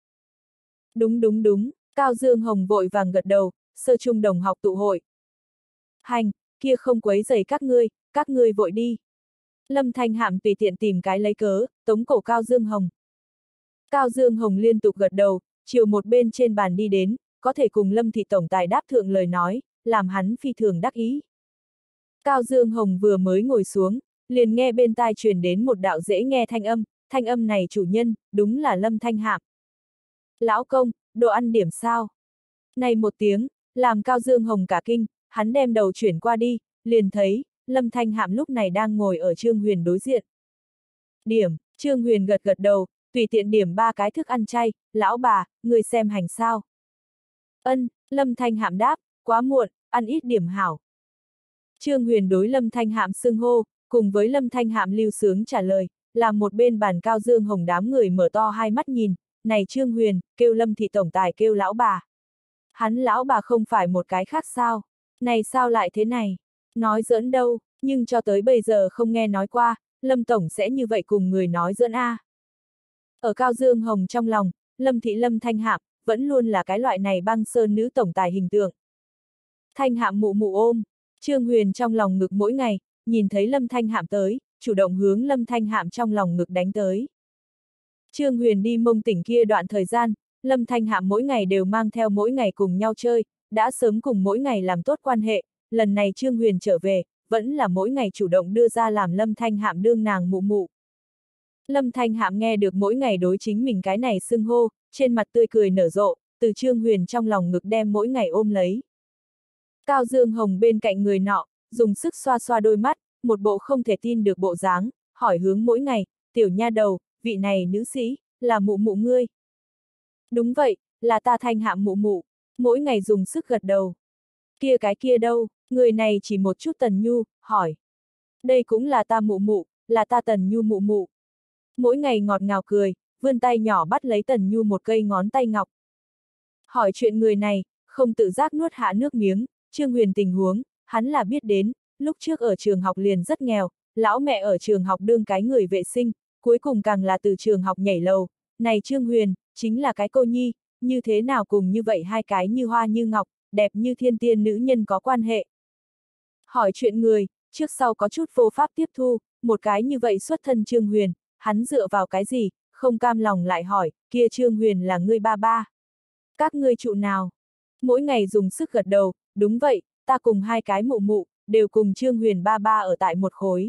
Đúng, Cao Dương Hồng vội vàng gật đầu, sơ trung đồng học tụ hội. Hành, kia không quấy rầy các ngươi vội đi. Lâm Thanh Hạm tùy tiện tìm cái lấy cớ, tống cổ Cao Dương Hồng. Cao Dương Hồng liên tục gật đầu, chiều một bên trên bàn đi đến, có thể cùng Lâm Thị tổng tài đáp thượng lời nói, làm hắn phi thường đắc ý. Cao Dương Hồng vừa mới ngồi xuống, liền nghe bên tai truyền đến một đạo dễ nghe thanh âm này chủ nhân, đúng là Lâm Thanh Hạm. Lão công, đồ ăn điểm sao? Này một tiếng, làm Cao Dương Hồng cả kinh, hắn đem đầu chuyển qua đi, liền thấy, Lâm Thanh Hạm lúc này đang ngồi ở Trương Huyền đối diện. Điểm, Trương Huyền gật gật đầu, tùy tiện điểm 3 cái thức ăn chay, lão bà, người xem hành sao? Ân, Lâm Thanh Hạm đáp, quá muộn, ăn ít điểm hảo. Trương Huyền đối Lâm Thanh Hạm xưng hô, cùng với Lâm Thanh Hạm lưu sướng trả lời, làm một bên bàn Cao Dương Hồng đám người mở to hai mắt nhìn, này Trương Huyền, kêu Lâm Thị tổng tài kêu lão bà. Hắn lão bà không phải một cái khác sao? Này sao lại thế này? Nói giỡn đâu, nhưng cho tới bây giờ không nghe nói qua, Lâm Tổng sẽ như vậy cùng người nói giỡn a. Ở Cao Dương Hồng trong lòng, Lâm Thị Lâm Thanh Hạm, vẫn luôn là cái loại này băng sơn nữ tổng tài hình tượng. Thanh Hạm mụ mụ ôm, Trương Huyền trong lòng ngực mỗi ngày, nhìn thấy Lâm Thanh Hạm tới, chủ động hướng Lâm Thanh Hạm trong lòng ngực đánh tới. Trương Huyền đi Mông tỉnh kia đoạn thời gian, Lâm Thanh Hạm mỗi ngày đều mang theo mỗi ngày cùng nhau chơi, đã sớm cùng mỗi ngày làm tốt quan hệ, lần này Trương Huyền trở về, vẫn là mỗi ngày chủ động đưa ra làm Lâm Thanh Hạm đương nàng mụ mụ. Lâm Thanh Hạm nghe được mỗi ngày đối chính mình cái này xưng hô, trên mặt tươi cười nở rộ, từ Trương Huyền trong lòng ngực đem mỗi ngày ôm lấy. Cao Dương Hồng bên cạnh người nọ, dùng sức xoa xoa đôi mắt, một bộ không thể tin được bộ dáng, hỏi hướng mỗi ngày, tiểu nha đầu, vị này nữ sĩ, là mụ mụ ngươi. Đúng vậy, là ta Thanh Hạm mụ mụ, mỗi ngày dùng sức gật đầu. Kia cái kia đâu, người này chỉ một chút Tần Nhu, hỏi. Đây cũng là ta mụ mụ, là ta Tần Nhu mụ mụ. Mỗi ngày ngọt ngào cười, vươn tay nhỏ bắt lấy Tần Nhu một cây ngón tay ngọc. Hỏi chuyện người này, không tự giác nuốt hạ nước miếng, Trương Huyền tình huống, hắn là biết đến, lúc trước ở trường học liền rất nghèo, lão mẹ ở trường học đương cái người vệ sinh, cuối cùng càng là từ trường học nhảy lầu. Này Trương Huyền, chính là cái cô nhi, như thế nào cùng như vậy hai cái như hoa như ngọc, đẹp như thiên tiên nữ nhân có quan hệ. Hỏi chuyện người, trước sau có chút vô pháp tiếp thu, một cái như vậy xuất thân Trương Huyền, hắn dựa vào cái gì, không cam lòng lại hỏi, kia Trương Huyền là ngươi ba ba. Các ngươi trụ nào? Mỗi ngày dùng sức gật đầu, đúng vậy, ta cùng hai cái mụ mụ, đều cùng Trương Huyền ba ba ở tại một khối.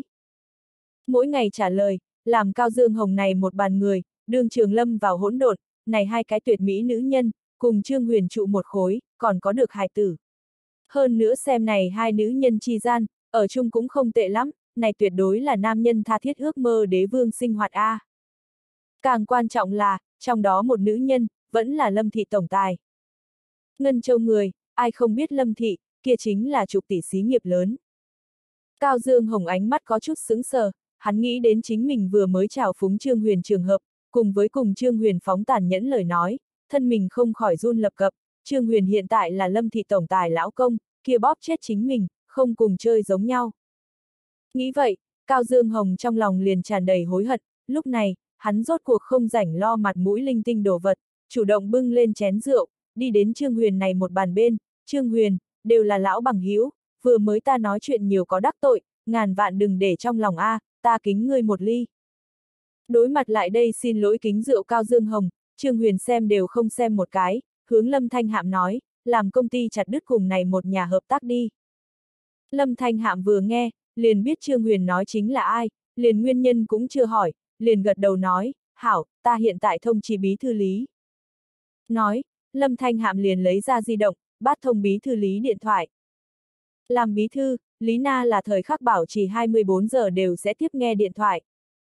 Mỗi ngày trả lời, làm Cao Dương Hồng này một bàn người, đường Trường Lâm vào hỗn độn, này hai cái tuyệt mỹ nữ nhân, cùng Trương Huyền trụ một khối, còn có được hài tử. Hơn nữa xem này hai nữ nhân chi gian, ở chung cũng không tệ lắm, này tuyệt đối là nam nhân tha thiết ước mơ đế vương sinh hoạt a. Càng quan trọng là, trong đó một nữ nhân, vẫn là Lâm Thị tổng tài. Ngân Châu người, ai không biết Lâm Thị, kia chính là chục tỷ xí nghiệp lớn. Cao Dương Hồng ánh mắt có chút sững sờ, hắn nghĩ đến chính mình vừa mới chào phúng Trương Huyền trường hợp, cùng với cùng Trương Huyền phóng tàn nhẫn lời nói, thân mình không khỏi run lập cập, Trương Huyền hiện tại là Lâm Thị tổng tài lão công, kia bóp chết chính mình, không cùng chơi giống nhau. Nghĩ vậy, Cao Dương Hồng trong lòng liền tràn đầy hối hận, lúc này, hắn rốt cuộc không rảnh lo mặt mũi linh tinh đồ vật, chủ động bưng lên chén rượu, đi đến Trương Huyền này một bàn bên, Trương Huyền, đều là lão bằng hữu, vừa mới ta nói chuyện nhiều có đắc tội, ngàn vạn đừng để trong lòng a, ta kính ngươi một ly. Đối mặt lại đây xin lỗi kính rượu Cao Dương Hồng, Trương Huyền xem đều không xem một cái, hướng Lâm Thanh Hạm nói, làm công ty chặt đứt cùng này một nhà hợp tác đi. Lâm Thanh Hạm vừa nghe, liền biết Trương Huyền nói chính là ai, liền nguyên nhân cũng chưa hỏi, liền gật đầu nói, hảo, ta hiện tại thông chi bí thư Lý. Nói, Lâm Thanh Hạm liền lấy ra di động, bắt thông bí thư Lý điện thoại. Làm bí thư, Lý Na là thời khắc bảo trì 24 giờ đều sẽ tiếp nghe điện thoại.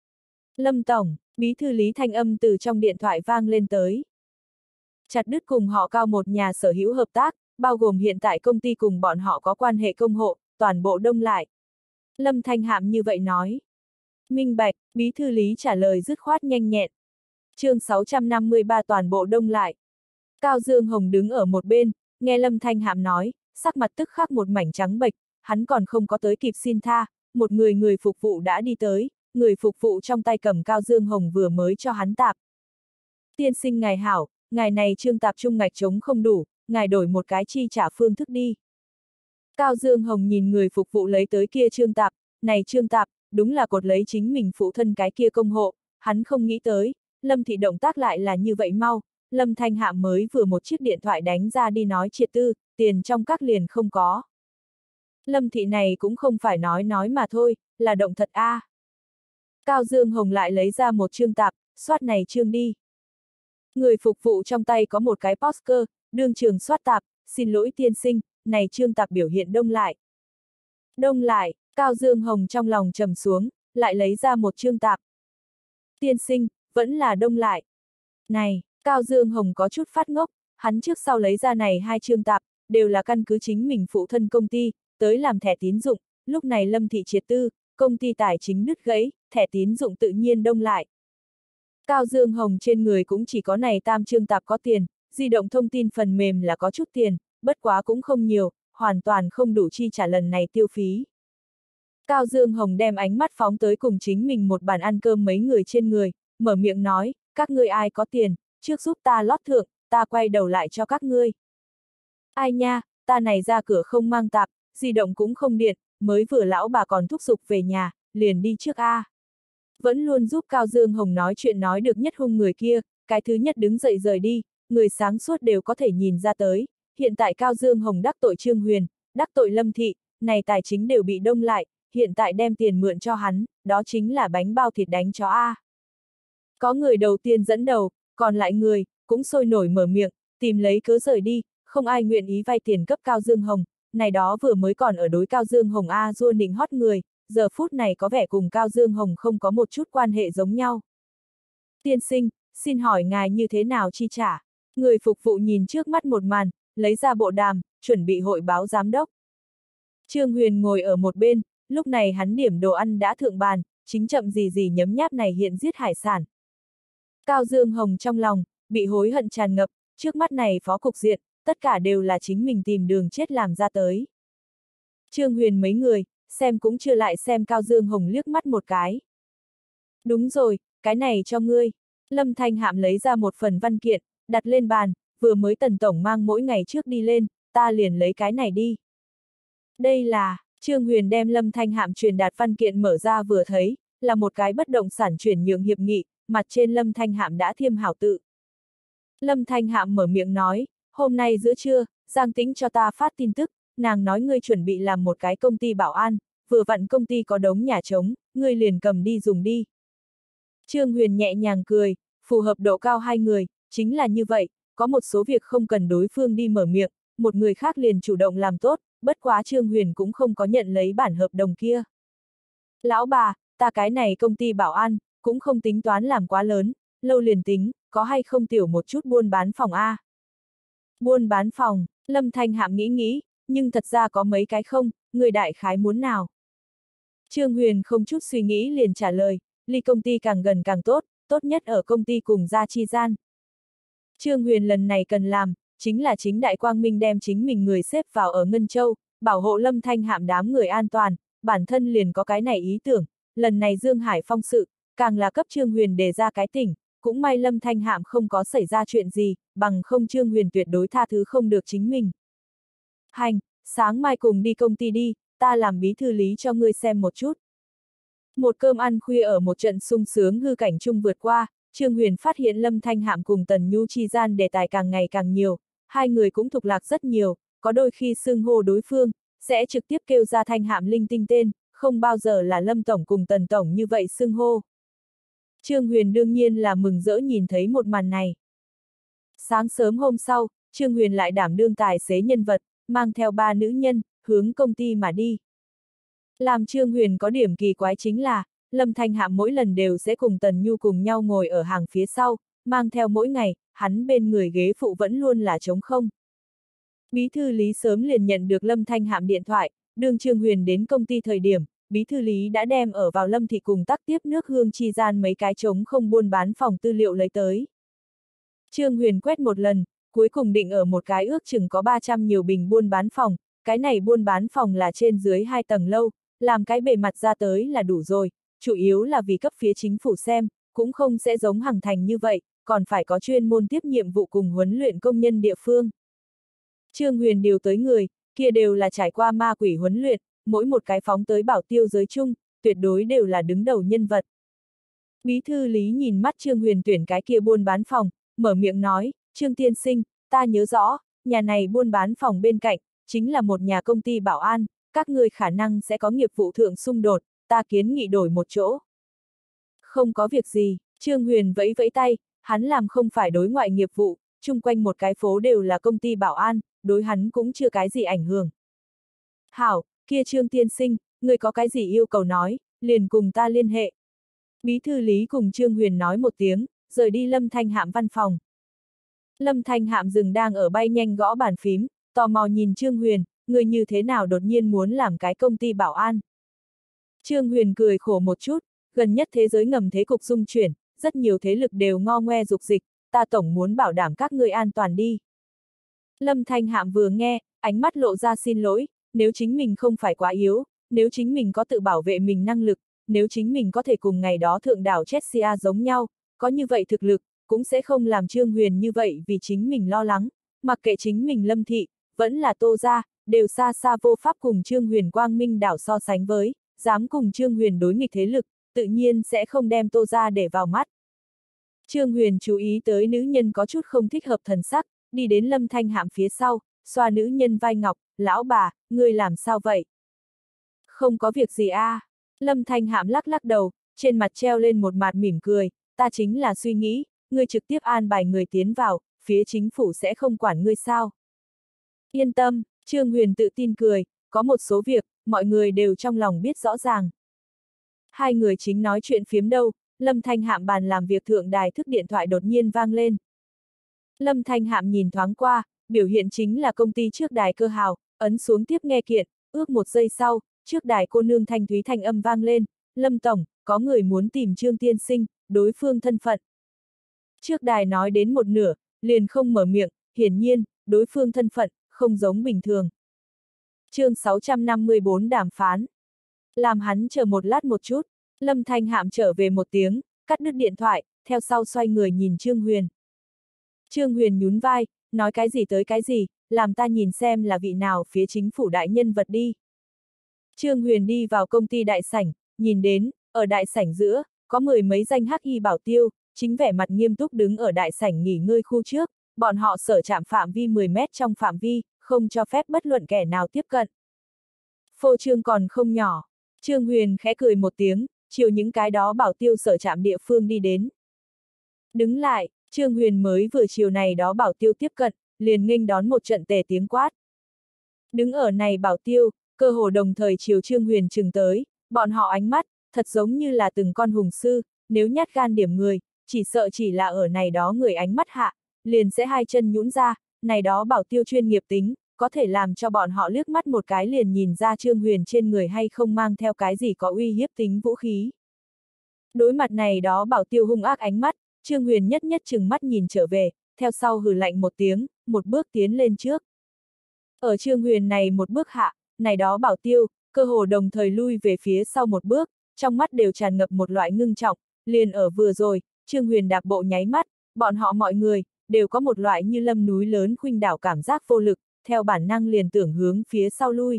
Lâm Tổng, bí thư Lý thanh âm từ trong điện thoại vang lên tới. Chặt đứt cùng họ Cao một nhà sở hữu hợp tác, bao gồm hiện tại công ty cùng bọn họ có quan hệ công hộ, toàn bộ đông lại. Lâm Thanh Hạm như vậy nói. Minh bạch, bí thư Lý trả lời dứt khoát nhanh nhẹn. Chương 653 toàn bộ đông lại. Cao Dương Hồng đứng ở một bên, nghe Lâm Thanh Hạm nói, sắc mặt tức khắc một mảnh trắng bệch, hắn còn không có tới kịp xin tha, một người phục vụ đã đi tới, người phục vụ trong tay cầm Cao Dương Hồng vừa mới cho hắn tạp. Tiên sinh ngài hảo, ngài này trương tạp trung ngạch trống không đủ, ngài đổi một cái chi trả phương thức đi. Cao Dương Hồng nhìn người phục vụ lấy tới kia trương tạp, này trương tạp, đúng là cột lấy chính mình phụ thân cái kia công hộ, hắn không nghĩ tới, Lâm Thị động tác lại là như vậy mau, Lâm Thanh Hạm mới vừa một chiếc điện thoại đánh ra đi nói triệt tư, tiền trong các liền không có. Lâm Thị này cũng không phải nói mà thôi, là động thật a. Cao Dương Hồng lại lấy ra một trương tạp, soát này trương đi. Người phục vụ trong tay có một cái poster, đương trường soát tạp, xin lỗi tiên sinh, này trương tạp biểu hiện đông lại. Đông lại, Cao Dương Hồng trong lòng trầm xuống, lại lấy ra một trương tạp. Tiên sinh, vẫn là đông lại. Này, Cao Dương Hồng có chút phát ngốc, hắn trước sau lấy ra này hai trương tạp, đều là căn cứ chính mình phụ thân công ty, tới làm thẻ tín dụng, lúc này Lâm Thị triệt tư, công ty tài chính đứt gãy, thẻ tín dụng tự nhiên đông lại. Cao Dương Hồng trên người cũng chỉ có này tam trương tạp có tiền, di động thông tin phần mềm là có chút tiền, bất quá cũng không nhiều, hoàn toàn không đủ chi trả lần này tiêu phí. Cao Dương Hồng đem ánh mắt phóng tới cùng chính mình một bàn ăn cơm mấy người trên người, mở miệng nói, các ngươi ai có tiền, trước giúp ta lót thượng, ta quay đầu lại cho các ngươi. Ai nha, ta này ra cửa không mang tạp, di động cũng không điện, mới vừa lão bà còn thúc giục về nhà, liền đi trước a. Vẫn luôn giúp Cao Dương Hồng nói chuyện nói được nhất hung người kia, cái thứ nhất đứng dậy rời đi, người sáng suốt đều có thể nhìn ra tới, hiện tại Cao Dương Hồng đắc tội Trương Huyền, đắc tội Lâm Thị, này tài chính đều bị đông lại, hiện tại đem tiền mượn cho hắn, đó chính là bánh bao thịt đánh chó a. Có người đầu tiên dẫn đầu, còn lại người, cũng sôi nổi mở miệng, tìm lấy cớ rời đi, không ai nguyện ý vay tiền cấp Cao Dương Hồng, này đó vừa mới còn ở đối Cao Dương Hồng a dua nịnh hót người, giờ phút này có vẻ cùng Cao Dương Hồng không có một chút quan hệ giống nhau. Tiên sinh, xin hỏi ngài như thế nào chi trả? Người phục vụ nhìn trước mắt một màn, lấy ra bộ đàm, chuẩn bị hội báo giám đốc. Trương Huyền ngồi ở một bên, lúc này hắn điểm đồ ăn đã thượng bàn, chính chậm gì nhấm nháp này hiện giết hải sản. Cao Dương Hồng trong lòng, bị hối hận tràn ngập, trước mắt này phó cục diện, tất cả đều là chính mình tìm đường chết làm ra tới. Trương Huyền mấy người, xem cũng chưa lại xem Cao Dương Hồng liếc mắt một cái. Đúng rồi, cái này cho ngươi. Lâm Thanh Hạm lấy ra một phần văn kiện, đặt lên bàn, vừa mới Tần Tổng mang mỗi ngày trước đi lên, ta liền lấy cái này đi. Đây là, Trương Huyền đem Lâm Thanh Hạm truyền đạt văn kiện mở ra vừa thấy, là một cái bất động sản chuyển nhượng hiệp nghị, mặt trên Lâm Thanh Hạm đã thiêm hảo tự. Lâm Thanh Hạm mở miệng nói, hôm nay giữa trưa, Giang Tĩnh cho ta phát tin tức, nàng nói ngươi chuẩn bị làm một cái công ty bảo an, vừa vặn công ty có đống nhà trống, ngươi liền cầm đi dùng đi. Trương Huyền nhẹ nhàng cười, phù hợp độ cao hai người, chính là như vậy, có một số việc không cần đối phương đi mở miệng, một người khác liền chủ động làm tốt, bất quá Trương Huyền cũng không có nhận lấy bản hợp đồng kia. Lão bà, ta cái này công ty bảo an, cũng không tính toán làm quá lớn, lâu liền tính, có hay không tiểu một chút buôn bán phòng A. Buôn bán phòng, Lâm Thanh Hạm nghĩ, nhưng thật ra có mấy cái không, người đại khái muốn nào. Trương Huyền không chút suy nghĩ liền trả lời, ly công ty càng gần càng tốt, tốt nhất ở công ty cùng gia chi gian. Trương Huyền lần này cần làm, chính là chính đại quang minh đem chính mình người xếp vào ở Ngân Châu, bảo hộ Lâm Thanh Hạm đám người an toàn, bản thân liền có cái này ý tưởng, lần này Dương Hải Phong sự, càng là cấp Trương Huyền đề ra cái tỉnh, cũng may Lâm Thanh Hạm không có xảy ra chuyện gì, bằng không Trương Huyền tuyệt đối tha thứ không được chính mình. Hành, sáng mai cùng đi công ty đi, ta làm bí thư lý cho ngươi xem một chút. Một cơm ăn khuya ở một trận sung sướng hư cảnh chung vượt qua, Trương Huyền phát hiện Lâm Thanh Hạm cùng Tần Nhu chi gian đề tài càng ngày càng nhiều, hai người cũng thục lạc rất nhiều, có đôi khi xưng hô đối phương, sẽ trực tiếp kêu ra Thanh Hạm linh tinh tên, không bao giờ là Lâm Tổng cùng Tần Tổng như vậy xưng hô. Trương Huyền đương nhiên là mừng rỡ nhìn thấy một màn này. Sáng sớm hôm sau, Trương Huyền lại đảm đương tài xế nhân vật, mang theo 3 nữ nhân, hướng công ty mà đi. Làm Trương Huyền có điểm kỳ quái chính là, Lâm Thanh Hạm mỗi lần đều sẽ cùng Tần Nhu cùng nhau ngồi ở hàng phía sau, mang theo mỗi ngày, hắn bên người ghế phụ vẫn luôn là trống không. Bí thư Lý sớm liền nhận được Lâm Thanh Hạm điện thoại, đương Trương Huyền đến công ty thời điểm, bí thư Lý đã đem ở vào Lâm thị cùng tắc tiếp nước hương chi gian mấy cái trống không buôn bán phòng tư liệu lấy tới. Trương Huyền quét một lần, cuối cùng định ở một cái ước chừng có 300 nhiều bình buôn bán phòng, cái này buôn bán phòng là trên dưới 2 tầng lâu, làm cái bề mặt ra tới là đủ rồi, chủ yếu là vì cấp phía chính phủ xem, cũng không sẽ giống Hằng Thành như vậy, còn phải có chuyên môn tiếp nhiệm vụ cùng huấn luyện công nhân địa phương. Trương Huyền điều tới người, kia đều là trải qua ma quỷ huấn luyện, mỗi một cái phóng tới bảo tiêu giới chung, tuyệt đối đều là đứng đầu nhân vật. Bí thư Lý nhìn mắt Trương Huyền tuyển cái kia buôn bán phòng, mở miệng nói, Trương tiên sinh, ta nhớ rõ, nhà này buôn bán phòng bên cạnh, chính là một nhà công ty bảo an, các người khả năng sẽ có nghiệp vụ thượng xung đột, ta kiến nghị đổi một chỗ. Không có việc gì, Trương Huyền vẫy vẫy tay, hắn làm không phải đối ngoại nghiệp vụ, chung quanh một cái phố đều là công ty bảo an, đối hắn cũng chưa cái gì ảnh hưởng. Hảo, kia Trương tiên sinh, người có cái gì yêu cầu nói, liền cùng ta liên hệ. Bí thư Lý cùng Trương Huyền nói một tiếng, rời đi Lâm Thanh Hạm văn phòng. Lâm Thanh Hạm dừng đang ở bay nhanh gõ bàn phím, tò mò nhìn Trương Huyền, người như thế nào đột nhiên muốn làm cái công ty bảo an. Trương Huyền cười khổ một chút, gần nhất thế giới ngầm thế cục dung chuyển, rất nhiều thế lực đều ngo ngoe dục dịch, ta tổng muốn bảo đảm các ngươi an toàn đi. Lâm Thanh Hạm vừa nghe, ánh mắt lộ ra xin lỗi, nếu chính mình không phải quá yếu, nếu chính mình có tự bảo vệ mình năng lực, nếu chính mình có thể cùng ngày đó thượng đảo Chessia giống nhau, có như vậy thực lực, cũng sẽ không làm Trương Huyền như vậy vì chính mình lo lắng, mặc kệ chính mình Lâm thị, vẫn là Tô gia, đều xa xa vô pháp cùng Trương Huyền quang minh đảo so sánh với, dám cùng Trương Huyền đối nghịch thế lực, tự nhiên sẽ không đem Tô gia để vào mắt. Trương Huyền chú ý tới nữ nhân có chút không thích hợp thần sắc, đi đến Lâm Thanh Hạm phía sau, xoa nữ nhân vai ngọc, lão bà, ngươi làm sao vậy? Không có việc gì a. Lâm Thanh Hạm lắc lắc đầu, trên mặt treo lên một mặt mỉm cười, ta chính là suy nghĩ, ngươi trực tiếp an bài người tiến vào, phía chính phủ sẽ không quản ngươi sao? Yên tâm, Trương Huyền tự tin cười, có một số việc, mọi người đều trong lòng biết rõ ràng. Hai người chính nói chuyện phiếm đâu, Lâm Thanh Hạm bàn làm việc thượng đài thức điện thoại đột nhiên vang lên. Lâm Thanh Hạm nhìn thoáng qua, biểu hiện chính là công ty trước đài cơ hào, ấn xuống tiếp nghe kiện, ước một giây sau, trước đài cô nương thanh thúy thanh âm vang lên, Lâm Tổng, có người muốn tìm Trương tiên sinh, đối phương thân phận. Trước đài nói đến một nửa, liền không mở miệng, hiển nhiên, đối phương thân phận, không giống bình thường. Chương 654 đàm phán. Làm hắn chờ một lát một chút, Lâm Thanh Hạm trở về một tiếng, cắt đứt điện thoại, theo sau xoay người nhìn Trương Huyền. Trương Huyền nhún vai, nói cái gì tới cái gì, làm ta nhìn xem là vị nào phía chính phủ đại nhân vật đi. Trương Huyền đi vào công ty đại sảnh, nhìn đến, ở đại sảnh giữa, có 10 mấy danh hắc y bảo tiêu, chính vẻ mặt nghiêm túc đứng ở đại sảnh nghỉ ngơi khu trước, bọn họ sở chạm phạm vi 10 mét trong phạm vi, không cho phép bất luận kẻ nào tiếp cận. Phô trương còn không nhỏ. Trương Huyền khẽ cười một tiếng, chiều những cái đó bảo tiêu sở trạm địa phương đi đến. Đứng lại, Trương Huyền mới vừa chiều này đó bảo tiêu tiếp cận, liền nghênh đón một trận tề tiếng quát. Đứng ở này bảo tiêu, cơ hồ đồng thời chiều Trương Huyền chừng tới, bọn họ ánh mắt, thật giống như là từng con hùng sư, nếu nhát gan điểm người, chỉ sợ chỉ là ở này đó người ánh mắt hạ, liền sẽ hai chân nhũn ra, này đó bảo tiêu chuyên nghiệp tính, có thể làm cho bọn họ liếc mắt một cái liền nhìn ra Trương Huyền trên người hay không mang theo cái gì có uy hiếp tính vũ khí. Đối mặt này đó bảo tiêu hung ác ánh mắt, Trương Huyền nhất nhất chừng mắt nhìn trở về, theo sau hừ lạnh một tiếng, một bước tiến lên trước. Ở Trương Huyền này một bước hạ, này đó bảo tiêu, cơ hồ đồng thời lui về phía sau một bước, trong mắt đều tràn ngập một loại ngưng trọng, liền ở vừa rồi, Trương Huyền đạp bộ nháy mắt, bọn họ mọi người, đều có một loại như lâm núi lớn khuynh đảo cảm giác vô lực, theo bản năng liền tưởng hướng phía sau lui.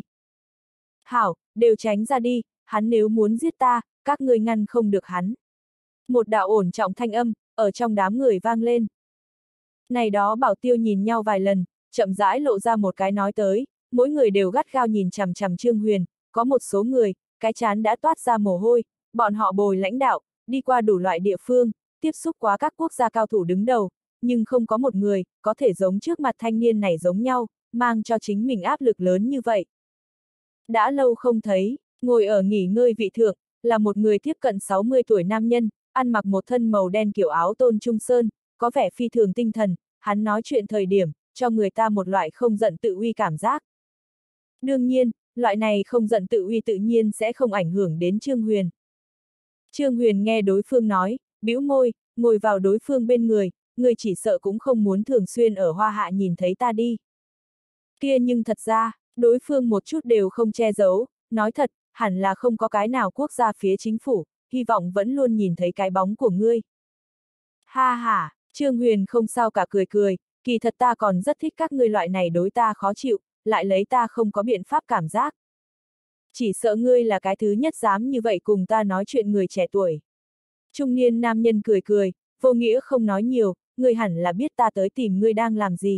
Hảo, đều tránh ra đi, hắn nếu muốn giết ta, các ngươi ngăn không được hắn. Một đạo ổn trọng thanh âm, ở trong đám người vang lên. Này đó bảo tiêu nhìn nhau vài lần, chậm rãi lộ ra một cái nói tới, mỗi người đều gắt gao nhìn chằm chằm Trương Huyền, có một số người, cái chán đã toát ra mồ hôi, bọn họ bồi lãnh đạo, đi qua đủ loại địa phương, tiếp xúc quá các quốc gia cao thủ đứng đầu, nhưng không có một người, có thể giống trước mặt thanh niên này giống nhau, mang cho chính mình áp lực lớn như vậy. Đã lâu không thấy, ngồi ở nghỉ ngơi vị thượng, là một người tiếp cận 60 tuổi nam nhân, ăn mặc một thân màu đen kiểu áo tôn trung sơn, có vẻ phi thường tinh thần, hắn nói chuyện thời điểm, cho người ta một loại không giận tự uy cảm giác. Đương nhiên, loại này không giận tự uy tự nhiên sẽ không ảnh hưởng đến Trương Huyền. Trương Huyền nghe đối phương nói, bĩu môi, ngồi vào đối phương bên người chỉ sợ cũng không muốn thường xuyên ở Hoa Hạ nhìn thấy ta đi. Kia nhưng thật ra, đối phương một chút đều không che giấu, nói thật, hẳn là không có cái nào quốc gia phía chính phủ, hy vọng vẫn luôn nhìn thấy cái bóng của ngươi. Ha ha, Trương Huyền không sao cả cười cười, kỳ thật ta còn rất thích các ngươi loại này đối ta khó chịu, lại lấy ta không có biện pháp cảm giác. Chỉ sợ ngươi là cái thứ nhất dám như vậy cùng ta nói chuyện người trẻ tuổi. Trung niên nam nhân cười cười, vô nghĩa không nói nhiều, ngươi hẳn là biết ta tới tìm ngươi đang làm gì.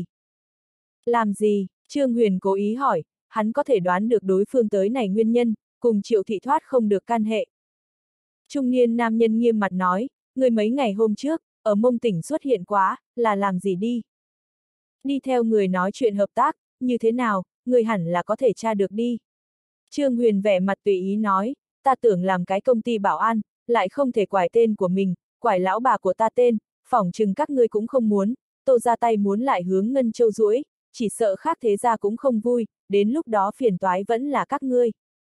Làm gì? Trương Huyền cố ý hỏi, hắn có thể đoán được đối phương tới này nguyên nhân, cùng Triệu Thị Thoát không được can hệ. Trung niên nam nhân nghiêm mặt nói, ngươi mấy ngày hôm trước, ở Mông tỉnh xuất hiện quá, là làm gì đi? Đi theo người nói chuyện hợp tác, như thế nào, ngươi hẳn là có thể tra được đi. Trương Huyền vẻ mặt tùy ý nói, ta tưởng làm cái công ty bảo an, lại không thể quải tên của mình, quải lão bà của ta tên, phỏng chừng các ngươi cũng không muốn, Tô ra tay muốn lại hướng Ngân Châu duỗi, chỉ sợ khác thế gia cũng không vui, đến lúc đó phiền toái vẫn là các ngươi.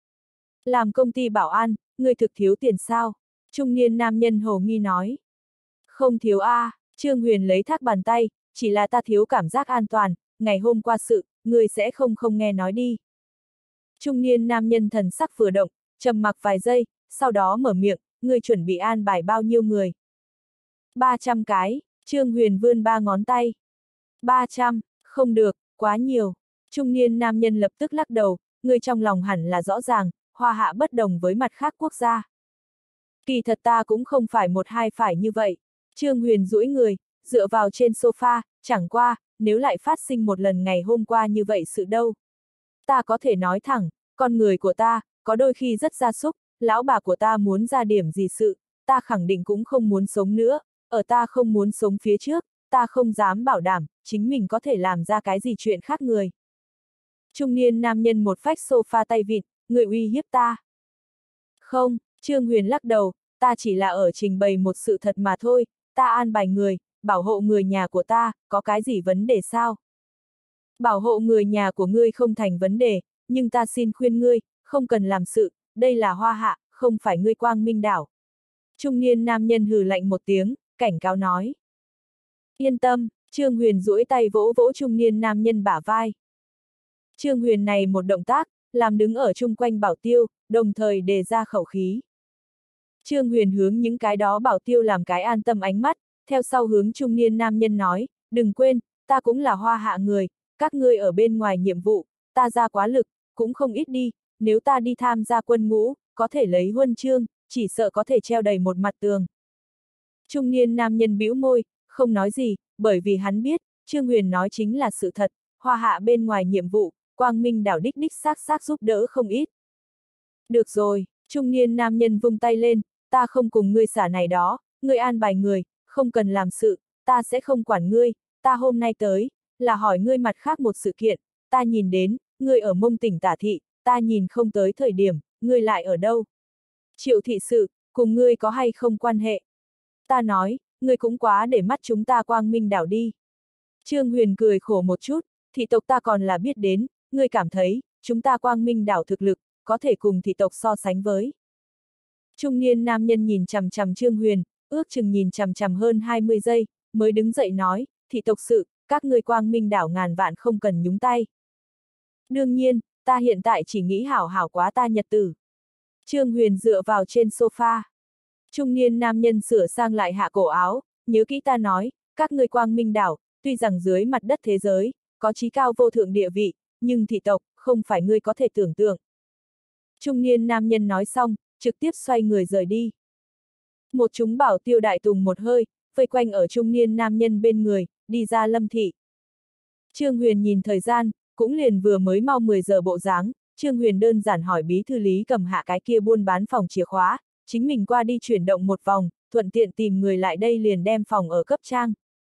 Làm công ty bảo an, ngươi thực thiếu tiền sao? Trung niên nam nhân hồ nghi nói. Không thiếu a, Trương Huyền lấy thác bàn tay, chỉ là ta thiếu cảm giác an toàn, ngày hôm qua sự, ngươi sẽ không nghe nói đi. Trung niên nam nhân thần sắc vừa động, trầm mặc vài giây, sau đó mở miệng, ngươi chuẩn bị an bài bao nhiêu người? 300 cái, Trương Huyền vươn 3 ngón tay. 300, không được, quá nhiều. Trung niên nam nhân lập tức lắc đầu, ngươi trong lòng hẳn là rõ ràng, Hoa Hạ bất đồng với mặt khác quốc gia. Kỳ thật ta cũng không phải một hai phải như vậy. Trương Huyền duỗi người, dựa vào trên sofa, chẳng qua, nếu lại phát sinh một lần ngày hôm qua như vậy sự đâu. Ta có thể nói thẳng, con người của ta, có đôi khi rất gia súc, lão bà của ta muốn ra điểm gì sự, ta khẳng định cũng không muốn sống nữa, ở ta không muốn sống phía trước, ta không dám bảo đảm, chính mình có thể làm ra cái gì chuyện khác người. Trung niên nam nhân một phách sofa tay vịt, người uy hiếp ta. Không, Trương Huyền lắc đầu, ta chỉ là ở trình bày một sự thật mà thôi, ta an bài người, bảo hộ người nhà của ta, có cái gì vấn đề sao? Bảo hộ người nhà của ngươi không thành vấn đề, nhưng ta xin khuyên ngươi, không cần làm sự, đây là Hoa Hạ, không phải ngươi Quang Minh đảo. Trung niên nam nhân hừ lạnh một tiếng, cảnh cáo nói. Yên tâm, Trương Huyền duỗi tay vỗ vỗ trung niên nam nhân bả vai. Trương Huyền này một động tác, làm đứng ở chung quanh bảo tiêu, đồng thời đề ra khẩu khí. Trương Huyền hướng những cái đó bảo tiêu làm cái an tâm ánh mắt, theo sau hướng trung niên nam nhân nói, đừng quên, ta cũng là Hoa Hạ người, các ngươi ở bên ngoài nhiệm vụ, ta ra quá lực, cũng không ít đi, nếu ta đi tham gia quân ngũ, có thể lấy huân chương, chỉ sợ có thể treo đầy một mặt tường. Trung niên nam nhân bĩu môi, không nói gì, bởi vì hắn biết, Trương Huyền nói chính là sự thật, Hoa hạ bên ngoài nhiệm vụ, Quang Minh đảo đích đích xác giúp đỡ không ít. Được rồi, trung niên nam nhân vung tay lên, ta không cùng ngươi xả này đó, ngươi an bài người, không cần làm sự, ta sẽ không quản ngươi, ta hôm nay tới, là hỏi ngươi mặt khác một sự kiện, ta nhìn đến, ngươi ở Mông tỉnh Tả Thị, ta nhìn không tới thời điểm, ngươi lại ở đâu? Triệu thị sự, cùng ngươi có hay không quan hệ? Ta nói, ngươi cũng quá để mắt chúng ta Quang Minh đảo đi. Trương Huyền cười khổ một chút, thị tộc ta còn là biết đến, ngươi cảm thấy, chúng ta Quang Minh đảo thực lực, có thể cùng thị tộc so sánh với. Trung niên nam nhân nhìn chằm chằm Trương Huyền, ước chừng nhìn chằm chằm hơn 20 giây, mới đứng dậy nói, thị tộc sự, các ngươi Quang Minh đảo ngàn vạn không cần nhúng tay. Đương nhiên, ta hiện tại chỉ nghĩ hảo hảo quá ta nhật tử. Trương Huyền dựa vào trên sofa. Trung niên nam nhân sửa sang lại hạ cổ áo, nhớ kỹ ta nói, các ngươi Quang Minh đảo, tuy rằng dưới mặt đất thế giới, có chí cao vô thượng địa vị, nhưng thị tộc, không phải ngươi có thể tưởng tượng. Trung niên nam nhân nói xong, trực tiếp xoay người rời đi. Một chúng bảo tiêu đại tùng một hơi, vây quanh ở trung niên nam nhân bên người, đi ra Lâm thị. Trương Huyền nhìn thời gian, cũng liền vừa mới mau 10 giờ bộ dáng, Trương Huyền đơn giản hỏi bí thư Lý cầm hạ cái kia buôn bán phòng chìa khóa, chính mình qua đi chuyển động một vòng, thuận tiện tìm người lại đây liền đem phòng ở cấp trang.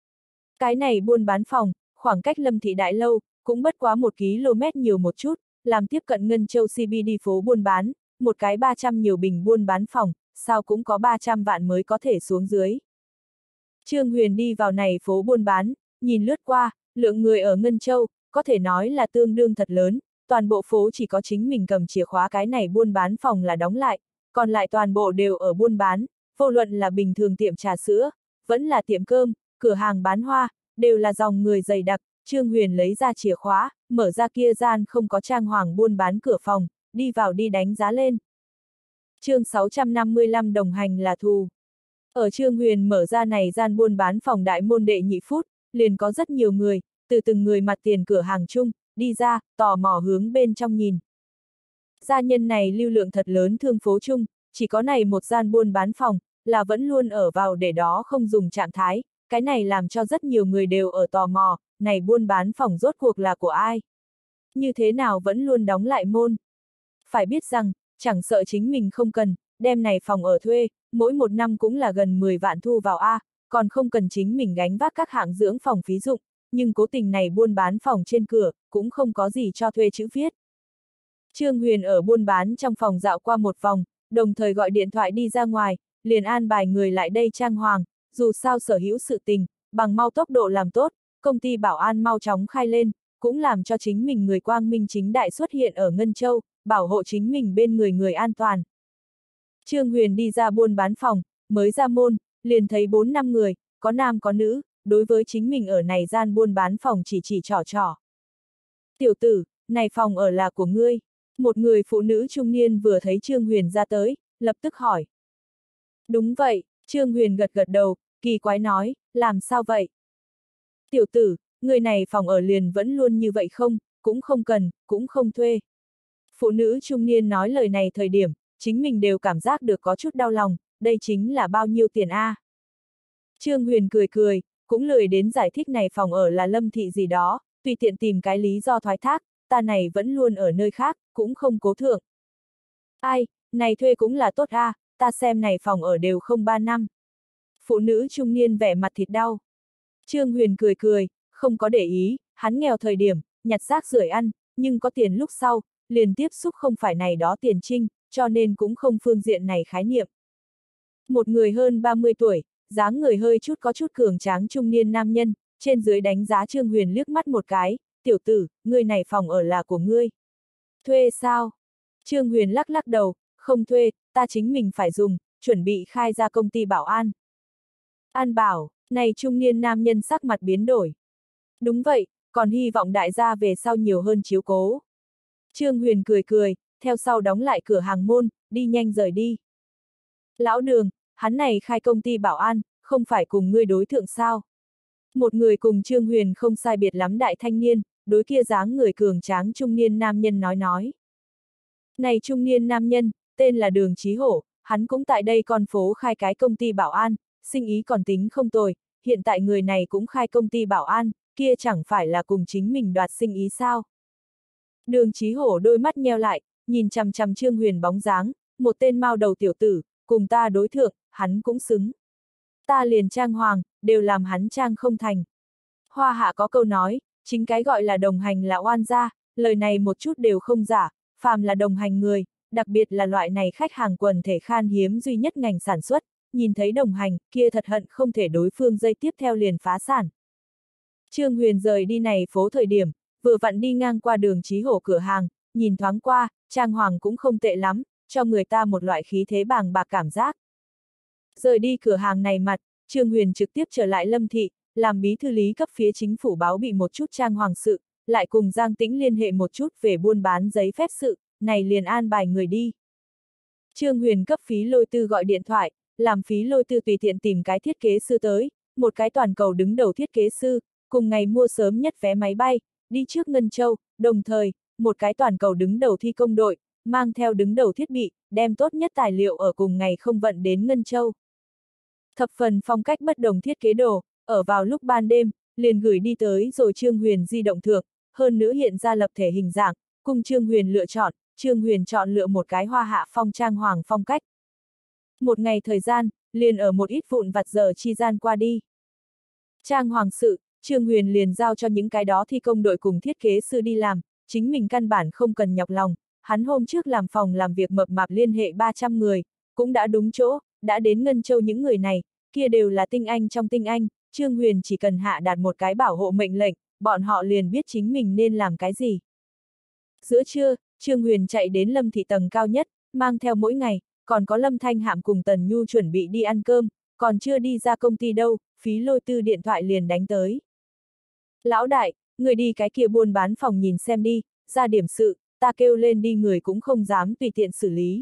Cái này buôn bán phòng, khoảng cách Lâm thị đại lâu, cũng bất quá 1 km nhiều một chút, làm tiếp cận Ngân Châu CBD phố buôn bán, một cái 300 nhiều bình buôn bán phòng, sao cũng có 300 vạn mới có thể xuống dưới. Trương Huyền đi vào này phố buôn bán, nhìn lướt qua, lượng người ở Ngân Châu, có thể nói là tương đương thật lớn, toàn bộ phố chỉ có chính mình cầm chìa khóa cái này buôn bán phòng là đóng lại, còn lại toàn bộ đều ở buôn bán, vô luận là bình thường tiệm trà sữa, vẫn là tiệm cơm, cửa hàng bán hoa, đều là dòng người dày đặc. Trương Huyền lấy ra chìa khóa, mở ra kia gian không có trang hoàng buôn bán cửa phòng, đi vào đi đánh giá lên. Chương 655 đồng hành là thù. Ở Trương Huyền mở ra này gian buôn bán phòng đại môn đệ nhị phút, liền có rất nhiều người, từ từng người mặt tiền cửa hàng chung, đi ra, tò mò hướng bên trong nhìn. Gia nhân này lưu lượng thật lớn thương phố chung, chỉ có này một gian buôn bán phòng, là vẫn luôn ở vào để đó không dùng trạng thái, cái này làm cho rất nhiều người đều ở tò mò, này buôn bán phòng rốt cuộc là của ai? Như thế nào vẫn luôn đóng lại môn? Phải biết rằng, chẳng sợ chính mình không cần, đem này phòng ở thuê, mỗi một năm cũng là gần 10 vạn thu vào A, còn không cần chính mình gánh vác các hạng dưỡng phòng phí dụng, nhưng cố tình này buôn bán phòng trên cửa, cũng không có gì cho thuê chữ viết. Trương Huyền ở buôn bán trong phòng dạo qua một vòng, đồng thời gọi điện thoại đi ra ngoài, liền an bài người lại đây trang hoàng, dù sao sở hữu sự tình, bằng mau tốc độ làm tốt, công ty bảo an mau chóng khai lên, cũng làm cho chính mình người quang minh chính đại xuất hiện ở Ngân Châu, bảo hộ chính mình bên người an toàn. Trương Huyền đi ra buôn bán phòng, mới ra môn, liền thấy 4-5 người, có nam có nữ, đối với chính mình ở này gian buôn bán phòng chỉ trỏ. Tiểu tử, này phòng ở là của ngươi. Một người phụ nữ trung niên vừa thấy Trương Huyền ra tới, lập tức hỏi. Đúng vậy, Trương Huyền gật gật đầu, kỳ quái nói, làm sao vậy? Tiểu tử, người này phòng ở liền vẫn luôn như vậy không, cũng không cần, cũng không thuê. Phụ nữ trung niên nói lời này thời điểm, chính mình đều cảm giác được có chút đau lòng, đây chính là bao nhiêu tiền a? Trương Huyền cười, cũng lười đến giải thích này phòng ở là Lâm thị gì đó, tùy tiện tìm cái lý do thoái thác, ta này vẫn luôn ở nơi khác, cũng không cố thượng. Ai, này thuê cũng là tốt a, ta xem này phòng ở đều không 3 năm. Phụ nữ trung niên vẻ mặt thịt đau. Trương Huyền cười, không có để ý, hắn nghèo thời điểm, nhặt rác rưởi ăn, nhưng có tiền lúc sau, liền tiếp xúc không phải này đó tiền trinh, cho nên cũng không phương diện này khái niệm. Một người hơn 30 tuổi, dáng người hơi chút có chút cường tráng trung niên nam nhân, trên dưới đánh giá Trương Huyền liếc mắt một cái, tiểu tử, ngươi này phòng ở là của ngươi. Thuê sao? Trương Huyền lắc đầu, không thuê, ta chính mình phải dùng, chuẩn bị khai ra công ty bảo an. An bảo, này trung niên nam nhân sắc mặt biến đổi. Đúng vậy, còn hy vọng đại gia về sau nhiều hơn chiếu cố. Trương Huyền cười, theo sau đóng lại cửa hàng môn, đi nhanh rời đi. Lão Đường, hắn này khai công ty bảo an, không phải cùng ngươi đối thượng sao? Một người cùng Trương Huyền không sai biệt lắm đại thanh niên, đối kia dáng người cường tráng trung niên nam nhân nói. Này trung niên nam nhân, tên là Đường Chí Hổ, hắn cũng tại đây con phố khai cái công ty bảo an, sinh ý còn tính không tồi, hiện tại người này cũng khai công ty bảo an, kia chẳng phải là cùng chính mình đoạt sinh ý sao? Đường Chí Hổ đôi mắt nheo lại, nhìn chằm chằm Trương Huyền bóng dáng, một tên mao đầu tiểu tử, cùng ta đối thượng, hắn cũng xứng. Ta liền trang hoàng, đều làm hắn trang không thành. Hoa hạ có câu nói, chính cái gọi là đồng hành là oan gia, lời này một chút đều không giả, phàm là đồng hành người, đặc biệt là loại này khách hàng quần thể khan hiếm duy nhất ngành sản xuất, nhìn thấy đồng hành, kia thật hận không thể đối phương dây tiếp theo liền phá sản. Trương Huyền rời đi này phố thời điểm, vừa vặn đi ngang qua đường Chí Hổ cửa hàng, nhìn thoáng qua, trang hoàng cũng không tệ lắm, cho người ta một loại khí thế bàng bạc cảm giác. Rời đi cửa hàng này mặt, Trương Huyền trực tiếp trở lại Lâm Thị, làm bí thư lý cấp phía chính phủ báo bị một chút trang hoàng sự, lại cùng Giang Tĩnh liên hệ một chút về buôn bán giấy phép sự, này liền an bài người đi. Trương Huyền cấp Phí Lôi Tư gọi điện thoại, làm Phí Lôi Tư tùy tiện tìm cái thiết kế sư tới, một cái toàn cầu đứng đầu thiết kế sư, cùng ngày mua sớm nhất vé máy bay, đi trước Ngân Châu, đồng thời, một cái toàn cầu đứng đầu thi công đội, mang theo đứng đầu thiết bị, đem tốt nhất tài liệu ở cùng ngày không vận đến Ngân Châu. Thập phần phong cách bất đồng thiết kế đồ, ở vào lúc ban đêm, liền gửi đi tới rồi Trương Huyền di động thượng, hơn nữa hiện ra lập thể hình dạng, cùng Trương Huyền lựa chọn, Trương Huyền chọn lựa một cái hoa hạ phong trang hoàng phong cách. Một ngày thời gian, liền ở một ít vụn vặt giờ chi gian qua đi. Trang hoàng sự, Trương Huyền liền giao cho những cái đó thi công đội cùng thiết kế sư đi làm, chính mình căn bản không cần nhọc lòng, hắn hôm trước làm phòng làm việc mập mạp liên hệ 300 người, cũng đã đúng chỗ, đã đến Ngân Châu những người này, kia đều là tinh anh trong tinh anh, Trương Huyền chỉ cần hạ đạt một cái bảo hộ mệnh lệnh, bọn họ liền biết chính mình nên làm cái gì. Giữa trưa, Trương Huyền chạy đến Lâm Thị tầng cao nhất, mang theo mỗi ngày, còn có Lâm Thanh Hạm cùng Tần Nhu chuẩn bị đi ăn cơm, còn chưa đi ra công ty đâu, Phí Lôi Tư điện thoại liền đánh tới. Lão đại, người đi cái kia buôn bán phòng nhìn xem đi, ra điểm sự, ta kêu lên đi người cũng không dám tùy tiện xử lý.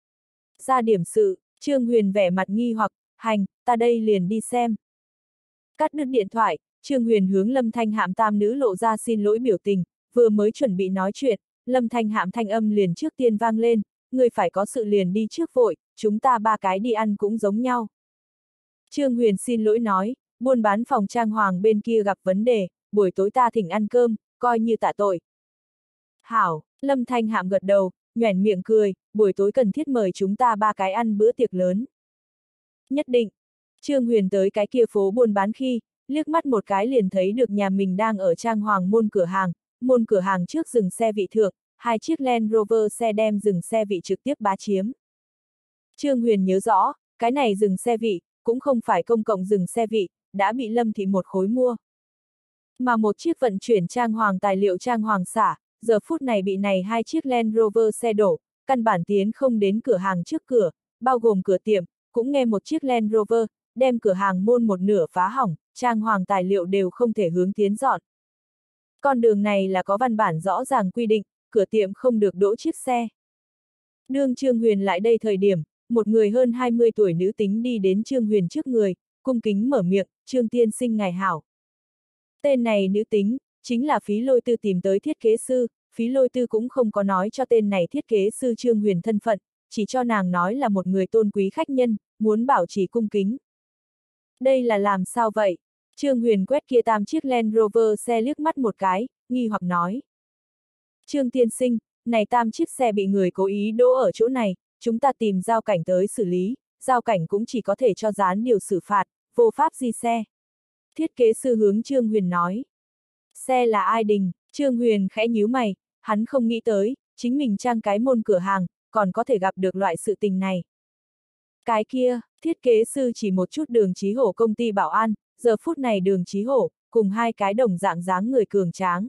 Ra điểm sự, Trương Huyền vẻ mặt nghi hoặc, hành, ta đây liền đi xem. Cắt đứt điện thoại, Trương Huyền hướng Lâm Thanh Hạm tam nữ lộ ra xin lỗi biểu tình, vừa mới chuẩn bị nói chuyện, Lâm Thanh Hạm thanh âm liền trước tiên vang lên, người phải có sự liền đi trước vội, chúng ta ba cái đi ăn cũng giống nhau. Trương Huyền xin lỗi nói, buôn bán phòng trang hoàng bên kia gặp vấn đề, buổi tối ta thỉnh ăn cơm, coi như tạ tội. Hảo, Lâm Thanh Hạm gật đầu, nhoẻn miệng cười, buổi tối cần thiết mời chúng ta ba cái ăn bữa tiệc lớn. Nhất định. Trương Huyền tới cái kia phố buôn bán khi, liếc mắt một cái liền thấy được nhà mình đang ở trang hoàng môn cửa hàng trước dừng xe vị thượng, hai chiếc Land Rover xe đem dừng xe vị trực tiếp bá chiếm. Trương Huyền nhớ rõ, cái này dừng xe vị, cũng không phải công cộng dừng xe vị, đã bị Lâm Thị một khối mua. Mà một chiếc vận chuyển trang hoàng tài liệu trang hoàng xả, giờ phút này bị này hai chiếc Land Rover xe đổ, căn bản tiến không đến cửa hàng trước cửa, bao gồm cửa tiệm, cũng nghe một chiếc Land Rover, đem cửa hàng môn một nửa phá hỏng, trang hoàng tài liệu đều không thể hướng tiến dọn. Con đường này là có văn bản rõ ràng quy định, cửa tiệm không được đỗ chiếc xe. Đương Trương Huyền lại đây thời điểm, một người hơn 20 tuổi nữ tính đi đến Trương Huyền trước người, cung kính mở miệng, Trương tiên sinh ngài hảo. Tên này nữ tính, chính là Phí Lôi Tư tìm tới thiết kế sư, Phí Lôi Tư cũng không có nói cho tên này thiết kế sư Trương Huyền thân phận, chỉ cho nàng nói là một người tôn quý khách nhân, muốn bảo trì cung kính. Đây là làm sao vậy? Trương Huyền quét kia tam chiếc Land Rover xe liếc mắt một cái, nghi hoặc nói. Trương tiên sinh, này tam chiếc xe bị người cố ý đỗ ở chỗ này, chúng ta tìm giao cảnh tới xử lý, giao cảnh cũng chỉ có thể cho dán điều xử phạt, vô pháp di xe. Thiết kế sư hướng Trương Huyền nói. Xe là ai đình? Trương Huyền khẽ nhíu mày, hắn không nghĩ tới, chính mình trang cái môn cửa hàng, còn có thể gặp được loại sự tình này. Cái kia, thiết kế sư chỉ một chút Đường Chí Hổ công ty bảo an, giờ phút này Đường Chí Hổ, cùng hai cái đồng dạng dáng người cường tráng.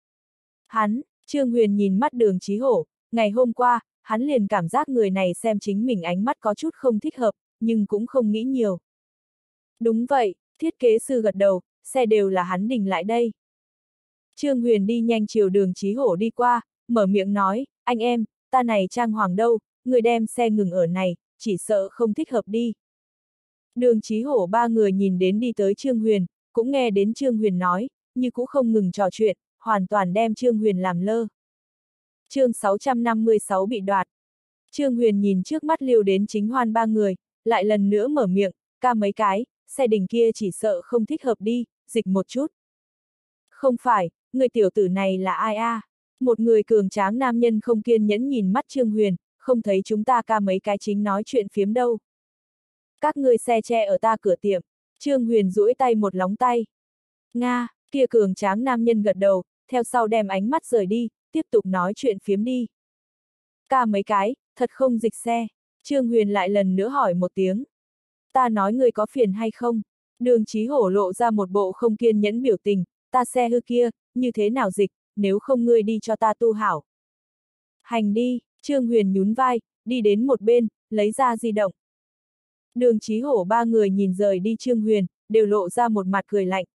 Hắn, Trương Huyền nhìn mắt Đường Chí Hổ, ngày hôm qua, hắn liền cảm giác người này xem chính mình ánh mắt có chút không thích hợp, nhưng cũng không nghĩ nhiều. Đúng vậy, thiết kế sư gật đầu, xe đều là hắn đình lại đây. Trương Huyền đi nhanh chiều Đường Chí Hổ đi qua, mở miệng nói, anh em, ta này trang hoàng đâu, người đem xe ngừng ở này, chỉ sợ không thích hợp đi. Đường Chí Hổ ba người nhìn đến đi tới Trương Huyền, cũng nghe đến Trương Huyền nói, nhưng cũng không ngừng trò chuyện, hoàn toàn đem Trương Huyền làm lơ. Chương 656 bị đoạt. Trương Huyền nhìn trước mắt liều đến chính hoan ba người, lại lần nữa mở miệng, ca mấy cái, xe đình kia chỉ sợ không thích hợp đi, dịch một chút. Không phải, người tiểu tử này là ai a? Một người cường tráng nam nhân không kiên nhẫn nhìn mắt Trương Huyền, không thấy chúng ta ca mấy cái chính nói chuyện phiếm đâu. Các ngươi xe che ở ta cửa tiệm. Trương Huyền duỗi tay một lóng tay. Nga, kia cường tráng nam nhân gật đầu, theo sau đem ánh mắt rời đi, tiếp tục nói chuyện phiếm đi. Ca mấy cái, thật không dịch xe. Trương Huyền lại lần nữa hỏi một tiếng. Ta nói ngươi có phiền hay không? Đường Chí Hổ lộ ra một bộ không kiên nhẫn biểu tình, ta xe hư kia, như thế nào dịch, nếu không ngươi đi cho ta tu hảo. Hành đi, Trương Huyền nhún vai, đi đến một bên, lấy ra di động. Đường Chí Hổ ba người nhìn rời đi Trương Huyền, đều lộ ra một mặt cười lạnh.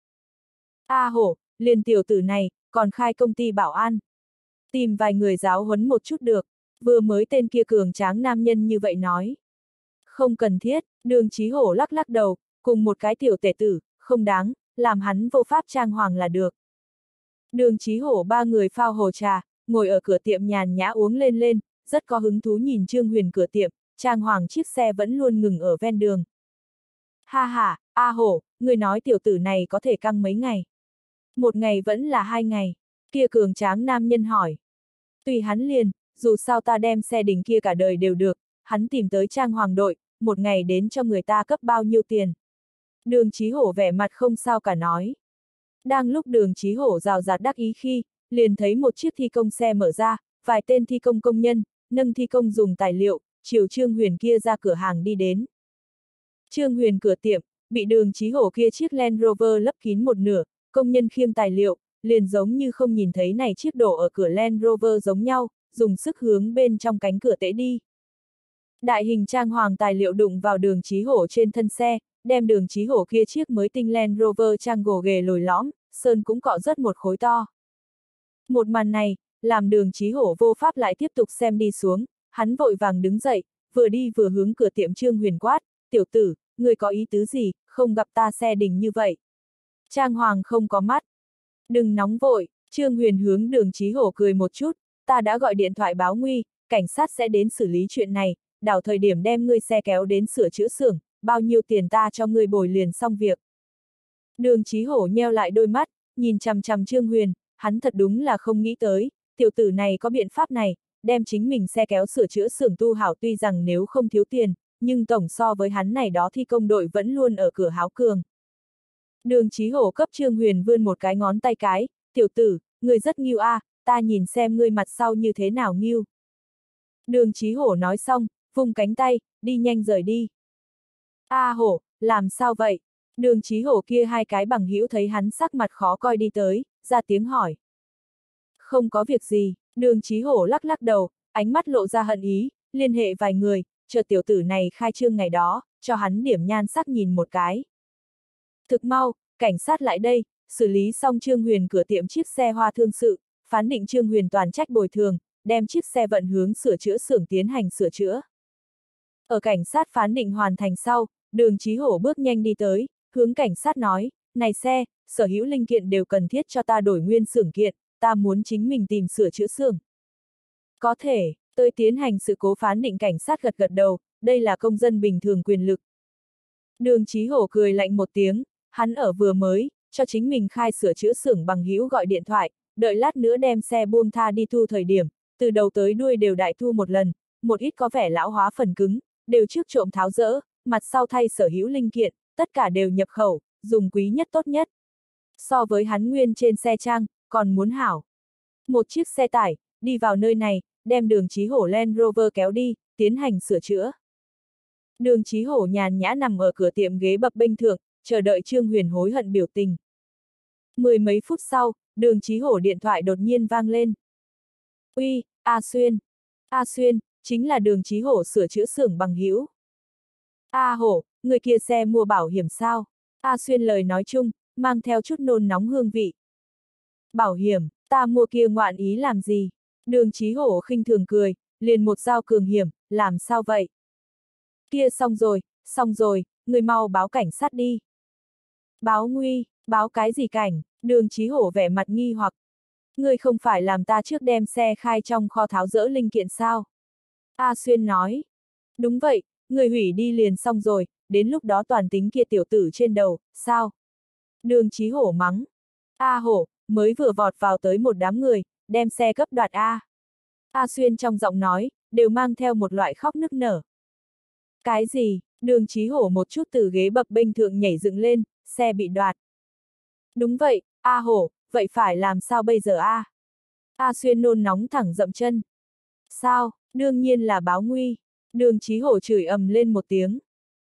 A Hổ, liền tiểu tử này, còn khai công ty bảo an. Tìm vài người giáo huấn một chút được, vừa mới tên kia cường tráng nam nhân như vậy nói. Không cần thiết, Đường Chí Hổ lắc lắc đầu, cùng một cái tiểu tể tử, không đáng, làm hắn vô pháp trang hoàng là được. Đường Chí Hổ ba người phao hồ trà, ngồi ở cửa tiệm nhàn nhã uống lên lên, rất có hứng thú nhìn Trương Huyền cửa tiệm, trang hoàng chiếc xe vẫn luôn ngừng ở ven đường. Ha ha, A Hổ, người nói tiểu tử này có thể căng mấy ngày? Một ngày vẫn là 2 ngày. Kia cường tráng nam nhân hỏi. Tùy hắn liền, dù sao ta đem xe đỉnh kia cả đời đều được, hắn tìm tới trang hoàng đội, một ngày đến cho người ta cấp bao nhiêu tiền. Đường Chí Hổ vẻ mặt không sao cả nói. Đang lúc Đường Chí Hổ rào rạt đắc ý khi, liền thấy một chiếc thi công xe mở ra, vài tên thi công công nhân, nâng thi công dùng tài liệu, chiều Trương Huyền kia ra cửa hàng đi đến. Trương Huyền cửa tiệm, bị Đường Chí Hổ kia chiếc Land Rover lấp kín một nửa, công nhân khiêng tài liệu, liền giống như không nhìn thấy này chiếc đổ ở cửa Land Rover giống nhau, dùng sức hướng bên trong cánh cửa tễ đi. Đại hình trang hoàng tài liệu đụng vào Đường Chí Hổ trên thân xe, đem Đường Chí Hổ kia chiếc mới tinh Land Rover trang gồ ghề lồi lõm, sơn cũng cọ rớt một khối to. Một màn này, làm Đường Chí Hổ vô pháp lại tiếp tục xem đi xuống, hắn vội vàng đứng dậy, vừa đi vừa hướng cửa tiệm Trương Huyền quát, tiểu tử, người có ý tứ gì, không gặp ta xe đỉnh như vậy. Trang hoàng không có mắt. Đừng nóng vội, Trương Huyền hướng Đường Chí Hổ cười một chút, ta đã gọi điện thoại báo nguy, cảnh sát sẽ đến xử lý chuyện này, đảo thời điểm đem ngươi xe kéo đến sửa chữa xưởng, bao nhiêu tiền ta cho ngươi bồi liền xong việc. Đường Chí Hổ nheo lại đôi mắt, nhìn chằm chằm Trương Huyền, hắn thật đúng là không nghĩ tới, tiểu tử này có biện pháp này, đem chính mình xe kéo sửa chữa xưởng tu hảo tuy rằng nếu không thiếu tiền, nhưng tổng so với hắn này đó thi công đội vẫn luôn ở cửa háo cường. Đường Chí Hổ cấp Trương Huyền vươn một cái ngón tay cái, tiểu tử, ngươi rất nghiêu a, ta nhìn xem ngươi mặt sau như thế nào nghiêu. Đường Chí Hổ nói xong, vung cánh tay, đi nhanh rời đi. A Hổ, làm sao vậy? Đường Chí Hổ kia hai cái bằng hữu thấy hắn sắc mặt khó coi đi tới, ra tiếng hỏi. Không có việc gì, Đường Chí Hổ lắc lắc đầu, ánh mắt lộ ra hận ý, liên hệ vài người, chờ tiểu tử này khai trương ngày đó, cho hắn điểm nhan sắc nhìn một cái. Thực mau, cảnh sát lại đây, xử lý xong Trương Huyền cửa tiệm chiếc xe hoa thương sự, phán định Trương Huyền toàn trách bồi thường, đem chiếc xe vận hướng sửa chữa xưởng tiến hành sửa chữa. Ở cảnh sát phán định hoàn thành sau, Đường Chí Hổ bước nhanh đi tới, hướng cảnh sát nói, này xe, sở hữu linh kiện đều cần thiết cho ta đổi nguyên xưởng kiện, ta muốn chính mình tìm sửa chữa xưởng. Có thể, tôi tiến hành sự cố phán định cảnh sát gật gật đầu, đây là công dân bình thường quyền lực. Đường Chí Hổ cười lạnh một tiếng, hắn ở vừa mới, cho chính mình khai sửa chữa xưởng bằng hữu gọi điện thoại, đợi lát nữa đem xe buông tha đi thu thời điểm, từ đầu tới đuôi đều đại thu một lần, một ít có vẻ lão hóa phần cứng, đều trước trộm tháo dỡ, mặt sau thay sở hữu linh kiện, tất cả đều nhập khẩu, dùng quý nhất tốt nhất. So với hắn nguyên trên xe trang, còn muốn hảo. Một chiếc xe tải, đi vào nơi này, đem Đường Chí Hổ Land Rover kéo đi, tiến hành sửa chữa. Đường Chí Hổ nhàn nhã nằm ở cửa tiệm ghế bập bênh thượng, chờ đợi Trương Huyền hối hận biểu tình. Mười mấy phút sau, Đường Chí Hổ điện thoại đột nhiên vang lên. Uy, A Xuyên. A Xuyên, chính là Đường Chí Hổ sửa chữa xưởng bằng hữu. A Hổ, người kia xe mua bảo hiểm sao? A Xuyên lời nói chung, mang theo chút nôn nóng hương vị. Bảo hiểm, ta mua kia ngoạn ý làm gì? Đường Chí Hổ khinh thường cười, liền một dao cường hiểm, làm sao vậy? Kia xong rồi, người mau báo cảnh sát đi. Báo nguy, báo cái gì cảnh? Đường Chí Hổ vẻ mặt nghi hoặc. Ngươi không phải làm ta trước đem xe khai trong kho tháo dỡ linh kiện sao? A Xuyên nói. Đúng vậy, người hủy đi liền xong rồi, đến lúc đó toàn tính kia tiểu tử trên đầu, sao? Đường Chí Hổ mắng. A Hổ, mới vừa vọt vào tới một đám người, đem xe cấp đoạt A. A Xuyên trong giọng nói, đều mang theo một loại khóc nức nở. Cái gì? Đường Chí Hổ một chút từ ghế bập bênh thượng nhảy dựng lên, xe bị đoạt. Đúng vậy, A Hổ, vậy phải làm sao bây giờ A? A Xuyên nôn nóng thẳng dậm chân. Sao? Đương nhiên là báo nguy. Đường Chí Hổ chửi ầm lên một tiếng.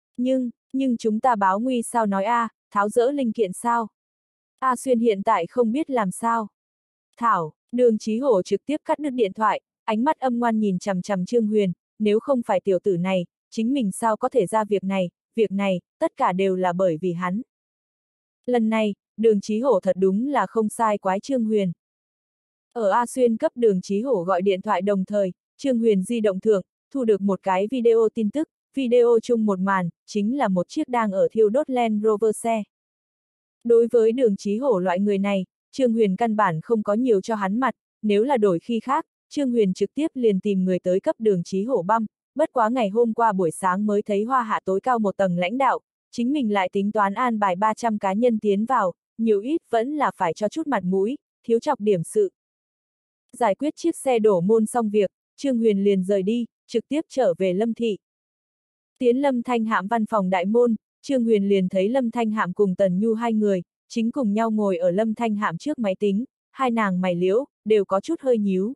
Nhưng chúng ta báo nguy sao nói A, tháo dỡ linh kiện sao? A Xuyên hiện tại không biết làm sao. Thảo, Đường Chí Hổ trực tiếp cắt đứt điện thoại, ánh mắt âm ngoan nhìn chằm chằm Trương Huyền, nếu không phải tiểu tử này, chính mình sao có thể ra việc này, tất cả đều là bởi vì hắn. Lần này, Đường Chí Hổ thật đúng là không sai quái Trương Huyền. Ở A Xuyên cấp Đường Chí Hổ gọi điện thoại đồng thời, Trương Huyền di động thượng, thu được một cái video tin tức, video chung một màn, chính là một chiếc đang ở thiêu đốt Land Rover xe. Đối với Đường Chí Hổ loại người này, Trương Huyền căn bản không có nhiều cho hắn mặt, nếu là đổi khi khác, Trương Huyền trực tiếp liền tìm người tới cấp Đường Chí Hổ băm, bất quá ngày hôm qua buổi sáng mới thấy Hoa Hạ tối cao một tầng lãnh đạo, chính mình lại tính toán an bài 300 cá nhân tiến vào, nhiều ít vẫn là phải cho chút mặt mũi, thiếu chọc điểm sự. Giải quyết chiếc xe đổ môn xong việc, Trương Huyền liền rời đi, trực tiếp trở về Lâm Thị. Tiến Lâm Thanh Hạm văn phòng đại môn, Trương Huyền liền thấy Lâm Thanh Hạm cùng Tần Nhu hai người, chính cùng nhau ngồi ở Lâm Thanh Hạm trước máy tính, hai nàng mày liễu, đều có chút hơi nhíu.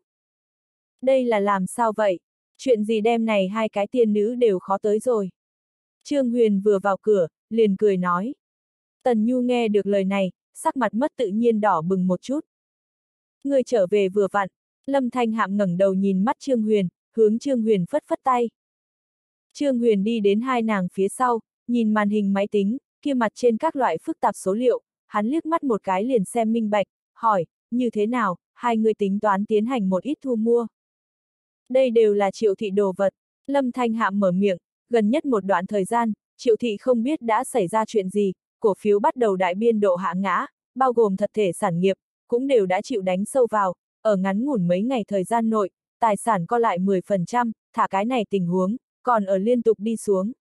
Đây là làm sao vậy? Chuyện gì đêm này hai cái tiên nữ đều khó tới rồi. Trương Huyền vừa vào cửa, liền cười nói. Tần Nhu nghe được lời này, sắc mặt mất tự nhiên đỏ bừng một chút. Người trở về vừa vặn, Lâm Thanh Hạm ngẩng đầu nhìn mắt Trương Huyền, hướng Trương Huyền phất phất tay. Trương Huyền đi đến hai nàng phía sau, nhìn màn hình máy tính, kia mặt trên các loại phức tạp số liệu, hắn liếc mắt một cái liền xem minh bạch, hỏi, như thế nào, hai người tính toán tiến hành một ít thu mua. Đây đều là Triệu Thị đồ vật, Lâm Thanh Hạm mở miệng, gần nhất một đoạn thời gian, Triệu Thị không biết đã xảy ra chuyện gì, cổ phiếu bắt đầu đại biên độ hạ ngã, bao gồm thật thể sản nghiệp, cũng đều đã chịu đánh sâu vào, ở ngắn ngủn mấy ngày thời gian nội, tài sản co lại 10%, thả cái này tình huống, còn ở liên tục đi xuống.